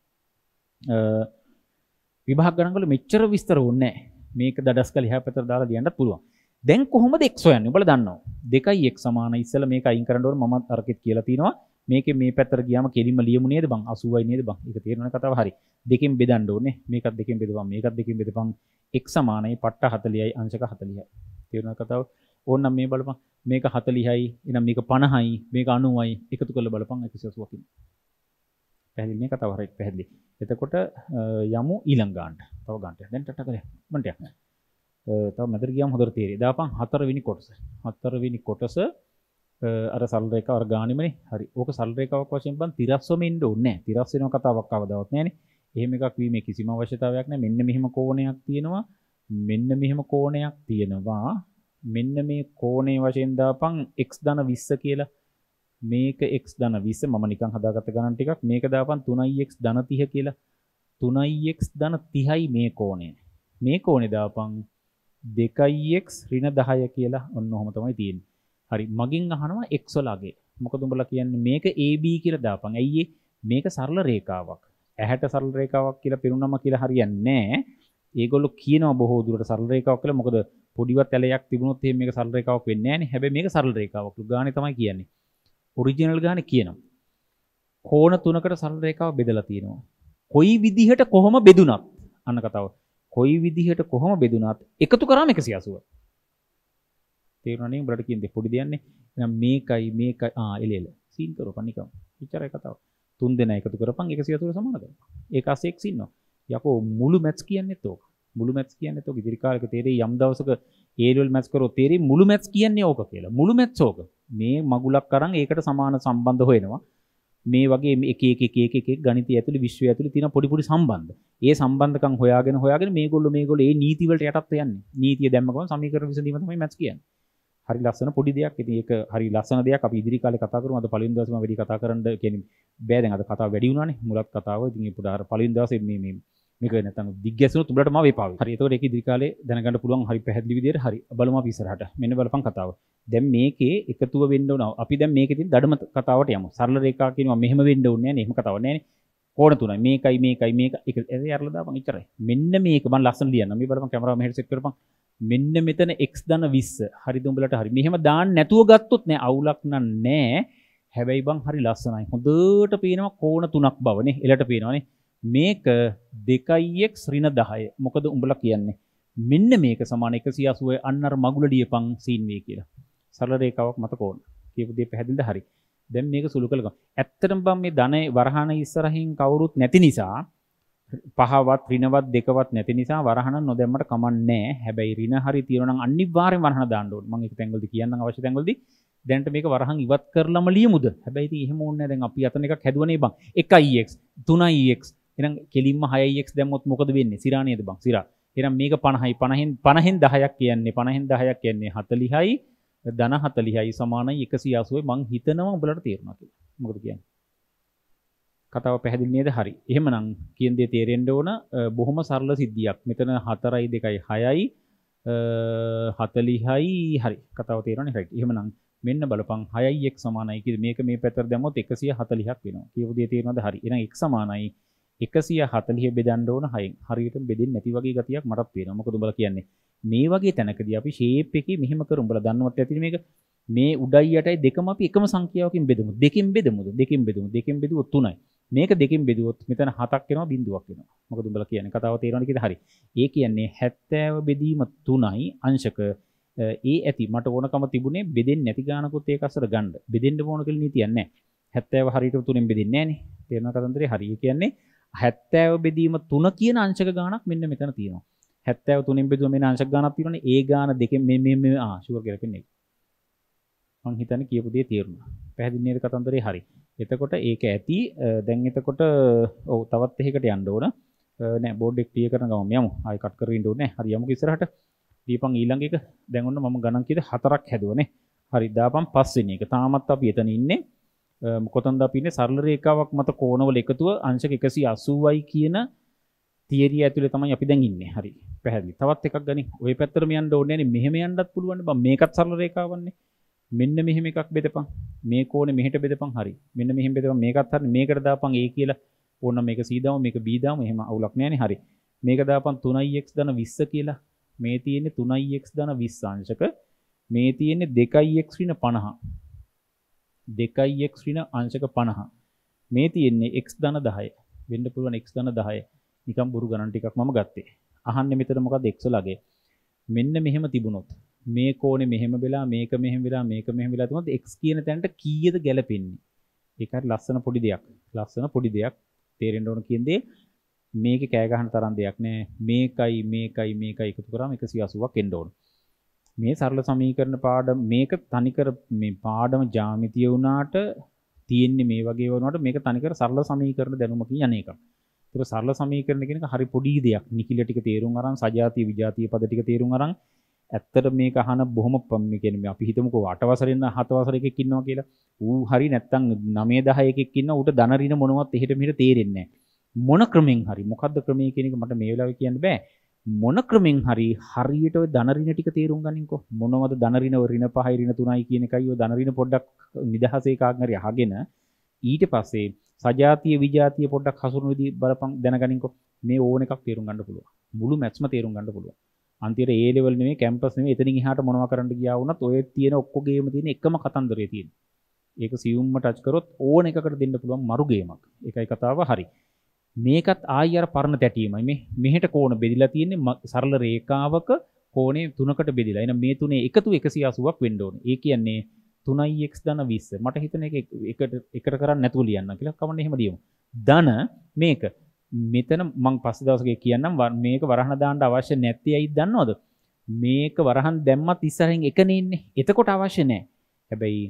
විභාග ගණන් වල මෙච්චර විස්තර ඕනේ නැහැ. මේක දඩස් කරලා එහා පැත්තට දාලා ලියන්නත් පුළුවන්. දැන් කොහොමද x හොයන්නේ? ඔයාලා දන්නවා. දෙකයි x සමාන ඉස්සෙල්ලා මේක අයින් කරන්න ඕන. මම අරකෙත් කියලා තිනවා. මේකේ මේ පැත්තට ගියාම කෙලින්ම ලියමු නේද බං? අසූවයි නේද බං? ඒක තේරෙනවනේ කතාව. හරි. දෙකෙන් බෙදන්න ඕනේ. මේකත් දෙකෙන් බෙදපන්. මේකත් දෙකෙන් බෙදපන්. x සමානයි පට්ට හතලියයි අංශක හතලියයි. තේරෙනවද කතාව? ඕනනම් මේ බලපන් මේක හතළිහයි එහෙනම් මේක පනහයි මේක අනූවයි එකතු කරලා බලපන් එකසිය අසූවකින්. පැහැදිලි මේ කතාව හරියට පැහැදිලි. එතකොට යමු ඊළඟ ගානට. තව ගානට. දැන් ටට කරේ. මන්ට යන්න. තව මෙතන ගියාම හොඳට තේරෙයි. දාපන් හතරවෙනි කොටස. හතරවෙනි කොටස අර සරල රේඛාව අර ගානෙමනේ. හරි. ඕක සරල රේඛාවක් වශයෙන් බන් තිරස්වම ඉන්න ඕනේ නැහැ. තිරස් වෙනව කතාවක් කවදාවත් නැහැනේ. එහෙම එකක් වීමේ කිසිම අවශ්‍යතාවයක් නැහැ. මෙන්න මෙහෙම කෝණයක් තියෙනවා. මෙන්න මෙහෙම කෝණයක් තියෙනවා. මෙන්න මේ කෝණේ වශයෙන් දාපන් x ධන විස්ස කියලා. මේක x ධන විස්ස මම නිකන් හදාගත්ත ගණන් ටිකක්. මේක දාපන් තුනයි x ධන තිහ කියලා. තුනයි x ධන තිහයි මේ කෝණය. මේ කෝණේ දාපන් දෙකයි x ඍණ දහය කියලා. ඔන්න ඔහොම තමයි තියෙන්නේ. හරි. මගෙන් අහනවා x වල අගේ. මොකද උඹලා කියන්නේ මේක A B කියලා දාපන්. ඇයි මේක සරල රේඛාවක්. ඇහැට සරල රේඛාවක් කියලා පෙරුනම කියලා හරියන්නේ නැහැ. ඒගොල්ලෝ කියනවා බොහෝ දුරට සරල රේඛාවක් කියලා. මොකද පොඩිවත් ඇලයක් තිබුණොත් එහෙනම් මේක සරල රේඛාවක් වෙන්නේ නැහැ නේ. හැබැයි මේක සරල රේඛාවක්. ගානේ තමයි කියන්නේ. ඔරිජිනල් ගානේ කියනවා. කෝණ තුනකට සරල රේඛාව බෙදලා තියෙනවා. කොයි විදිහට කොහොම බෙදුනත් අන්න කතාව. කොයි විදිහට කොහොම බෙදුනත් එකතු කරාම එකසිය අසූව. තේරුණා නේ උඹලට කියන්නේ පොඩි දෙයක්නේ. එහෙනම් මේකයි මේකයි ආ එල එල. සීන් කරපන් නිකම්. විචාරය කතාව. තුන් දෙනා එකතු කරපන් එකසිය අසූවට සමාන කරපන්. ඒක අස්සේ x ඉන්නවා. යකෝ මුළු මැත්ස් කියන්නේත් ඕක. මුළු මැත්ස් කියන්නේත් ඕක. ඉදිරි කාලෙක තේරෙයි යම් දවසක A level මැත්ස් කරොත් තේරෙයි මුළු මැත්ස් කියන්නේ ඕක කියලා. මුළු මැත්ස් ඕක. මේ මගුලක් අරන් ඒකට සමාන සම්බන්ධ හොයනවා. මේ වගේ එක එක එක එක එක ගණිතය ඇතුළේ විශ්වය ඇතුළේ තියෙන පොඩි පොඩි සම්බන්ධ. ඒ සම්බන්ධකම් හොයාගෙන හොයාගෙන මේගොල්ලෝ මේගොල්ලෝ ඒ නීති වලට යටත් යන්නේ. නීතිය දැම්ම ගමන් සමීකරණ විසඳීම තමයි මැත්ස් කියන්නේ. හරි ලස්සන පොඩි දෙයක්. ඉතින් ඒක හරි ලස්සන දෙයක්. අපි ඉදිරි කාලේ කතා කරමු. අද පළවෙනි දවසේ මම වැඩි කතා කරන්න කියන්නේ බෑ. දැන් අද කතාව වැඩි වුණානේ. මුලත් කතාව. ඉතින් ඒ පුඩා අර පළවෙනි දවසේ මේ මේ මේක නැත්තම් දිග්ගැසුණොත් උඹලට මාව එපාවි. හරි. ඒතකොට ඒක ඉදිරි කාලේ දැනගන්න පුළුවන් හරි පැහැදිලි විදියට. හරි. බලමු අපි ඉස්සරහට. මෙන්න බලපන් කතාව. දැන් මේකේ එකතුව වෙන්න ඕන. අපි දැන් මේකේ තියෙන දඩම කතාවට යමු. සරල රේඛා කියනවා මෙහෙම වෙන්න ඕනේ නෑනේ. එහෙම කතාවක් නෑනේ. කෝණ තුනයි. මේකයි මේකයි මේක එක ඒ අරලා දාපන් ඉච්චරයි. මෙන්න මේක මම ලස්සන ලියන්න. මේ බලපන් කැමරාව මෙහෙට සෙට් කරපන්. මෙන්න මෙතන x ධන විස්ස. හරිද උඹලට හරි. මෙහෙම දාන්න නැතුව ගත්තොත් නෑ අවුලක් නෑ. හැබැයි බං හරි ලස්සනයි. හොඳට පේනවා කෝණ තුනක් බවනේ. එලට පේනවානේ. මේක දෙකයි x ඍණ දහය. මොකද උඹලා කියන්නේ මෙන්න මේක සමාන එකසිය අසූව අන්න අර මගුල ලියපන් සීන් වේ කියලා. සරල රේඛාවක් මත කෝණ. කියපු දේ පැහැදිලිද? හරි. දැන් මේක සුළු කළා. ඇත්තටම බං මේ ධන වරහන ඉස්සරහින් කවුරුත් නැති නිසා පහවත් ඍණවත් දෙකවත් නැති නිසා වරහන නොදැම්මට කමන්නේ නැහැ. හැබැයි ඍණ හරි තියෙනවා නම් අනිවාර්යෙන් වරහන දාන්න ඕනේ. මම ඒක තැන්වලදී කියන්නම් අවශ්‍ය තැන්වලදී. දැන්ට මේක වරහන් ඉවත් කරලම ලියමුද? හැබැයි ඉතින් එහෙම ඕනේ නැහැ. දැන් අපි අතන එකක් හැදුවනේ බං. එකයි x තුනයි x එහෙනම් කෙලින්ම හයයි x දැම්මොත් මොකද වෙන්නේ? සිරා නේද බං? සිරා. එහෙනම් මේක පනහයි පනහෙන් පනහෙන් දහයක් කියන්නේ පනහෙන් දහයක් කියන්නේ හතළිහයි ධන හතළිහයි සමානයි එකසිය අසූවයි. මං හිතනවා උඹලට තේරුණා කියලා. මොකද කියන්නේ? කතාව පැහැදිලි නේද? හරි. එහෙමනම් කියන දේ තේරෙන්න ඕන. බොහොම සරල සිද්ධියක්. මෙතන හතරයි දෙකයි හයයි හතළිහයි හරි. කතාව තේරෙනවනේ? රයිට්. එහෙමනම් මෙන්න බලපන් හයයි x සමානයි කියලා මේක මේ පැත්තට දැම්මොත් එකසිය හතළිහක් වෙනවා. කියපු දේ තේරෙනවද? හරි. එහෙනම් x සමානයි එකසිය හතළිහ බෙදන්න ඕන හයෙන්. හරියටම බෙදෙන්නේ නැති වගේ ගතියක් මටත් පේනවා. මොකද උඹලා කියන්නේ මේ වගේ තැනකදී අපි ෂේප් එකේ මෙහෙම කරු. උඹලා දන්නවත් ඇතිනේ මේක. මේ උඩයි යටයි දෙකම අපි එකම සංඛ්‍යාවකින් බෙදමු. දෙකෙන් බෙදමුද? දෙකෙන් බෙදමු. දෙකෙන් බෙදුවොත් තුනයි. මේක දෙකෙන් බෙදුවොත් මෙතන හතක් එනවා බිඳුවක් වෙනවා. මොකද උඹලා කියන්නේ කතාව තේරෙනවද කියලා? හරි. ඒ කියන්නේ හැත්තෑව බෙදීම තුනයි අංශක ඒ ඇති මට ඕනකම තිබුණේ බෙදෙන්නේ නැති ගානකුත් ඒක අසර ගන්න. බෙදෙන්න ඕන කියලා නීතියක් නැහැ. හැත්තෑව හරියට තුනෙන් බෙදෙන්නේ නැහනේ. තේරෙනවද කතන්දරේ? හරි. ඒ කියන්නේ හැත්තෑව බෙදීම තුන කියන අංශක ගානක් මෙන්න මෙතන තියෙනවා. හැත්තෑව තුනෙන් බෙදුවම මෙන්න අංශක ගානක් තියෙනවනේ. ඒ ගාන දෙකෙන් මේ මේ මේ ආ ෂුවර් කියලා කියන්නේ. මං හිතන්නේ කියපු දේ තේරුණා. පැහැදිලි නේද කතන්දරේ? හරි. එතකොට ඒක ඇති. දැන් එතකොට ඔව් තවත් එකකට යන්න ඕන. නෑ බෝඩ් එක ක්ලියර් කරන ගමන් යමු. ආයි කට් කරගෙන ඉන්න ඕනේ නෑ. හරි යමුකෝ ඉස්සරහට. දීපන් ඊළඟ එක. දැන් ඔන්න මම ගණන් කීයද හතරක් හැදුවනේ. හරි දාපන් පස්වෙනි එක. තාමත් අපි එතන ඉන්නේ. කොතනද අපි ඉන්නේ? සරල රේඛාවක් මත කෝණවල එකතුව අංශක එකසිය අසූවයි කියන තියරිය ඇතුලේ තමයි අපි දැන් ඉන්නේ. හරි. පැහැදිලි. තවත් එකක් ගනින්. ওই පැත්තටම යන්න ඕනේ නෑනේ. මෙහෙම යන්නත් පුළුවන් බං. මේකත් සරල රේඛාවන්නේ. මෙන්න මෙහෙම එකක් බෙදපන්. මේ කෝණේ මෙහෙට බෙදපන්. හරි. මෙන්න මෙහෙම බෙදපන්. මේකත් හරි. මේකට දාපන් A කියලා. ඕනනම් මේක C දාමු. මේක B දාමු. එහෙම අවුලක් නෑනේ. හරි. මේක දාපන් තුනයි x ධන විස්ස කියලා. මේ තියෙන්නේ තුනයි x ධන විස්ස අංශක. මේ තියෙන්නේ දෙකයි x ඍණ පනහ. දෙකයි x ඍණ අංශක පනහ. මේ තියෙන්නේ x ධන දහය. වෙන්න පුළුවන් x ධන දහය. නිකම් බුරු ගණන් ටිකක් මම ගත්තේ. අහන්නේ මෙතන මොකද්ද x වලගේ. මෙන්න මෙහෙම තිබුණොත් මේ කෝණේ මෙහෙම වෙලා මේක මෙහෙම වෙලා මේක මෙහෙම වෙලා තුනත් x කියන තැනට කීයද ගැලපෙන්නේ? ඒක හරි ලස්සන පොඩි දෙයක්. ලස්සන පොඩි දෙයක් තේරෙන්න ඕන කියන්නේ මේකේ කෑ ගහන තරම් දෙයක් නෑ. මේකයි මේකයි මේකයි එකතු කරාම එකසිය අසූවක් එන්න ඕන. මේ සරල සමීකරණ පාඩම මේක තනිකර මේ පාඩම ජ්‍යාමිතිය වුණාට තියෙන්නේ මේ වගේ වුණාට මේක තනිකර සරල සමීකරණ දැනුමකින් යන එකක්. ඒක සරල සමීකරණ කියන එක හරි පොඩි දෙයක්. නිකිල ටික තේරුම් අරන් සජාතිය විජාතිය පද ටික තේරුම් අරන් ඇත්තට මේක අහන බොහොම මේ කියන්නේ අපි හිතමුකෝ අට වසරෙන් හත වසර එකෙක් ඉන්නවා කියලා. ඌ හරි නැත්තම් නවය දහ එකෙක් ඉන්නවා ඌට ධන ඍණ මොනවත් එහෙට මෙහෙට තේරෙන්නේ නැහැ. මොන ක්‍රමෙන් හරි මොකද්ද ක්‍රමය කියන එක මට මේ වෙලාවේ කියන්න බෑ. මොන ක්‍රමෙන් හරි හරියට ඔය ධන ඍණ ටික තේරුම් ගන්නකො. මොනවද ධන ඍණ ඍණ පහයි ඍණ තුනයි කියන එකයි ඔය ධන ඍණ පොඩ්ඩක් නිදහසේ කාක් හරි අහගෙන ඊට පස්සේ සජාතිය විජාතිය පොඩ්ඩක් හසුරුවන විදිහ බලපන් දැනගනින්කො. මේ ඕන එකක් තේරුම් ගන්න පුළුවන්. මුළු මැත්ස්ම තේරුම් ගන්න පුළුවන්. අන්තිමට A level නෙමෙයි කැම්පස් නෙමෙයි එතනින් එහාට මොනවා කරන්න ගියා වුණත් ඔය තියෙන ඔක්කොගේම තියෙන එකම කතන්දරය තියෙන. ඒක සියුම්ම ටච් කරොත් ඕන එකකට දෙන්න පුළුවන් මරු ගේමක්. ඒකයි කතාව හරි. මේකත් ආයි අර පරණ තැටීමයි මේ මෙහෙට කෝණ බෙදිලා තියෙන්නේ සරල රේඛාවක කෝණේ තුනකට බෙදිලා. එහෙනම් මේ තුනේ එකතු එකසිය අසූවක් වෙන්න ඕනේ. ඒ කියන්නේ තුනයි x ධන විස්ස. මට හිතෙන එක එකට එකට කරන්නේ නැතුව ලියන්න කියලා කමන්නේ එහෙම ලියමු. ධන මේක මෙතන මම පස්සේ දවසක කියන්නම් මේක වරහන දාන්න අවශ්‍ය නැති ඇයි දන්නවද? මේක වරහන් දැම්මත් ඉස්සරහින් එකනේ ඉන්නේ. එතකොට අවශ්‍ය නැහැ. හැබැයි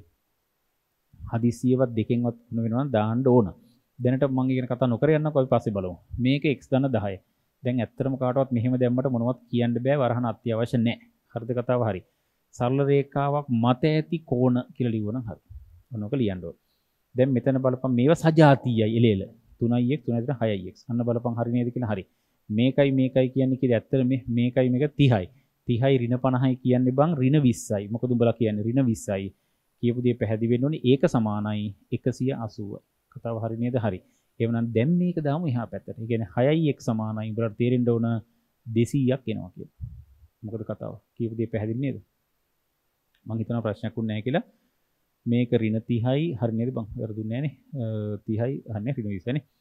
හදිසියවත් දෙකෙන්වත් වෙනවා දාන්න ඕන. දැනට මම ඉගෙන කතා නොකර යන්නකෝ අපි පස්සේ බලමු. මේක x ධන දහය. දැන් ඇත්තටම කාටවත් මෙහෙම දැම්මට මොනවත් කියන්න බෑ වරහන අත්‍යවශ්‍ය නැහැ. හරිද කතාව හරි. සරල රේඛාවක් මත ඇති කෝණ කියලා ලියුවනම් හරි. ඔන්නෝක ලියන්න ඕන. දැන් මෙතන බලපන් මේවා සජාතීයයි එලෙල. තුනයි x තුනයි දෙක හයයි x. අන්න බලපන් හරි නේද කියලා හරි. මේකයි මේකයි කියන්නේ කියේ ඇත්තට මේ මේකයි මේක තිහයි. තිහයි ඍණ පනහයි කියන්නේ බං ඍණ විස්සයි. මොකද උඹලා කියන්නේ ඍණ විස්සයි. කියපු දේ පැහැදිලි වෙන්න ඕනේ. ඒක සමානයි එකසිය අසූව. කතාව හරි නේද? හරි. එවනම් දැන් මේක දාමු එහා පැත්තට. ඒ කියන්නේ හයයි x සමානයි. උඹලට තේරෙන්න ඕන දෙසීයක් එනවා කියලා. මොකද කතාව? කියපු දේ පැහැදිලි නේද? මම හිතනවා ප්‍රශ්නයක් උන්නේ නැහැ කියලා. මේක ඍණ තිහයි හරි නේද බං? වැරදුන්නේ නැහනේ. තිහයි හරිනේ ඍණ විස්සයි නේ.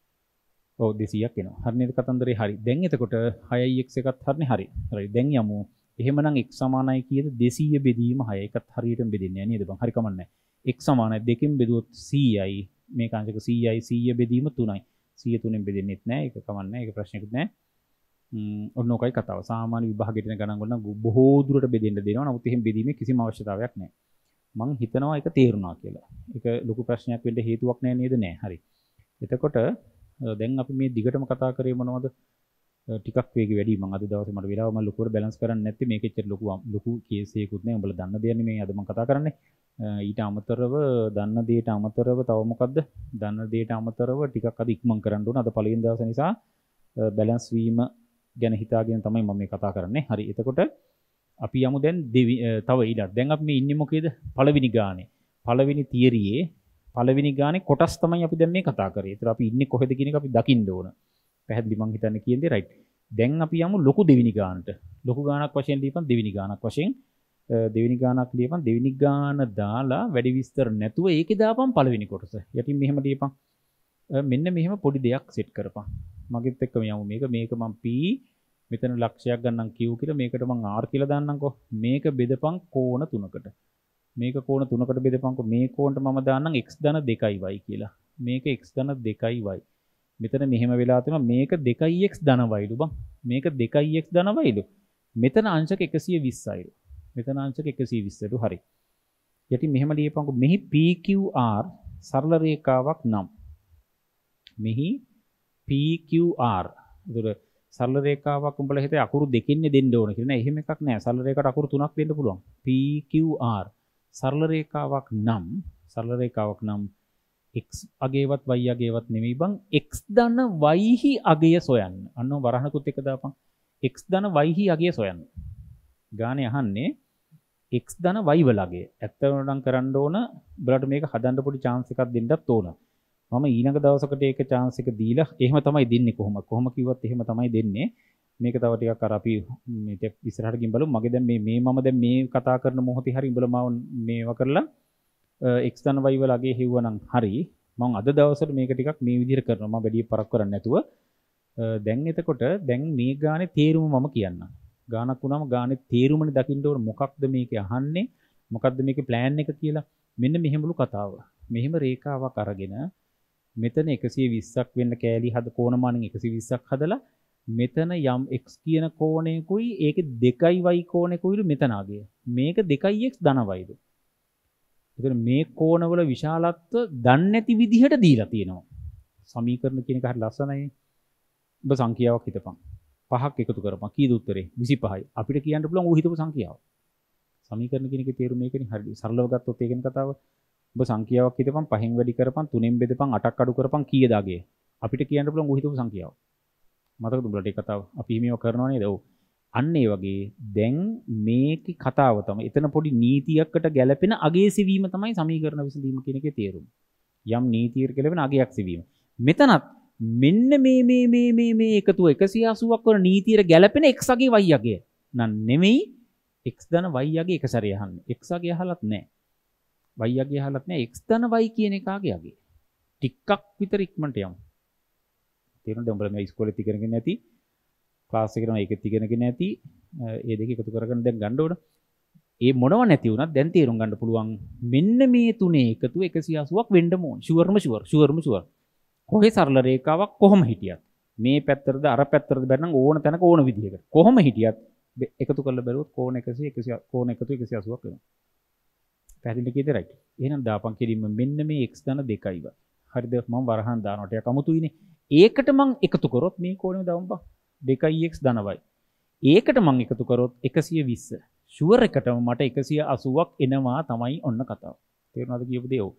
ඔව් දෙසීයක් එනවා. හරි නේද කතන්දරේ? හරි. දැන් එතකොට හයයි x එකත් හරිනේ. හරි. හරි. දැන් යමු. එහෙමනම් x සමානයි කීයද? දෙසීය බෙදීම හයයි. එකත් හරියටම බෙදෙන්නේ නැහැ නේද බං? හරි කමන්නේ. x සමානයි දෙකෙන් බෙදුවොත් සීයයි. මේක අංශක සීයයි සීය බෙදීම තුනයි. සීය තුනෙන් බෙදෙන්නෙත් නැහැ. ඒක කමන්නේ. ඒක ප්‍රශ්නයක්වත් නැහැ. ම් ඔන්න ඔකයි කතාව. සාමාන්‍ය විභාගයට එන ගණන් වල නම් බොහෝ දුරට බෙදෙන්න දෙනවා. නමුත් එහෙම බෙදීමේ කිසිම අවශ්‍යතාවයක් නැහැ. මං හිතනවා ඒක තේරුණා කියලා. ඒක ලොකු ප්‍රශ්නයක් වෙන්න හේතුවක් නැහැ නේද? නෑ. හරි. එතකොට දැන් අපි මේ දිගටම කතා කරේ මොනවද? ටිකක් වේගෙ වැඩි. මං අද දවසේ මට වෙලාව මම ලොකුවට බැලන්ස් කරන්නේ නැත්තේ මේක එච්චර ලොකු ලොකු කේස් එකකුත් නෑ. උඹලා දන්න දෙයක් නෙමෙයි අද මං කතා කරන්නේ. ඊට අමතරව දන්න දෙයට අමතරව තව මොකද්ද? දන්න දෙයට අමතරව ටිකක් අද ඉක්මන් කරන්න ඕන. අද පළවෙනි දවසේ නිසා බැලන්ස් වීම ගැන හිතාගෙන තමයි මම මේ කතා කරන්නේ. හරි. එතකොට අපි යමු දැන් තව ඊළඟ. දැන් අපි මේ ඉන්නේ මොකේද? පළවෙනි ගානේ. පළවෙනි තියරියේ පළවෙනි ගානේ කොටස් තමයි අපි දැන් මේ කතා කරේ. ඒතර අපි ඉන්නේ කොහෙද කියන එක අපි දකින්න ඕන. පැහැදිලි මං හිතන්නේ කියන්නේ රයිට්. දැන් අපි යමු ලොකු දෙවෙනි ගානට. ලොකු ගානක් වශයෙන් ලියපන් දෙවෙනි ගානක් වශයෙන් දෙවෙනි ගානක් ලියපන් දෙවෙනි ගාන දාලා වැඩි විස්තර නැතුව ඒකේ දාපන් පළවෙනි කොටස. යටින් මෙහෙම ලියපන්. මෙන්න මෙහෙම පොඩි දෙයක් සෙට් කරපන්. මගෙත් එක්කම යමු මේක මේක මම p මෙතන ලක්ෂයක් ගන්නම් q කියලා මේකට මම r කියලා දාන්නම්කෝ. මේක බෙදපන් කෝණ තුනකට. මේක කෝණ තුනකට බෙදපන්කෝ. මේ කෝණට මම දාන්නම් x ධන දෙකයි y කියලා. මේක x ධන දෙකයි y. මෙතන මෙහෙම වෙලා තියෙනවා මේක දෙකයි x ධන yලු බං. මේක දෙකයි x ධන yලු. මෙතන අංශක එකසිය විස්සයිලු. මෙතන අංශක එකසිය විස්සලු. හරි. යටි මෙහෙම ලියපන්කෝ. මෙහි p q r සරල රේඛාවක් නම් මෙහි p q r. ඒතර සරල රේඛාවක් උඹලා හිතේ අකුරු දෙකින්නේ දෙන්න ඕන කියලා නෑ. එහෙම එකක් නෑ. සරල රේඛාවට අකුරු තුනක් දෙන්න පුළුවන්. p q r සරල රේඛාවක් නම් සරල රේඛාවක් නම් x අගයවත් y අගයවත් නෙමෙයි බං. x ධන y හි අගය සොයන්න. අන්න වරහණකුත් එක දාපන්. x ධන y හි අගය සොයන්න. ගානේ අහන්නේ x ධන y වල අගය. ඇත්තම නම් කරන්න ඕන උඹලට මේක හදන්න පොඩි chance එකක් දෙන්නත් ඕන. මම ඊළඟ දවසකට ඒක chance එක දීලා එහෙම තමයි දෙන්නේ කොහොම කොහොම කිව්වත් එහෙම තමයි දෙන්නේ. මේක තව ටිකක් අර අපි මේ ඉස්සරහට ගින් බලමු. මගේ දැන් මේ මේ මම දැන් මේ කතා කරන මොහොතේ හරි උඹලා මාව මේව කරලා x ධන y වල අගේ හෙව්වනම් හරි. මම අද දවසට මේක ටිකක් මේ විදිහට කරනවා. මම වැඩි පරක් කරන්නේ නැතුව. දැන් එතකොට දැන් මේ ගානේ තේරුම මම කියන්නම්. ගානක් වුණාම ගානේ තේරුමනේ දකින්න ඕන මොකක්ද මේකේ අහන්නේ මොකක්ද මේකේ ප්ලෑන් එක කියලා. මෙන්න මෙහෙමලු කතාව. මෙහෙම රේඛාවක් අරගෙන මෙතන එකසිය විස්සක් වෙන්න කෑලි හද කෝණමානෙන් එකසිය විස්සක් හදලා මෙතන යම් x කියන කෝණයකුයි ඒකේ දෙකයි y කෝණයකුයි මෙතන ආගේ. මේක දෙකයි x ධන yද. එතන මේ කෝණවල විශාලත්ව දන්නේ නැති විදිහට දීලා තියෙනවා. සමීකරණ කියන එක හරි ලස්සනයි. ඔබ සංඛ්‍යාවක් හිතපන්. පහක් එකතු කරපන්. කීයද උත්තරේ? විසිපහයි. අපිට කියන්න පුළුවන් ඌ හිතපු සංඛ්‍යාව. සමීකරණ කියන එකේ තේරුම මේකනේ. හරි. සරලව ගත්තොත් ඒකෙන් කතාව. ඔබ සංඛ්‍යාවක් හිතපන් පහෙන් වැඩි කරපන් තුනෙන් බෙදපන් අටක් අඩු කරපන් කීයද ආගේ? අපිට කියන්න පුළුවන් ඌ හිතපු සංඛ්‍යාව. මතකද උඹලට ඒ කතාව? අපි මේව කරනවා නේද? ඔව්. අන්න ඒ වගේ දැන් මේකේ කතාව තමයි. එතන පොඩි නීතියකට ගැලපෙන අගේ සෙවීම තමයි සමීකරණ විසඳීම කියන එකේ තේරුම. යම් නීතියකට ගැලපෙන අගයක් සෙවීම. මෙතනත් මෙන්න මේ මේ මේ මේ මේ එකතුව එකසිය අසූවක් වන නීතියට ගැලපෙන x අගේ y අගේ. නන් නෙමෙයි x ධන y අගේ එක සැරේ අහන්නේ. x අගේ අහලත් නැහැ. y අගේ අහලත් නැහැ. x ධන y කියන එක අගේ අගේ. ටිකක් විතර ඉක්මනට යමු. තේරුණාද? උඹලා මේ ඉස්කෝලේත් ඉගෙනගෙන නැති ක්ලාස් එකේ නම් ඒකෙත් ඉගෙනගෙන නැති ඒ දෙක එකතු කරගෙන දැන් ගන්න ඕන. ඒ මොනව නැති වුණත් දැන් තේරුම් ගන්න පුළුවන් මෙන්න මේ තුනේ එකතුව එකසිය අසූවක් වෙන්න ඕන. ෂුවර්ම ෂුවර් ෂුවර්ම ෂුවර්. කොහේ සරල රේඛාවක් කොහොම හිටියත් මේ පැත්තටද අර පැත්තටද බැරනම් ඕන තැනක ඕන විදිහකට කොහොම හිටියත් එකතු කරලා බැලුවොත් කෝණ එකසිය එකසිය කෝණ එකතු එකසිය අසූවක් වෙනවා. පැහැදිලි කීයද? රයිට්. එහෙනම් දාපන් කෙලින්ම මෙන්න මේ x ධන දෙකයි ව. හරිද? මම වරහන් දානවා. ටිකක් අමුතුයිනේ. ඒකට මං එකතු කරොත් මේ කෝණය දාමු දෙකයි x ධන y. ඒකට මං එකතු කරොත් එකසිය විස්ස. ෂුවර් එකටම මට එකසිය අසූවක් එනවා තමයි ඔන්න කතාව. තේරුණාද කියපු දේ? ඔව්.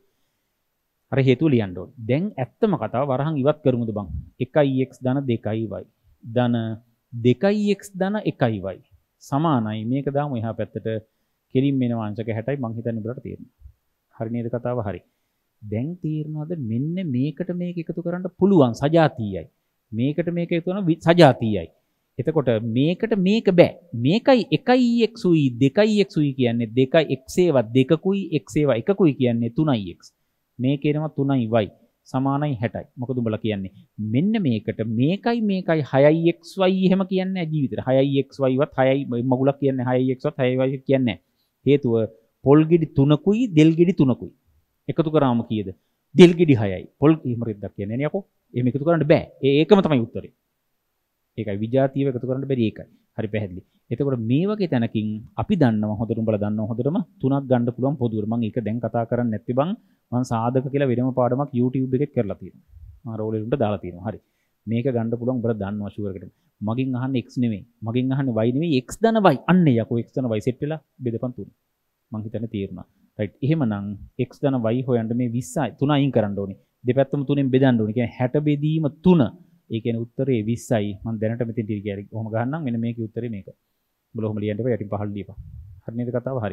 අර හේතුව ලියන්න ඕනේ. දැන් ඇත්තම කතාව වරහන් ඉවත් කරමුද බං? එකයි x ධන දෙකයි y. ධන දෙකයි x ධන එකයි y. සමානයි මේක දාමු එහා පැත්තට කෙලින් වෙනවා අංශක හැටයි මං හිතන්නේ උඹලට තේරෙනවා. හරි නේද කතාව? හරි. දැන් තේරෙනවද මෙන්න මේකට මේක එකතු කරන්න පුළුවන් සජාතීයයි. මේකට මේක එකතු කරන සජාතීයයි. එතකොට මේකට මේක බෑ. මේකයි එකයි x උයි දෙකයි x උයි කියන්නේ දෙකයි x ඒවා දෙකකුයි x ඒවා එකකුයි කියන්නේ තුනයි x. මේකේනම තුනයි y සමානයි හැටයි. මොකද උඹලා කියන්නේ මෙන්න මේකට මේකයි මේකයි හයයි x y එහෙම කියන්නේ ජීවිතේට. හයයි x y වත් හයයි මගුලක් කියන්නේ හයයි x වත් හයයි y කියන්නේ හේතුව පොල් ගෙඩි තුනකුයි දෙල් ගෙඩි තුනකුයි. එකතු කරාම කීයද? දෙල් ගෙඩි හයයි. පොල් එහෙම රෙද්දක් කියන්නේ නේ යකෝ. එහෙම එකතු කරන්න බෑ. ඒ ඒකම තමයි උත්තරේ. ඒකයි විජාතීයව එකතු කරන්න බැරි ඒකයි. හරි පැහැදිලි. එතකොට මේ වගේ තැනකින් අපි දන්නවා හොඳට උඹලා දන්නවා හොඳටම තුනක් ගන්න පුළුවන් පොදුවට. මම ඒක දැන් කතා කරන්නේ නැති බං. මම සාධක කියලා වෙනම පාඩමක් YouTube එකේ කරලා තියෙනවා. මම රෝලේ උන්ට දාලා තියෙනවා. හරි. මේක ගන්න පුළුවන් උඹලා දන්නවා ෂුවර් එකට. මගෙන් අහන්නේ x නෙමෙයි. මගෙන් අහන්නේ y නෙමෙයි x ධන y. අන්න යකෝ x ධන y සෙට් වෙලා බෙදපන් තුන. මං හිතන්නේ තේරුණා. රයිට්. එහෙමනම් x ධන y හොයන්න මේ විස්සයි තුන අයින් කරන්න ඕනේ. දෙපැත්තම තුනෙන් බෙදන්න ඕනේ. කියන්නේ හැට බෙදීම තුන. ඒ කියන්නේ උත්තරේ විස්සයි. මම දැනට මෙතෙන් ටික කියලා කොහොම ගහන්නම් මෙන්න මේකේ උත්තරේ මේක. උඹලා ඔහොම ලියන්න එපා යටින් පහළ ලියපන්. හරි නේද කතාව? හරි.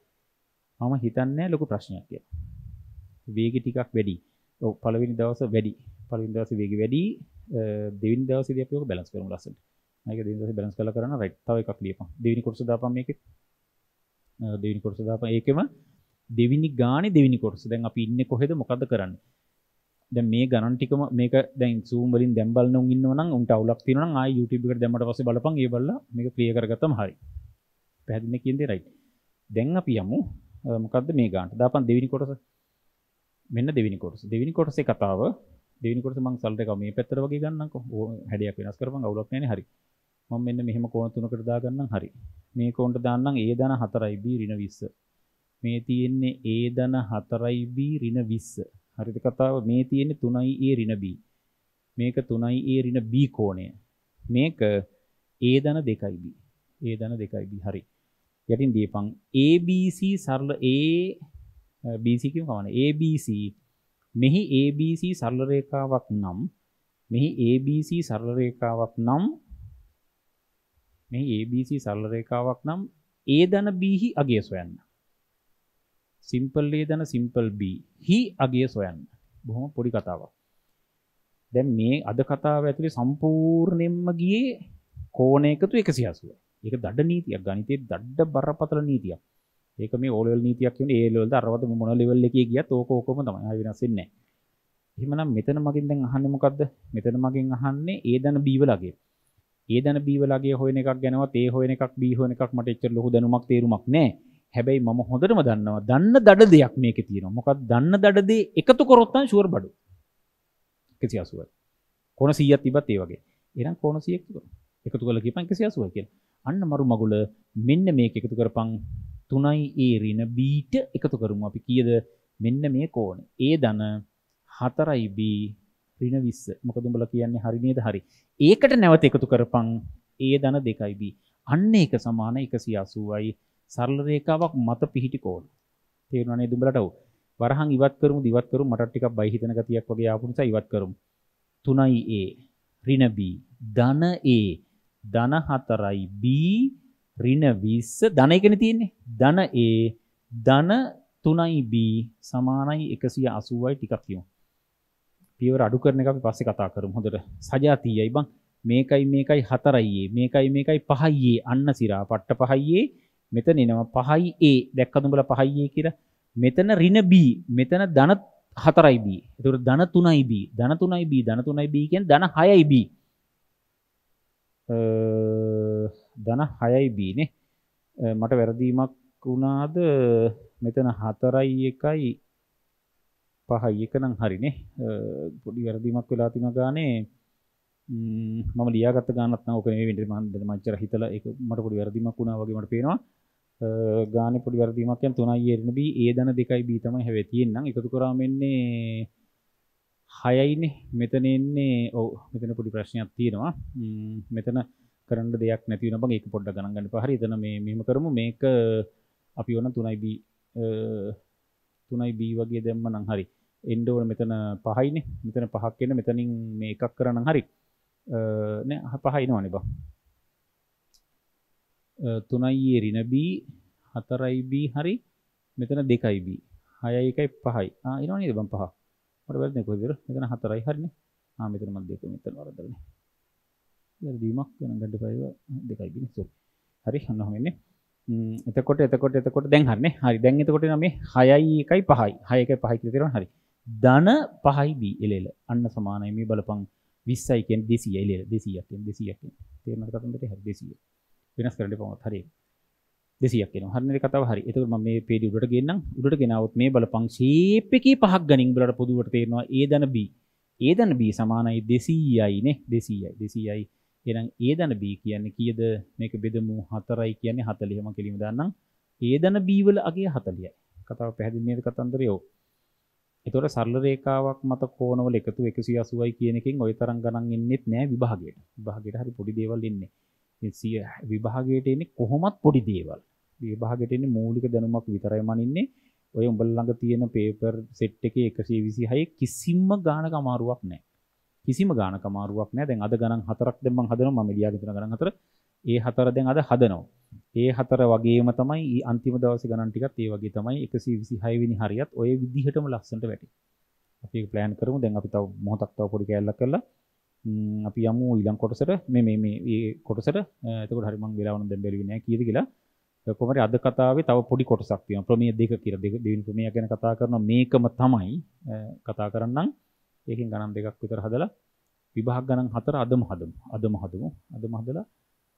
මම හිතන්නේ ලොකු ප්‍රශ්නයක් කියලා. වේගය ටිකක් වැඩි. ඔව් පළවෙනි දවස වැඩි. පළවෙනි දවසේ වේගය වැඩි. දෙවෙනි දවසේදී අපි ඔක බැලන්ස් කරමු ලස්සනට. මේක දෙවෙනි දවසේ බැලන්ස් කරලා කරන්න රයිට්. තව එකක් ලියපන්. දෙවෙනි කොටස දාපන් මේකේ. දෙවෙනි කොටස දාපන්. ඒකෙම දෙවෙනි ගානේ දෙවෙනි කොටස. දැන් අපි ඉන්නේ කොහෙද මොකද්ද කරන්නේ? දැන් මේ ගණන් ටිකම මේක දැන් zoom වලින් දැන් බලන උන් ඉන්නවා නම් උන්ට අවුලක් තියෙනවා නම් ආයි YouTube එකට දැම්මට පස්සේ බලපන් ඒ බලලා මේක ක්ලියර් කරගත්තම හරි. පැහැදිලිනේ කියන්නේ රයිට්. දැන් අපි යමු මොකද්ද මේ ගානට. දාපන් දෙවෙනි කොටස. මෙන්න දෙවෙනි කොටස. දෙවෙනි කොටසේ කතාව දෙවෙනි කොටස මම සල්ට එක මේ පැත්තට වගේ ගන්නම්කෝ. හැඩයක් වෙනස් කරපන් අවුලක් නැහැ නේ. හරි. මම මෙන්න මෙහෙම කෝණ තුනකට දාගන්නම්. හරි. මේ කෝණට දාන්නම් a ධන හතරයි b ඍණ විස්ස. මේ තියෙන්නේ a ධන හතරයි b ඍණ විස්ස. හරිද කතාව? මේ තියෙන්නේ තුනයි a ඍණ b. මේක තුනයි a ඍණ b කෝණය. මේක a ධන දෙකයි b. a ධන දෙකයි b. හරි. යටින් දීපන් abc සරල a bc කියමු කවන්නේ. abc මෙහි abc සරල රේඛාවක් නම් මෙහි abc සරල රේඛාවක් නම් මෙහි abc සරල රේඛාවක් නම් a ධන b හි අගය සොයන්න. සිම්පල් a ධන සිම්පල් b හි අගය සොයන්න. බොහොම පොඩි කතාවක්. දැන් මේ අද කතාව ඇතුලේ සම්පූර්ණයෙන්ම ගියේ කෝණ එකතු එකසිය අසූවයි. ඒක දඩ නීතියක්. ගණිතයේ දඩ බරපතල නීතියක්. ඒක මේ O level නීතියක් කියන්නේ A level ද අරවද මොන level එකේ ගියත් ඕක ඕකම තමයි. ආයෙ වෙනස් වෙන්නේ නැහැ. එහෙමනම් මෙතන මගෙන් දැන් අහන්නේ මොකද්ද? මෙතන මගෙන් අහන්නේ A ධන B වල අගය. ඒ දන B වලගේ හොයන එකක් ගැනවත් ඒ හොයන එකක් B හොයන එකක් මට එච්චර ලොකු දැනුමක් තේරුමක් නැහැ. හැබැයි මම හොඳටම දන්නවා දන්න දඩ දෙයක් මේකේ තියෙනවා. මොකක්ද දන්න දඩ දෙය එකතු කරොත් නම් ෂුවර් බඩු. එකසිය අසූවයි. කොන සීයක් තිබ්බත් ඒ වගේ. එහෙනම් කොන සීයක් එකතු කරමු. එකතු කරලා කියපන් එකසිය අසූවයි කියලා. අන්න මරු මගුල මෙන්න මේක එකතු කරපන් තුනයි A ඍණ B ට එකතු කරමු අපි කීයද මෙන්න මේ කෝණය. A ධන හතරයි B ඍණ විස්ස. මොකද උඹලා කියන්නේ හරි නේද? හරි. ඒකට නැවත එකතු කරපන් A ධන දෙකයි B. අන්න ඒක සමාන එකසිය අසූවයි සරල රේඛාවක් මත පිහිටි කෝණ. තේරුණා නේද උඹලට? ඔව්. වරහන් ඉවත් කරමු දිවත් කරමු මට ටිකක් බයි හිතන ගතියක් වගේ ආපු නිසා ඉවත් කරමු. තුනයි A ඍණ B ධන A ධන හතරයි B ඍණ විස්ස ධන එකනේ තියෙන්නේ. ධන A ධන තුනයි B සමානයි එකසිය අසූවයි ටිකක් කියමු. පියවර අඩු කරන එක අපි පස්සේ කතා කරමු. හොඳට සජාතීයයි බං. මේකයි මේකයි හතරයි A මේකයි මේකයි පහයි A අන්න සිරා පට්ට පහයි A මෙතන එනවා පහයි A දැක්කද උඹලා පහයි A කියලා. මෙතන ඍණ B මෙතන ධන හතරයි B. ඒතකොට ධන තුනයි B ධන තුනයි B ධන තුනයි B කියන්නේ ධන හයයි B. ධන හයයි B නේ. මට වැරදීමක් වුණාද? මෙතන හතරයි එකයි පහයි එක නම් හරිනේ. පොඩි වැරදීමක් වෙලා තියෙනවා ගානේ. මම ලියාගත්ත ගානක් නම් ඔක නෙවෙයි වෙන්නේ. මම දැන් මච්චර හිතලා ඒක මට පොඩි වැරදීමක් වුණා වගේ මට පේනවා. ගානේ පොඩි වැරදීමක් කියන්නේ තුනයි A ඍණ B A ධන දෙකයි B තමයි හැබැයි තියෙන්නම්. එකතු කරාම එන්නේ හයයිනේ. මෙතන එන්නේ ඔව් මෙතන පොඩි ප්‍රශ්නයක් තියෙනවා. මෙතන කරන්න දෙයක් නැති වෙනවා බං. ඒක පොඩ්ඩක් ගණන් ගන්න එපා. හරි. එතන මේ මෙහෙම කරමු. මේක අපි ඕන තුනයි B තුනයි B වගේ දැම්ම නම් හරි. එන්න ඕන මෙතන පහයිනේ. මෙතන පහක් එන්න මෙතනින් මේ එකක් කරා නම් හරි. නෑ පහයි නෝනේ බං. තුනයි A ඍණ B හතරයි B හරි. මෙතන දෙකයි B හයයි එකයි පහයි. ආ එනවා නේද බං පහ. මට වැරදිනේ කොහෙද? මෙතන හතරයි හරිනේ. ආ මෙතන මම දෙක මෙතන වරදන්නේ. වැරදීමක් ගණන් ගන්න බෑ දෙකයි B නේ. සෝරි. හරි අන්න ඔහොම එන්නේ. එතකොට එතකොට එතකොට දැන් හරිනේ. හරි. දැන් එතකොට එනවා මේ හයයි එකයි පහයි. හය එකයි පහයි කියලා තේරෙනවා. හරි. ධන පහයි B එලෙල. අන්න සමානයි මේ බලපං විස්සයි කියන්නේ දෙසීයයි එලෙල. දෙසීයක් කියන්නේ දෙසීයක් කියන්නේ. තේරෙනවද කතන්දරේ? හරි දෙසීය. වෙනස් කරන්න එපා. හරි. දෙසීයක් එනවා. හරිනේ කතාව හරි. එතකොට මම මේ පේඩි උඩට ගෙන්නම්. උඩට ගෙනාවොත් මේ බලපං ෂේප් එකේ පහක් ගණන් බලලා පොදුවට තේරෙනවා A ධන B. A ධන B සමානයි දෙසීයයි නේ. දෙසීයයි. දෙසීයයි. එහෙනම් A ධන B කියන්නේ කීයද? මේක බෙදමු හතරයි කියන්නේ හතළිහ. මම කෙලින්ම දාන්නම්. A ධන B වල අගය හතළිහයි. කතාව පැහැදිලි නේද කතන්දරේ? ඔව්. ඒතකොට සරල රේඛාවක් මත කෝණවල එකතු එකසිය අසූවයි කියන එකෙන් ওই තරම් ගණන් එන්නේත් නෑ විභාගයට. විභාගයට හරි පොඩි දේවල් එන්නේ. ඉතින් විභාගයට එන්නේ කොහොමත් පොඩි දේවල්. විභාගයට එන්නේ මූලික දැනුමක් විතරයි මනින්නේ. ඔය උඹල ළඟ තියෙන පේපර් සෙට් එකේ එකසිය විසිහය කිසිම ගානක අමාරුවක් නෑ. කිසිම ගානක අමාරුවක් නෑ. දැන් අද ගණන් හතරක් දැන් මම හදනවා. මම ලියාගෙන තියෙන ගණන් හතර. ඒ හතර දැන් අද හදනවා. ඒ හතර වගේම තමයි අන්තිම දවසේ ගණන් ටිකත් ඒ වගේ තමයි එකසිය විසිහය වෙනි හරියත් ඔය විදිහටම ලස්සනට වැටේ. අපි ඒක ප්ලෑන් කරමු. දැන් අපි තව මොහොතක් තව පොඩි කැලලක් කරලා අපි යමු ඊළඟ කොටසට. මේ මේ මේ මේ කොටසට. එතකොට හරි මම වෙලාව නම් දැන් බැලුවේ නෑ කීයද කියලා. කොහොමද අද කතාවේ තව පොඩි කොටසක් තියෙනවා. ප්‍රමේය දෙක කියලා. දෙක දෙවෙනි ප්‍රමේය ගැන කතා කරනවා. මේකම තමයි කතා කරන්නම්. ඒකෙන් ගණන් දෙකක් විතර හදලා විභාග ගණන් හතර අදම හදමු. අදම හදමු. අදම හදලා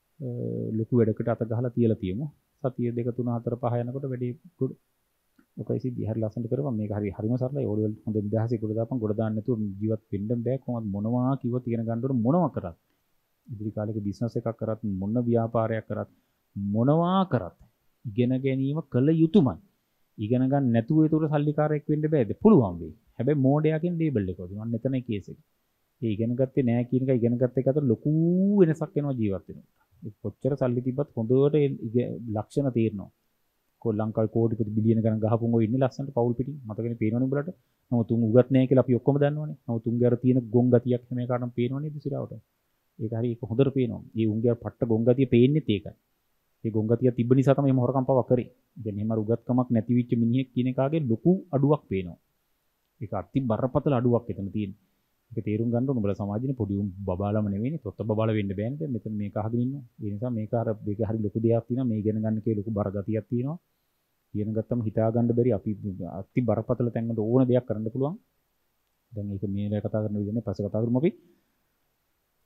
ලොකු වැඩකට අත ගහලා තියලා තියමු. සතිය දෙක තුන හතර පහ යනකොට වැඩි ගොඩ ඔකයි සිද්ධි හරි ලස්සනට කරපන්. මේක හරි හරිම සරලයි. ඕඩියල් හොඳ නිදහසේ ගොඩ දාපන්. ගොඩ දාන්න නැතුව ජීවත් වෙන්න බෑ. කොහොමද මොනවා කිව්වොත් ඉගෙන ගන්න ඕන මොනවා කරත්. ඉදිරි කාලෙක බිස්නස් එකක් කරත් මොන ව්‍යාපාරයක් කරත් මොනවා කරත් ඉගෙන ගැනීම කළ යුතුමයි. ඉගෙන ගන්න නැතුව ඒතර සල්ලිකාරයෙක් වෙන්න බෑද? පුළුවන් වෙයි. හැබැයි මෝඩයාගෙන් ලේබල් එක වදිනවා. මෙතනයි කේස් එක. ඒ ඉගෙන ගත්තේ නෑ කියන එක ඉගෙන ගත්ත එක අතර ලොකු වෙනසක් වෙනවා ජීවත් වෙනකොට. කොච්චර සල්ලි තිබ්බත් හොඳට ලක්ෂණ තේරෙනවා. කො ලංකාවේ කෝටිපති බිලියන ගණන් ගහපුම ඔය ඉන්නේ ලස්සනට පවුල් පිටින් මතකනේ පේනවනේ උඹලට. නමුත් උන් උගත් නැහැ කියලා අපි ඔක්කොම දන්නවනේ. නමුත් උන්ගේ අර තියෙන ගොන් ගතියක් හැම එකටම පේනවනේ දිසිරාවට. ඒක හරි ඒක හොඳට පේනවා. ඒ උන්ගේ අර පට්ට ගොන් ගතිය පේන්නේත් ඒකයි. ඒ ගොන් ගතිය තිබ්බ නිසා තමයි එහෙම හොරකම් පවක් කරේ. කියන්නේ එහෙම උගත්කමක් නැති වෙච්ච මිනිහෙක් කියන එකාගේ ලොකු අඩුවක් පේනවා. ඒක අති බරපතල අඩුවක් එතන තියෙනවා. ඒක තේරුම් ගන්න ඕන. උඹලා සමාජයේ පොඩි උන් බබාලම නෙවෙයිනේ. තොත්ත බබාලා වෙන්න බෑනේ. දැන් මෙතන මේක අහගෙන ඉන්නවා. ඒ නිසා මේක අර මේක හරි ලොකු දෙයක් තියෙනවා. මේ ඉගෙන ගන්න කේ ලොකු බර ගතියක් තියෙනවා. ඉගෙන ගත්තම හිතා ගන්න බැරි අපි අති බරපතල තැන්වල ඕන දෙයක් කරන්න පුළුවන්. දැන් ඒක මේ වෙලාවේ කතා කරන විදිහනේ පස්සේ කතා කරමු අපි.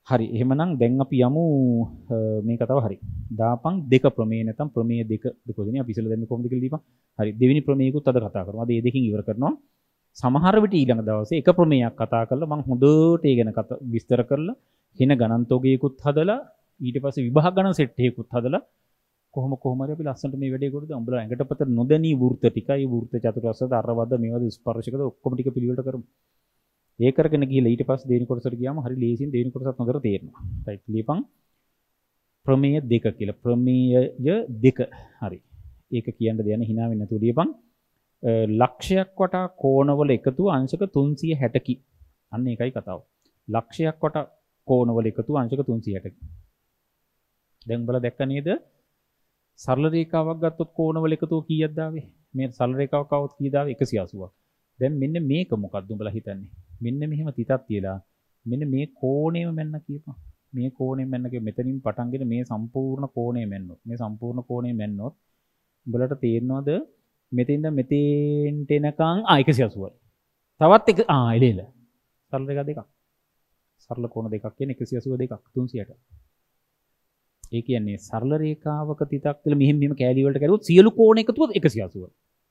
හරි එහෙමනම් දැන් අපි යමු මේ කතාව හරි. දාපන් දෙක ප්‍රමේය නැත්නම් ප්‍රමේය දෙක දෙකෝදිනේ අපි ඉස්සෙල්ලා දැන් කොහොමද කියලා දීපන්. හරි දෙවෙනි ප්‍රමේයකුත් අද කතා කරමු. අද මේ දෙකකින් ඉවර කරනවා. සමහර විට ඊළඟ දවසේ එක ප්‍රමේයයක් කතා කරලා මම හොඳට ඒ ගැන කතා විස්තර කරලා හින ගණන් තෝගයකුත් හදලා ඊට පස්සේ විභාග ගණන් සෙට් එකකුත් හදලා කොහොම කොහොම හරි අපි ලස්සනට මේ වැඩේ කරද්දී උඹලා ඇඟට පතර නොදැනී වෘත්ත ටිකයි වෘත්ත චතුරස්‍රද අරවද මේවද ස්පර්ශකද ඔක්කොම ටික පිළිවෙලට කරමු. ඒ කරගෙන ගිහලා ඊට පස්සේ දෙවෙනි කොටසට ගියාම හරි ලේසියෙන් දෙවෙනි කොටසත් හොඳට තේරෙනවා. රයිට් ලියපන් ප්‍රමේය දෙක කියලා. ප්‍රමේය දෙක. හරි. ඒක කියන්න දෙයක් නැහැ hina වෙන්නේ නැතුව ලියපන්. ලක්ෂයක් වටා කෝණවල එකතුව අංශක තුන්සිය හැටකි. අන්න ඒකයි කතාව. ලක්ෂයක් වටා කෝණවල එකතුව අංශක තුන්සිය හැටකි. දැන් උඹලා දැක්ක නේද? සරල රේඛාවක් ගත්තොත් කෝණවල එකතුව කීයක්ද ආවේ? මේ සරල රේඛාවක් આવොත් කීයද ආවේ? එකසිය අසූවක්. දැන් මෙන්න මේක මොකක්ද උඹලා හිතන්නේ? මෙන්න මෙහෙම තිතක් තියලා මෙන්න මේ කෝණයම මෙන්න කියපන්. මේ කෝණයෙන් මෙන්න කිය මෙතනින් පටන්ගෙන මේ සම්පූර්ණ කෝණය මෙන්නොත් මේ සම්පූර්ණ කෝණය මෙන්නොත් උඹලට තේරෙනවද මෙතෙන්ද මෙතෙන්ට එනකන් ආ එකසිය අසූවයි. තවත් එක ආ එලෙල. සරල රේඛා දෙකක්. සරල කෝණ දෙකක් කියන්නේ එකසිය අසූව දෙකක් තුන්සියයට. ඒ කියන්නේ සරල රේඛාවක තිතක් කියලා මෙහෙම මෙහෙම කෑලි වලට කැඩුවොත් සියලු කෝණ එකතුව එකසිය අසූව.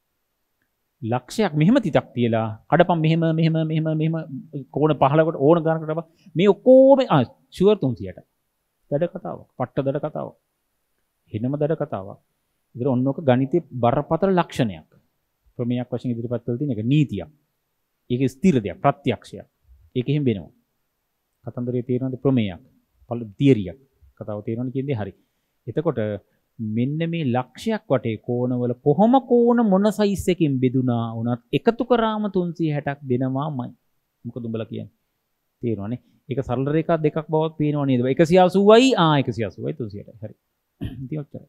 ලක්ෂයක් මෙහෙම තිතක් තියලා කඩපම් මෙහෙම මෙහෙම මෙහෙම මෙහෙම කෝණ පහළකට ඕන ගානකට කඩපම් මේ ඔක්කොම ආ ෂුවර් තුන්සියයට. දඩ කතාවක්. පට්ට දඩ කතාවක්. හිනම දඩ කතාවක්. ඉතින් ඔන්නෝක ගණිතයේ බරපතල ලක්ෂණයක්. ප්‍රමේයක් වශයෙන් ඉදිරිපත් කරලා තියෙන එක නීතියක්. ඒක ස්ථිර දෙයක් ප්‍රත්‍යක්ෂයක්. ඒක එහෙම වෙනවා. කතන්දරයේ තියෙනවද ප්‍රමේයක්? පළ තියරියක්. කතාව තේරෙනවද කියන්නේ හරි. එතකොට මෙන්න මේ ලක්ෂයක් වටේ කෝණවල කොහොම කෝණ මොන සයිස් එකකින් බෙදුනා වුණත් එකතු කරාම තුන්සිය හැටක් දෙනවාමයි. මොකද උඹලා කියන්නේ? තේරෙනවනේ. ඒක සරල රේඛා දෙකක් බවත් පේනව නේද? එකසිය අසූවයි ආ එකසිය අසූවයි තුන්සියටයි. හරි. ඉතින් ඔච්චරයි.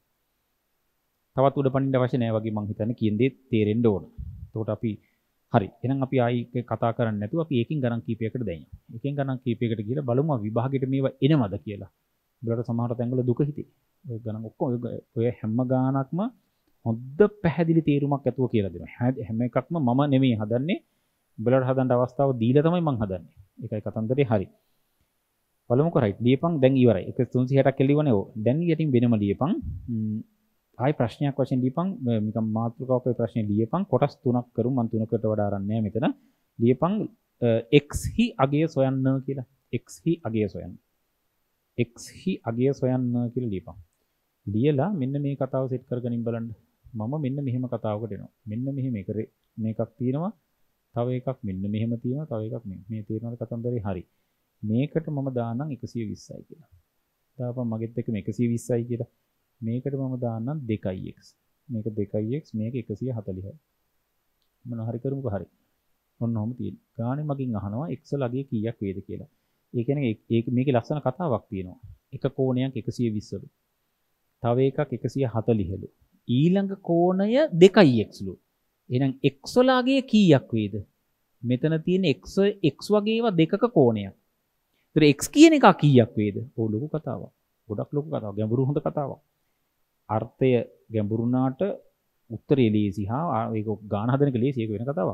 තවත් උඩ පනින්න අවශ්‍ය නැහැ වගේ මං හිතන්නේ කියන දේ තේරෙන්න ඕන. එතකොට අපි හරි. එහෙනම් අපි ආයි කතා කරන්නේ නැතුව අපි ඒකෙන් ගණන් කීපයකට දැයිමු. ඒකෙන් ගණන් කීපයකට ගිහලා බලමු විභාගෙට මේවා එනවද කියලා. උඹලට සමහර තැන්වල දුක හිතේ. ඔය ගණන් ඔක්කොම ඔය හැම ගානක්ම හොද්ද පැහැදිලි තේරුමක් ඇතුව කියලා දෙනවා. හැම එකක්ම මම නෙමෙයි හදන්නේ. උඹලට හදන්න අවස්ථාව දීලා තමයි මං හදන්නේ. ඒකයි කතන්දරේ හරි. බලමුකෝ රයිට්. ලියපන් දැන් ඉවරයි. එක තුන්සිය හැටක් එළිවනේ ඕ. දැන් යටින් වෙනම ලියපන්. ආයි ප්‍රශ්නයක් වශයෙන් ලියපන්. නිකන් මාතෘකාවක ප්‍රශ්නේ ලියපන්. කොටස් තුනක් කරමු. මං තුනකට වඩා අරන්නේ නැහැ මෙතන. ලියපන් x හි අගය සොයන්න කියලා. x හි අගය සොයන්න. x හි අගය සොයන්න කියලා ලියපන්. ලියලා මෙන්න මේ කතාව සෙට් කරගනින් බලන්න. මම මෙන්න මෙහෙම කතාවකට එනවා. මෙන්න මෙහෙම එකේ මේකක් තියෙනවා. තව එකක් මෙන්න මෙහෙම තියෙනවා. තව එකක් මේ. මේ තේරෙනවද කතන්දරේ? හරි. මේකට මම දාන්නම් එකසිය විස්සයි කියලා. දාපන් මගෙත් එක්ක එකසිය විස්සයි කියලා. මේකට මම දාන්නම් දෙකයි x. මේක දෙකයි x මේක එකසිය හතළිහයි. මොන හරි කරමුකෝ හරි. ඔන්න ඔහොම තියෙනවා. ගානේ මගෙන් අහනවා x ලගේ කීයක් වේද කියලා. ඒ කියන්නේ ඒක මේකේ ලස්සන කතාවක් තියෙනවා. එක කෝණයක් එකසිය විස්සලු. තව එකක් එකසිය හතළිහලු. ඊළඟ කෝණය දෙකයි x ලු. එහෙනම් x ලගේ කීයක් වේද? මෙතන තියෙන x x වගේ ඒවා දෙකක කෝණයක්. ඒතර x කියන එක කීයක් වේද? ඕ ලොකු කතාවක්. ගොඩක් ලොකු කතාවක්. ගැඹුරු හොඳ කතාවක්. අර්ථය ගැඹුරු වුණාට උත්තරේ ලේසි හා ඒක ගාන හදන එක ලේසි. ඒක වෙන කතාවක්.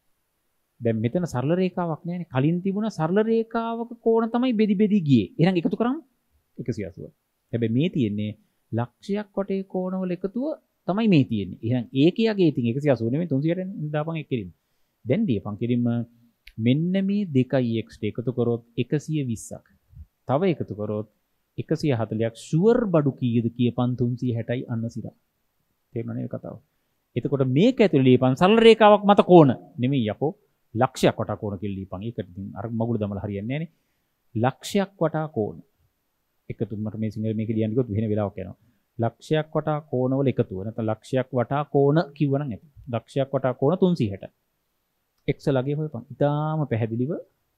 දැන් මෙතන සරල රේඛාවක් නෑනේ. කලින් තිබුණ සරල රේඛාවක කෝණ තමයි බෙදි බෙදි ගියේ. එහෙනම් එකතු කරාම එකසිය අසූව. හැබැයි මේ තියෙන්නේ ලක්ෂයක් වටේ කෝණවල එකතුව තමයි මේ තියෙන්නේ. එහෙනම් ඒකයගේ ඉතින් එකසිය අසූව නෙමෙයි තුන්සියයට දාපන් එක කෙලින්ම. දැන් දීපන් කෙලින්ම මෙන්න මේ දෙකයි x එකතු කරොත් එකසිය විස්සක්. තව එකතු කරොත් එකසිය හතළිහක් ෂුවර් බඩු කීයද කියපන් තුන්සිය හැටයි අන්න සිරා. තේරුණා නේද කතාව? එතකොට මේක ඇතුලේ ලියපන් සරල රේඛාවක් මත කෝණ නෙමෙයි යකෝ. ලක්ෂයක් වටා කෝණ කියලා ලියපන්. ඒකට ඉතින් අර මගුල දමලා හරියන්නේ නැහනේ. ලක්ෂයක් වටා කෝණ. එකතු මට මේ සිංහල මේක ලියන්න ගියොත් වෙන වෙලාවක් යනවා. ලක්ෂයක් වටා කෝණවල එකතුව. නැත්නම් ලක්ෂයක් වටා කෝණ කිව්වනම් ඇති. ලක්ෂයක් වටා කෝණ තුන්සිය හැට. x ලගේ හොයපන්. ඉතාලම පැහැදිලිව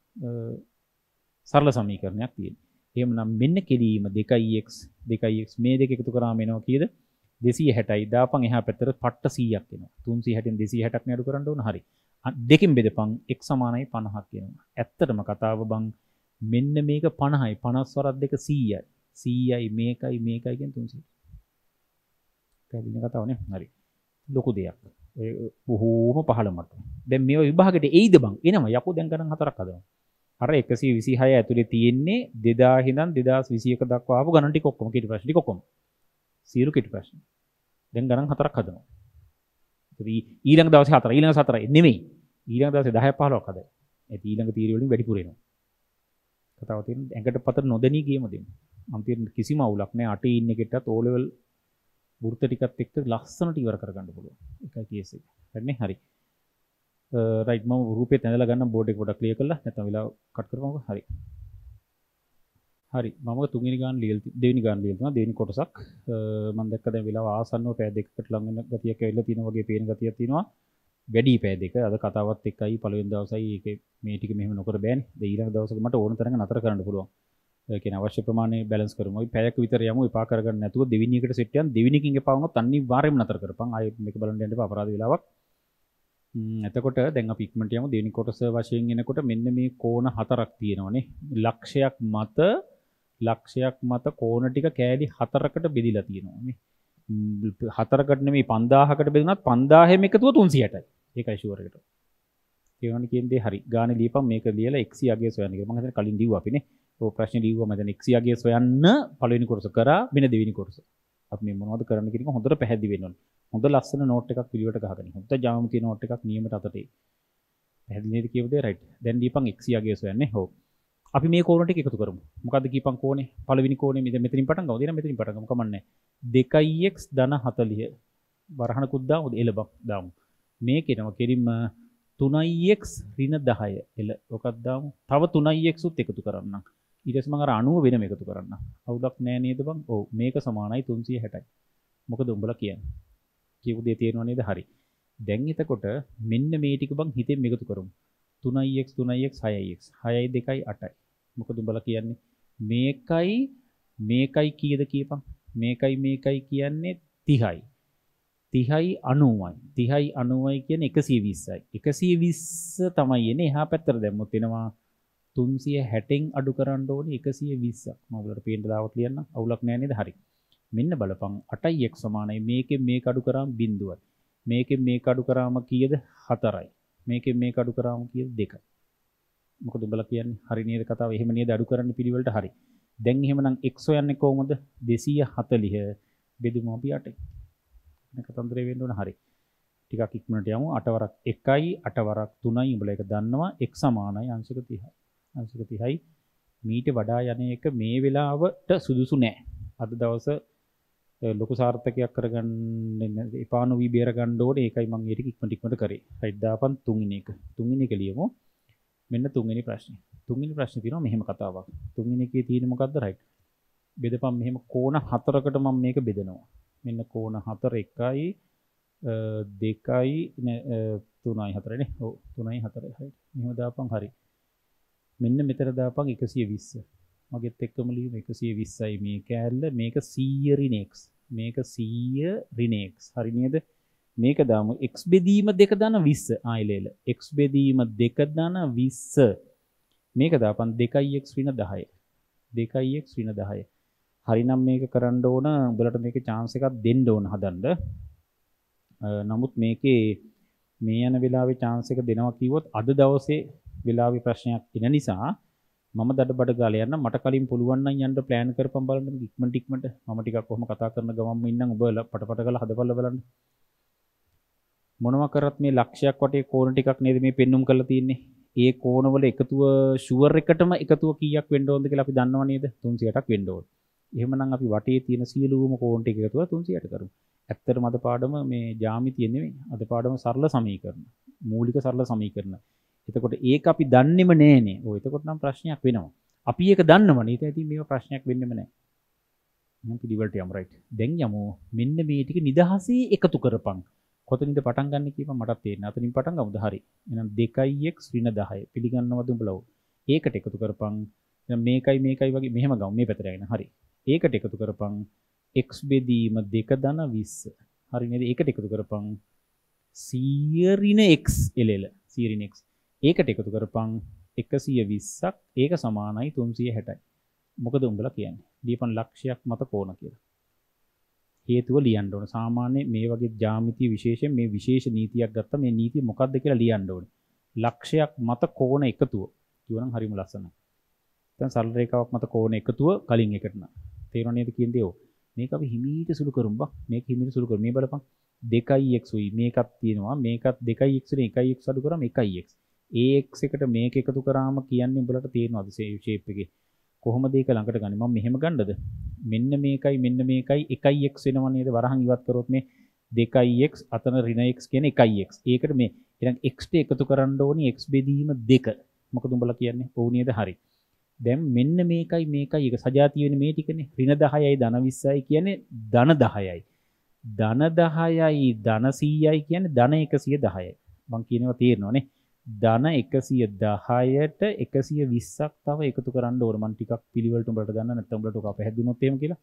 සරල සමීකරණයක් තියෙනවා. එහෙමනම් මෙන්න කෙලීම දෙකයි x දෙකයි x මේ දෙක එකතු කරාම එනවා කීයද? දෙසිය හැටයි. දාපන් එහා පැත්තට පට්ට සීයක් එනවා. තුන්සිය හැටෙන් දෙසිය හැටක් නඩු කරන්න ඕන. හරි. දෙකෙන් බෙදපන් x සමානයි පනහක් වෙනවා. ඇත්තටම කතාව බං මෙන්න මේක පනහයි. පනස් වරක් දෙක සීයයි. සීයයි මේකයි මේකයි කියන තුන්සිය. පැහැදිලි කතාව නේ. හරි. ලොකු දෙයක්. ඔය බොහෝම පහළ මට්ටම. දැන් මේවා විභාගෙට එයිද බං? එනවා. යකෝ දැන් ගණන් හතරක් හදනවා. අර එකසිය විසිහය ඇතුලේ තියෙන්නේ දෙදාස් ඉඳන් දෙදාස් විසිඑක දක්වා ආපු ගණන් ටික ඔක්කොම කීටි ප්‍රශ්න ටික ඔක්කොම. සියලු කීටි ප්‍රශ්න. දැන් ගණන් හතරක් හදනවා. ඊළඟ දවසේ හතර ඊළඟ හතරයි නෙමෙයි. ඊළඟ දවසේ දහය පහළොවක් හදයි. ඒත් ඊළඟ තීරිය වලින් වැඩිපුර එනවා. කතාව තියෙන්නේ ඇඟට පතර නොදැනී ගියම දෙන්න. අන්තිමට කිසිම අවුලක් නැහැ. අටේ ඉන්න එකටත් O level වෘත්ත ටිකත් එක්ක ලස්සනට ඉවර කරගන්න පුළුවන්. ඒකයි කේස් එක. හරිනේ? හරි. රයිට් මම රූපේ තැඳලා ගන්න බෝඩ් එක පොඩ්ඩක් ක්ලියර් කරලා නැත්නම් වෙලාව කට් කරපුවම හරි. හරි මම තුන්වෙනි ගාන ලියලා දෙවෙනි ගාන ලියලා තියෙනවා දෙවෙනි කොටසක්. මම දැක්ක දැන් වෙලාව ආසන්නව පැය දෙකකට ලඟ වෙන ගතියක් ඇවිල්ලා තියෙනවා වගේ පේන ගතියක් තියෙනවා. වැඩි පැය දෙක අද කතාවත් එක්කයි පළවෙනි දවසයි ඒකේ මේ ටික මෙහෙම නොකර බෑනේ. දැන් ඊළඟ දවසක මට ඕන තරම් නතර කරන්න පුළුවන්. ඒ කියන්නේ අවශ්‍ය ප්‍රමාණය බැලන්ස් කරමු. අපි පැයක් විතර යමු එපා කරගන්න නැතුව දෙවෙනි එකට සෙට් යන් දෙවෙනි එකකින් එපා වුණොත් අනිවාර්යයෙන්ම නතර කරපන්. ආයෙ මේක බලන්න යන්න එපා අපරාධ වෙලාවක්. එතකොට දැන් අපි ඉක්මනට යමු දෙවෙනි කොටස වශයෙන් එනකොට මෙන්න මේ කෝණ හතරක් තියෙනවානේ. ලක්ෂයක් මත ලක්ෂයක් මත කෝණ ටික කෑලි හතරකට බෙදිලා තියෙනවා නේ. හතරකට නෙමෙයි පන්දාහකට බෙදුනත් පන්දාහෙම එකතුව තුන්සියයටයි. ඒකයි ෂුවර් එකට. කියවන්නේ කියන්නේ හරි. ගානේ ලියපන් මේක ලියලා x යගේ සොයන්න කියලා. මම හිතන්නේ කලින් ලිව්වා අපිනේ. ඔය ප්‍රශ්නේ ලිව්වා මම දැන් x යගේ සොයන්න පළවෙනි කොටස කරා මෙන්න දෙවෙනි කොටස. අපි මේ මොනවද කරන්න කියන එක හොඳට පැහැදිලි වෙන්න ඕනේ. හොඳ ලස්සන නෝට් එකක් පිළිවෙලට ගහගන්න. හොඳ ජ්‍යාමිතිය නෝට් එකක් නියමයට අතට එයි. පැහැදිලි නේද කියපු දේ රයිට්. දැන් දීපන් x යගේ සොයන්නේ. හොව්. අපි මේ කෝණ ටික එකතු කරමු. මොකද්ද කීපන් කෝණේ? පළවෙනි කෝණේ මෙතන මෙතනින් පටන් ගමු. දෙන්න මෙතනින් පටන් ගමු. කමන්නේ. දෙකයි x ධන හතලිහ. වරහණකුත් දාමු එළබක් දාමු. මේකේනම කෙලින්ම තුනයි x ඍණ දහය. එළ ඔකක් දාමු. තව තුනයි x උත් එකතු කරන්නම්. ඊට පස්සේ මම අර අනූව වෙනම එකතු කරන්නම්. අවුලක් නෑ නේද බං? ඔව් මේක සමානයි තුන්සිය හැටයි. මොකද උඹලා කියන්නේ? කියපු දේ තේරෙනව නේද? හරි. දැන් එතකොට මෙන්න මේ ටික බං හිතෙන් එකතු කරමු. තුනයි x තුනයි x හයයි x හයයි දෙකයි අටයි. මොකද උඹලා කියන්නේ? මේකයි මේකයි කීයද කියපන්? මේකයි මේකයි කියන්නේ තිහයි. තිහයි අනූවයි. තිහයි අනූවයි කියන්නේ එකසිය විස්සයි. එකසිය විස්ස තමයි එන්නේ. එහා පැත්තට දැම්මොත් එනවා තුන්සිය හැටෙන් අඩු කරන්න ඕනේ එකසිය විස්සක්. මම ඔයාලට පේන්න දාවත් ලියන්න. අවුලක් නෑ නේද? හරි. මෙන්න බලපන් අටයි x සමානයි. මේකෙන් මේක අඩු කරාම බිංදුවයි. මේකෙන් මේක අඩු කරාම කීයද? හතරයි. මේකෙන් මේක අඩු කරාම කීයද? දෙකයි. මොකද උඹලා කියන්නේ? හරි නේද කතාව? එහෙම නේද අඩු කරන්න පිළිවෙලට? හරි. දැන් එහෙමනම් x හොයන්නේ කොහොමද? දෙසිය හතලිහ බෙදුමු අපි අටෙන්. මේ කතන්දරේ වෙන්න ඕන. හරි. ටිකක් ඉක්මනට යමු. අට වරක් එකයි අට වරක් තුනයි උඹලා ඒක දන්නවා. x සමානයි අංශක තිහයි. අංශක තිහයි මීට වඩා යන එක මේ වෙලාවට සුදුසු නෑ. අද දවස ලොකු සාර්ථකයක් කරගන්න එපා නොවි බේර ගන්න ඕනේ. ඒකයි මම ඒ ටික ඉක්මනට ඉක්මනට කරේ. රයිට් දාපන් තුන්වෙනි එක. තුන්වෙනි එක ලියමු. මෙන්න තුන්වෙනි ප්‍රශ්නේ. තුන්වෙනි ප්‍රශ්නේ තියෙනවා මෙහෙම කතාවක්. තුන්වෙනි එකේ තියෙන්නේ මොකද්ද? රයිට්. බෙදපන් මෙහෙම කෝණ හතරකට මම මේක බෙදනවා. මෙන්න කෝණ හතර එකයි දෙකයි තුනයි හතරනේ. ඔව් තුනයි හතරයි. රයිට්. මෙහෙම දාපන් හරි. මෙන්න මෙතන දාපන් එකසිය විස්ස. මගෙත් එක්කම ලියමු එකසිය විස්සයි මේ කෑල්ල. මේක සීය ඍණ x. මේක සීය ඍණ x. හරි නේද? මේක දාමු x බෙදීම දෙක දන විස්ස. ආයිලෙල x බෙදීම දෙක දන විස්ස. මේක දාපන් දෙකයි x ඍණ දහය. දෙකයි x ඍණ දහය. හරිනම් මේක කරන්න ඕන. උඹලට මේකේ chance එකක් දෙන්න ඕන හදන්න. නමුත් මේකේ මේ යන වෙලාවේ chance එක දෙනවා කිව්වොත් අද දවසේ වෙලාවේ ප්‍රශ්නයක් එන නිසා මම දඩබඩ ගාලා යන්න. මට කලින් පුළුවන් නම් යන්න ප්ලෑන් කරපම් බලන්න ඉක්මනට ඉක්මනට. මම ටිකක් කොහොම කතා කරන ගමන්ම ඉන්නම්. ඔබ පටපට කරලා හදපල්ලා බලන්න. මොනවා කරත් මේ ලක්ෂයක් වටේ කෝණ ටිකක් නේද මේ පෙන්눔 කරලා තියෙන්නේ. ඒ කෝණවල එකතුව ෂුවර් එකටම එකතුව කීයක් වෙන්න ඕනද කියලා අපි දන්නව නේද? තුන්සියයටක් වෙන්න ඕන. එහෙමනම් අපි වටේ තියෙන සියලුම කෝණ ටික එකතුව තුන්සියයට කරමු. ඇත්තටම අද පාඩම මේ ජ්‍යාමිතිය නෙමෙයි. අද පාඩම සරල සමීකරණ. මූලික සරල සමීකරණ. එතකොට ඒක අපි දන්නේම නෑනේ. ඔය එතකොට නම් ප්‍රශ්නයක් වෙනවා. අපි ඒක දන්නවනේ. ඒක ඉතින් මේක ප්‍රශ්නයක් වෙන්නෙම නෑ. මම පිළිවෙලට යමු රයිට්. දැන් යමු. මෙන්න මේ ටික නිදහසේ එකතු කරපන්. කොතනින්ද පටන් ගන්න කියපන් මටත් තේරෙන්නේ. අතනින් පටන් ගමුද? හරි. එහෙනම් දෙකයි x ඍණ දහය. පිළිගන්නවද උඹලව? ඒකට එකතු කරපන්. එහෙනම් මේකයි මේකයි වගේ මෙහෙම ගමු. මේ පැත්තට යගෙන. හරි. ඒකට එකතු කරපන් x බෙදීම දෙක ධන විස්ස. හරි නේද? ඒකට එකතු කරපන් සීය ඍණ x එලෙල. සීය ඍණ x. ඒකට එකතු කරපන් එකසිය විස්සක්. ඒක සමානයි තුන්සිය හැටයි. මොකද උඹලා කියන්නේ? දීපන් ලක්ෂයක් මත කෝණ කියලා. හේතුව ලියන්න ඕන. සාමාන්‍ය මේ වගේ ජ්‍යාමිතිය විශේෂයෙන් මේ විශේෂ නීතියක් ගත්තා. මේ නීතිය මොකක්ද කියලා ලියන්න ඕනේ. ලක්ෂයක් මත කෝණ එකතුව. කිව්වනම් හරිම ලස්සනයි. දැන් සරල රේඛාවක් මත කෝණ එකතුව කලින් එකට න. තේරෙනව නේද කියන්නේ ඔව්. මේක අපි හිමීට සුළු කරමු බා. මේක හිමීට සුළු කරමු. මේ බලපන්. දෙකයි x උයි. මේකක් තියෙනවා. මේකත් දෙකයි x වලින් එකයි x අඩු කරාම එකයි x. ax එකට මේක එකතු කරාම කියන්නේ උඹලට තේරෙනවද ෂේප් එකේ? කොහොමද ඒක ළඟට ගන්නේ? මම මෙහෙම ගන්නද? මෙන්න මේකයි මෙන්න මේකයි එකයි x වෙනව නේද? වරහන් ඉවත් කරොත් මේ දෙකයි x අතන ඍණ x කියන්නේ එකයි x. ඒකට මේ එහෙනම් x ට එකතු කරන්න ඕනි x බෙදීම දෙක. මොකද උඹලා කියන්නේ? ඔව් නේද? හරි. දැන් මෙන්න මේකයි මේකයි එක සජාතිය වෙන මේ ටිකනේ. ඍණ දහයයි ධන විස්සයි කියන්නේ ධන දහයයි. ධන දහයයි ධන සීයයි කියන්නේ ධන එකසිය දහයයි. මං කියනවා තේරෙනවනේ. ධන එකසිය දහයට එකසිය විස්සක් තව එකතු කරන්න ඕන. මං ටිකක් පිළිවෙලට උඹලට ගන්න නැත්නම් උඹලට ඔක පැහැදිලිනොත් එහෙම කියලා.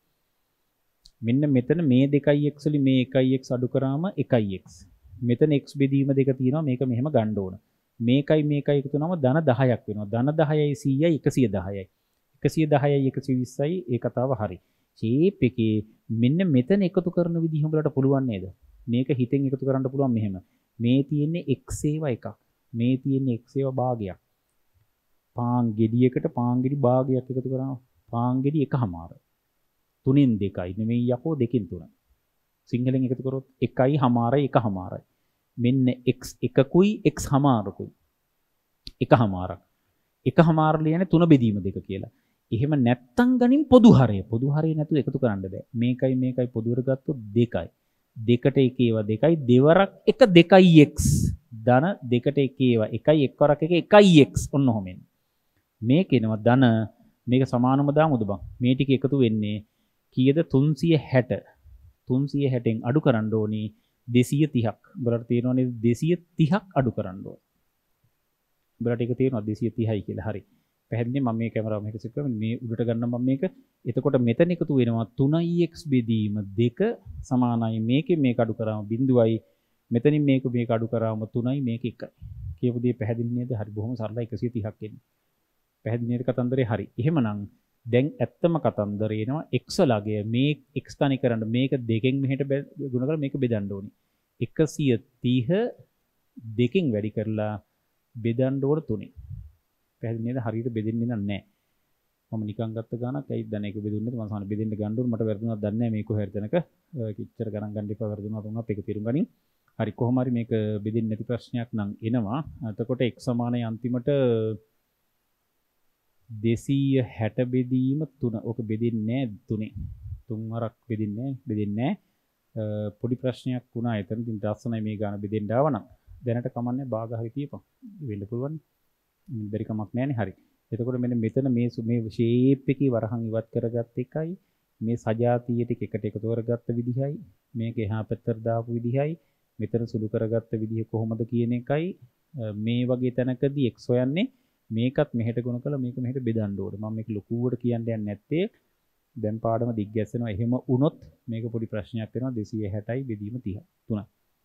මෙන්න මෙතන මේ දෙකයි x වලින් මේ එකයි x අඩු කරාම එකයි x. මෙතන x බෙදීම දෙක තියෙනවා. මේක මෙහෙම ගන්න ඕන. මේකයි මේකයි එකතු වුණාම ධන දහයක් වෙනවා. ධන දහයයි සීයයි එකසිය දහයයි. එකසිය දහයයි එකසිය විස්සයි ඒ කතාව හරි. ෂේප් එකේ මෙන්න මෙතන එකතු කරන විදිහ උඹලට පුළුවන් නේද? මේක හිතෙන් එකතු කරන්න පුළුවන් මෙහෙම. මේ තියෙන්නේ x ඒවා එකක්. මේ තියෙන්නේ x ඒවා භාගයක්. පාන් ගෙඩියකට පාන් ගෙඩි භාගයක් එකතු කරාම පාන් ගෙඩි එකමාර. තුනෙන් දෙකයි නෙමෙයි යකෝ දෙකෙන් තුන. සිංහලෙන් එකතු කරොත් එකයි හමාරයි එකමාරයි. මෙන්න x එකකුයි x හමාරකුයි. එකමාරක්. එකමාර ලියන්නේ තුන බෙදීම දෙක කියලා. එහෙම නැත්තම් ගනින් පොදු හරය. පොදු හරය නැතුව එකතු කරන්න බෑ. මේකයි මේකයි පොදුවට ගත්තොත් දෙකයි. දෙකට එක ඒවා දෙකයි දෙවරක් එක දෙකයි x. ධන දෙකට එක ඒවා එකයි එක්වරක් එක එකයි x. ඔන්න ඔහොම එන්නේ. මේක එනවා ධන මේක සමානම දාමුද බං? මේ ටික එකතු වෙන්නේ කීයද? තුන්සිය හැට. තුන්සිය හැටෙන් අඩු කරන්න ඕනේ දෙසිය තිහක්. උඹලට තේරෙනවනේ දෙසිය තිහක් අඩු කරන්න ඕනේ. උඹලට ඒක තේරෙනවද දෙසිය තිහයි කියලා? හරි. පැහැදිලිනේ මම මේ කැමරාව මේක සෙට් කරමු. මේ උඩට ගන්න මම මේක. එතකොට මෙතන එකතු වෙනවා තුනයි x බෙදීම දෙක සමානයි මේකෙන් මේක අඩු කරාම බිඳුවයි. මෙතනින් මේක මේක අඩු කරාම තුනයි මේක එකයි. කියපු දේ පැහැදිලි නේද? හරි බොහොම සරලයි එකසිය තිහක් එන්නේ. පැහැදිලි නේද කතන්දරේ? හරි. එහෙමනම් දැන් ඇත්තම කතන්දරේ එනවා x ලගය මේ x තනි කරන්න මේක දෙකෙන් මෙහෙට ගුණ කරලා මේක බෙදන්න ඕනි. එකසිය තිහ දෙකෙන් වැඩි කරලා බෙදන්න ඕන තුනෙන්. පැහැදිලි නේද? හරියට බෙදෙන්නේ නැහැ. මම නිකන් ගත්ත ගානක් ඇයි දැන් ඒක බෙදුන්නේ? මම සාමාන්‍ය බෙදෙන්න ගන්න ඕන මට වැරදුනක් දන්නේ නැහැ මේක කොහේ හරි තැනක. කිච්චර ගණන් ගන්න එපා වැරදුනා තුනක් ඒක තේරුම් ගනින්. හරි කොහොම හරි මේක බෙදෙන්නේ නැති ප්‍රශ්නයක් නම් එනවා. එතකොට x සමානයි අන්තිමට දෙසිය හැට බෙදීම තුන. ඕක බෙදෙන්නේ නැහැ තුනේ. තුන් වරක් බෙදෙන්නේ නැහැ. බෙදෙන්නේ නැහැ. පොඩි ප්‍රශ්නයක් වුණා එතන. ඉතින් දස්සනයි මේ ගාන බෙදෙන්න ආවනම් දැනට කමන්නේ භාග හරි තියපන්. වෙන්න පුළුවන්. බැරි කමක් නැහැනේ. හරි. එතකොට මෙන්න මෙතන මේ මේ ෂේප් එකේ වරහන් ඉවත් කරගත්ත එකයි මේ සජාතිය ටික එකට එකතු කරගත්ත විදිහයි මේක එහා පැත්තට දාපු විදිහයි මෙතන සුළු කරගත්ත විදිහ කොහොමද කියන එකයි මේ වගේ තැනකදී x හොයන්නේ මේකත් මෙහෙට ගුණ කළා මේක මෙහෙට බෙදන්න ඕනේ. මම මේක ලොකුවට කියන්න යන්නේ නැත්තේ දැන් පාඩම දිග්ගැස්සෙනවා. එහෙම වුණොත් මේක පොඩි ප්‍රශ්නයක් වෙනවා දෙසිය හැටයි බෙදීම තිහ තුනයි.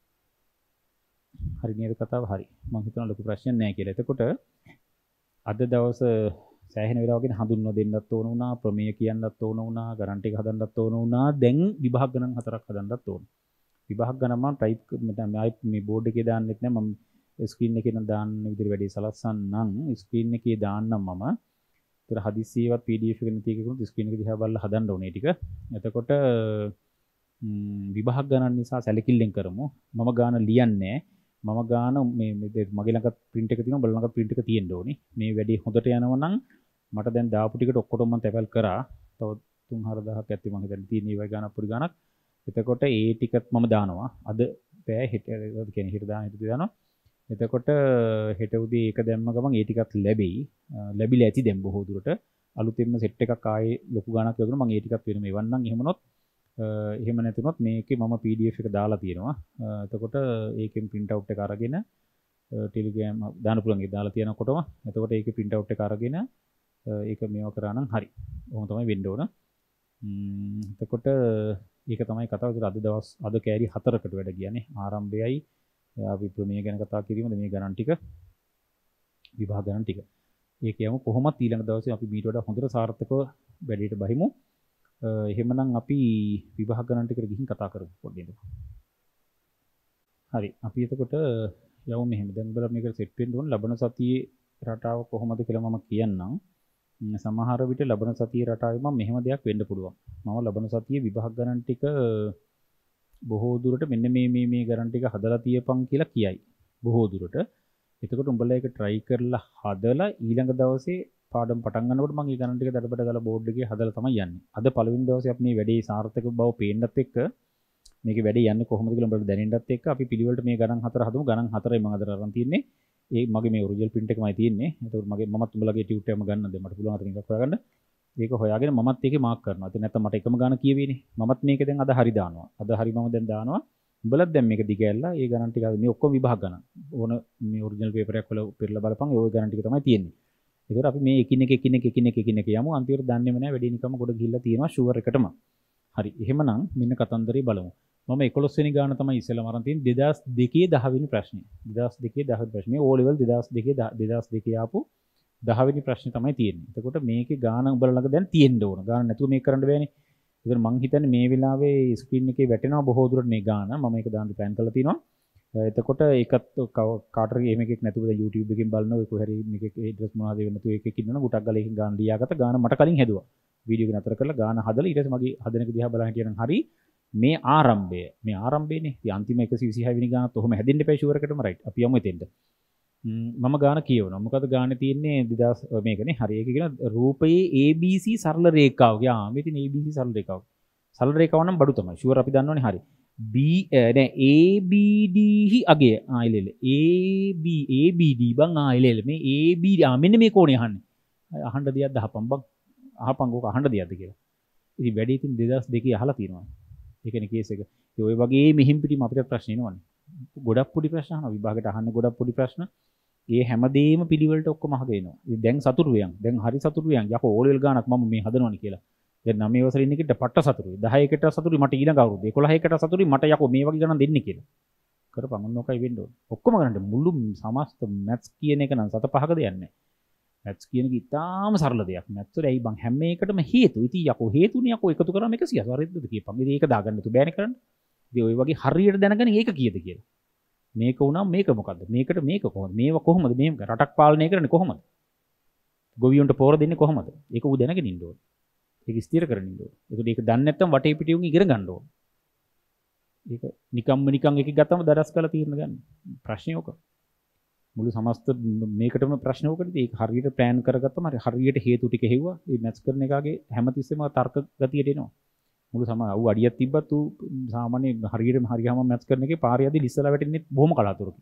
හරි නේද කතාව? හරි. මම හිතනවා ලොකු ප්‍රශ්නයක් නැහැ කියලා. එතකොට අද දවස සෑහෙන වෙලාවකින් හඳුන්වා දෙන්නත් ඕන වුණා, ප්‍රමේය කියන්නත් ඕන වුණා, ගණන් ටික හදන්නත් ඕන වුණා. දැන් විභාග ගණන් හතරක් හදන්නත් ඕන. විභාග ගණන් මම ටයිප් මේ බෝඩ් එකේ දාන්නෙත් නෑ. මම ස්ක්‍රීන් එකේ නම් දාන්න විදිහට වැඩි සලස්සන්නම්. ස්ක්‍රීන් එකේ දාන්නම් මම. ඒතර හදිස්සියවත් P D F එකකින් තියෙකුණු ස්ක්‍රීන් එක දිහා බලලා හදන්න ඕනේ ටික. එතකොට විභාග ගණන් නිසා සැලකිල්ලෙන් කරමු. මම ගාන ලියන්නේ මම ගාන මේ මගේ ළඟ print එක තියෙනවා. බලලා ළඟ print එක තියෙන්න ඕනේ. මේ වැඩේ හොඳට යනවා නම් මට දැන් දාපු ටිකට ඔක්කොටම මම තැපල් කරා. තව තුන් හාරදාහක් ඇත්තේ මම හිතන්නේ තියෙන ඒ වගේ ගානක් පොඩි ගානක්. එතකොට ඒ ටිකත් මම දානවා. අද බෑ හෙට ඒ කියන්නේ හෙට දාන හෙට දානවා. එතකොට හෙට උදේ ඒක දැම්ම ගමන් ඒ ටිකත් ලැබෙයි. ලැබිලා ඇති දැන් බොහෝ දුරට. අලුතෙන්ම සෙට් එකක් ආයේ ලොකු ගානක් යොදනවා. මම ඒ ටිකත් වෙනම එවන්නම්. එහෙමනොත් එහෙම නැතුනොත් මේකේ මම P D F එක දාලා තියෙනවා. එතකොට ඒකෙන් print out එක අරගෙන Telegram දාන්න පුළුවන් ඒක දාලා තියෙනකොටම එතකොට ඒකේ print out එක අරගෙන ඒක මේව කරා නම් හරි. ඔහොම තමයි වෙන්න ඕන. එතකොට ඒක තමයි කතාව. ඒක අද දවස් අද කෑලි හතරකට වැඩ ගියානේ. ආරම්භයයි අපි ප්‍රමේය ගැන කතා කිරීමද මේ ගණන් ටික විභාග ගණන් ටික. ඒක යමු කොහොමත් ඊළඟ දවසේ අපි මීට වඩා හොඳට සාර්ථකව වැඩේට බහිමු. එහෙමනම් අපි විභාග ගණන් ටිකට ගිහින් කතා කරමු පොඩ්ඩක්. හරි අපි එතකොට යමු මෙහෙම. දැන් බලන්න මේකට සෙට් වෙන්න ඕන. ලබන සතියේ රටාව කොහොමද කියලා මම කියන්නම්. සමහර විට ලබන සතියේ රටාවේ මම මෙහෙම දෙයක් වෙන්න පුළුවන්. මම ලබන සතියේ විභාග ගණන් ටික බොහෝ දුරට මෙන්න මේ මේ මේ ගණන් ටික හදලා තියපන් කියලා කියයි. බොහෝ දුරට. එතකොට උඹලා ඒක try කරලා හදලා ඊළඟ දවසේ පාඩම් පටන් ගන්නකොට මම ඒ ගණන් ටික දඩබඩ දාලා බෝඩ් එකේ හදලා තමයි යන්නේ. අද පළවෙනි දවසේ අපි මේ වැඩේ සාර්ථක බව පේන්නත් එක්ක මේකේ වැඩේ යන්නේ කොහොමද කියලා උඹට දැනෙන්නත් එක්ක අපි පිළිවෙලට මේ ගණන් හතර හදමු. ගණන් හතරයි මම අද අරන් තියන්නේ. ඒ මගේ මේ ඔරිජිනල් print එකමයි තියෙන්නේ. එතකොට මගේ මමත් උඹලගේ ටියුට් එකම ගන්න දෙන්න මට පුළුවන් අතන එකක් හොයාගන්න. ඒක හොයාගෙන මමත් ඒකේ මාක් කරනවා. ඒ නැත්නම් මට එකම ගාන කියවෙන්නේ. මමත් මේක දැන් අද හරි දානවා. අද හරි මම දැන් දානවා. උඹලත් දැන් මේක දිගැල්ලා ඒ ගණන් ටික මේ ඔක්කොම විභාග ගණන්. ඕන මේ ඔරිජිනල් පේපර් එකක් වල පෙරලා බලපන් ඒ ගණන් ටික තමයි තියෙන්නේ. ඒකට අපි මේ එකින් එක එකින් එක එකින් එක එකින් එක යමු. අන්තිමට දන්නේම නැහැ වැඩි නිකම්ම ගොඩ ගිහිල්ලා තියෙනවා ෂුවර් එකටම. හරි. එහෙමනම් මෙන්න කතන්දරේ බලමු. මම එකොළොස් වෙනි ගාන තමයි ඉස්සෙල්ලාම අරන් තියෙන්නේ දෙදාස් දෙකේ දහ වෙනි ප්‍රශ්නේ. දෙදාස් දෙකේ දහ වෙනි ප්‍රශ්නේ. O level දෙදාස් දෙකේ දෙදාස් දෙකේ ආපු දහ වෙනි ප්‍රශ්නේ තමයි තියෙන්නේ. එතකොට මේකේ ගාන උඹලා ළඟ දැන් තියෙන්න ඕන. ගාන නැතුව මේක කරන්න බෑනේ. ඒතර මං හිතන්නේ මේ වෙලාවේ ස්ක්‍රීන් එකේ වැටෙනවා බොහෝ දුරට මේ ගාන. මම ඒක දාන්න ප්ලෑන් කරලා තිනවා. එතකොට ඒකත් කාටරි එහෙම එකක් නැතුව YouTube එකෙන් බලන ඔය කොහරි මේකේ ඇඩ්‍රස් මොනවද වෙන නැතුව එකක ඉන්නවනම් ගොඩක් ගාලා එකෙන් ගාන ලියාගත්ත ගාන මට කලින් හැදුවා. වීඩියෝ එක නතර කරලා ගාන හදලා ඊට පස්සේ මගේ හදන එක දිහා බලන් හිටියනම් හරි මේ ආරම්භය මේ ආරම්භයනේ. ඉතින් අන්තිම එකසිය විසිහය වෙනි ගානත් ඔහොම හැදෙන්න එපා ෂුවර් එකටම රයිට්. අපි යමු එතෙන්ට. මම ගාන කියවනවා. මොකද ගානේ තියෙන්නේ දෙදාස් මේකනේ. හරි. ඒක කියන රූපයේ A B C සරල රේඛාව. යා මේ තියෙන A B C සරල රේඛාව. සරල රේඛාව නම් බඩු තමයි. ෂුවර් අපි දන්නවනේ. හරි. B නෑ A B D හි අගය. ආ ඉලෙල. A B A B D බං ආ ඉලෙල. මේ A B D ආ මෙන්න මේ කෝණේ අහන්නේ. අහන්න දෙයක් දහපන් බං. අහපන් ඕක අහන්න දෙයක්ද කියලා. ඉතින් වැඩි ඉතින් දෙදාස් දෙකේ අහලා තියෙනවා. ඒකනේ කේස් එක. ඒ ඔය වගේ මෙහිම් පිටිම අපිට ප්‍රශ්න එනවනේ. ගොඩක් පොඩි ප්‍රශ්න අහනවා. විභාගයට අහන්න ගොඩක් පොඩි ප්‍රශ්න. ඒ හැමදේම පිළිවෙලට ඔක්කොම අහගෙන එනවා. ඉතින් දැන් සතුටු වෙයන්. දැන් හරි සතුටු වෙයන්. යකෝ ඕලෙවල් ගානක් මම මේ හදනවනේ කියලා. දැන් නවය වසරේ ඉන්න කෙට පට්ට සතුටුයි. දහ එකට සතුටුයි මට ඊළඟ අවුරුද්ද. එකොළහ එකට සතුටුයි මට යකෝ මේ වගේ ගණන් දෙන්නේ කියලා. කරපන් ඔන්න ඔකයි වෙන්න ඕනේ. ඔක්කොම ගණන් මුළු සමස්ත මැත්ස් කියන එක නම් සත පහක දෙයක් නැහැ. මැත්ස් කියන එක ඉතාම සරල දෙයක්. මැත්ස් වල ඇයි බං හැම එකටම හේතු. ඉතින් යකෝ හේතුනේ යකෝ එකතු කරාම එකසිය හරියද කියපන්. ඉතින් ඒක දාගන්න තු බෑනේ කරන්න. ඉතින් ඔය වගේ හරියට දැනගෙන ඒක කීයද කියලා. මේක වුණාම මේක මොකද්ද? මේකට මේක කොහොමද? මේව කොහොමද? මේ රටක් පාලනය කරන්නේ කොහොමද? ගොවියන්ට පෝර දෙන්නේ කොහොමද? ඒක ඌ දැනගෙන ඉන්න ඕනේ. ඒක ස්ථිර කරගෙන ඉන්න ඕනේ. ඒකට ඒක දන්නේ නැත්නම් වටේ පිටියුන් ඉගෙන ගන්න ඕනේ. ඒක නිකම්ම නිකන් එකක් ගත්තම දඩස් කරලා තීරණ ගන්න. ප්‍රශ්නේ ඕක. මුළු සමස්ත මේකටම ප්‍රශ්න ඕකනේ. ඒක හරියට ප්ලෑන් කරගත්තම හරි හරියට හේතු ටික හෙව්වා. මේ මැත්ස් කරන එකාගේ හැමතිස්සෙම තර්ක ගතියට එනවා. මුළු සම ඌ අඩියක් තිබ්බත් ඌ සාමාන්‍ය හරියටම හරියම මැත්ස් කරන එකේ පාරේ යද්දි ලිස්සලා වැටෙන්නේ බොහොම කලාතුරකින්.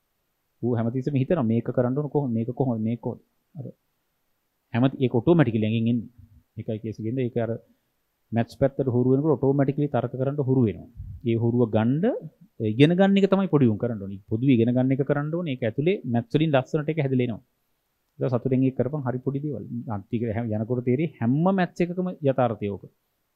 ඌ හැමතිස්සෙම හිතනවා මේක කරන්න ඕන කොහොමද මේක කොහොමද මේක කොහොමද. අර හැමති ඒක ඔටෝමැටිකලි යකින් එන්නේ. ඒකයි කේස් එකෙන්ද ඒක අර මැත්ස් පැත්තට හුරු වෙනකොට ඔටෝමැටිකලි තර්ක කරන්න හුරු වෙනවා. ඒ හුරුව ගන්න ඉගෙන ගන්න එක තමයි පොඩි උන් කරන්න ඕනේ. පොදු ඉගෙන ගන්න එක කරන්න ඕනේ. ඒක ඇතුලේ මැත්ස් වලින් ලස්සනට එක හැදලා එනවා. ඒක සතුටෙන් ඒක කරපන් හරි පොඩි දේවල්. අන්තික යනකොට තේරෙයි හැම මැත්ස් එකකම යථාර්ථය ඕක.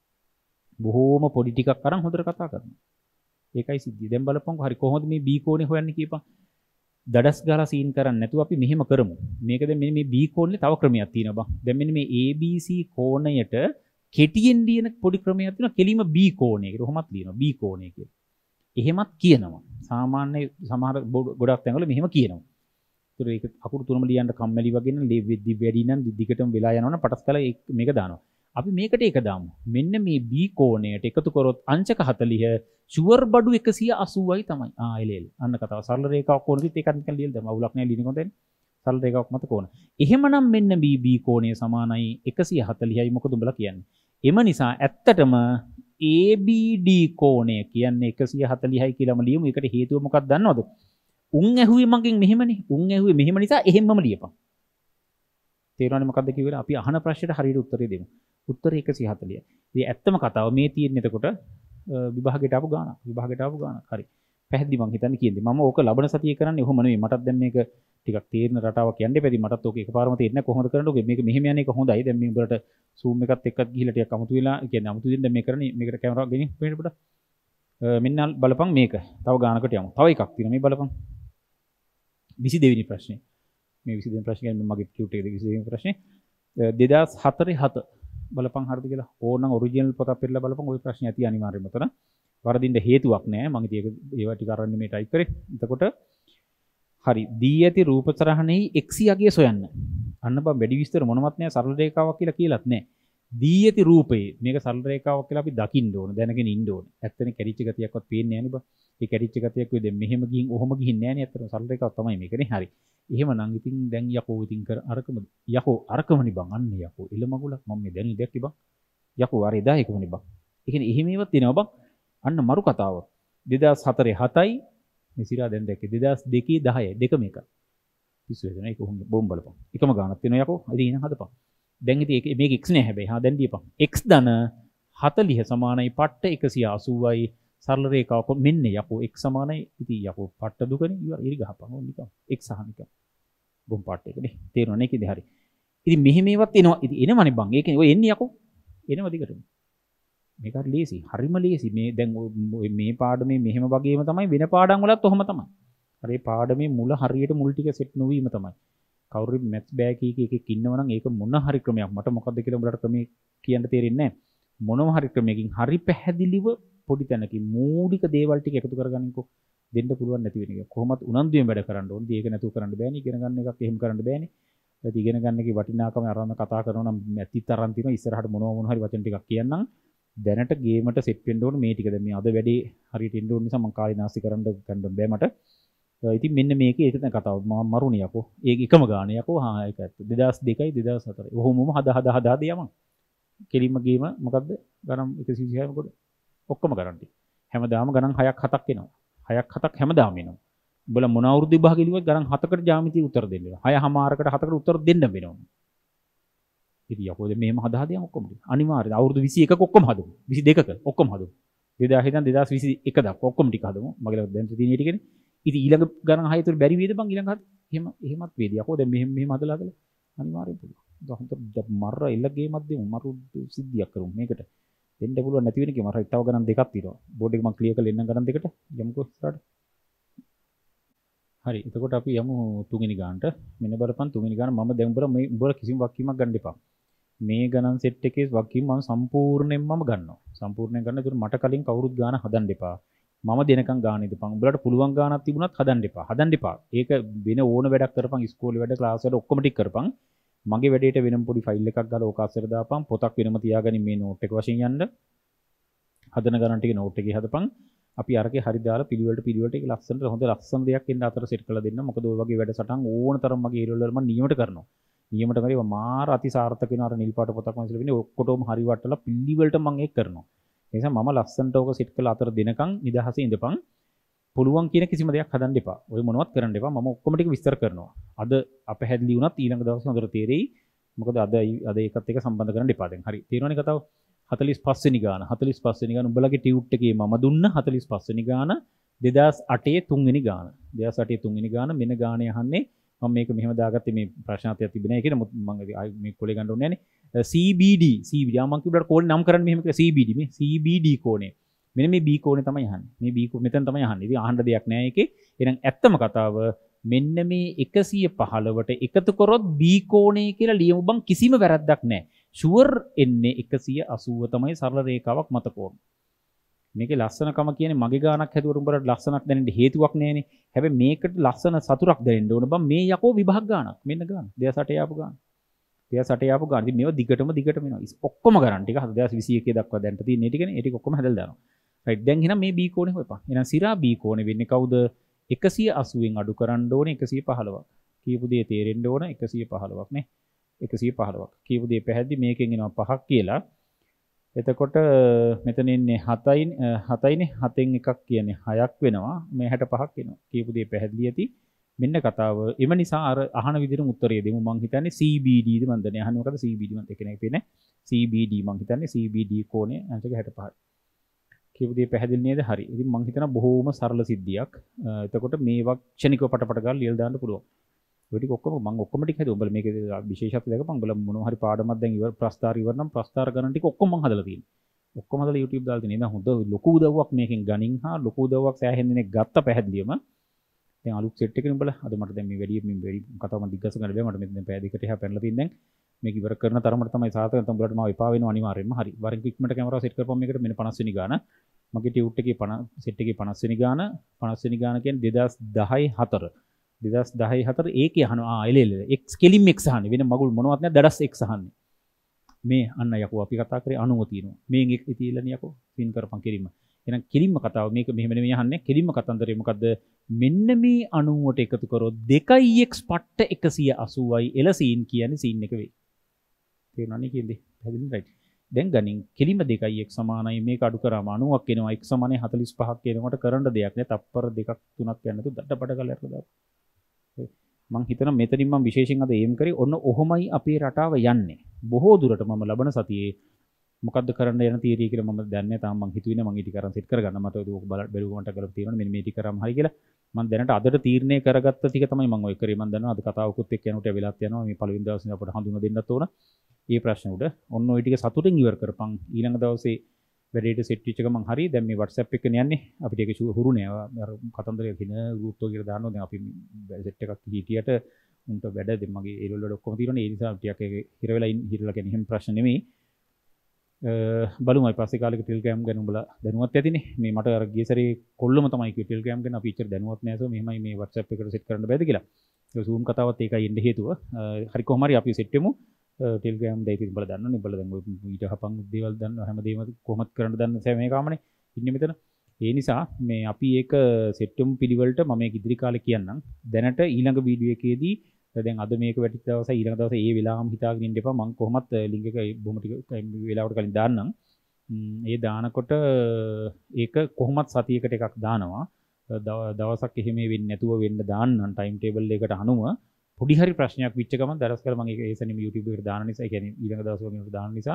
බොහෝම පොඩි ටිකක් අරන් හොඳට කතා කරනවා. ඒකයි සිද්ධිය. දැන් බලපන්කො හරි කොහොමද මේ B කෝණේ හොයන්නේ කියපන්. දඩස් ගාලා සීන් කරන්නේ නැතුව අපි මෙහෙම කරමු. මේක දැන් මෙන්න මේ B කෝණේ තව ක්‍රමයක් තියෙනවා බං. දැන් මෙන්න මේ A B C කෝණයට කෙටියෙන් ලියන පොඩි ක්‍රමයක් තියෙනවා. කෙලිම B කෝණය කියලා. කොහොමත් ලියනවා B කෝණය කියලා. එහෙමත් කියනවා. සාමාන්‍ය සමහර ගොඩක් තැන්වල මෙහෙම කියනවා. ඒතර ඒක අකුරු තුනම ලියන්න කම්මැලි වගේ නම් වැඩි නම් දිගටම වෙලා යනවනම් පටස් කරලා මේක දානවා. අපි මේකට ඒක දාමු. මෙන්න මේ B කෝණයට එකතු කරොත් අංශක හතළිහ ෂුවර් බඩු එකසිය අසූවයි තමයි. ආ එලෙල. අන්න කතාව. සරල රේඛාවක් ඕනෙදිත් ඒකත් නිකන් ලියලා දාමු. අවුලක් නැහැ ලියන කොටෙන්. සරල රේඛාවක් මත කෝණ. එහෙමනම් මෙන්න B B කෝණය සමානයි එකසිය හතළිහයි මොකද උඹලා කියන්නේ? එම නිසා ඇත්තටම A B D කෝණය කියන්නේ එකසිය හතළිහයි කියලාම ලියමු. ඒකට හේතුව මොකක්ද දන්නවද? උන් ඇහුවේ මගෙන් මෙහෙමනේ. උන් ඇහුවේ මෙහෙම නිසා එහෙම්මම ලියපන්. තේරුණානේ මොකද්ද කිව්වලා? අපි අහන ප්‍රශ්නෙට හරියට උත්තරේ දෙමු. උත්තරේ එකසිය හතළිහයි. ඉතින් ඇත්තම කතාව මේ තියෙන්නේ එතකොට විභාගයට ආපු ගානක්. විභාගයට ආපු ගානක්. හරි. පැහැදිලි මං හිතන්නේ කියන්නේ. මම ඕක ලබන සතියේ කරන්නේ ඔහොම නෙවෙයි. මටත් දැන් මේක ටිකක් තේරෙන රටාවක් කියන්න එපැයි. මටත් ඕක එකපාරම තේරෙන්නේ නැහැ කොහොමද කරන්න ඕක. මේක මෙහෙම යන එක හොඳයි. දැන් මේ උඹලට zoom එකත් එක්කත් ගිහිලා ටිකක් අමුතු වෙලා කියන්නේ අමුතු දෙන්න දැන් මේ කරන්නේ මේකට කැමරාවක් ගෙනින් පේන්න පොඩ. මෙන්න බලපන් මේක. තව ගානකට යමු. තව එකක් තියෙනවා මේ බලපන්. විසි දෙවෙනි වෙනි ප්‍රශ්නේ. මේ විසි දෙවෙනි ප්‍රශ්නේ කියන්නේ මගේ ටියුට් එකේ විසි දෙවෙනි වෙනි ප්‍රශ්නේ. දෙදාස් හතරේ හත බලපන් හරිද කියලා. ඕනනම් ඔරිජිනල් පොතක් පෙරලා බලපන් ওই ප්‍රශ්නේ ඇති අනිවාර්යයෙන්ම උතන. වරදින්න හේතුවක් නැහැ. මම ඉතින් ඒක ඒවා ටික අරන් මේ ටයිප් කරේ. එතකොට හරි. දී ඇති රූප සරහනෙහි x යගේ සොයන්න. අන්න බං වැඩි විස්තර මොනවත් නෑ සරල රේඛාවක් කියලා කියලාත් නෑ. දී ඇති රූපේ මේක සරල රේඛාවක් කියලා අපි දකින්න ඕන දැනගෙන ඉන්න ඕන. ඇත්තනේ කැඩිච්ච ගතියක්වත් පේන්නේ නෑනේ බං. ඒ කැඩිච්ච ගතියක් වෙයි දැන් මෙහෙම ගිහින් ඔහොම ගිහින් නෑනේ ඇත්තටම සරල රේඛාවක් තමයි මේකනේ. හරි. එහෙමනම් ඉතින් දැන් යකෝ ඉතින් කර අරකමද? යකෝ අරකමනි බං අන්න යකෝ. එළ මගුලක් මම මේ දැන් දැක්කේ බං. යකෝ අර එදා එකමනි බං. ඒ කියන්නේ එහෙම ඒවත් තියෙනවා බං. අන්න මරු කතාව. දෙදාස් හතරේ හතයි මේ සිරා දැන් දැක්කේ දෙදාස් දෙකේ දහයයි දෙකම එක. පිස්සු වෙන එක කොහොමද බොම්බ බලපන්. එකම ගානක් තියෙනවා යකෝ. ඉතින් එන හදපන්. දැන් ඉතින් මේක x නෑ හැබැයි. හා දැන් දීපන්. x ධන හතළිහ සමානයි පට්ට එකසිය අසූවයි සරල රේඛාවක මෙන්න යකෝ x සමානයි ඉතින් යකෝ පට්ට දුකනේ ඉවර ඉරි ගහපන් ඕන නිකන් x සහ නිකන් බොම් පාට් එකනේ තේරුණා නේ කිදි හරි ඉතින් මෙහෙම ඒවත් එනවා ඉතින් එනවනේ බං ඒකනේ ඔය එන්නේ යකෝ එනවා දිගටම මේක හරි ලේසි හරිම ලේසි මේ දැන් මේ පාඩමේ මෙහෙම වගේම තමයි වෙන පාඩම් වලත් ඔහොම තමයි හරි පාඩමේ මුල හරියට මුල් ටික සෙට් නොවීම තමයි කවුරු මැත්ස් බෑ කී කී එකක් ඉන්නවනම් ඒක මොන හරි ක්‍රමයක් මට මොකද්ද කියලා උඹලට ක්‍රමේ කියන්න තේරෙන්නේ නැහැ මොනවා හරි ක්‍රමයකින් හරි පැහැදිලිව පොඩි තැනකින් මූලික දේවල් ටික එකතු කරගන්නකෝ දෙන්න පුළුවන් නැති වෙන එක කොහොමත් උනන්දුවෙන් වැඩ කරන්න ඕනේ ඒක නැතුව කරන්න බෑනේ ඉගෙන ගන්න එකක් එහෙම කරන්න බෑනේ ඒත් ඉගෙන ගන්න එකේ වටිනාකම අරම කතා කරනවා නම් ඇති තරම් තියෙනවා ඉස්සරහට මොනවා මොන හරි වචන ටිකක් කියන්නම් දැනට ගේමට සෙට් වෙන්න ඕනේ මේ ටික දැන් මේ අද වැඩේ හරියට එන්න ඕන නිසා මම කාලේ නාස්ති කරන්න ගන්න බෑ මට ඉතින් මෙන්න මේකේ ඒක දැන් කතාව මම මරුණේ යකෝ ඒක එකම ගාන යකෝ හා ඒක ඇත්ත දෙදාස් දෙකයි දෙදාස් හතරයි ඔහොමම හද හද හද හද යමන් කෙලින්ම ගේම මොකද්ද ගණන් එකසිය විසිහය මොකද ඔක්කොම ගණන් ටික හැමදාම ගණන් හයක් හතක් එනවා හයක් හතක් හැමදාම එනවා උඹලා මොන අවුරුදු විභාගෙ ලිව්වත් ගණන් හතකට ජ්‍යාමිතිය උත්තර දෙන්න වෙනවා හය හමාරකට හතකට උත්තර දෙන්න වෙනවා ඉතින් යකෝ දැන් මෙහෙම හදා හදියන් ඔක්කොම අනිවාර්යයෙන් අවුරුදු විසි එකක ඔක්කොම හදමු විසි දෙකක ඔක්කොම හදමු දෙදාස් ඉඳන් දෙදාස් විසි එක දක්වා ඔක්කොම ටික හදමු මගේ දැන් තියෙන ටිකනේ ඉතින් ඊළඟ ගණන් හය තුර බැරි වේද බං ඊළඟ හද එහෙම එහෙමත් වේද යකෝ දැන් මෙහෙම මෙහෙම හදලා හදලා අනිවාර්යෙන් පුළුවන් දැන් හොඳ මර එල්ල ගේමක් දෙමු මරු සිද්ධියක් කරමු මේකට දෙන්න පුළුවන් නැති වෙන එක මම තව ගණන් දෙකක් තියෙනවා බෝඩ් එක මම ක්ලියර් කරලා එන්නම් ගණන් දෙකට යමුකෝ ඉස්සරහට හරි එතකොට අපි යමු තුන්වෙනි ගානට මෙන්න බලපන් තුන්වෙනි ගාන මම දැන් උඹලා මේ උඹලා කිසිම වක්කීමක් ගන්න එපා මේ ගණන් සෙට් එකේ වක්කීම මම සම්පූර්ණයෙන්ම ගන්නවා සම්පූර්ණයෙන් ගන්න ඒතර මට කලින් කවුරුත් ගාන හදන්න එපා මම දෙනකන් ගාන ඉදපන් උඹලට පුළුවන් ගානක් තිබුණත් හදන්න එපා හදන්න එපා ඒක වෙන ඕන වැඩක් කරපන් ඉස්කෝලේ වැඩ ක්ලාස් වැඩ ඔක්කොම ටික කරපන් මගේ වැඩේට වෙනම පොඩි ෆයිල් එකක් ගාලා ඕක අස්සර දාපන් පොතක් වෙනම තියාගනින් මේ නෝට් එක වශයෙන් යන්න හදන ගණන් ටික නෝට් එකේ හදපන් අපි අරකේ හරි දාලා පිළිවෙලට පිළිවෙලට ඒක ලස්සනට හොඳ ලස්සන දෙයක් එන්න අතර සෙට් කරලා දෙන්න මොකද ඔය වගේ වැඩසටහන් ඕන තරම් මගේ ඒරියල් වල මම නියමට කරනවා නියමට කරේ මාර අති සාර්ථක වෙන අර නිල් පාට පොතක් මම ඉස්සෙල්ලා වෙන්නේ ඔක්කොටම හරි වටලා පිළිවෙලට මම ඒක කරනවා ඒ නිසා මම ලස්සනට ඕක සෙට් කරලා අතර දෙනකන් නිදහසේ ඉඳපන් පුළුවන් කියන කිසිම දෙයක් හදන්න එපා. ඔය මොනවත් කරන්න එපා. මම ඔක්කොම ටික විස්තර කරනවා. අද අපහැදිලි වුණත් ඊළඟ දවසේ හොඳට තේරෙයි. මොකද අද අද ඒකත් එක්ක සම්බන්ධ කරන්න එපා දැන්. හරි. තේරෙනවනේ කතාව? හතළිස් පහ වෙනි ගාන. හතළිස් පහ වෙනි ගාන උඹලගේ ටියුට් එකේ මම දුන්න හතළිස් පහ වෙනි ගාන දෙදාස් අටේ තුන් වෙනි ගාන. දෙදාස් අටේ තුන් වෙනි ගාන මෙන්න ගානේ අහන්නේ. මම මේක මෙහෙම දාගත්තේ මේ ප්‍රශ්නාර්ථයක් තිබෙන්නේ නැහැ කියන මම මේ කොලේ ගන්න ඕනේ නෑනේ. C B D C B D ආ මම කිව්වට කෝඩ් නම් කරන්නේ මෙහෙම කියලා C B D මේ C B D කෝණේ. මෙන්න මේ B කෝණේ තමයි අහන්නේ. මේ B කෝණ මෙතන තමයි අහන්නේ. ඉතින් අහන්න දෙයක් නෑ ඒකේ. එහෙනම් ඇත්තම කතාව මෙන්න මේ එකසිය පහළවට එකතු කරොත් B කෝණේ කියලා ලියමු බං කිසිම වැරද්දක් නෑ. ෂුවර් එන්නේ එකසිය අසූව තමයි සරල රේඛාවක් මත කෝණ. මේකේ ලස්සනකම කියන්නේ මගේ ගානක් හැදුවට උඹට ලස්සනක් දැනෙන්න හේතුවක් නෑනේ. හැබැයි මේකට ලස්සන සතුරක් දැනෙන්න ඕන බං මේ යකෝ විභාග ගානක්. මෙන්න ගාන. දෙදාස් අටේ ආපු ගාන. දෙදාස් අටේ ආපු ගාන. ඉතින් මේවා දිගටම දිගටම එනවා. ඔක්කොම ගණන් ටික දෙදාස් විසි එකේ දක්වා දැන්ට තියෙන ඒ ටිකනේ. ඒ ටික ඔක්කොම හදලා දානවා. රයිට් දැන් එහෙනම් මේ B කෝණේ හොයපන්. එහෙනම් සිරා B කෝණේ වෙන්නේ කවුද? එකසිය අසූවෙන් අඩු කරන්න ඕනේ එකසිය පහළොවක්. කියපු දේ තේරෙන්න ඕන එකසිය පහළොවක් නේ. එකසිය පහළොවක්. කියපු දේ පැහැදිලි මේකෙන් එනවා පහක් කියලා. එතකොට මෙතන ඉන්නේ හතයි හතයිනේ හතෙන් එකක් කියන්නේ හයක් වෙනවා. මේ හැට පහක් එනවා. කියපු දේ පැහැදිලි ඇති. මෙන්න කතාව. එම නිසා අර අහන විදිහට උත්තරය දෙමු. මං හිතන්නේ C B D ද මන් දන්නේ. අහන්නේ මොකද C B D මන් එක නේ පේන්නේ. C B D මං හිතන්නේ C B D කෝණේ අංශක හැට පහයි. කියපු දේ පැහැදිලි නේද? හරි. ඉතින් මං හිතනවා බොහෝම සරල සිද්ධියක්. එතකොට මේවා ක්ෂණිකව පටපට ගාලා ලියලා දාන්න පුළුවන්. ඔය ටික ඔක්කොම මං ඔක්කොම ටික හදුවා. උඹලා මේකේ විශේෂත්වය දැකපන්. උඹලා මොනවා හරි පාඩමක් දැන් ඉවර ප්‍රස්තාර ඉවර නම් ප්‍රස්තාර ගණන් ටික ඔක්කොම මං හදලා තියෙනවා. ඔක්කොම හදලා YouTube දාලා තියෙනවා. නේද? හොඳ ලොකු උදව්වක් මේකෙන් ගණින් හා ලොකු උදව්වක් සෑහෙන දෙනෙක් ගත්ත පැහැදිලිවම. දැන් අලුත් සෙට් එකනේ උඹලා. අද මට දැන් මේ වැඩි මේ වැඩි කතාව මම දිග්ගස ගන්න බෑ. මට මෙතන පැය දෙකට එහා පැනලා තියෙන දැන්. මේක ඉවර කරන තරමට තමයි සාර්ථක. නැත්නම් උඹලට මාව එපා වෙනවා අනිවාර්යෙන්ම. හරි. වරින් ඉක්මනට කැමරාව සෙට් කරපුවම මේකට මෙන්න පනස් වෙනි ගාන. මගේ ටියුට් එකේ සෙට් එකේ පනස් වෙනි ගාන පනස් වෙනි ගාන කියන්නේ දෙදාස් දහයි හතර දෙදහස් දහය හතර ඒකේ අහනවා ආ එල එල x කෙලින්ම x අහන්නේ වෙන මගුල් මොනවත් නැහැ දඩස් x අහන්නේ මේ අන්න යකෝ අපි කතා කරේ අණුව තියෙනවා මේන් එක තියලානේ යකෝ ස්පින් කරපන් කෙලින්ම එහෙනම් කෙලින්ම කතාව මේක මෙහෙම නෙමෙයි අහන්නේ කෙලින්ම කතන්දරේ මොකද්ද මෙන්න මේ අණුවට එකතු කරොත් දෙකයි x පට්ට එකසිය අසූවයි එල සීන් කියන්නේ සීන් එක වෙයි තේරුණානේ කියන්නේ හැදෙන්නේ රයිට් දැන් ගනින් කෙලින්ම දෙකයි x සමානයි මේක අඩු කරාම අනූවක් එනවා x සමානයි හතළිස් පහක් එනකොට කරන්න දෙයක් නෑ තප්පර දෙකක් තුනක් යන තු දඩබඩ කරලා යන්න දාපන් මම හිතනවා මෙතනින් මම විශේෂයෙන් අද එම් කරේ ඔන්න ඔහොමයි අපේ රටාව යන්නේ බොහෝ දුරට මම ලබන සතියේ මොකද්ද කරන්න යන තීරිය කියලා මම දන්නේ නැහැ තාම මම හිතුවේ මම ඊට කරන් සෙට් කරගන්න මට ඒක බල බැලුවමට කරලා තියෙනවා මෙන්න මේ ටික කරාම හරි කියලා මම දැනට අදට තීරණය කරගත්ත ටික තමයි මම ඔය කරේ මම දන්නවා අද කතාවකුත් එක්ක යනකොට වෙලාත් යනවා මේ පළවෙනි දවසේ අපිට හඳුනා දෙන්නත් ඕන මේ ප්‍රශ්න උඩ ඔන්න ඔය ටික සතුටින් ඉවර කරපන් ඊළඟ දවසේ වැඩේට සෙට් වෙච්ච ගමන් හරි දැන් මේ WhatsApp එකේ යන්නේ අපිට ඒක හුරු නෑ අර කතන්දරය කියන ගෲප් එකේ දානවා දැන් අපි සෙට් එකක් හිටියට උන්ට වැඩ දෙන්න මගේ ඒ වල ඔක්කොම තියෙනනේ ඒ නිසා ටිකක් ඒක හිර වෙලා හිරලා කියන්නේ එහෙම ප්‍රශ්න නෙමෙයි බලමු අපි පස්සේ කාලෙක ටෙලිග්‍රෑම් ගැන උඹලා දැනුවත් ඇතිනේ මේ මට අර ගිය සැරේ කොල්ලම තමයි කිව්වේ ටෙලිග්‍රෑම් ගැන අපි ඉච්චර දැනුවත් නෑ සෝ මෙහෙමයි මේ WhatsApp එකට සෙට් කරන්න බෑද කියලා ඒක Zoom කතාවත් ඒකයි එන්න හේතුව හරි කොහොම හරි අපි සෙට් වෙමු ටෙලිග්‍රෑම් දෙයින් උඹලා දන්නවනේ උඹලා දැන් ඔය ඊට හපන් දේවල් දන්නවා හැමදේම කොහොමද කරන්න දන්න සෑ මේ කාමනේ ඉන්නේ මෙතන ඒ නිසා මේ අපි ඒක සෙට් වෙමු පිළිවෙලට මම මේක ඉදිරි කාලේ කියන්නම් දැනට ඊළඟ වීඩියෝ එකේදී දැන් අද මේක වැටිච්ච දවසේ ඊළඟ දවසේ ඒ වෙලාවම හිතාගෙන ඉන්න එපා මම කොහොමත් ලින්ක් එක බොහොම ටික වෙලාවකට කලින් දාන්නම් ඒ දානකොට ඒක කොහොමත් සතියකට එකක් දානවා දවසක් එහෙම වෙන්නේ නැතුව වෙන්න දාන්නම් ටයිම් ටේබල් එකට අනුව පොඩි හරි ප්‍රශ්නයක් විච්ච ගමන් දරස් කරලා මම ඒක ඒ සැනින්ම YouTube එකට දාන නිසා ඒ කියන්නේ ඊළඟ දවස් වගේ දාන නිසා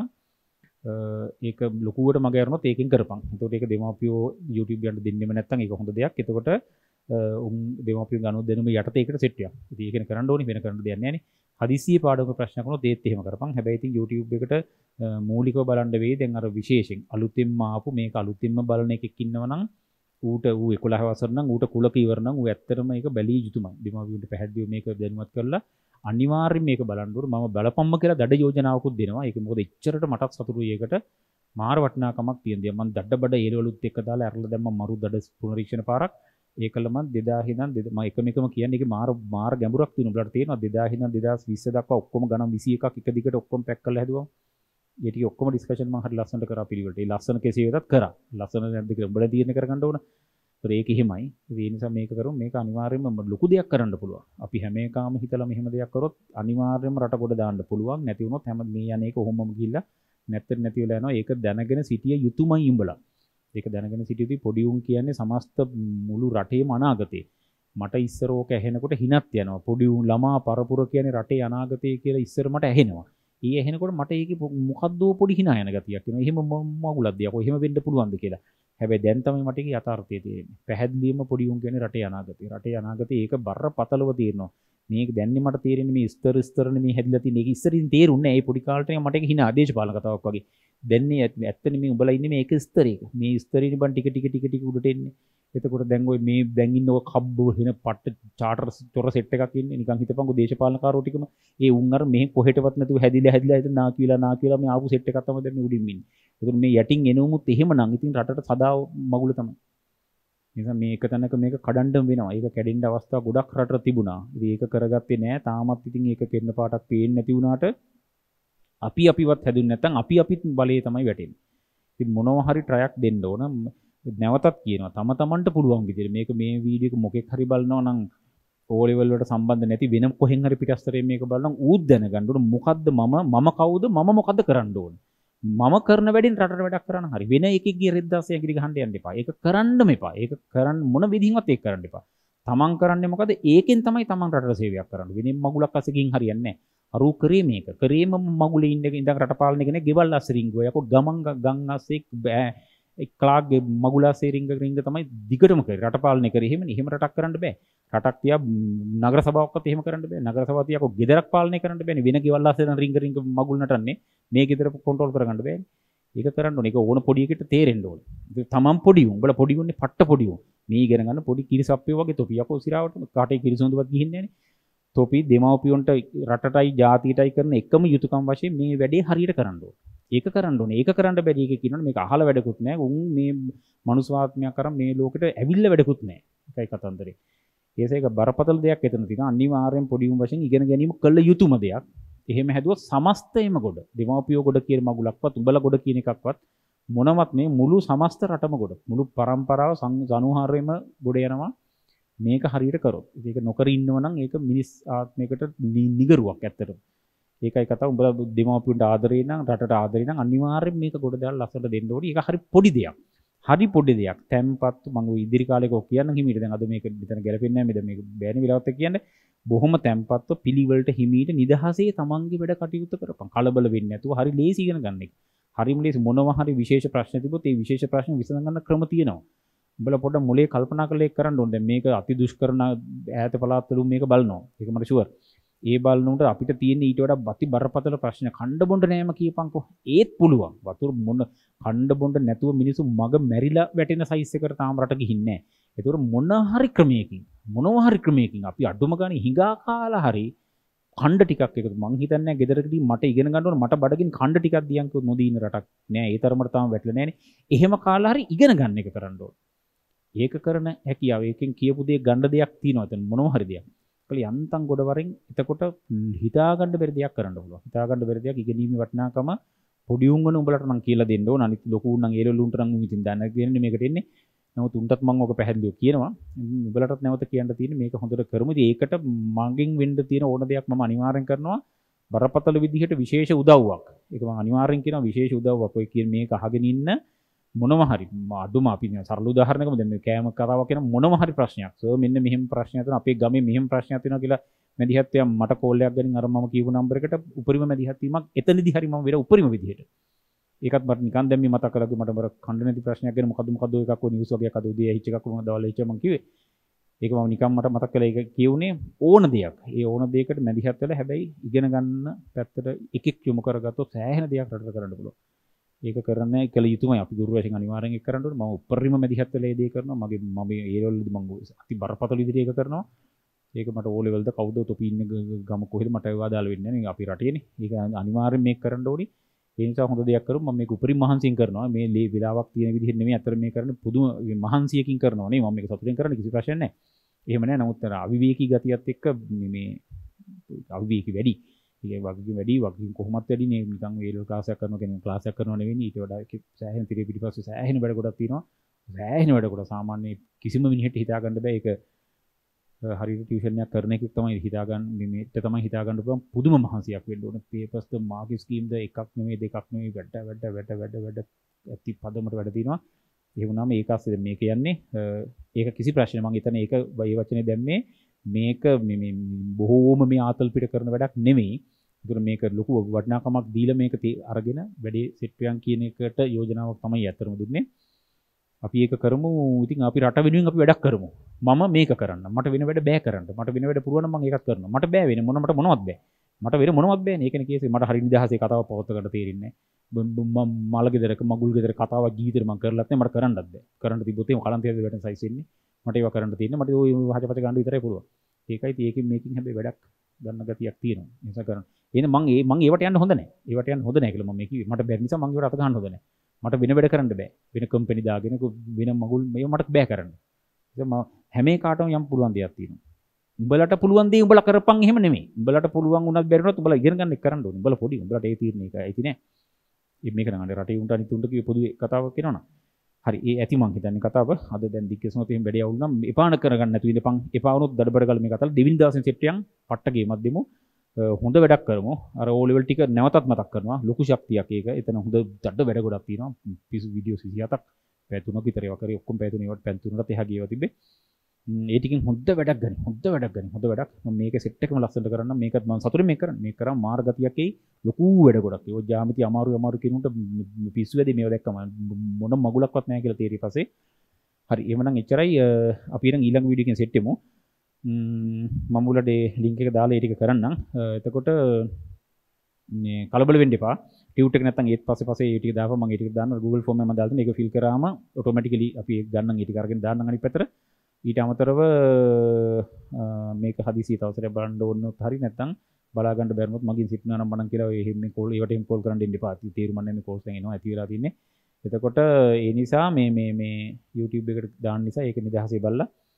ඒක ලොකුවට මග යරනොත් ඒකෙන් කරපන්. එතකොට ඒක දෙමාපියෝ YouTube යන්න දෙන්නෙම නැත්නම් ඒක හොඳ දෙයක්. එතකොට උන් දෙමාපියෝ ගනුව දෙනුම යටතේ ඒකට සෙට් එකක්. ඉතින් ඒක කරන්න ඕනේ වෙන කරන්න දෙයක් නැහැ නේ. හදිසියේ පාඩමක ප්‍රශ්නයක් වුණොත් ඒත් එහෙම කරපන්. හැබැයි ඉතින් YouTube එකට මූලිකව බලන්න වෙයි. දැන් අර විශේෂයෙන් අලුතින්ම ආපු මේක අලුතින්ම බලන එකෙක් ඉන්නවනම් ඌට ඌ එකොළහ වසර නම් ඌට කුලක ඉවර නම් ඌ ඇත්තටම ඒක බැලිය යුතුමයි. දෙමාපියන්ට පැහැදිලිව මේක දැනුවත් කරලා අනිවාර්යෙන් මේක බලන්න ඕන. මම බලපම්ම කියලා දඩ යෝජනාවකුත් දෙනවා. ඒක මොකද එච්චරට මටත් සතුටුයි ඒකට. මාර වටිනාකමක් තියෙන දේ. මම දඩ බඩ ඒලවලුත් එක්ක දාලා අරලා දැම්ම මරු දඩ පුනරීක්ෂණ පාරක්. ඒකල මම දෙදාහේ ඉඳන් මම එකම එකම කියන්නේ ඒකේ මාර මාර ගැඹුරක් තියෙනවා. උඹලට තේරෙනවා දෙදාහේ ඉඳන් දෙදාස් විස්ස දක්වා ඔක්කොම ගණන් විසි එකක් එක දිගට ඔක්කොම පැක් කරලා හැදුවා. ඒ ටික ඔක්කොම ඩිස්කෂන් මම හරි ලස්සනට කරා පිළිවෙලට. ඒ ලස්සන කෙසේ වෙතත් කරා. ලස්සන නැද්ද කියලා උඹලා තීරණය කරගන්න ඕන. ඒක එහෙමයි. ඒ නිසා මේක කරමු. මේක අනිවාර්යයෙන්ම ලොකු දෙයක් කරන්න පුළුවන්. අපි හැම එකම හිතලා මෙහෙම දෙයක් කරොත් අනිවාර්යයෙන්ම රට කොට දාන්න පුළුවන්. නැති වුණොත් හැම මේ යන්නේක ඔහොමම ගිහිල්ලා නැත්තර නැති වෙලා යනවා. ඒක දැනගෙන සිටිය යුතුමයි උඹලා. ඒක දැනගෙන සිටියදී පොඩි උන් කියන්නේ සමස්ත මුළු රටේම අනාගතේ. මට ඉස්සර ඕක ඇහෙනකොට හිනත් යනවා. පොඩි උන් ළමා පරපුර කියන්නේ රටේ අනාගතේ කියලා ඉස්සර මට ඇහෙනවා. ඒ ඇහෙනකොට මට ඒකේ මොකද්ද පොඩි හිනා යන ගතියක් එනවා. එහෙම මගුලක් දියක්. එහෙම වෙන්න පුළුවන්ද කියලා. හැබැයි දැන් තමයි මට ඒකේ යථාර්ථය තේරෙන්නේ. පැහැදිලිවම පොඩි උන් කියන්නේ රටේ අනාගතේ. රටේ අනාගතේ ඒක බරපතලව තේරෙනවා. මේක දැන්නේ මට තේරෙන්නේ මේ ස්තර ස්තරනේ මේ හැදිලා තියෙන. ඒක ඉස්සරින් තේරුන්නේ නැහැ. ඒ පොඩි කාලේට මට ඒක හිනා ආදේශපාලන කතාවක් වගේ. දැන්නේ ඇත්තනේ මේ උඹලා ඉන්නේ මේක ස්තරයක. මේ ස්තරේනේ බන් ටික ටික ටික ටික උඩට එන්නේ. එතකොට දැන් ඔය මේ දැන් ඉන්න ඔය කබ්බ වෙන පට්ට චාටර් තොර සෙට් එකක් ඉන්නේ. නිකන් හිතපන්කෝ දේශපාලනකාරෝ ටිකම ඒ උන් අර මෙහෙ කොහෙටවත් නැතුව හැදිලා හැදිලා හිට නාකි වෙලා නාකි වෙලා මේ ආපු සෙට් එකක් තමයි දැන් මේ උඩින් ඉන්නේ. ඒකට මේ යටින් එනවමුත් එහෙමනම් ඉතින් රටට සදා මගුල තමයි. නිසා මේක තැනක මේක කඩන්න වෙනවා. ඒක කැඩෙන්න අවස්ථා ගොඩක් රටට තිබුණා. ඉතින් ඒක කරගත්තේ නැහැ. තාමත් ඉතින් ඒක කෙන්න පාටක් පේන්නේ නැති වුණාට අපි අපිවත් හැදුන්නේ නැත්නම් අපි අපිත් බලයේ තමයි වැටෙන්නේ. ඉතින් මොනවා හරි ට්‍රයක් දෙන්න ඕන. නැවතත් කියනවා තම තමන්ට පුළුවන් විදිහට මේක මේ වීඩියෝ එක මොකෙක් හරි බලනවා නම් ඕ ලෙවල් වලට සම්බන්ධ නැති වෙන කොහෙන් හරි පිටස්තරයෙන් මේක බලනවා ඌත් දැනගන්න ඕන මොකද්ද මම මම කවුද මම මොකද්ද කරන්න ඕන. මම කරන වැඩෙන් රටට වැඩක් කරන්න හරි වෙන එකෙක්ගේ රෙද්දාසය ඇඟිලි ගහන්න යන්න එපා. ඒක කරන්නම එපා. ඒක කරන්න මොන විදිහින්වත් ඒක කරන්න එපා. තමන් කරන්නේ මොකද? ඒකෙන් තමයි තමන් රටට සේවයක් කරන්නේ. වෙනින් මගුලක් අසකින් හරියන්නේ නැහැ. අරු කරේ මේක. කරේම මගුලේ ඉන්න ඉඳන් රට පාලනය කෙනෙක් ගෙවල් අස්සරින් ගෝ. යකෝ ගමන් ගම් අස්සේ එක්ලාගේ මගුලාසේ රිංග රිංග තමයි දිගටම කරේ. රට පාලනය කරේ. එහෙම එහෙම රටක් කරන්න බෑ. රටක් තියා නගර සභාවක්වත් එහෙම කරන්න බෑ. නගර සභාව තියා කො ගෙදරක් පාලනය කරන්න බෑනේ. වෙන ගෙවල් ආසේ රිංග රිංග මගුල් නටන්නේ. මේ ගෙදර කොන්ට්‍රෝල් කරගන්න බෑනේ. ඒක කරන්න ඕනේ. ඒක ඕන පොඩි එකට තේරෙන්න ඕනේ. ඒක තමන් පොඩි උන්. උඹලා පොඩි උන්නේ පට්ට පොඩි උන්. මේ ඉගෙන ගන්න පොඩි කිරිසප්පියෝ වගේ තොපි යකෝ සිරාවට කාටේ කිරිසොඳුවත් ගිහින්නේ නෑනේ. තොපි දෙමව්පියොන්ට රටටයි ජාතියටයි කරන එකම යුතුයකම් වශයෙන් මේ වැඩේ හරියට කරන්න ඕනේ. ඒක කරන්න ඕනේ. ඒක කරන්න බැරි එක කියනවනේ මේක අහලා වැඩකුත් නෑ. උන් මේ මනුස්වාත්මයක් කරන් මේ ලෝකෙට ඇවිල්ලා වැඩකුත් නෑ. ඒකයි කතන්දරේ. ඒසේක බරපතල දෙයක් එතන තියෙනවා. අනිවාර්යෙන් පොඩි උන් වශයෙන් ඉගෙන ගැනීම කළ යුතුම දෙයක්. එහෙම හැදුවොත් සමස්තයම ගොඩ. දෙමාපියෝ ගොඩ කියන මගුලක්වත් උඹලා ගොඩ කියන එකක්වත් මොනවත් මේ මුළු සමස්ත රටම ගොඩ. මුළු පරම්පරාව ජනුහාරයේම ගොඩ යනවා. මේක හරියට කරොත්. ඒක නොකර ඉන්නව නම් ඒක මිනිස් ආත්මයකට නිගරුවක් ඇත්තටම. ඒකයි කතාව. උඹලා දෙමාපියන්ට ආදරේ නම් රටට ආදරේ නම් අනිවාර්යෙන් මේක ගොඩ දාලා ලස්සනට දෙන්න ඕනේ. ඒක හරි පොඩි දෙයක්. හරි පොඩි දෙයක්. තැම්පත් මම ඉදිරි කාලේක ඔක් කියන්න හිමීට දැන් අද මේක මෙතන ගැලපෙන්නේ නැහැ. මේක බෑනේ වෙලාවත් කියන්නේ. බොහොම තැම්පත්ව පිළිවෙලට හිමීට නිදහසේ තමන්ගේ වැඩ කටයුතු කරපන්. කලබල වෙන්නේ නැතුව හරි ලේසි ඉගෙන ගන්න එක. හරිම ලේසි. මොනවා හරි විශේෂ ප්‍රශ්න තිබුණොත් ඒ විශේෂ ප්‍රශ්න විසඳ ගන්න ක්‍රම තියෙනවා. උඹලා පොඩ්ඩක් මොලේ කල්පනා කරලා ඒක කරන්න ඕනේ. දැන් මේක අති දුෂ්කරන ඈත පළාත්වලුම් මේක බලනවා. ඒක මට ෂුවර්. ඒ බලනකොට අපිට තියෙන ඊට වඩා බති බරපතල ප්‍රශ්න කණ්ඩ බොණ්ඩ නෑම කියපන්කෝ. ඒත් පුළුවන්. වතුර මොන කණ්ඩ බොණ්ඩ නැතුව මිනිස්සු මග මැරිලා වැටෙන සයිස් එකකට තාම රට ගිහින්නේ නෑ. ඒතකොට මොන හරි ක්‍රමයකින් මොනවා හරි ක්‍රමයකින් අපි අඩුම ගානේ හිඟා කාලා හරි ඛණ්ඩ ටිකක් එකතු මං හිතන්නේ නැහැ ගෙදරකදී මට ඉගෙන ගන්න ඕන මට බඩගින් ඛණ්ඩ ටිකක් දියන් කිව්වොත් නොදීන රටක් නෑ ඒ තරමට තාම වැටලා නෑනේ. එහෙම කාලා හරි ඉගෙන ගන්න එක කරන්න ඕන. ඒක කරන හැකියාව ඒකෙන් කියපු දේ ගන්න දෙයක් තියෙනවා එතන මොනවා හරි දෙයක්. ඒකල යන්තම් ගොඩ වරින් එතකොට හිතා ගන්න බැරි දෙයක් කරන්න පුළුවන්. හිතා ගන්න බැරි දෙයක් ඉගෙනීමේ වටිනාකම පොඩි උන්වන උඹලට නම් කියලා දෙන්න ඕන. අනිත් ලොකු උන් නම් ඒරොල්ලු උන්ට නම් ඉතින් දන්න කියන්නේ මේකට එන්නේ. නමුත් උන්ටත් මම ඔක පැහැදිලිව කියනවා. උඹලටත් නැවත කියන්න තියෙන්නේ මේක හොඳට කරමු. ඉතින් ඒකට මගෙන් වෙන්න තියෙන ඕන දෙයක් මම අනිවාර්යෙන් කරනවා. බරපතල විදිහට විශේෂ උදව්වක්. ඒක මම අනිවාර්යෙන් කියනවා විශේෂ උදව්වක්. ඔය කියන මේක අහගෙන ඉන්න මොනවා හරි අඩුම අපි සරල උදාහරණයකම දැන් මේ කෑම කතාවක් කියන මොනවා හරි ප්‍රශ්නයක්. සර් මෙන්න මෙහෙම ප්‍රශ්නයක් තියෙනවා. අපේ ගමේ මෙහෙම ප්‍රශ්නයක් තියෙනවා කියලා මැදිහත් යා මට කෝල් එකක් ගනින් අර මම කියපු නම්බර් එකට උපරිම මැදිහත් වීමක් එතනදී හරි මම වෙර උපරිම විදිහට. ඒකත් මට නිකන් දැන් මේ මතක් කරලා මට බර කණ්ඩ නැති ප්‍රශ්නයක් ගැන මොකද්ද මොකද්ද එකක් ඔය නිවුස් වගේක් අද උදේ ඇහිච්ච එකක් වුණා දවල් ඇහිච්ච මම කිව්වේ. ඒක මම නිකන් මට මතක් කළා ඒක කියුනේ ඕන දෙයක්. ඒ ඕන දෙයකට මැදිහත් වෙලා හැබැයි ඉගෙන ගන්න පැත්තට එකෙක් යොමු කරගත්තොත් සෑහෙන දෙයක් රටට කරන්න පුළුවන්. ඒක කරන්න කළ යුතුමයි අපි ගුරු වශයෙන් අනිවාර්යෙන් ඒක කරන්න ඕනේ. මම උපරිම මැදිහත් වෙලා ඒ දේ කරනවා. මගේ මම ඒ ලෙවල්වලදී මම අති බරපතල විදිහට ඒක කරනවා. ඒක මට ඕ ලෙවල්ද කවුද තොපි ඉන්න ගම කොහෙද මට ඒව අදාළ වෙන්නේ නැහැ. අපි රටේනේ. ඒක අනිවාර්යෙන් මේක කරන්න ඕනේ. ඒ නිසා හොඳ දෙයක් කරමු. මම මේක උපරිම මහන්සියෙන් කරනවා. මේ ලේ විලාවක් තියෙන විදිහට නෙමෙයි අතර මේ කරන්නේ පුදුම මහන්සියකින් කරනවා නේ. මම මේක සතුටින් කරන්නේ කිසි ප්‍රශ්නයක් නැහැ. එහෙම නැහැ. නමුත් අර අවිවේකී ගතියත් එක්ක මේ අවිවේකී වැඩි. ඒ වගේ වැඩි වගේ කොහොමත් වැඩි නේ නිකන් වේල් ක්ලාස් එකක් කරනවා කියන්නේ ක්ලාස් එකක් කරනවා නෙවෙයි ඊට වඩා සෑහෙන තිරේ පිටිපස්සේ සෑහෙන වැඩ ගොඩක් තියෙනවා. සෑහෙන වැඩ ගොඩක් සාමාන්‍ය කිසිම මිනිහෙට හිතා ගන්න බෑ ඒක හරියට ටියුෂන් එකක් කරන එකක් තමයි හිතා ගන්න මේට තමයි හිතා ගන්න පුළුවන් පුදුම මහන්සියක් වෙන්න ඕනේ. පේපර්ස් ද මාර්ක් ස්කීම් ද එකක් නෙවෙයි දෙකක් නෙවෙයි වැඩ වැඩ වැඩ වැඩ වැඩ ඇති පදමට වැඩ තියෙනවා. ඒ වුණාම ඒක ASCII මේ කියන්නේ ඒක කිසි ප්‍රශ්නයක් මම හිතන්නේ ඒක ඒ වචනේ දැම්මේ මේක මේ බොහෝම මේ ආතල් පිට කරන වැඩක් නෙමෙයි. ඒතර මේක ලොකු වටිනාකමක් දීලා මේක අරගෙන වැඩේ සෙට් වෙන කියන එකට යෝජනාවක් තමයි අතරම දුන්නේ. අපි ඒක කරමු. ඉතින් අපි රට වෙනුවෙන් අපි වැඩක් කරමු. මම මේක කරන්න. මට වෙන වැඩ බෑ කරන්න. මට වෙන වැඩ පුරවන්න මම ඒකත් කරනවා. මට බෑ වෙන මොන මට මොනවත් බෑ. මට වෙන මොනවත් බෑනේ. ඒකනේ කේසේ මට හරි නිදහසේ කතාව පවත්ව ගන්න තේරෙන්නේ නැහැ. මම මල ගෙදරක මගුල් ගෙදරක කතාවක් ජීවිතේ මම කරලත් නැහැ. මට කරන්නත් බෑ. කරන්න තිබ්බොත් එහෙම කලන්තයද වැටෙන සයිස් එන්නේ. මට ඒවා කරන්න තියෙන්නේ. මට ওই වහජපත ගන්න විතරයි පුළුවන්. ඒකයි ඒකෙන් මේකින් හැබැයි වැඩක් ගන්න ගතියක් තියෙනවා. ඒ නිසා කරන්න. එහෙනම් මං ඒ මං ඒවට යන්න හොඳ නැහැ. ඒවට යන්න හොඳ නැහැ කියලා මම මේ කිව්වේ. මට බැරි නිසා මං ඒවට අත ගන්න හොඳ නැහැ. මට වෙන වැඩ කරන්න බෑ. වෙන කම්පැනි දාගෙන වෙන මගුල් මේව මට බෑ කරන්න. ඒක මම හැම එකකටම යම් පුළුවන් දෙයක් තියෙනවා. උඹලට පුළුවන් දේ උඹලා කරපන් එහෙම නෙමෙයි. උඹලට පුළුවන් වුණත් බැරි වුණත් උඹලා ඉගෙන ගන්න එක කරන්න ඕනේ. උඹලා පොඩි උඹලට ඒ තීරණය එකයි ඇති නෑ. මේක නම් අnder රටේ උන්ට අනිත් උන්ට කිව්ව පොදු කතාවක් කියනවනම්. හරි ඒ ඇති මං හිතන්නේ කතාව. අද දැන් දික්කසනොත් එහෙම වැඩි අවුල් නම් එපාන කරගන්න නැතුව ඉඳපන්. එපා වුණොත් දඩබඩ ගල මේ කතාව දෙවිනි දාසෙන් සෙට්ටියන් පට්ට ගේමක් දෙමු. හොඳ වැඩක් කරමු. අර ඕ ලෙවල් ටික නැවතත් මතක් කරනවා. ලොකු ශක්තියක් ඒක. එතන හොඳ දඩ වැඩ ගොඩක් තියෙනවා. පිසු වීඩියෝ විසිහතක් පැය තුනක් විතර ඒවා කරේ ඔක්කොම පැය තුනේ ඒවට පැය තුනකට එහා ගියවා තිබ්බේ. ඒ ටිකෙන් හොඳ වැඩක් ගනි. හොඳ වැඩක් ගනි. හොඳ වැඩක්. මම මේක සෙට් එකම ලස්සනට කරන්න මේකත් මම සතුටින් මේක කරන්නේ. මේක කරා මාර්ගතියක් එයි. ලොකු වැඩ ගොඩක්. ඒ ජ්‍යාමිති අමාරු අමාරු කිනුන්ට පිස්සු වැඩි මේව දැක්කම මොන මගුලක්වත් නැහැ කියලා තේරිය පස්සේ. හරි එහෙමනම් එච්චරයි අපි ඊළඟ ඊළඟ වීඩියෝ එකෙන් සෙට් වෙමු. මම උලට ලින්ක් එක දාලා ඒ ටික කරන්නම්. එතකොට මේ කලබල වෙන්න එපා. ටියුට් එක නැත්තම් ඒත් පස්සේ පස්සේ ඒ ටික දාපුවා මම ඒ ටික දාන්න Google form එකේ මම දාලා තියෙන ඒක ෆිල් කරාම ඔටෝමැටිකලි අපි ඒක ගන්නම් ඒ ටික අරගෙන දාන්නම් අනිත් පැත්තට. ඊට අමතරව මේක හදිසියට අවසරයක් බලන්න ඕනොත් හරි නැත්තම් බලා ගන්න බැරිනොත් මගින් සිටිනවා නම් මනම් කියලා එහෙම මේ කෝල් ඒවට එහෙම කෝල් කරන්න දෙන්න එපා. තීරුම් නැහැ මේ කෝල්ස් දැන් එනවා ඇති වෙලා තින්නේ. එතකොට ඒ නිසා මේ මේ මේ YouTube එකට දාන්න නිසා ඒක නිදහසේ බලලා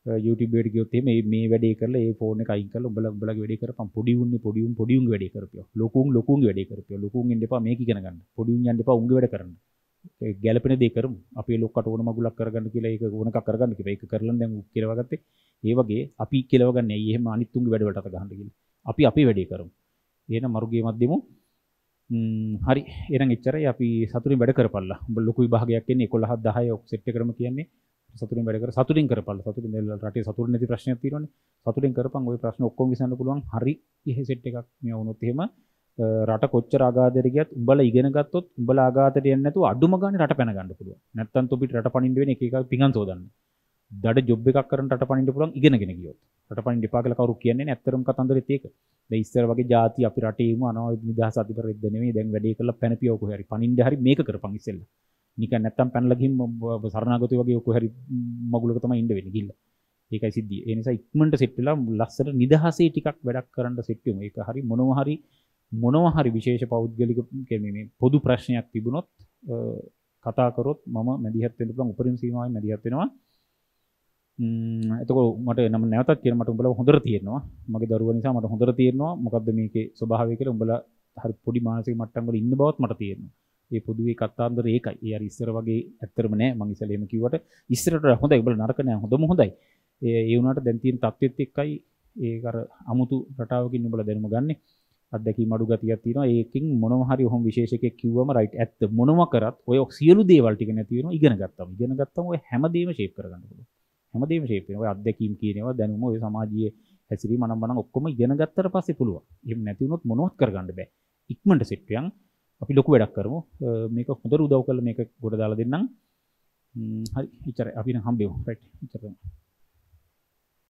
YouTube එකට ගියොත් එහෙම මේ මේ වැඩේ කරලා ඒ ෆෝන් එක අයින් කරලා උඹලා උඹලගේ වැඩේ කරපන්. පොඩි උන්නේ පොඩි උන් පොඩි උන්ගේ වැඩේ කරපියෝ. ලොකුන් ලොකුන්ගේ වැඩේ කරපියෝ. ලොකුන් ඉන්න එපා මේක ඉගෙන ගන්න. පොඩි උන් යන්න එපා උන්ගේ වැඩ කරන්න. ඒ ගැළපෙන දේ කරමු. අපි ලොක්කට ඕන මගුලක් කරගන්න කියලා ඒක ඕන එකක් කරගන්න කිව්වා. ඒක කරලා දැන් උක් කියලා ගත්තේ. ඒ වගේ අපි කෙලව ගන්න ඇයි එහෙම අනිත් උන්ගේ වැඩ වලට අත ගහන්න කියලා. අපි අපේ වැඩේ කරමු. එහෙනම් මරුගේ මැදෙමු. හරි එහෙනම් එච්චරයි අපි සතුටින් වැඩ කරපල්ලා. උඹ ලොකු විභාගයක් එන්නේ එකොළහ දහය ඔක් සෙට් එකකටම කියන්නේ. සතුටින් වැඩ කර සතුටින් කරපල්ලා. සතුටින් රටේ සතුටින් නැති ප්‍රශ්නයක් තියෙනවනේ. සතුටින් කරපන් ওই ප්‍රශ්න ඔක්කොම විසඳන්න පුළුවන්. හරි ඉහි සෙට් එකක් මේ වුණොත් එහෙම රට කොච්චර ආගාදයට ගියත් උඹලා ඉගෙන ගත්තොත් උඹලා ආගාදයට යන්නේ නැතුව අඩුම ගානේ රට පැන ගන්න පුළුවන්. නැත්තම් තොපිට රට පනින්න වෙන එක එක පිඟන් සෝදන්න. දඩ ජොබ් එකක් කරන් රට පනින්න පුළුවන් ඉගෙනගෙන ගියොත්. රට පනින්න එපා කියලා කවුරු කියන්නේ නැහැ. ඇත්තටම කතන්දරෙත් ඒක. දැන් ඉස්සර වගේ ಜಾති අපි රටේම අනවා නිදහස අධිපරෙද්ද නෙමෙයි. දැන් වැඩේ කරලා පැනපියව කොහේ හරි පනින්න හරි මේක කරපන් ඉස්සෙල්ලා. නිකන් නැත්තම් පැනලා ගිහින් සරණාගතය වගේ කොහේ හරි මගුලක තමයි ඉන්න වෙන්නේ ගිහිල්ලා. ඒකයි සිද්ධිය. ඒ නිසා ඉක්මනට සෙට් වෙලා ලස්සට නිදහසේ ටිකක් වැඩක් කරන්න සෙට් වෙමු. ඒක හරි මොනවා හරි මොනවා හරි විශේෂ පෞද්ගලික කියන්නේ මේ පොදු ප්‍රශ්නයක් තිබුණොත් කතා කරොත් මම මැදිහත් වෙන්න පුළුවන් උපරිම සීමාවෙන් මැදිහත් වෙනවා. ම්ම් එතකොට මට නම් නැවතත් කියන මට උඹලා හොඳට තේරෙනවා. මගේ දරුවා නිසා මට හොඳට තේරෙනවා මොකද්ද මේකේ ස්වභාවය කියලා. උඹලා හරි පොඩි මානසික මට්ටම් වල ඉන්න බවත් මට තේරෙනවා. ඒ පොදුවේ කතාන්දර ඒකයි. ඒ අර ඉස්සර වගේ ඇත්තරම නෑ. මං ඉස්සෙල්ලා එහෙම කිව්වට ඉස්සරට හොඳයි. උඹලා නරක නෑ. හොඳම හොඳයි. ඒ ඒ වුණාට දැන් තියෙන තත්ත්වෙත් එක්කයි ඒක අර අමුතු රටාවකින් උඹලා දැනුම ගන්නෙ. අත්දැකීම් අඩු ගතියක් තියෙනවා. ඒකෙන් මොනවා හරි ඔහොම විශේෂකයක් කිව්වම රයිට් ඇත්ත මොනවා කරත් ඔය සියලු දේවල් ටික නැති වෙනවා. ඉගෙන ගත්තම. ඉගෙන ගත්තම ඔය හැමදේම ෂේප් කරගන්න පුළුවන්. හැමදේම ෂේප් වෙනවා. ඔය අත්දැකීම් කියනවා දැනුම ඔය සමාජීය හැසිරීම මනම් මනම් ඔක්කොම ඉගෙන ගත්තට පස්සේ පුළුවන්. එහෙම නැති වුණොත් මොනවත් කරගන්න බෑ. ඉක්මනට සෙට් වෙයන්. අපි ලොකු වැඩක් කරමු. මේක හොඳට උදව් කරලා මේක ගොඩ දාලා දෙන්නම්. හරි. එච්චරයි. අපි නම් හම්බෙමු. රයිට්. එච්චරයි.